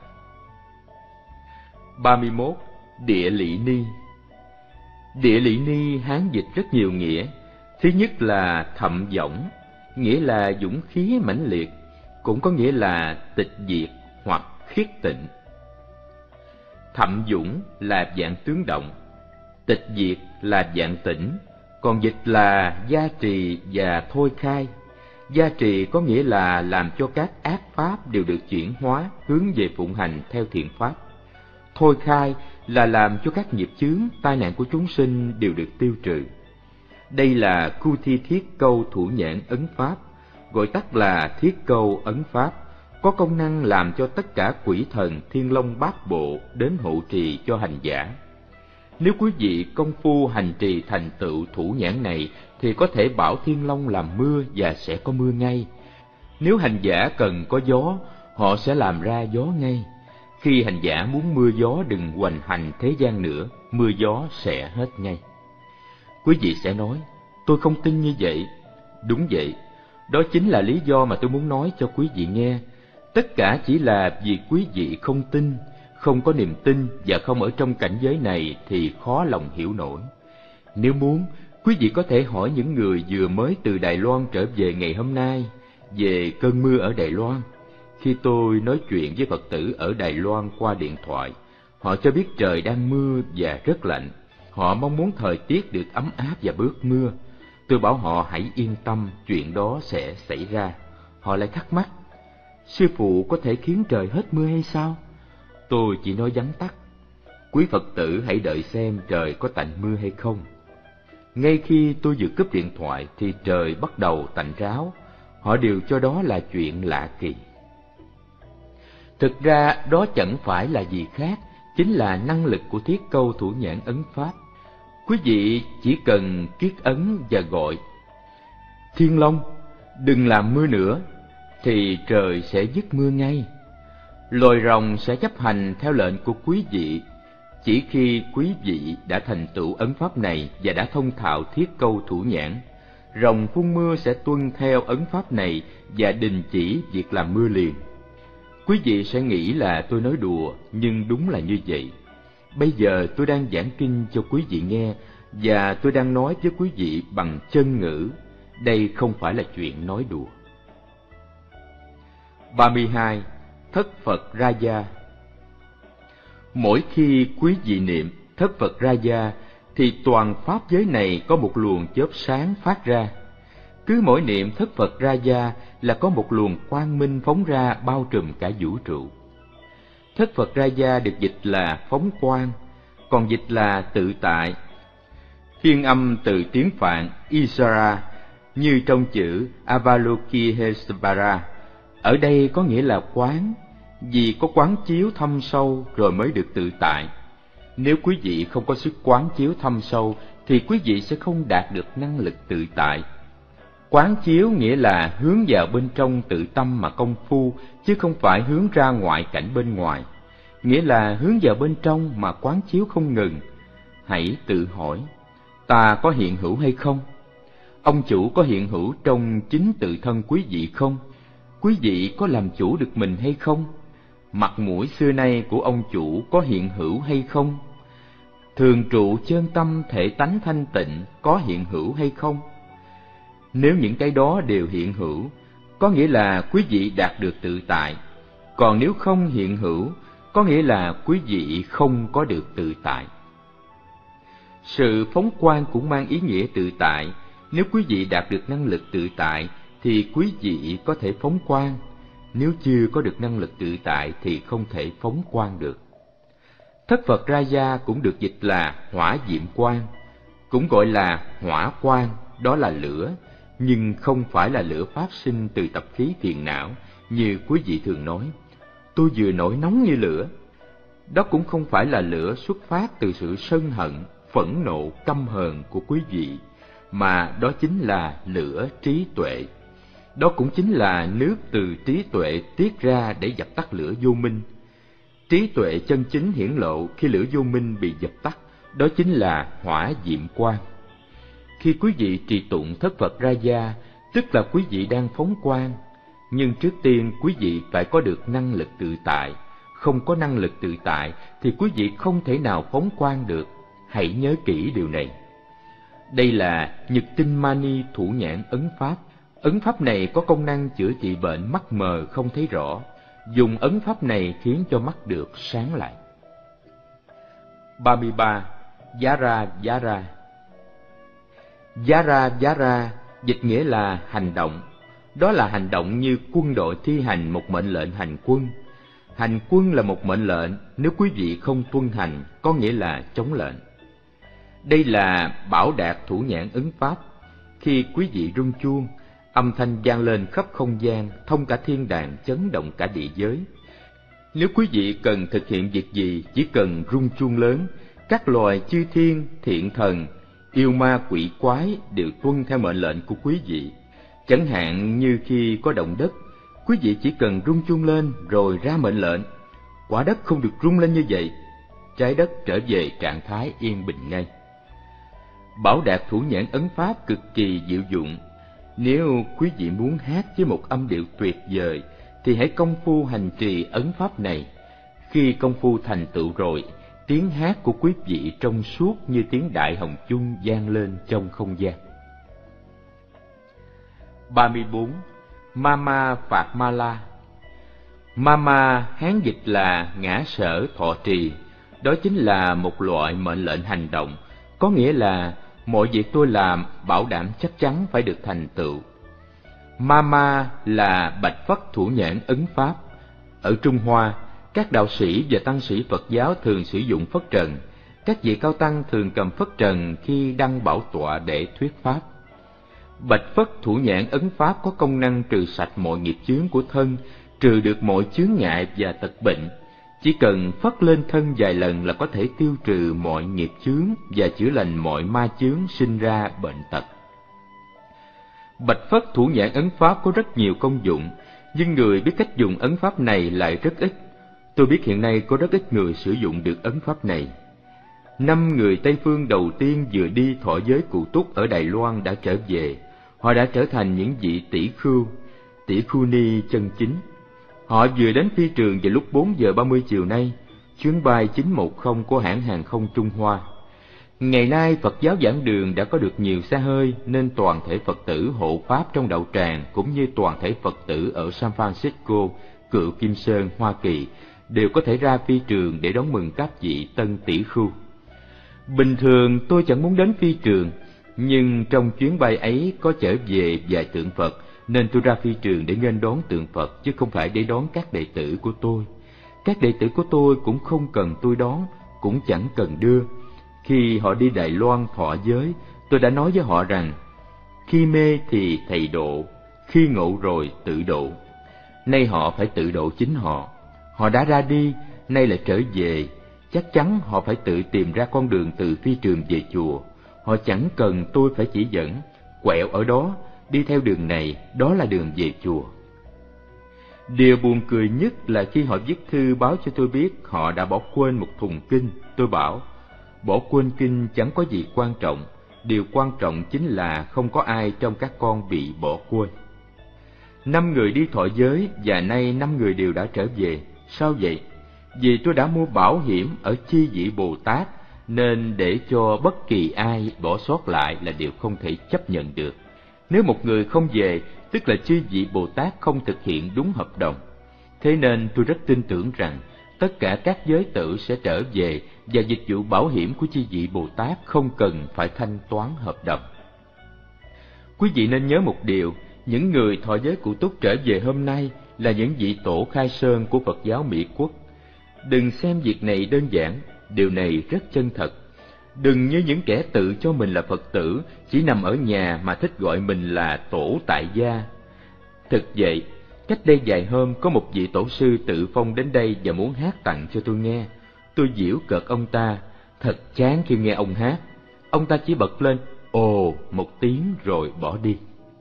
ba mươi mốt. Địa Lị Ni. Địa Lị Ni Hán dịch rất nhiều nghĩa. Thứ nhất là thậm võng, nghĩa là dũng khí mãnh liệt, cũng có nghĩa là tịch diệt hoặc khiết tịnh. Thậm dũng là dạng tướng động, tịch diệt là dạng tĩnh, còn dịch là gia trì và thôi khai. Gia trì có nghĩa là làm cho các ác pháp đều được chuyển hóa, hướng về phụng hành theo thiện pháp. Thôi khai là làm cho các nghiệp chướng, tai nạn của chúng sinh đều được tiêu trừ. Đây là Cu Thi Thiết Câu thủ nhãn ấn pháp, gọi tắt là Thiết Câu ấn pháp, có công năng làm cho tất cả quỷ thần thiên long bát bộ đến hộ trì cho hành giả. Nếu quý vị công phu hành trì thành tựu thủ nhãn này thì có thể bảo thiên long làm mưa và sẽ có mưa ngay. Nếu hành giả cần có gió, họ sẽ làm ra gió ngay. Khi hành giả muốn mưa gió đừng hoành hành thế gian nữa, mưa gió sẽ hết ngay. Quý vị sẽ nói, tôi không tin như vậy. Đúng vậy, đó chính là lý do mà tôi muốn nói cho quý vị nghe. Tất cả chỉ là vì quý vị không tin, không có niềm tin và không ở trong cảnh giới này thì khó lòng hiểu nổi. Nếu muốn, quý vị có thể hỏi những người vừa mới từ Đài Loan trở về ngày hôm nay về cơn mưa ở Đài Loan. Khi tôi nói chuyện với Phật tử ở Đài Loan qua điện thoại, họ cho biết trời đang mưa và rất lạnh. Họ mong muốn thời tiết được ấm áp và bớt mưa. Tôi bảo họ hãy yên tâm, chuyện đó sẽ xảy ra. Họ lại thắc mắc, sư phụ có thể khiến trời hết mưa hay sao? Tôi chỉ nói vắn tắt, quý Phật tử hãy đợi xem trời có tạnh mưa hay không. Ngay khi tôi vừa cúp điện thoại thì trời bắt đầu tạnh ráo. Họ đều cho đó là chuyện lạ kỳ. Thực ra đó chẳng phải là gì khác, chính là năng lực của Thiết Câu thủ nhãn ấn pháp. Quý vị chỉ cần kiết ấn và gọi Thiên Long, đừng làm mưa nữa, thì trời sẽ dứt mưa ngay. Loài rồng sẽ chấp hành theo lệnh của quý vị. Chỉ khi quý vị đã thành tựu ấn pháp này và đã thông thạo Thiết Câu thủ nhãn, rồng phun mưa sẽ tuân theo ấn pháp này và đình chỉ việc làm mưa liền. Quý vị sẽ nghĩ là tôi nói đùa, nhưng đúng là như vậy. bây giờ tôi đang giảng kinh cho quý vị nghe, và tôi đang nói với quý vị bằng chân ngữ. Đây không phải là chuyện nói đùa. ba mươi hai. Thất Phật Raja. Mỗi khi quý vị niệm Thất Phật Raja thì toàn pháp giới này có một luồng chớp sáng phát ra. Cứ mỗi niệm Thất Phật Raja là có một luồng quang minh phóng ra bao trùm cả vũ trụ. Thất Phật Raja được dịch là phóng quang, còn dịch là tự tại. Phiên âm từ tiếng Phạn Isara như trong chữ Avalokiteshvara, ở đây có nghĩa là quán, vì có quán chiếu thâm sâu rồi mới được tự tại. Nếu quý vị không có sức quán chiếu thâm sâu thì quý vị sẽ không đạt được năng lực tự tại. Quán chiếu nghĩa là hướng vào bên trong tự tâm mà công phu, chứ không phải hướng ra ngoại cảnh bên ngoài. Nghĩa là hướng vào bên trong mà quán chiếu không ngừng. Hãy tự hỏi, ta có hiện hữu hay không? Ông chủ có hiện hữu trong chính tự thân quý vị không? Quý vị có làm chủ được mình hay không? Mặt mũi xưa nay của ông chủ có hiện hữu hay không? Thường trụ chân tâm thể tánh thanh tịnh có hiện hữu hay không? Nếu những cái đó đều hiện hữu, có nghĩa là quý vị đạt được tự tại. Còn nếu không hiện hữu, có nghĩa là quý vị không có được tự tại. Sự phóng quang cũng mang ý nghĩa tự tại. Nếu quý vị đạt được năng lực tự tại thì quý vị có thể phóng quang. Nếu chưa có được năng lực tự tại thì không thể phóng quang được. Thất Phật Raja cũng được dịch là hỏa diệm quang, cũng gọi là hỏa quang, đó là lửa, nhưng không phải là lửa phát sinh từ tập khí phiền não như quý vị thường nói. Tôi vừa nổi nóng như lửa. Đó cũng không phải là lửa xuất phát từ sự sân hận, phẫn nộ, căm hờn của quý vị, mà đó chính là lửa trí tuệ. Đó cũng chính là nước từ trí tuệ tiết ra để dập tắt lửa vô minh. Trí tuệ chân chính hiển lộ khi lửa vô minh bị dập tắt, đó chính là hỏa diệm quang. Khi quý vị trì tụng Thất Phật Raja, tức là quý vị đang phóng quang. Nhưng trước tiên quý vị phải có được năng lực tự tại. Không có năng lực tự tại thì quý vị không thể nào phóng quang được. Hãy nhớ kỹ điều này. Đây là Nhật Tinh Mani Thủ Nhãn Ấn Pháp. Ấn Pháp này có công năng chữa trị bệnh mắt mờ không thấy rõ. Dùng ấn Pháp này khiến cho mắt được sáng lại. ba mươi ba. Yara Yara. Yara Yara dịch nghĩa là hành động. Đó là hành động như quân đội thi hành một mệnh lệnh hành quân. Hành quân là một mệnh lệnh, nếu quý vị không tuân hành, có nghĩa là chống lệnh. Đây là Bảo Đạt Thủ Nhãn Ấn Pháp. Khi quý vị rung chuông, âm thanh vang lên khắp không gian, thông cả thiên đàng, chấn động cả địa giới. Nếu quý vị cần thực hiện việc gì, chỉ cần rung chuông lớn, các loài chư thiên, thiện thần, yêu ma quỷ quái đều tuân theo mệnh lệnh của quý vị. Chẳng hạn như khi có động đất, quý vị chỉ cần rung chuông lên rồi ra mệnh lệnh. Quả đất không được rung lên như vậy, trái đất trở về trạng thái yên bình ngay. Bảo Đạt Thủ Nhãn Ấn Pháp cực kỳ diệu dụng. Nếu quý vị muốn hát với một âm điệu tuyệt vời thì hãy công phu hành trì ấn Pháp này. Khi công phu thành tựu rồi, tiếng hát của quý vị trong suốt như tiếng đại hồng chung vang lên trong không gian. ba mươi bốn. Mama Phạt Mala. Mama Hán dịch là ngã sở thọ trì. Đó chính là một loại mệnh lệnh hành động, có nghĩa là mọi việc tôi làm bảo đảm chắc chắn phải được thành tựu. Mama là bạch phất thủ nhãn ấn Pháp. Ở Trung Hoa, các đạo sĩ và tăng sĩ Phật giáo thường sử dụng phất trần. Các vị cao tăng thường cầm phất trần khi đăng bảo tọa để thuyết Pháp. Bạch phất thủ nhãn ấn Pháp có công năng trừ sạch mọi nghiệp chướng của thân, trừ được mọi chướng ngại và tật bệnh. Chỉ cần phất lên thân vài lần là có thể tiêu trừ mọi nghiệp chướng và chữa lành mọi ma chướng sinh ra bệnh tật. Bạch phất thủ nhãn ấn Pháp có rất nhiều công dụng, nhưng người biết cách dùng ấn Pháp này lại rất ít. Tôi biết hiện nay có rất ít người sử dụng được ấn Pháp này. Năm người Tây Phương đầu tiên vừa đi thọ giới Cụ Túc ở Đài Loan đã trở về. Họ đã trở thành những vị tỷ khưu, tỷ khưu ni chân chính. Họ vừa đến phi trường vào lúc bốn giờ ba mươi chiều nay. chuyến bay chín một không của hãng hàng không Trung Hoa. Ngày nay Phật giáo giảng đường đã có được nhiều xe hơi, nên toàn thể Phật tử hộ Pháp trong đạo tràng cũng như toàn thể Phật tử ở San Francisco, Cựu Kim Sơn, Hoa Kỳ đều có thể ra phi trường để đón mừng các vị tân tỷ khưu. Bình thường tôi chẳng muốn đến phi trường, nhưng trong chuyến bay ấy có chở về vài tượng Phật, nên tôi ra phi trường để nghênh đón tượng Phật chứ không phải để đón các đệ tử của tôi. Các đệ tử của tôi cũng không cần tôi đón, cũng chẳng cần đưa. Khi họ đi Đài Loan thọ giới, tôi đã nói với họ rằng, khi mê thì thầy độ, khi ngộ rồi tự độ. Nay họ phải tự độ chính họ. Họ đã ra đi, nay lại trở về. Chắc chắn họ phải tự tìm ra con đường từ phi trường về chùa. Họ chẳng cần tôi phải chỉ dẫn, quẹo ở đó, đi theo đường này, đó là đường về chùa. Điều buồn cười nhất là khi họ viết thư báo cho tôi biết họ đã bỏ quên một thùng kinh. Tôi bảo, bỏ quên kinh chẳng có gì quan trọng, điều quan trọng chính là không có ai trong các con bị bỏ quên. Năm người đi thọ giới và nay năm người đều đã trở về. Sao vậy? Vì tôi đã mua bảo hiểm ở Chi Vị Bồ Tát, nên để cho bất kỳ ai bỏ sót lại là điều không thể chấp nhận được. Nếu một người không về, tức là Chi Vị Bồ Tát không thực hiện đúng hợp đồng. Thế nên tôi rất tin tưởng rằng tất cả các giới tử sẽ trở về và dịch vụ bảo hiểm của Chi Vị Bồ Tát không cần phải thanh toán hợp đồng. Quý vị nên nhớ một điều, những người thọ giới cụ túc trở về hôm nay là những vị tổ khai sơn của Phật giáo Mỹ Quốc. Đừng xem việc này đơn giản, điều này rất chân thật. Đừng như những kẻ tự cho mình là Phật tử, chỉ nằm ở nhà mà thích gọi mình là tổ tại gia. Thực vậy, cách đây vài hôm có một vị tổ sư tự phong đến đây và muốn hát tặng cho tôi nghe. Tôi giễu cợt ông ta, thật chán khi nghe ông hát. Ông ta chỉ bật lên ồ một tiếng rồi bỏ đi.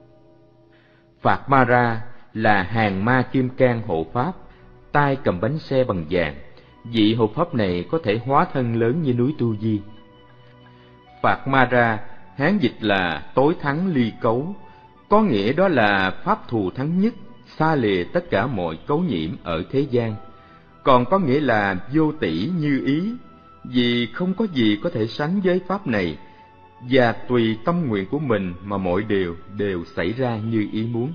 Phạt Ma Ra là hàng ma kim cang hộ pháp, tay cầm bánh xe bằng vàng. Vị hộ pháp này có thể hóa thân lớn như núi Tu Di. Phạt Ma Ra, Hán dịch là tối thắng ly cấu, có nghĩa đó là pháp thù thắng nhất, xa lìa tất cả mọi cấu nhiễm ở thế gian. Còn có nghĩa là vô tỷ như ý, vì không có gì có thể sánh với pháp này, và tùy tâm nguyện của mình mà mọi điều đều xảy ra như ý muốn.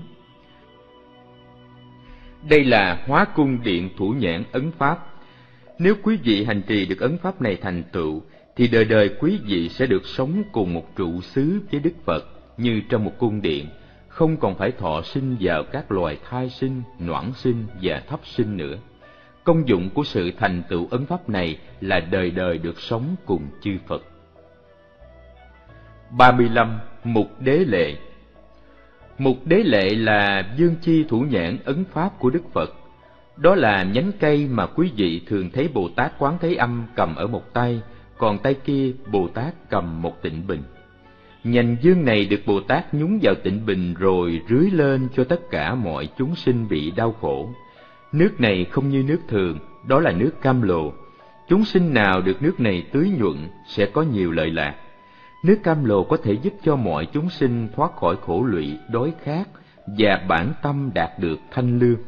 Đây là Hóa Cung Điện Thủ Nhãn Ấn Pháp. Nếu quý vị hành trì được ấn pháp này thành tựu, thì đời đời quý vị sẽ được sống cùng một trụ xứ với Đức Phật như trong một cung điện, không còn phải thọ sinh vào các loài thai sinh, noãn sinh và thấp sinh nữa. Công dụng của sự thành tựu ấn pháp này là đời đời được sống cùng chư Phật. ba mươi lăm. Mục Đế Lệ. Mục Đế Lệ là dương chi thủ nhãn ấn pháp của Đức Phật. Đó là nhánh cây mà quý vị thường thấy Bồ Tát Quán Thế Âm cầm ở một tay, còn tay kia Bồ Tát cầm một tịnh bình. Nhành dương này được Bồ Tát nhúng vào tịnh bình rồi rưới lên cho tất cả mọi chúng sinh bị đau khổ. Nước này không như nước thường, đó là nước cam lồ. Chúng sinh nào được nước này tưới nhuận sẽ có nhiều lợi lạc. Nước cam lồ có thể giúp cho mọi chúng sinh thoát khỏi khổ lụy, đói khát và bản tâm đạt được thanh lương.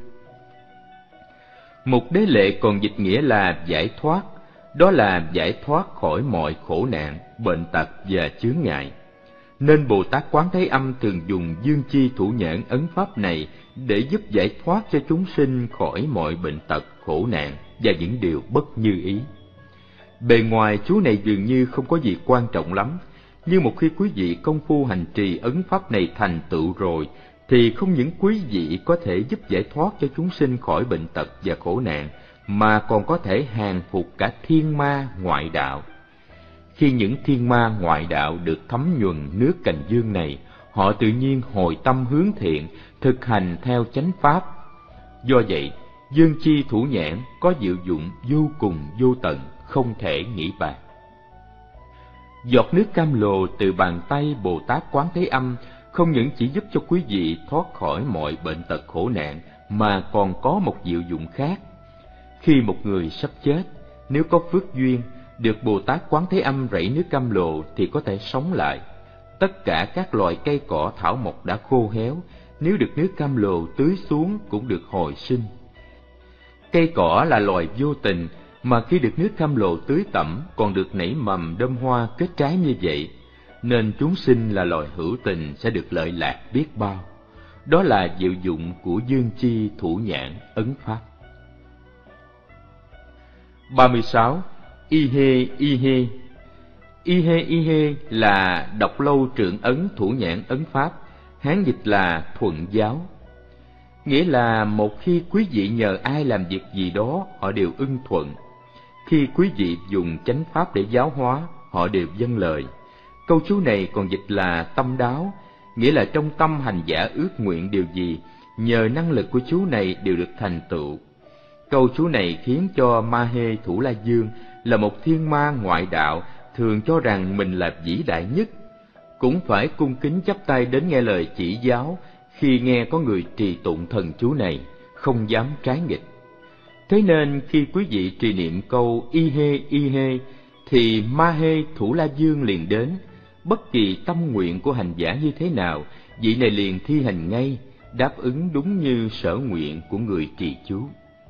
Mục Đế Lệ còn dịch nghĩa là giải thoát, đó là giải thoát khỏi mọi khổ nạn, bệnh tật và chướng ngại. Nên Bồ Tát Quán Thế Âm thường dùng dương chi thủ nhãn ấn pháp này để giúp giải thoát cho chúng sinh khỏi mọi bệnh tật, khổ nạn và những điều bất như ý. Bề ngoài chú này dường như không có gì quan trọng lắm, nhưng một khi quý vị công phu hành trì ấn pháp này thành tựu rồi, thì không những quý vị có thể giúp giải thoát cho chúng sinh khỏi bệnh tật và khổ nạn, mà còn có thể hàng phục cả thiên ma ngoại đạo. Khi những thiên ma ngoại đạo được thấm nhuần nước cành dương này, họ tự nhiên hồi tâm hướng thiện, thực hành theo chánh pháp. Do vậy, dương chi thủ nhãn có diệu dụng vô cùng vô tận, không thể nghĩ bàn. Giọt nước cam lồ từ bàn tay Bồ Tát Quán Thế Âm không những chỉ giúp cho quý vị thoát khỏi mọi bệnh tật khổ nạn, mà còn có một diệu dụng khác. Khi một người sắp chết, nếu có phước duyên, được Bồ Tát Quán Thế Âm rảy nước cam lồ thì có thể sống lại. Tất cả các loài cây cỏ thảo mộc đã khô héo, nếu được nước cam lồ tưới xuống cũng được hồi sinh. Cây cỏ là loài vô tình, mà khi được nước cam lộ tưới tẩm còn được nảy mầm đơm hoa kết trái như vậy, nên chúng sinh là loài hữu tình sẽ được lợi lạc biết bao. Đó là diệu dụng của dương chi thủ nhãn ấn pháp. ba mươi sáu. Y hê y hê. Y hê y hê là đọc lâu trượng ấn thủ nhãn ấn pháp, Hán dịch là thuận giáo. Nghĩa là một khi quý vị nhờ ai làm việc gì đó, họ đều ưng thuận. Khi quý vị dùng chánh pháp để giáo hóa, họ đều vâng lời. Câu chú này còn dịch là tâm đáo, nghĩa là trong tâm hành giả ước nguyện điều gì, nhờ năng lực của chú này đều được thành tựu. Câu chú này khiến cho Ma Hê Thủ La Dương là một thiên ma ngoại đạo thường cho rằng mình là vĩ đại nhất, cũng phải cung kính chắp tay đến nghe lời chỉ giáo khi nghe có người trì tụng thần chú này, không dám trái nghịch. Thế nên khi quý vị trì niệm câu Y hê y hê thì Ma Hê Thủ La Dương liền đến, bất kỳ tâm nguyện của hành giả như thế nào, vị này liền thi hành ngay, đáp ứng đúng như sở nguyện của người trì chú.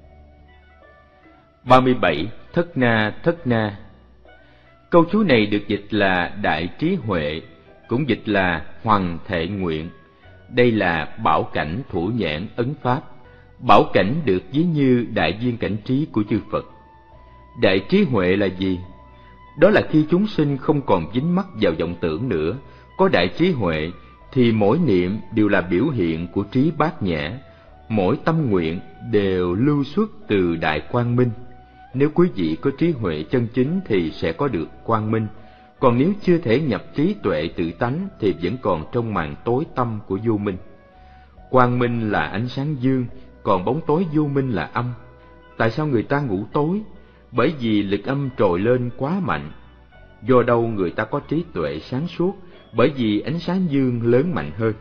ba mươi bảy. Thất na thất na. Câu chú này được dịch là đại trí huệ, cũng dịch là hoằng thệ nguyện. Đây là bảo cảnh thủ nhãn ấn pháp. Bảo cảnh được ví như đại viên cảnh trí của chư Phật. Đại trí huệ là gì? Đó là khi chúng sinh không còn dính mắc vào vọng tưởng nữa, có đại trí huệ thì mỗi niệm đều là biểu hiện của trí bát nhã, mỗi tâm nguyện đều lưu xuất từ đại quang minh. Nếu quý vị có trí huệ chân chính thì sẽ có được quang minh, còn nếu chưa thể nhập trí tuệ tự tánh thì vẫn còn trong màn tối tăm của vô minh. Quang minh là ánh sáng dương, còn bóng tối vô minh là âm. Tại sao người ta ngủ tối? Bởi vì lực âm trồi lên quá mạnh. Do đâu người ta có trí tuệ sáng suốt? Bởi vì ánh sáng dương lớn mạnh hơn.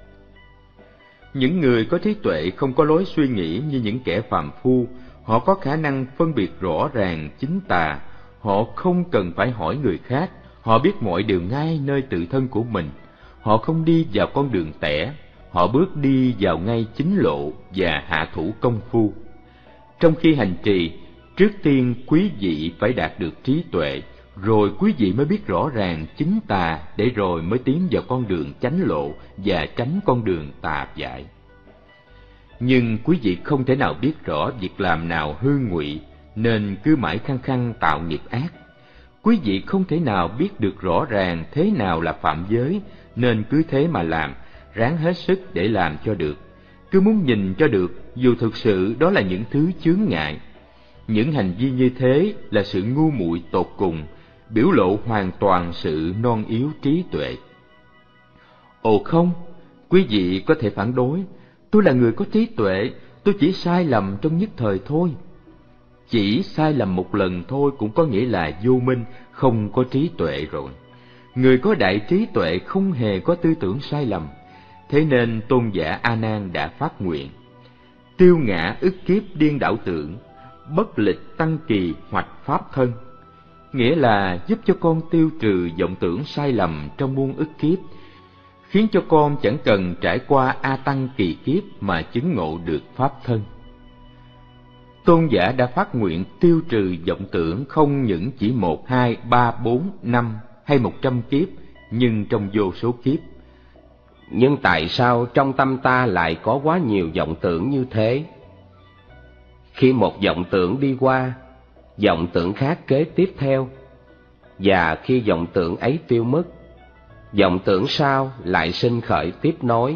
Những người có trí tuệ không có lối suy nghĩ như những kẻ phàm phu. Họ có khả năng phân biệt rõ ràng chính tà. Họ không cần phải hỏi người khác. Họ biết mọi điều ngay nơi tự thân của mình. Họ không đi vào con đường tẻ. Họ bước đi vào ngay chính lộ và hạ thủ công phu. Trong khi hành trì, trước tiên quý vị phải đạt được trí tuệ, rồi quý vị mới biết rõ ràng chính tà, để rồi mới tiến vào con đường chánh lộ và tránh con đường tà dại. Nhưng quý vị không thể nào biết rõ việc làm nào hư ngụy, nên cứ mãi khăng khăng tạo nghiệp ác. Quý vị không thể nào biết được rõ ràng thế nào là phạm giới, nên cứ thế mà làm, ráng hết sức để làm cho được. Cứ muốn nhìn cho được, dù thực sự đó là những thứ chướng ngại. Những hành vi như thế là sự ngu muội tột cùng, biểu lộ hoàn toàn sự non yếu trí tuệ. Ồ không, quý vị có thể phản đối, tôi là người có trí tuệ, tôi chỉ sai lầm trong nhất thời thôi. Chỉ sai lầm một lần thôi cũng có nghĩa là vô minh, không có trí tuệ rồi. Người có đại trí tuệ không hề có tư tưởng sai lầm. Thế nên tôn giả A Nan đã phát nguyện: tiêu ngã ức kiếp điên đảo tưởng, bất lịch tăng kỳ hoạch pháp thân. Nghĩa là giúp cho con tiêu trừ vọng tưởng sai lầm trong muôn ức kiếp, khiến cho con chẳng cần trải qua A tăng kỳ kiếp mà chứng ngộ được pháp thân. Tôn giả đã phát nguyện tiêu trừ vọng tưởng không những chỉ một, hai, ba, bốn, năm hay một trăm kiếp, nhưng trong vô số kiếp. Nhưng tại sao trong tâm ta lại có quá nhiều vọng tưởng như thế? Khi một vọng tưởng đi qua, vọng tưởng khác kế tiếp theo, và khi vọng tưởng ấy tiêu mất, vọng tưởng sau lại sinh khởi tiếp nối.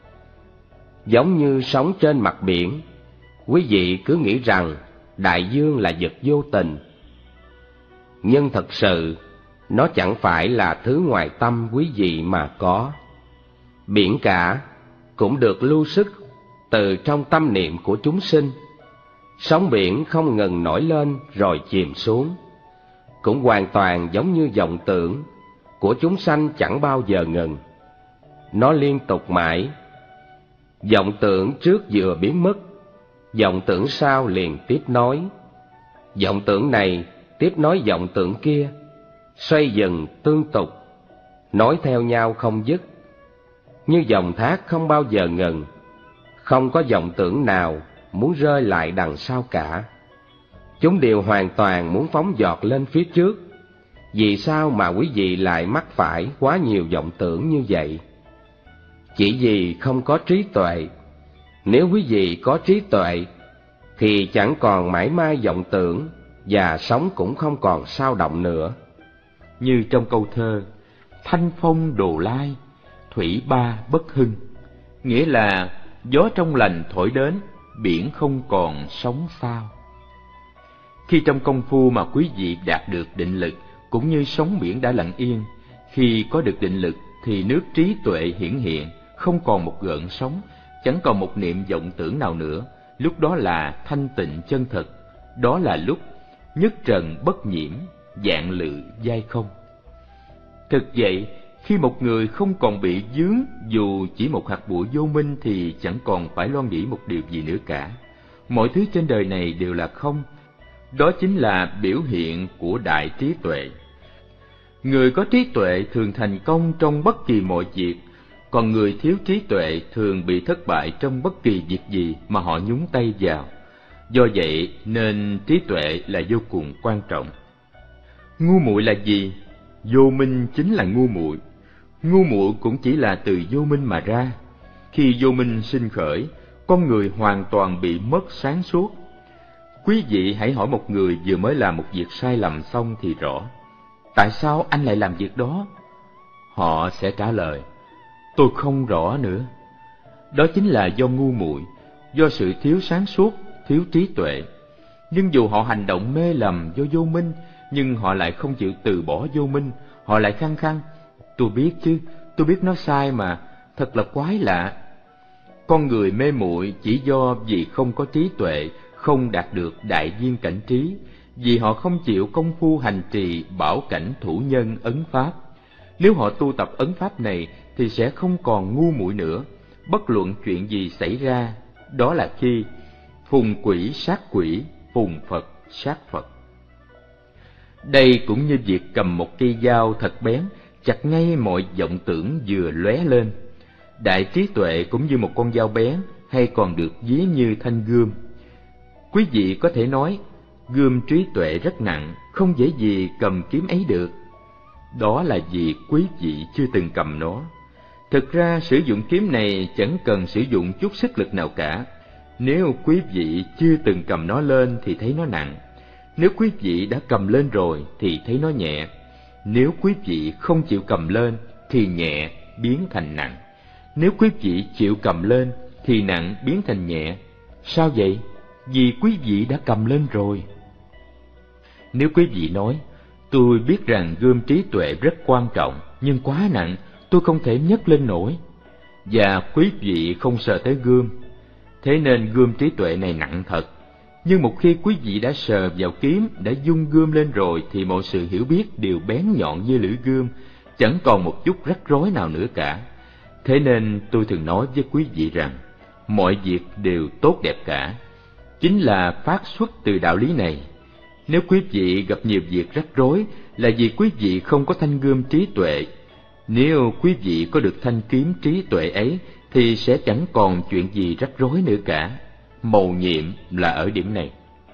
Giống như sống trên mặt biển, quý vị cứ nghĩ rằng đại dương là vật vô tình, nhưng thật sự nó chẳng phải là thứ ngoài tâm quý vị mà có. Biển cả cũng được lưu sức từ trong tâm niệm của chúng sinh. Sóng biển không ngừng nổi lên rồi chìm xuống, cũng hoàn toàn giống như vọng tưởng của chúng sanh chẳng bao giờ ngừng. Nó liên tục mãi. Vọng tưởng trước vừa biến mất, vọng tưởng sau liền tiếp nối. Vọng tưởng này tiếp nối vọng tưởng kia, xoay dần tương tục, nối theo nhau không dứt, như dòng thác không bao giờ ngừng. Không có vọng tưởng nào muốn rơi lại đằng sau cả. chúng đều hoàn toàn muốn phóng dọt lên phía trước. Vì sao mà quý vị lại mắc phải quá nhiều vọng tưởng như vậy? Chỉ vì không có trí tuệ. Nếu quý vị có trí tuệ thì chẳng còn mãi mãi vọng tưởng, và sống cũng không còn sao động nữa. Như trong câu thơ thanh phong đồ lai, thủy ba bất hưng, nghĩa là gió trong lành thổi đến, biển không còn sóng sao. Khi trong công phu mà quý vị đạt được định lực, cũng như sóng biển đã lặng yên, khi có được định lực thì nước trí tuệ hiển hiện, không còn một gợn sóng, chẳng còn một niệm vọng tưởng nào nữa. Lúc đó là thanh tịnh chân thật, đó là lúc nhất trần bất nhiễm, vạn lự giai không. Thực vậy, khi một người không còn bị vướng dù chỉ một hạt bụi vô minh thì chẳng còn phải loan nghĩ một điều gì nữa cả. Mọi thứ trên đời này đều là không. Đó chính là biểu hiện của đại trí tuệ. Người có trí tuệ thường thành công trong bất kỳ mọi việc, còn người thiếu trí tuệ thường bị thất bại trong bất kỳ việc gì mà họ nhúng tay vào. Do vậy nên trí tuệ là vô cùng quan trọng. Ngu muội là gì? Vô minh chính là ngu muội. Ngu muội cũng chỉ là từ vô minh mà ra. Khi vô minh sinh khởi, con người hoàn toàn bị mất sáng suốt. Quý vị hãy hỏi một người vừa mới làm một việc sai lầm xong thì rõ: tại sao anh lại làm việc đó? Họ sẽ trả lời: tôi không rõ nữa. Đó chính là do ngu muội, do sự thiếu sáng suốt, thiếu trí tuệ. Nhưng dù họ hành động mê lầm do vô minh, nhưng họ lại không chịu từ bỏ vô minh. Họ lại khăng khăng: tôi biết chứ, tôi biết nó sai mà, thật là quái lạ. Con người mê muội chỉ do vì không có trí tuệ, không đạt được đại viên cảnh trí, vì họ không chịu công phu hành trì bảo cảnh thủ nhân ấn pháp. Nếu họ tu tập ấn pháp này thì sẽ không còn ngu muội nữa. Bất luận chuyện gì xảy ra, đó là khi phùng quỷ sát quỷ, phùng Phật sát Phật. Đây cũng như việc cầm một cây dao thật bén, chặt ngay mọi vọng tưởng vừa lóe lên. Đại trí tuệ cũng như một con dao bén, hay còn được ví như thanh gươm. Quý vị có thể nói, gươm trí tuệ rất nặng, không dễ gì cầm kiếm ấy được. Đó là vì quý vị chưa từng cầm nó. Thực ra sử dụng kiếm này chẳng cần sử dụng chút sức lực nào cả. Nếu quý vị chưa từng cầm nó lên thì thấy nó nặng. Nếu quý vị đã cầm lên rồi thì thấy nó nhẹ. Nếu quý vị không chịu cầm lên thì nhẹ biến thành nặng. Nếu quý vị chịu cầm lên thì nặng biến thành nhẹ. Sao vậy? Vì quý vị đã cầm lên rồi. Nếu quý vị nói, tôi biết rằng gươm trí tuệ rất quan trọng, nhưng quá nặng, tôi không thể nhấc lên nổi. Và quý vị không sờ tới gươm, thế nên gươm trí tuệ này nặng thật. Nhưng một khi quý vị đã sờ vào kiếm, đã dung gươm lên rồi, thì mọi sự hiểu biết đều bén nhọn như lưỡi gươm, chẳng còn một chút rắc rối nào nữa cả. Thế nên tôi thường nói với quý vị rằng, mọi việc đều tốt đẹp cả, chính là phát xuất từ đạo lý này. Nếu quý vị gặp nhiều việc rắc rối là vì quý vị không có thanh gươm trí tuệ. Nếu quý vị có được thanh kiếm trí tuệ ấy thì sẽ chẳng còn chuyện gì rắc rối nữa cả. Mầu nhiệm là ở điểm này.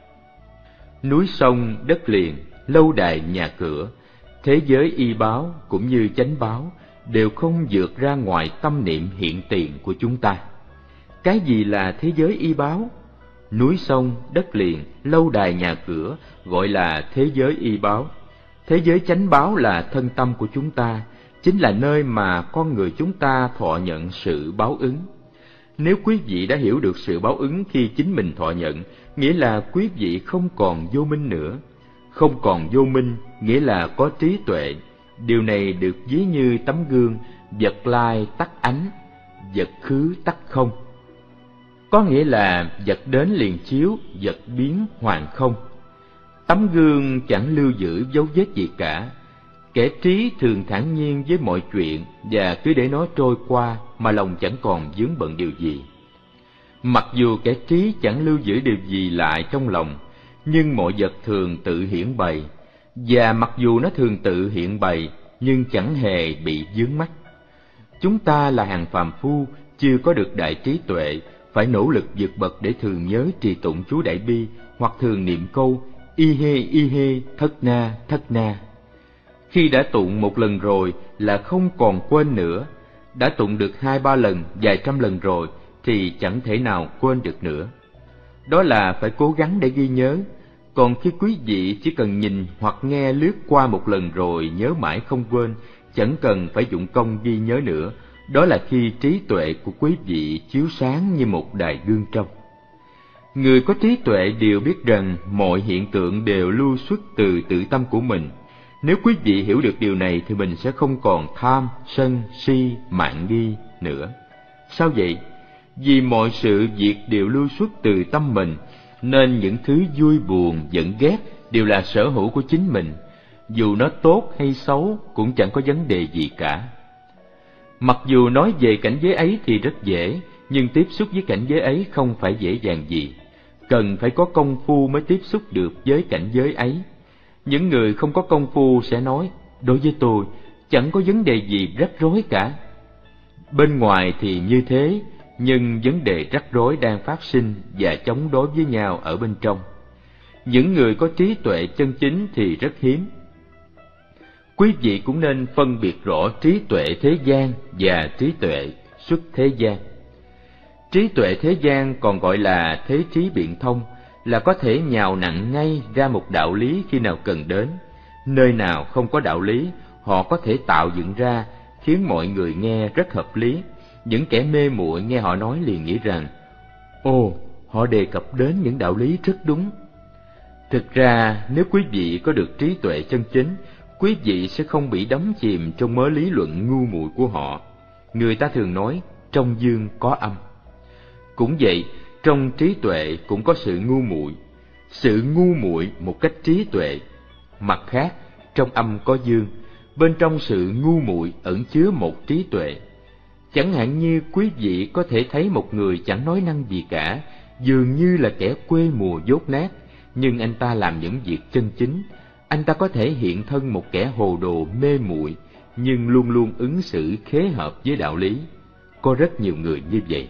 Núi sông, đất liền, lâu đài, nhà cửa, thế giới y báo cũng như chánh báo đều không vượt ra ngoài tâm niệm hiện tiền của chúng ta. Cái gì là thế giới y báo? Núi sông, đất liền, lâu đài, nhà cửa gọi là thế giới y báo. Thế giới chánh báo là thân tâm của chúng ta, chính là nơi mà con người chúng ta thọ nhận sự báo ứng. Nếu quý vị đã hiểu được sự báo ứng khi chính mình thọ nhận, nghĩa là quý vị không còn vô minh nữa. Không còn vô minh nghĩa là có trí tuệ. Điều này được ví như tấm gương, vật lai tắt ánh, vật khứ tắt không. Có nghĩa là vật đến liền chiếu, vật biến hoàn không. Tấm gương chẳng lưu giữ dấu vết gì cả. Kẻ trí thường thản nhiên với mọi chuyện và cứ để nó trôi qua mà lòng chẳng còn vướng bận điều gì. Mặc dù kẻ trí chẳng lưu giữ điều gì lại trong lòng, nhưng mọi vật thường tự hiển bày, và mặc dù nó thường tự hiện bày nhưng chẳng hề bị vướng mắc. Chúng ta là hàng phàm phu, chưa có được đại trí tuệ, phải nỗ lực vượt bậc để thường nhớ trì tụng chú Đại Bi, hoặc thường niệm câu y hê y hê, thất na thất na. Khi đã tụng một lần rồi là không còn quên nữa, đã tụng được hai ba lần, vài trăm lần rồi thì chẳng thể nào quên được nữa. Đó là phải cố gắng để ghi nhớ. Còn khi quý vị chỉ cần nhìn hoặc nghe lướt qua một lần rồi nhớ mãi không quên, chẳng cần phải dụng công ghi nhớ nữa, đó là khi trí tuệ của quý vị chiếu sáng như một đài gương trong. Người có trí tuệ đều biết rằng mọi hiện tượng đều lưu xuất từ tự tâm của mình. Nếu quý vị hiểu được điều này thì mình sẽ không còn tham, sân, si, mạn nghi nữa. Sao vậy? Vì mọi sự việc đều lưu xuất từ tâm mình, nên những thứ vui buồn, giận ghét đều là sở hữu của chính mình. Dù nó tốt hay xấu cũng chẳng có vấn đề gì cả. Mặc dù nói về cảnh giới ấy thì rất dễ, nhưng tiếp xúc với cảnh giới ấy không phải dễ dàng gì. Cần phải có công phu mới tiếp xúc được với cảnh giới ấy. Những người không có công phu sẽ nói, đối với tôi chẳng có vấn đề gì rắc rối cả. Bên ngoài thì như thế, nhưng vấn đề rắc rối đang phát sinh và chống đối với nhau ở bên trong. Những người có trí tuệ chân chính thì rất hiếm. Quý vị cũng nên phân biệt rõ trí tuệ thế gian và trí tuệ xuất thế gian. Trí tuệ thế gian còn gọi là thế trí biện thông, là có thể nhào nặn ngay ra một đạo lý khi nào cần đến. Nơi nào không có đạo lý, họ có thể tạo dựng ra, khiến mọi người nghe rất hợp lý. Những kẻ mê muội nghe họ nói liền nghĩ rằng, ồ, họ đề cập đến những đạo lý rất đúng. Thực ra, nếu quý vị có được trí tuệ chân chính, quý vị sẽ không bị đắm chìm trong mớ lý luận ngu muội của họ. Người ta thường nói, trong dương có âm. Cũng vậy, trong trí tuệ cũng có sự ngu muội, sự ngu muội một cách trí tuệ. Mặt khác, trong âm có dương, bên trong sự ngu muội ẩn chứa một trí tuệ. Chẳng hạn như quý vị có thể thấy một người chẳng nói năng gì cả, dường như là kẻ quê mùa dốt nát, nhưng anh ta làm những việc chân chính. Anh ta có thể hiện thân một kẻ hồ đồ mê muội, nhưng luôn luôn ứng xử khế hợp với đạo lý. Có rất nhiều người như vậy.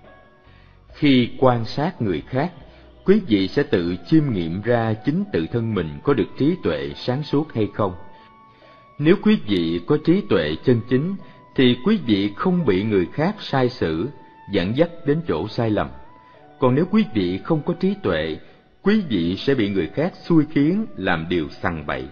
Khi quan sát người khác, quý vị sẽ tự chiêm nghiệm ra chính tự thân mình có được trí tuệ sáng suốt hay không. Nếu quý vị có trí tuệ chân chính, thì quý vị không bị người khác sai xử, dẫn dắt đến chỗ sai lầm. Còn nếu quý vị không có trí tuệ, quý vị sẽ bị người khác xui khiến làm điều sằng bậy.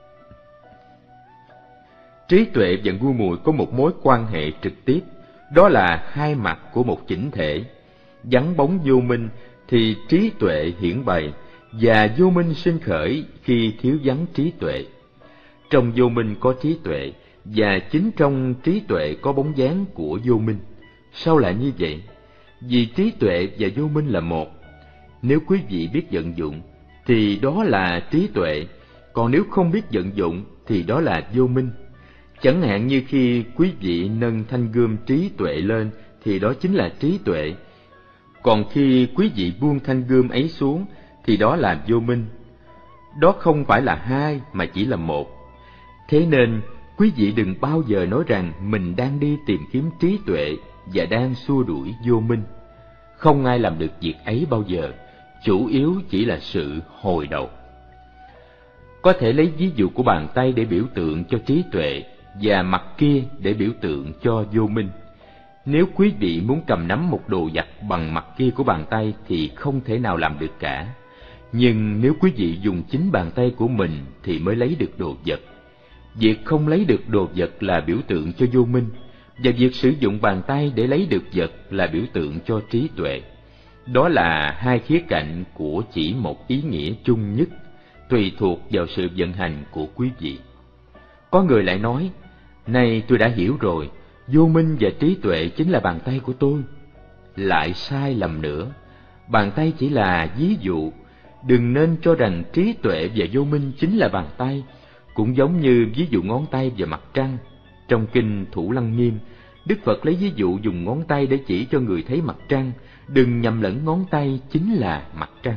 Trí tuệ và ngu muội có một mối quan hệ trực tiếp, đó là hai mặt của một chỉnh thể. Vắng bóng vô minh thì trí tuệ hiển bày, và vô minh sinh khởi khi thiếu vắng trí tuệ. Trong vô minh có trí tuệ, và chính trong trí tuệ có bóng dáng của vô minh. Sao lại như vậy? Vì trí tuệ và vô minh là một. Nếu quý vị biết vận dụng thì đó là trí tuệ, còn nếu không biết vận dụng thì đó là vô minh. Chẳng hạn như khi quý vị nâng thanh gươm trí tuệ lên thì đó chính là trí tuệ, còn khi quý vị buông thanh gươm ấy xuống thì đó là vô minh. Đó không phải là hai mà chỉ là một. Thế nên quý vị đừng bao giờ nói rằng mình đang đi tìm kiếm trí tuệ và đang xua đuổi vô minh. Không ai làm được việc ấy bao giờ, chủ yếu chỉ là sự hồi đầu. Có thể lấy ví dụ của bàn tay để biểu tượng cho trí tuệ và mặt kia để biểu tượng cho vô minh. Nếu quý vị muốn cầm nắm một đồ vật bằng mặt kia của bàn tay thì không thể nào làm được cả. Nhưng nếu quý vị dùng chính bàn tay của mình thì mới lấy được đồ vật. Việc không lấy được đồ vật là biểu tượng cho vô minh, và việc sử dụng bàn tay để lấy được vật là biểu tượng cho trí tuệ. Đó là hai khía cạnh của chỉ một ý nghĩa chung nhất, tùy thuộc vào sự vận hành của quý vị. Có người lại nói, này tôi đã hiểu rồi, vô minh và trí tuệ chính là bàn tay của tôi. Lại sai lầm nữa, bàn tay chỉ là ví dụ, đừng nên cho rằng trí tuệ và vô minh chính là bàn tay. Cũng giống như ví dụ ngón tay và mặt trăng. Trong kinh Thủ Lăng Nghiêm, Đức Phật lấy ví dụ dùng ngón tay để chỉ cho người thấy mặt trăng, đừng nhầm lẫn ngón tay chính là mặt trăng.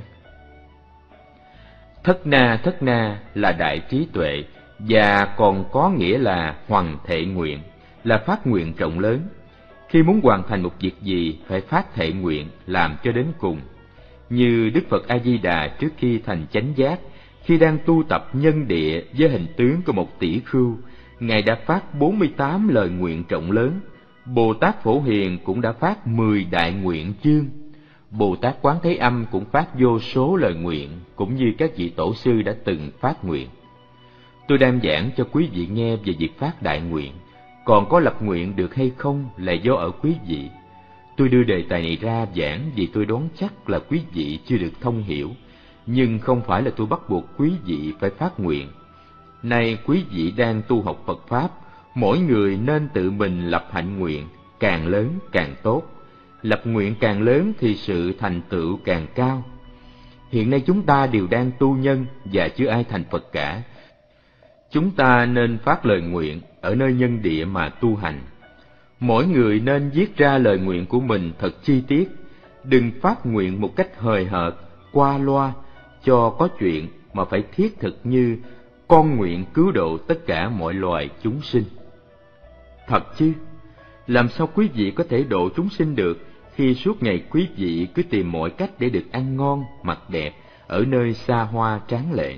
Thất na thất na là đại trí tuệ, và còn có nghĩa là hoằng thệ nguyện, là phát nguyện rộng lớn. Khi muốn hoàn thành một việc gì phải phát thệ nguyện làm cho đến cùng. Như Đức Phật A Di Đà trước khi thành chánh giác Khi đang tu tập nhân địa với hình tướng của một tỷ khưu, Ngài đã phát bốn mươi tám lời nguyện rộng lớn. Bồ Tát Phổ Hiền cũng đã phát mười đại nguyện chương. Bồ Tát Quán Thế Âm cũng phát vô số lời nguyện, cũng như các vị tổ sư đã từng phát nguyện. Tôi đang giảng cho quý vị nghe về việc phát đại nguyện, còn có lập nguyện được hay không là do ở quý vị. Tôi đưa đề tài này ra giảng vì tôi đoán chắc là quý vị chưa được thông hiểu, nhưng không phải là tôi bắt buộc quý vị phải phát nguyện. Nay quý vị đang tu học Phật Pháp, mỗi người nên tự mình lập hạnh nguyện, càng lớn càng tốt. Lập nguyện càng lớn thì sự thành tựu càng cao. Hiện nay chúng ta đều đang tu nhân và chưa ai thành Phật cả. Chúng ta nên phát lời nguyện ở nơi nhân địa mà tu hành. Mỗi người nên viết ra lời nguyện của mình thật chi tiết, đừng phát nguyện một cách hời hợt, qua loa, cho có chuyện, mà phải thiết thực như con nguyện cứu độ tất cả mọi loài chúng sinh. Thật chứ, làm sao quý vị có thể độ chúng sinh được khi suốt ngày quý vị cứ tìm mọi cách để được ăn ngon, mặc đẹp ở nơi xa hoa tráng lệ?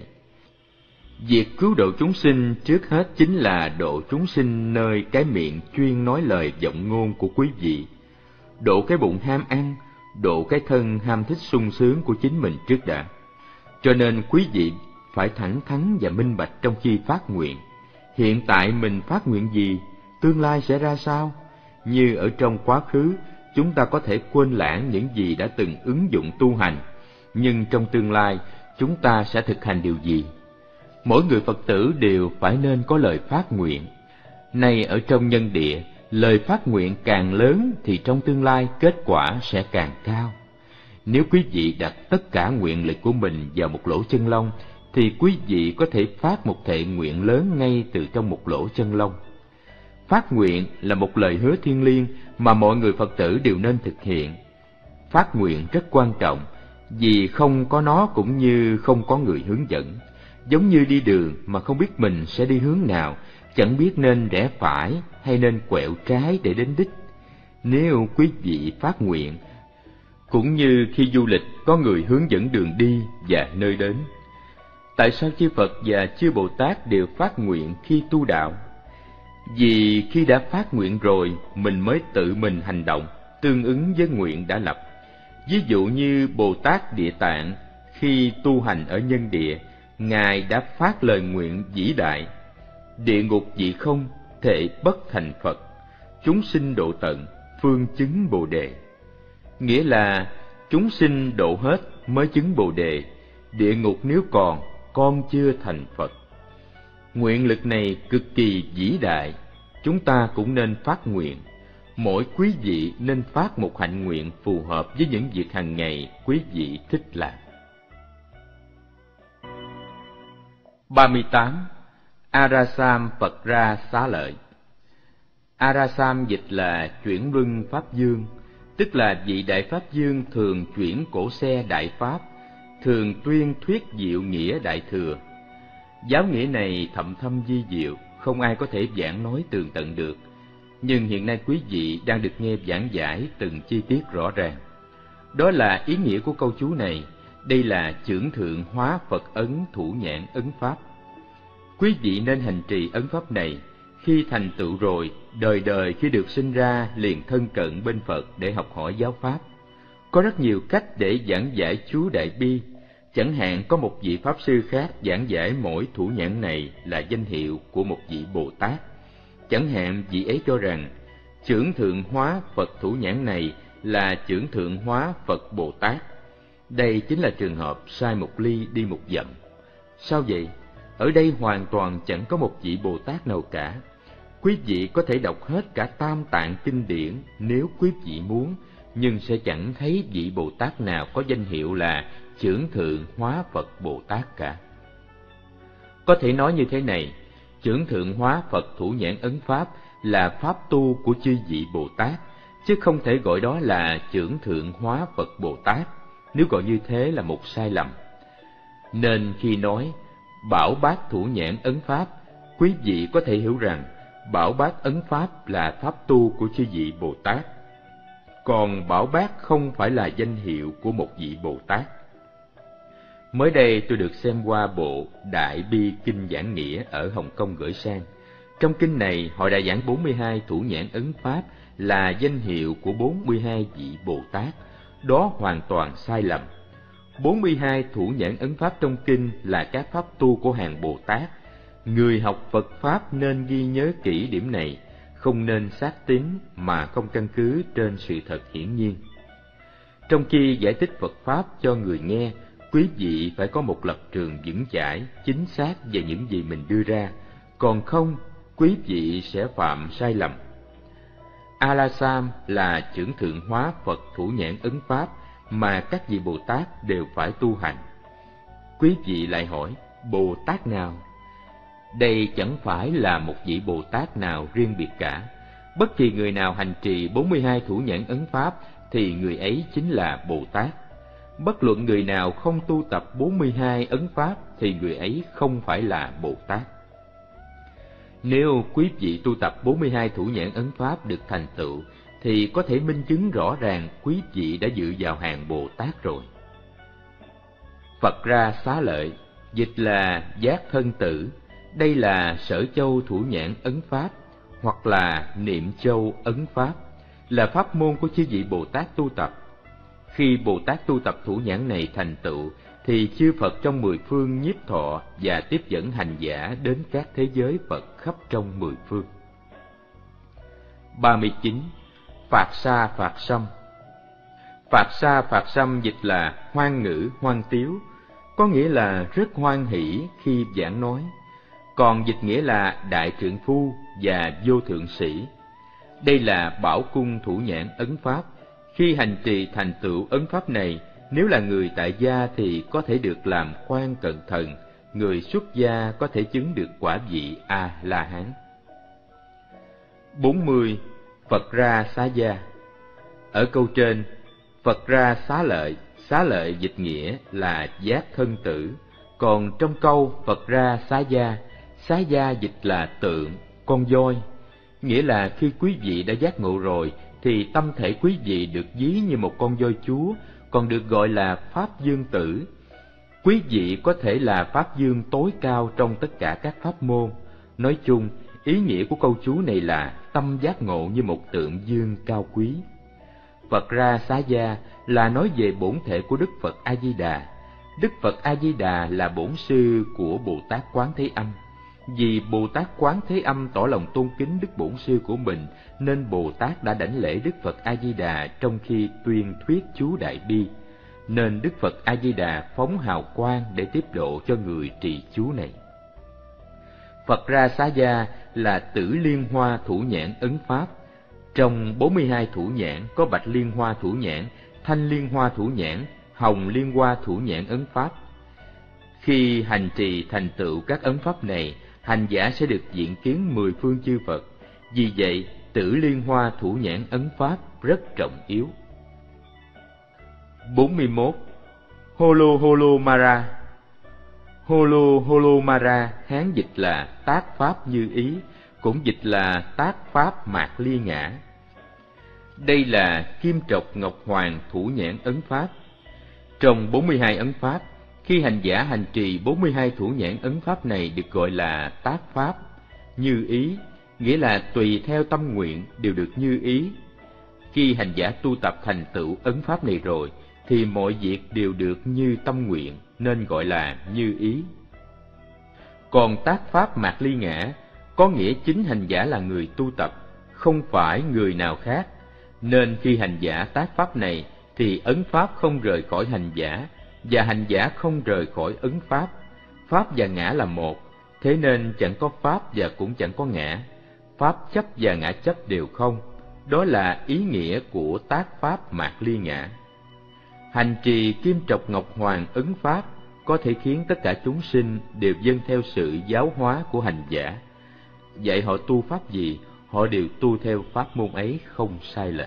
Việc cứu độ chúng sinh trước hết chính là độ chúng sinh nơi cái miệng chuyên nói lời vọng ngôn của quý vị, độ cái bụng ham ăn, độ cái thân ham thích sung sướng của chính mình trước đã. Cho nên quý vị phải thẳng thắn và minh bạch trong khi phát nguyện. Hiện tại mình phát nguyện gì, tương lai sẽ ra sao? Như ở trong quá khứ, chúng ta có thể quên lãng những gì đã từng ứng dụng tu hành, nhưng trong tương lai, chúng ta sẽ thực hành điều gì? Mỗi người Phật tử đều phải nên có lời phát nguyện. Nay ở trong nhân địa, lời phát nguyện càng lớn thì trong tương lai kết quả sẽ càng cao. Nếu quý vị đặt tất cả nguyện lực của mình vào một lỗ chân lông, thì quý vị có thể phát một thệ nguyện lớn ngay từ trong một lỗ chân lông. Phát nguyện là một lời hứa thiêng liêng mà mọi người Phật tử đều nên thực hiện. Phát nguyện rất quan trọng, vì không có nó cũng như không có người hướng dẫn. Giống như đi đường mà không biết mình sẽ đi hướng nào, chẳng biết nên rẽ phải hay nên quẹo trái để đến đích. Nếu quý vị phát nguyện, cũng như khi du lịch có người hướng dẫn đường đi và nơi đến. Tại sao chư Phật và chư Bồ Tát đều phát nguyện khi tu đạo? Vì khi đã phát nguyện rồi, mình mới tự mình hành động, tương ứng với nguyện đã lập. Ví dụ như Bồ Tát Địa Tạng, khi tu hành ở nhân địa, Ngài đã phát lời nguyện vĩ đại: địa ngục vị không, thể bất thành Phật, chúng sinh độ tận, phương chứng Bồ Đề. Nghĩa là chúng sinh độ hết mới chứng Bồ Đề, địa ngục nếu còn, con chưa thành Phật. Nguyện lực này cực kỳ vĩ đại, chúng ta cũng nên phát nguyện. Mỗi quý vị nên phát một hạnh nguyện phù hợp với những việc hàng ngày quý vị thích làm. ba mươi tám. Arasam Phật Ra Xá Lợi. Arasam dịch là chuyển luân Pháp Dương, tức là vị Đại Pháp Dương thường chuyển cổ xe Đại Pháp, thường tuyên thuyết diệu nghĩa Đại Thừa. Giáo nghĩa này thậm thâm vi diệu, không ai có thể giảng nói tường tận được, nhưng hiện nay quý vị đang được nghe giảng giải từng chi tiết rõ ràng. Đó là ý nghĩa của câu chú này. Đây là chưởng thượng hóa Phật ấn thủ nhãn ấn Pháp. Quý vị nên hành trì ấn Pháp này, khi thành tựu rồi, đời đời khi được sinh ra liền thân cận bên Phật để học hỏi giáo Pháp. Có rất nhiều cách để giảng giải chú Đại Bi. Chẳng hạn có một vị Pháp sư khác giảng giải mỗi thủ nhãn này là danh hiệu của một vị Bồ Tát. Chẳng hạn vị ấy cho rằng chưởng thượng hóa Phật thủ nhãn này là chưởng thượng hóa Phật Bồ Tát. Đây chính là trường hợp sai một ly đi một dặm. Sao vậy? Ở đây hoàn toàn chẳng có một vị Bồ Tát nào cả. Quý vị có thể đọc hết cả Tam Tạng kinh điển nếu quý vị muốn, nhưng sẽ chẳng thấy vị Bồ Tát nào có danh hiệu là chưởng thượng hóa Phật Bồ Tát cả. Có thể nói như thế này: chưởng thượng hóa Phật thủ nhãn ấn Pháp là pháp tu của chư vị Bồ Tát, chứ không thể gọi đó là chưởng thượng hóa Phật Bồ Tát. Nếu gọi như thế là một sai lầm. Nên khi nói bảo bát thủ nhãn ấn Pháp, quý vị có thể hiểu rằng bảo bát ấn Pháp là pháp tu của chư vị Bồ Tát, còn bảo bát không phải là danh hiệu của một vị Bồ Tát. Mới đây tôi được xem qua bộ Đại Bi Kinh Giảng Nghĩa ở Hồng Kông gửi sang. Trong kinh này họ đã giảng bốn mươi hai thủ nhãn ấn pháp là danh hiệu của bốn mươi hai vị Bồ Tát. Đó hoàn toàn sai lầm. bốn mươi hai thủ nhãn ấn pháp trong kinh là các pháp tu của hàng Bồ Tát. Người học Phật Pháp nên ghi nhớ kỹ điểm này, không nên xác tín mà không căn cứ trên sự thật hiển nhiên. Trong khi giải thích Phật Pháp cho người nghe, quý vị phải có một lập trường vững chãi, chính xác về những gì mình đưa ra, còn không, quý vị sẽ phạm sai lầm. A-la-sam là chưởng thượng hóa Phật thủ nhãn ấn pháp mà các vị Bồ Tát đều phải tu hành. Quý vị lại hỏi, Bồ Tát nào? Đây chẳng phải là một vị Bồ Tát nào riêng biệt cả. Bất kỳ người nào hành trì bốn mươi hai thủ nhãn ấn pháp thì người ấy chính là Bồ Tát. Bất luận người nào không tu tập bốn mươi hai ấn pháp thì người ấy không phải là Bồ Tát. Nếu quý vị tu tập bốn mươi hai thủ nhãn ấn pháp được thành tựu thì có thể minh chứng rõ ràng quý vị đã dự vào hàng Bồ Tát rồi. Phật ra xá lợi, dịch là giác thân tử. Đây là sở châu thủ nhãn ấn pháp hoặc là niệm châu ấn pháp, là pháp môn của chư vị Bồ Tát tu tập. Khi Bồ Tát tu tập thủ nhãn này thành tựu thì chư Phật trong mười phương nhiếp thọ và tiếp dẫn hành giả đến các thế giới Phật khắp trong mười phương. ba mươi chín. Phạt sa phạt sâm. Phạt sa phạt sâm dịch là hoan ngữ hoan tiếu, có nghĩa là rất hoan hỷ khi giảng nói, còn dịch nghĩa là đại trượng phu và vô thượng sĩ. Đây là bảo cung thủ nhãn ấn pháp. Khi hành trì thành tựu ấn pháp này, nếu là người tại gia thì có thể được làm quan cận thần, người xuất gia có thể chứng được quả vị A-la-hán. bốn mươi. Phật ra xá gia. Ở câu trên, Phật ra xá lợi, xá lợi dịch nghĩa là giác thân tử, còn trong câu Phật ra xá gia, xá gia dịch là tượng, con voi, nghĩa là khi quý vị đã giác ngộ rồi thì tâm thể quý vị được ví như một con voi chúa, còn được gọi là Pháp Dương Tử. Quý vị có thể là Pháp Dương tối cao trong tất cả các pháp môn. Nói chung, ý nghĩa của câu chú này là tâm giác ngộ như một tượng dương cao quý. Phật ra xá gia là nói về bổn thể của Đức Phật A-di-đà. Đức Phật A-di-đà là bổn sư của Bồ Tát Quán Thế Âm. Vì Bồ Tát Quán Thế Âm tỏ lòng tôn kính Đức Bổn Sư của mình, nên Bồ Tát đã đảnh lễ Đức Phật A-di-đà trong khi tuyên thuyết chú Đại Bi. Nên Đức Phật A-di-đà phóng hào quang để tiếp độ cho người trì chú này. Phật ra xá gia là tử liên hoa thủ nhãn ấn pháp. Trong bốn mươi hai thủ nhãn có bạch liên hoa thủ nhãn, thanh liên hoa thủ nhãn, hồng liên hoa thủ nhãn ấn pháp. Khi hành trì thành tựu các ấn pháp này, hành giả sẽ được diện kiến mười phương chư Phật. Vì vậy, tử liên hoa thủ nhãn ấn pháp rất trọng yếu. bốn mươi mốt. Holo Holo Mara. Holo Holo Mara Hán dịch là tác pháp như ý, cũng dịch là tác pháp mạt ly ngã. Đây là kim trọc ngọc hoàng thủ nhãn ấn pháp. Trong bốn mươi hai ấn pháp, khi hành giả hành trì bốn mươi hai thủ nhãn ấn pháp này được gọi là tác pháp như ý, nghĩa là tùy theo tâm nguyện đều được như ý. Khi hành giả tu tập thành tựu ấn pháp này rồi thì mọi việc đều được như tâm nguyện, nên gọi là như ý. Còn tác pháp mạt ly ngã có nghĩa chính hành giả là người tu tập, không phải người nào khác, nên khi hành giả tác pháp này thì ấn pháp không rời khỏi hành giả, và hành giả không rời khỏi ấn pháp. Pháp và ngã là một, thế nên chẳng có pháp và cũng chẳng có ngã. Pháp chấp và ngã chấp đều không. Đó là ý nghĩa của tác pháp mạt ly ngã. Hành trì kim trọc ngọc hoàng ấn pháp có thể khiến tất cả chúng sinh đều dâng theo sự giáo hóa của hành giả. Vậy họ tu pháp gì, họ đều tu theo pháp môn ấy không sai lệch.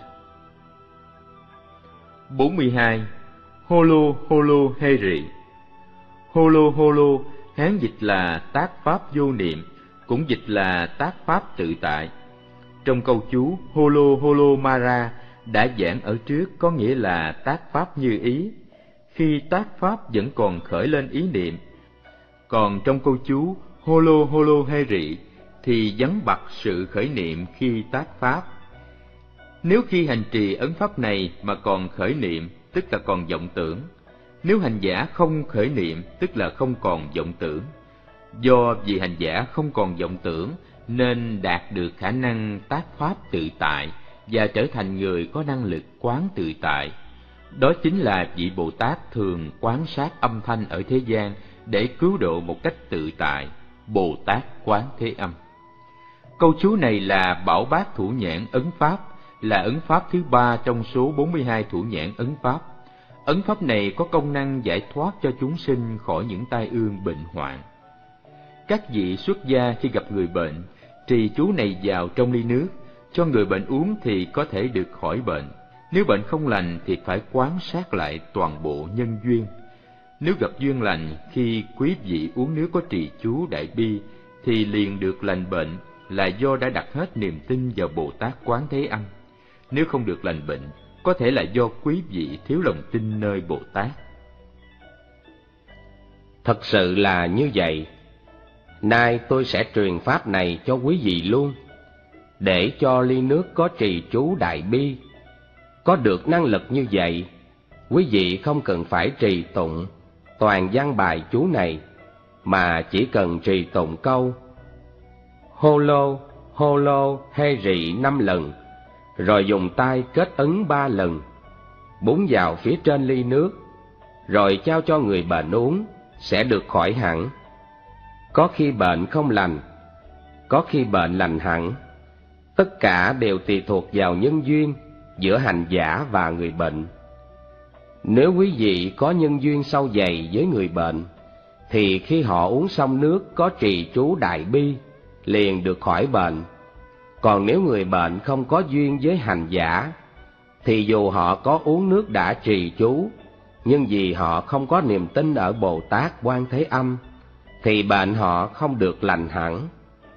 bốn mươi hai. Holo Holo Heri. Holo Holo Hán dịch là tác pháp vô niệm, cũng dịch là tác pháp tự tại. Trong câu chú Holo Holo Mara đã giảng ở trước có nghĩa là tác pháp như ý. khi tác pháp vẫn còn khởi lên ý niệm. Còn trong câu chú holo holo he rị thì vắng bặt sự khởi niệm khi tác pháp. Nếu khi hành trì ấn pháp này mà còn khởi niệm, tức là còn vọng tưởng. Nếu hành giả không khởi niệm, tức là không còn vọng tưởng. Do vì hành giả không còn vọng tưởng nên đạt được khả năng tác pháp tự tại và trở thành người có năng lực quán tự tại. Đó chính là vị Bồ Tát thường quán sát âm thanh ở thế gian để cứu độ một cách tự tại, Bồ Tát Quán Thế Âm. Câu chú này là Bảo Bát Thủ Nhãn Ấn Pháp, là ấn pháp thứ ba trong số bốn mươi hai thủ nhãn ấn pháp. Ấn pháp này có công năng giải thoát cho chúng sinh khỏi những tai ương bệnh hoạn. Các vị xuất gia khi gặp người bệnh, trì chú này vào trong ly nước, cho người bệnh uống thì có thể được khỏi bệnh. Nếu bệnh không lành thì phải quan sát lại toàn bộ nhân duyên. Nếu gặp duyên lành, khi quý vị uống nước có trì chú Đại Bi thì liền được lành bệnh, là do đã đặt hết niềm tin vào Bồ Tát Quán Thế Âm. Nếu không được lành bệnh, có thể là do quý vị thiếu lòng tin nơi Bồ Tát. Thật sự là như vậy. Nay tôi sẽ truyền pháp này cho quý vị luôn, để cho ly nước có trì chú Đại Bi. Có được năng lực như vậy, quý vị không cần phải trì tụng toàn văn bài chú này, mà chỉ cần trì tụng câu holo holo he rị năm lần, rồi dùng tay kết ấn ba lần, búng vào phía trên ly nước, rồi trao cho người bệnh uống, sẽ được khỏi hẳn. Có khi bệnh không lành, có khi bệnh lành hẳn. Tất cả đều tùy thuộc vào nhân duyên giữa hành giả và người bệnh. Nếu quý vị có nhân duyên sâu dày với người bệnh, thì khi họ uống xong nước có trì chú Đại Bi, liền được khỏi bệnh. Còn nếu người bệnh không có duyên với hành giả, thì dù họ có uống nước đã trì chú, nhưng vì họ không có niềm tin ở Bồ Tát Quan Thế Âm, thì bệnh họ không được lành hẳn.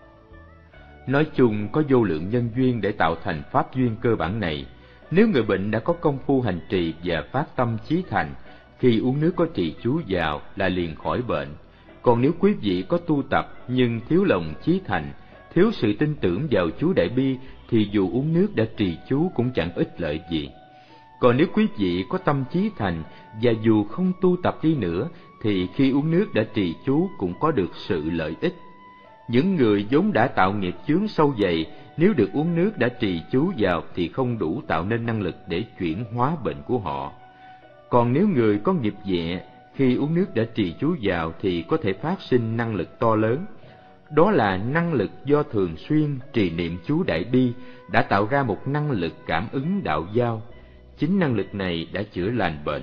Nói chung, có vô lượng nhân duyên để tạo thành pháp duyên cơ bản này. Nếu người bệnh đã có công phu hành trì và phát tâm chí thành, khi uống nước có trì chú vào là liền khỏi bệnh. Còn nếu quý vị có tu tập nhưng thiếu lòng chí thành, thiếu sự tin tưởng vào chú Đại Bi, thì dù uống nước đã trì chú cũng chẳng ích lợi gì. Còn nếu quý vị có tâm chí thành, và dù không tu tập đi nữa, thì khi uống nước đã trì chú cũng có được sự lợi ích. Những người vốn đã tạo nghiệp chướng sâu dày, nếu được uống nước đã trì chú vào thì không đủ tạo nên năng lực để chuyển hóa bệnh của họ. Còn nếu người có nghiệp nhẹ, khi uống nước đã trì chú vào thì có thể phát sinh năng lực to lớn. Đó là năng lực do thường xuyên trì niệm chú Đại Bi đã tạo ra một năng lực cảm ứng đạo giao. Chính năng lực này đã chữa lành bệnh.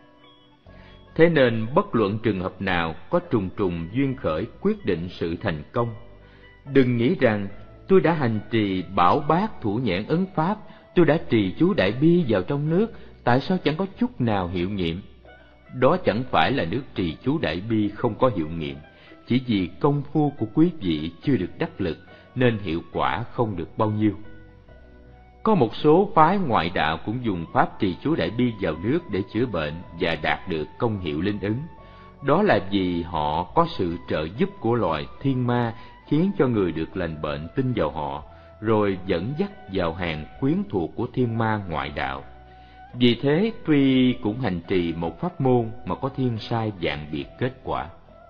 Thế nên bất luận trường hợp nào có trùng trùng duyên khởi quyết định sự thành công. Đừng nghĩ rằng tôi đã hành trì Bảo Bát Thủ Nhãn Ấn Pháp, tôi đã trì chú Đại Bi vào trong nước, tại sao chẳng có chút nào hiệu nghiệm? Đó chẳng phải là nước trì chú Đại Bi không có hiệu nghiệm, chỉ vì công phu của quý vị chưa được đắc lực nên hiệu quả không được bao nhiêu. Có một số phái ngoại đạo cũng dùng pháp trì chú Đại Bi vào nước để chữa bệnh và đạt được công hiệu linh ứng. Đó là vì họ có sự trợ giúp của loài thiên ma, khiến cho người được lành bệnh tin vào họ, rồi dẫn dắt vào hàng quyến thuộc của thiên ma ngoại đạo. Vì thế, tuy cũng hành trì một pháp môn mà có thiên sai vạn biệt kết quả.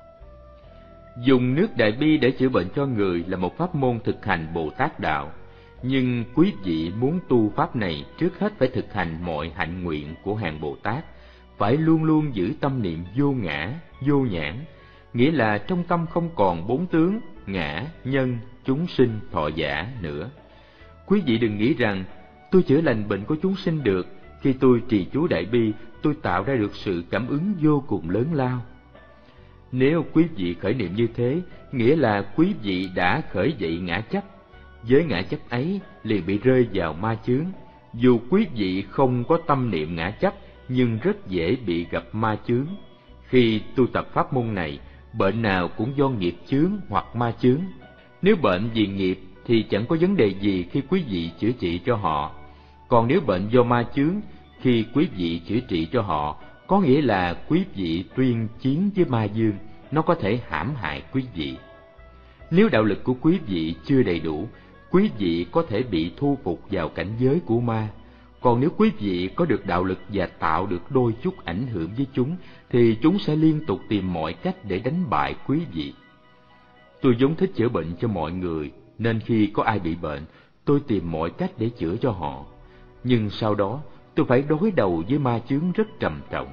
Dùng nước Đại Bi để chữa bệnh cho người là một pháp môn thực hành Bồ Tát đạo. Nhưng quý vị muốn tu pháp này, trước hết phải thực hành mọi hạnh nguyện của hàng Bồ Tát, phải luôn luôn giữ tâm niệm vô ngã, vô nhãn, nghĩa là trong tâm không còn bốn tướng, ngã, nhân, chúng sinh, thọ giả nữa. Quý vị đừng nghĩ rằng, tôi chữa lành bệnh của chúng sinh được, khi tôi trì chú Đại Bi, tôi tạo ra được sự cảm ứng vô cùng lớn lao. Nếu quý vị khởi niệm như thế, nghĩa là quý vị đã khởi dậy ngã chấp. Với ngã chấp ấy liền bị rơi vào ma chướng. Dù quý vị không có tâm niệm ngã chấp, nhưng rất dễ bị gặp ma chướng. Khi tu tập pháp môn này, bệnh nào cũng do nghiệp chướng hoặc ma chướng. Nếu bệnh vì nghiệp thì chẳng có vấn đề gì khi quý vị chữa trị cho họ. Còn nếu bệnh do ma chướng, khi quý vị chữa trị cho họ, có nghĩa là quý vị tuyên chiến với ma dương, nó có thể hãm hại quý vị. Nếu đạo lực của quý vị chưa đầy đủ, quý vị có thể bị thu phục vào cảnh giới của ma. Còn nếu quý vị có được đạo lực và tạo được đôi chút ảnh hưởng với chúng, thì chúng sẽ liên tục tìm mọi cách để đánh bại quý vị. Tôi vốn thích chữa bệnh cho mọi người, nên khi có ai bị bệnh, tôi tìm mọi cách để chữa cho họ. Nhưng sau đó, tôi phải đối đầu với ma chướng rất trầm trọng.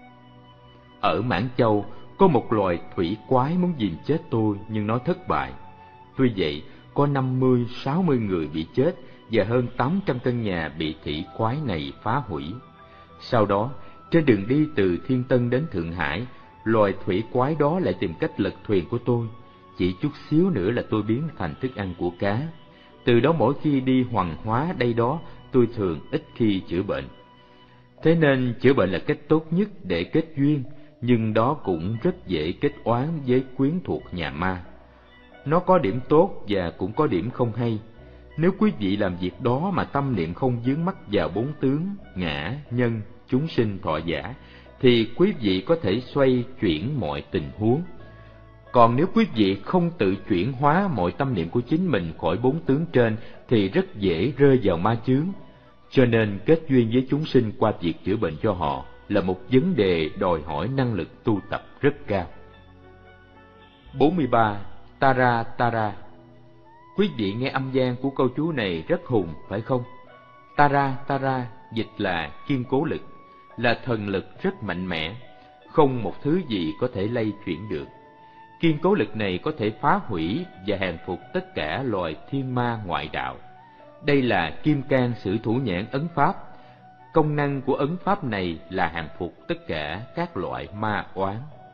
Ở Mãn Châu, có một loài thủy quái muốn giành chết tôi, nhưng nó thất bại. Tuy vậy, có năm mươi sáu mươi người bị chết và hơn tám trăm căn nhà bị thủy quái này phá hủy. Sau đó, trên đường đi từ Thiên Tân đến Thượng Hải, loài thủy quái đó lại tìm cách lật thuyền của tôi. Chỉ chút xíu nữa là tôi biến thành thức ăn của cá. Từ đó mỗi khi đi hoằng hóa đây đó, tôi thường ít khi chữa bệnh. Thế nên chữa bệnh là cách tốt nhất để kết duyên, nhưng đó cũng rất dễ kết oán với quyến thuộc nhà ma. Nó có điểm tốt và cũng có điểm không hay. Nếu quý vị làm việc đó mà tâm niệm không vướng mắc vào bốn tướng, ngã, nhân, chúng sinh, thọ giả, thì quý vị có thể xoay chuyển mọi tình huống. Còn nếu quý vị không tự chuyển hóa mọi tâm niệm của chính mình khỏi bốn tướng trên, thì rất dễ rơi vào ma chướng. Cho nên kết duyên với chúng sinh qua việc chữa bệnh cho họ là một vấn đề đòi hỏi năng lực tu tập rất cao. bốn mươi ba. Tara Tara. Quý vị nghe âm gian của câu chú này rất hùng, phải không? Tara Tara dịch là kiên cố lực, là thần lực rất mạnh mẽ, không một thứ gì có thể lay chuyển được. Kiên cố lực này có thể phá hủy và hàng phục tất cả loài thiên ma ngoại đạo. Đây là kim cang sử thủ nhãn ấn pháp. Công năng của ấn pháp này là hàng phục tất cả các loại ma oán.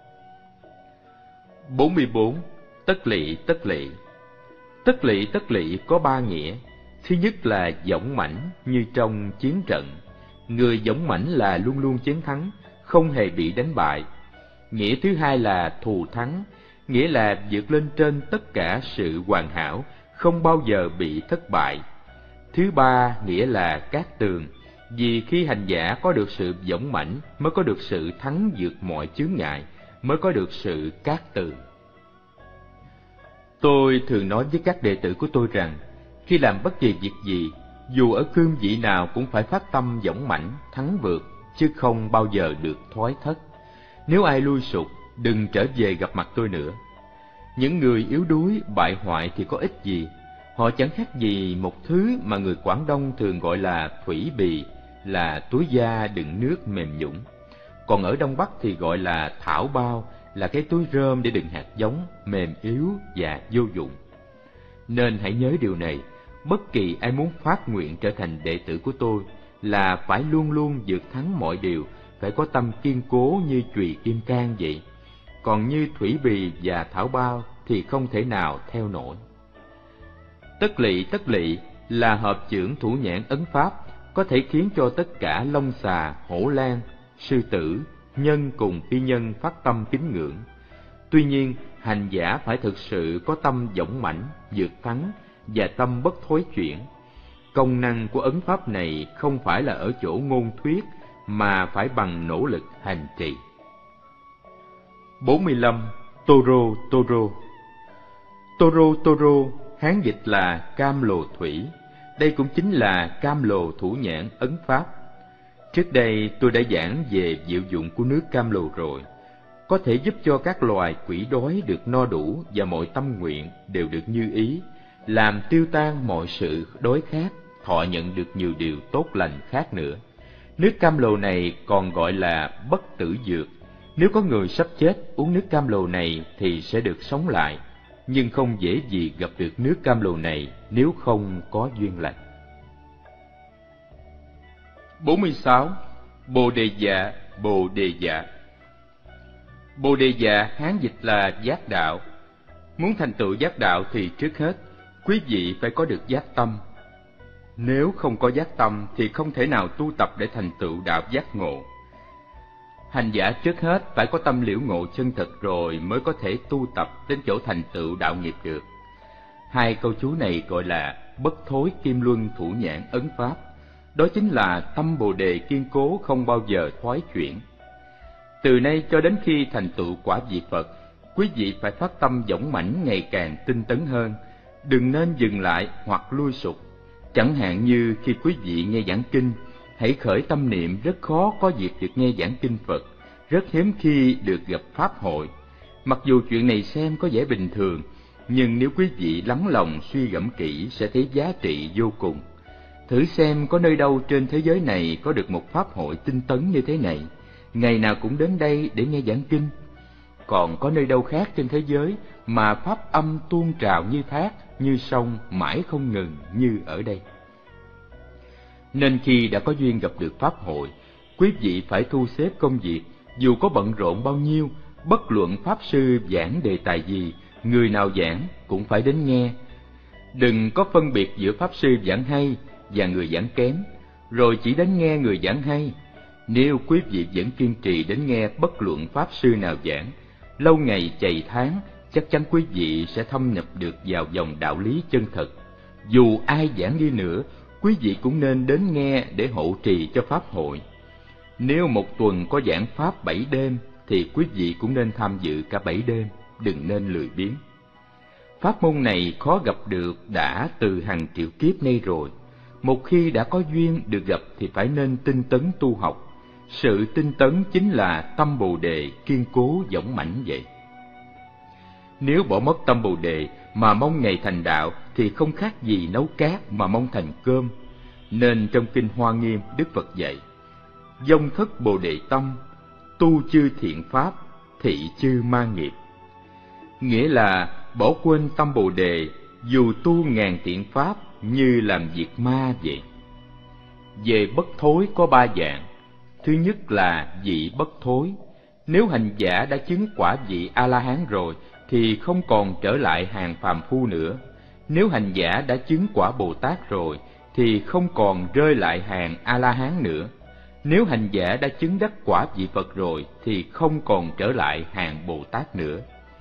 bốn mươi bốn. Tất lỵ tất lỵ. Tất lỵ tất lỵ có ba nghĩa. Thứ nhất là dũng mãnh như trong chiến trận. Người dũng mãnh là luôn luôn chiến thắng, không hề bị đánh bại. Nghĩa thứ hai là thù thắng, nghĩa là vượt lên trên tất cả sự hoàn hảo, không bao giờ bị thất bại. Thứ ba nghĩa là cát tường, vì khi hành giả có được sự dũng mãnh mới có được sự thắng vượt mọi chướng ngại, mới có được sự cát tường. Tôi thường nói với các đệ tử của tôi rằng, khi làm bất kỳ việc gì, dù ở cương vị nào cũng phải phát tâm dũng mãnh, thắng vượt, chứ không bao giờ được thoái thất. Nếu ai lui sụt, đừng trở về gặp mặt tôi nữa. Những người yếu đuối, bại hoại thì có ích gì. Họ chẳng khác gì một thứ mà người Quảng Đông thường gọi là thủy bì, là túi da đựng nước mềm nhũn. Còn ở Đông Bắc thì gọi là thảo bao, là cái túi rơm để đựng hạt giống, mềm yếu và vô dụng. Nên hãy nhớ điều này, bất kỳ ai muốn phát nguyện trở thành đệ tử của tôi là phải luôn luôn vượt thắng mọi điều, phải có tâm kiên cố như chùy kim cang vậy. Còn như thủy bì và thảo bao thì không thể nào theo nổi. Tất lỵ tất lỵ là hợp chưởng thủ nhãn ấn pháp, có thể khiến cho tất cả long xà, hổ lang, sư tử, nhân cùng phi nhân phát tâm kính ngưỡng. Tuy nhiên, hành giả phải thực sự có tâm dũng mãnh, vượt thắng và tâm bất thối chuyển. Công năng của ấn pháp này không phải là ở chỗ ngôn thuyết, mà phải bằng nỗ lực hành trì. bốn mươi lăm. Toro Toro. Toro Toro, Hán dịch là cam lồ thủy. Đây cũng chính là cam lồ thủ nhãn ấn pháp. Trước đây tôi đã giảng về diệu dụng của nước cam lồ rồi. Có thể giúp cho các loài quỷ đói được no đủ và mọi tâm nguyện đều được như ý, làm tiêu tan mọi sự đói khát, thọ nhận được nhiều điều tốt lành khác nữa. Nước cam lồ này còn gọi là bất tử dược. Nếu có người sắp chết uống nước cam lồ này thì sẽ được sống lại, nhưng không dễ gì gặp được nước cam lồ này nếu không có duyên lành. bốn mươi sáu. Bồ đề dạ, bồ đề dạ. Bồ đề dạ Hán dịch là giác đạo. Muốn thành tựu giác đạo thì trước hết, quý vị phải có được giác tâm. Nếu không có giác tâm thì không thể nào tu tập để thành tựu đạo giác ngộ. Hành giả trước hết phải có tâm liễu ngộ chân thật rồi mới có thể tu tập đến chỗ thành tựu đạo nghiệp được. Hai câu chú này gọi là bất thối kim luân thủ nhãn ấn pháp. Đó chính là tâm bồ đề kiên cố không bao giờ thoái chuyển. Từ nay cho đến khi thành tựu quả vị Phật, quý vị phải phát tâm dũng mãnh ngày càng tinh tấn hơn, đừng nên dừng lại hoặc lui sụt. Chẳng hạn như khi quý vị nghe giảng kinh, hãy khởi tâm niệm rất khó có dịp được nghe giảng kinh Phật, rất hiếm khi được gặp pháp hội. Mặc dù chuyện này xem có vẻ bình thường, nhưng nếu quý vị lắng lòng suy gẫm kỹ sẽ thấy giá trị vô cùng. Thử xem có nơi đâu trên thế giới này có được một pháp hội tinh tấn như thế này, ngày nào cũng đến đây để nghe giảng kinh. Còn có nơi đâu khác trên thế giới mà pháp âm tuôn trào như thác, như sông, mãi không ngừng như ở đây. Nên khi đã có duyên gặp được pháp hội, quý vị phải thu xếp công việc, dù có bận rộn bao nhiêu, bất luận pháp sư giảng đề tài gì, người nào giảng cũng phải đến nghe. Đừng có phân biệt giữa pháp sư giảng hay và người giảng kém, rồi chỉ đến nghe người giảng hay. Nếu quý vị vẫn kiên trì đến nghe bất luận pháp sư nào giảng, lâu ngày chày tháng, chắc chắn quý vị sẽ thâm nhập được vào dòng đạo lý chân thật. Dù ai giảng đi nữa, quý vị cũng nên đến nghe để hộ trì cho pháp hội. Nếu một tuần có giảng pháp bảy đêm, thì quý vị cũng nên tham dự cả bảy đêm, đừng nên lười biếng. Pháp môn này khó gặp được đã từ hàng triệu kiếp nay rồi. Một khi đã có duyên được gặp thì phải nên tinh tấn tu học. Sự tinh tấn chính là tâm Bồ Đề kiên cố dũng mãnh vậy. Nếu bỏ mất tâm Bồ Đề mà mong ngày thành đạo thì không khác gì nấu cát mà mong thành cơm. Nên trong Kinh Hoa Nghiêm, Đức Phật dạy: dông thất Bồ Đề tâm, tu chư thiện pháp, thị chư ma nghiệp. Nghĩa là bỏ quên tâm Bồ Đề, dù tu ngàn thiện pháp như làm việc ma vậy. Về bất thối có ba dạng. Thứ nhất là vị bất thối. Nếu hành giả đã chứng quả vị A-la-hán rồi thì không còn trở lại hàng phàm phu nữa. Nếu hành giả đã chứng quả Bồ Tát rồi thì không còn rơi lại hàng A-la-hán nữa. Nếu hành giả đã chứng đắc quả vị Phật rồi thì không còn trở lại hàng Bồ Tát nữa.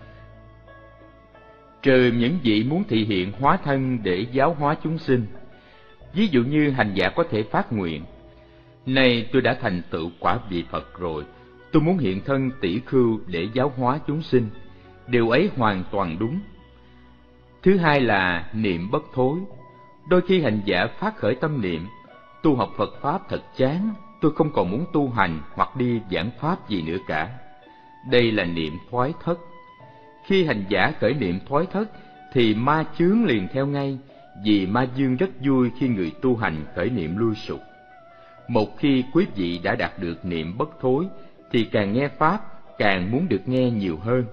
Trừ những vị muốn thị hiện hóa thân để giáo hóa chúng sinh. Ví dụ như hành giả có thể phát nguyện: này, tôi đã thành tựu quả vị Phật rồi, tôi muốn hiện thân tỷ khưu để giáo hóa chúng sinh. Điều ấy hoàn toàn đúng. Thứ hai là niệm bất thối. Đôi khi hành giả phát khởi tâm niệm: tu học Phật Pháp thật chán, tôi không còn muốn tu hành hoặc đi giảng Pháp gì nữa cả. Đây là niệm thoái thất. Khi hành giả khởi niệm thoái thất thì ma chướng liền theo ngay, vì ma dương rất vui khi người tu hành khởi niệm lui sụt. Một khi quý vị đã đạt được niệm bất thối thì càng nghe Pháp càng muốn được nghe nhiều hơn.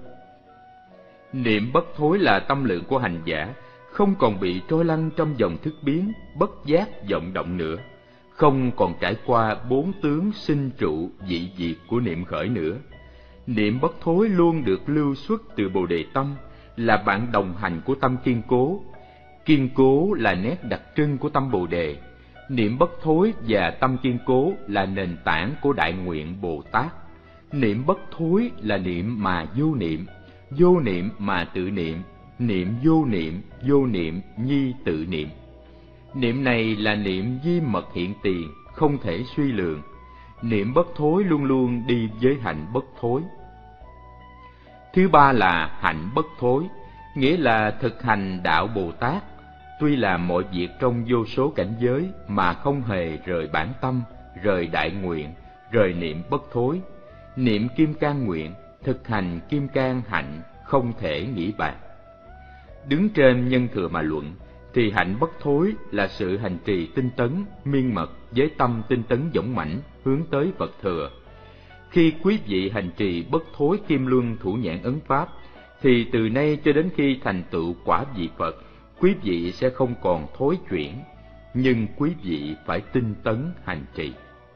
Niệm bất thối là tâm lượng của hành giả không còn bị trôi lăn trong dòng thức biến, bất giác vọng động nữa, không còn trải qua bốn tướng sinh trụ dị diệt của niệm khởi nữa. Niệm bất thối luôn được lưu xuất từ Bồ Đề tâm, là bạn đồng hành của tâm kiên cố. Kiên cố là nét đặc trưng của tâm Bồ Đề. Niệm bất thối và tâm kiên cố là nền tảng của đại nguyện Bồ Tát. Niệm bất thối là niệm mà vô niệm, vô niệm mà tự niệm, niệm vô niệm, vô niệm nhi tự niệm. Niệm này là niệm di mật hiện tiền, không thể suy lượng. Niệm bất thối luôn luôn đi với hạnh bất thối. Thứ ba là hạnh bất thối, nghĩa là thực hành đạo Bồ Tát. Tuy làm mọi việc trong vô số cảnh giới mà không hề rời bản tâm, rời đại nguyện, rời niệm bất thối. Niệm kim cang nguyện, thực hành kim cang hạnh, không thể nghĩ bàn. Đứng trên nhân thừa mà luận, thì hạnh bất thối là sự hành trì tinh tấn, miên mật với tâm tinh tấn dũng mãnh hướng tới Phật thừa. Khi quý vị hành trì bất thối kim luân thủ nhãn ấn pháp, thì từ nay cho đến khi thành tựu quả vị Phật, quý vị sẽ không còn thối chuyển, nhưng quý vị phải tinh tấn hành trì.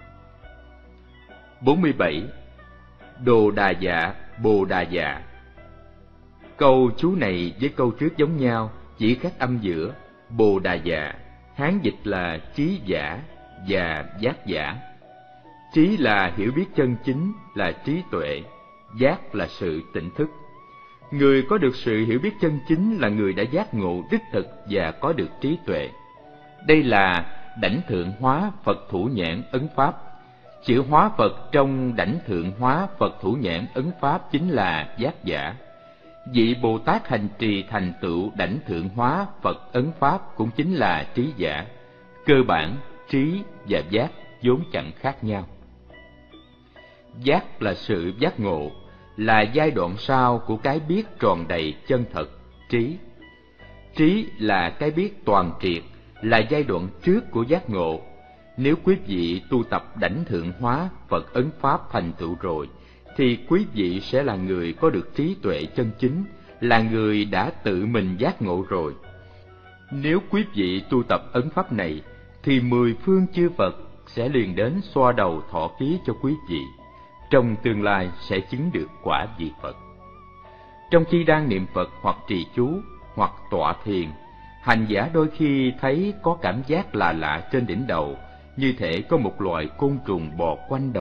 bốn mươi bảy. Đồ đà dạ, bồ đà dạ. Câu chú này với câu trước giống nhau, chỉ khác âm giữa. Bồ đà dạ, Hán dịch là trí giả và giác giả. Trí là hiểu biết chân chính, là trí tuệ. Giác là sự tỉnh thức. Người có được sự hiểu biết chân chính là người đã giác ngộ đích thực và có được trí tuệ. Đây là đảnh thượng hóa Phật thủ nhãn ấn pháp. Chữ hóa Phật trong đảnh thượng hóa Phật thủ nhãn ấn pháp chính là giác giả. Vị Bồ Tát hành trì thành tựu đảnh thượng hóa Phật ấn pháp cũng chính là trí giả. Cơ bản, trí và giác vốn chẳng khác nhau. Giác là sự giác ngộ, là giai đoạn sau của cái biết tròn đầy chân thật, trí. Trí là cái biết toàn triệt, là giai đoạn trước của giác ngộ. Nếu quý vị tu tập đảnh thượng hóa Phật ấn pháp thành tựu rồi, thì quý vị sẽ là người có được trí tuệ chân chính, là người đã tự mình giác ngộ rồi. Nếu quý vị tu tập ấn pháp này, thì mười phương chư Phật sẽ liền đến xoa đầu thọ ký cho quý vị. Trong tương lai sẽ chứng được quả vị Phật. Trong khi đang niệm Phật hoặc trì chú, hoặc tọa thiền, hành giả đôi khi thấy có cảm giác lạ lạ trên đỉnh đầu, như thể có một loài côn trùng bò quanh đầu.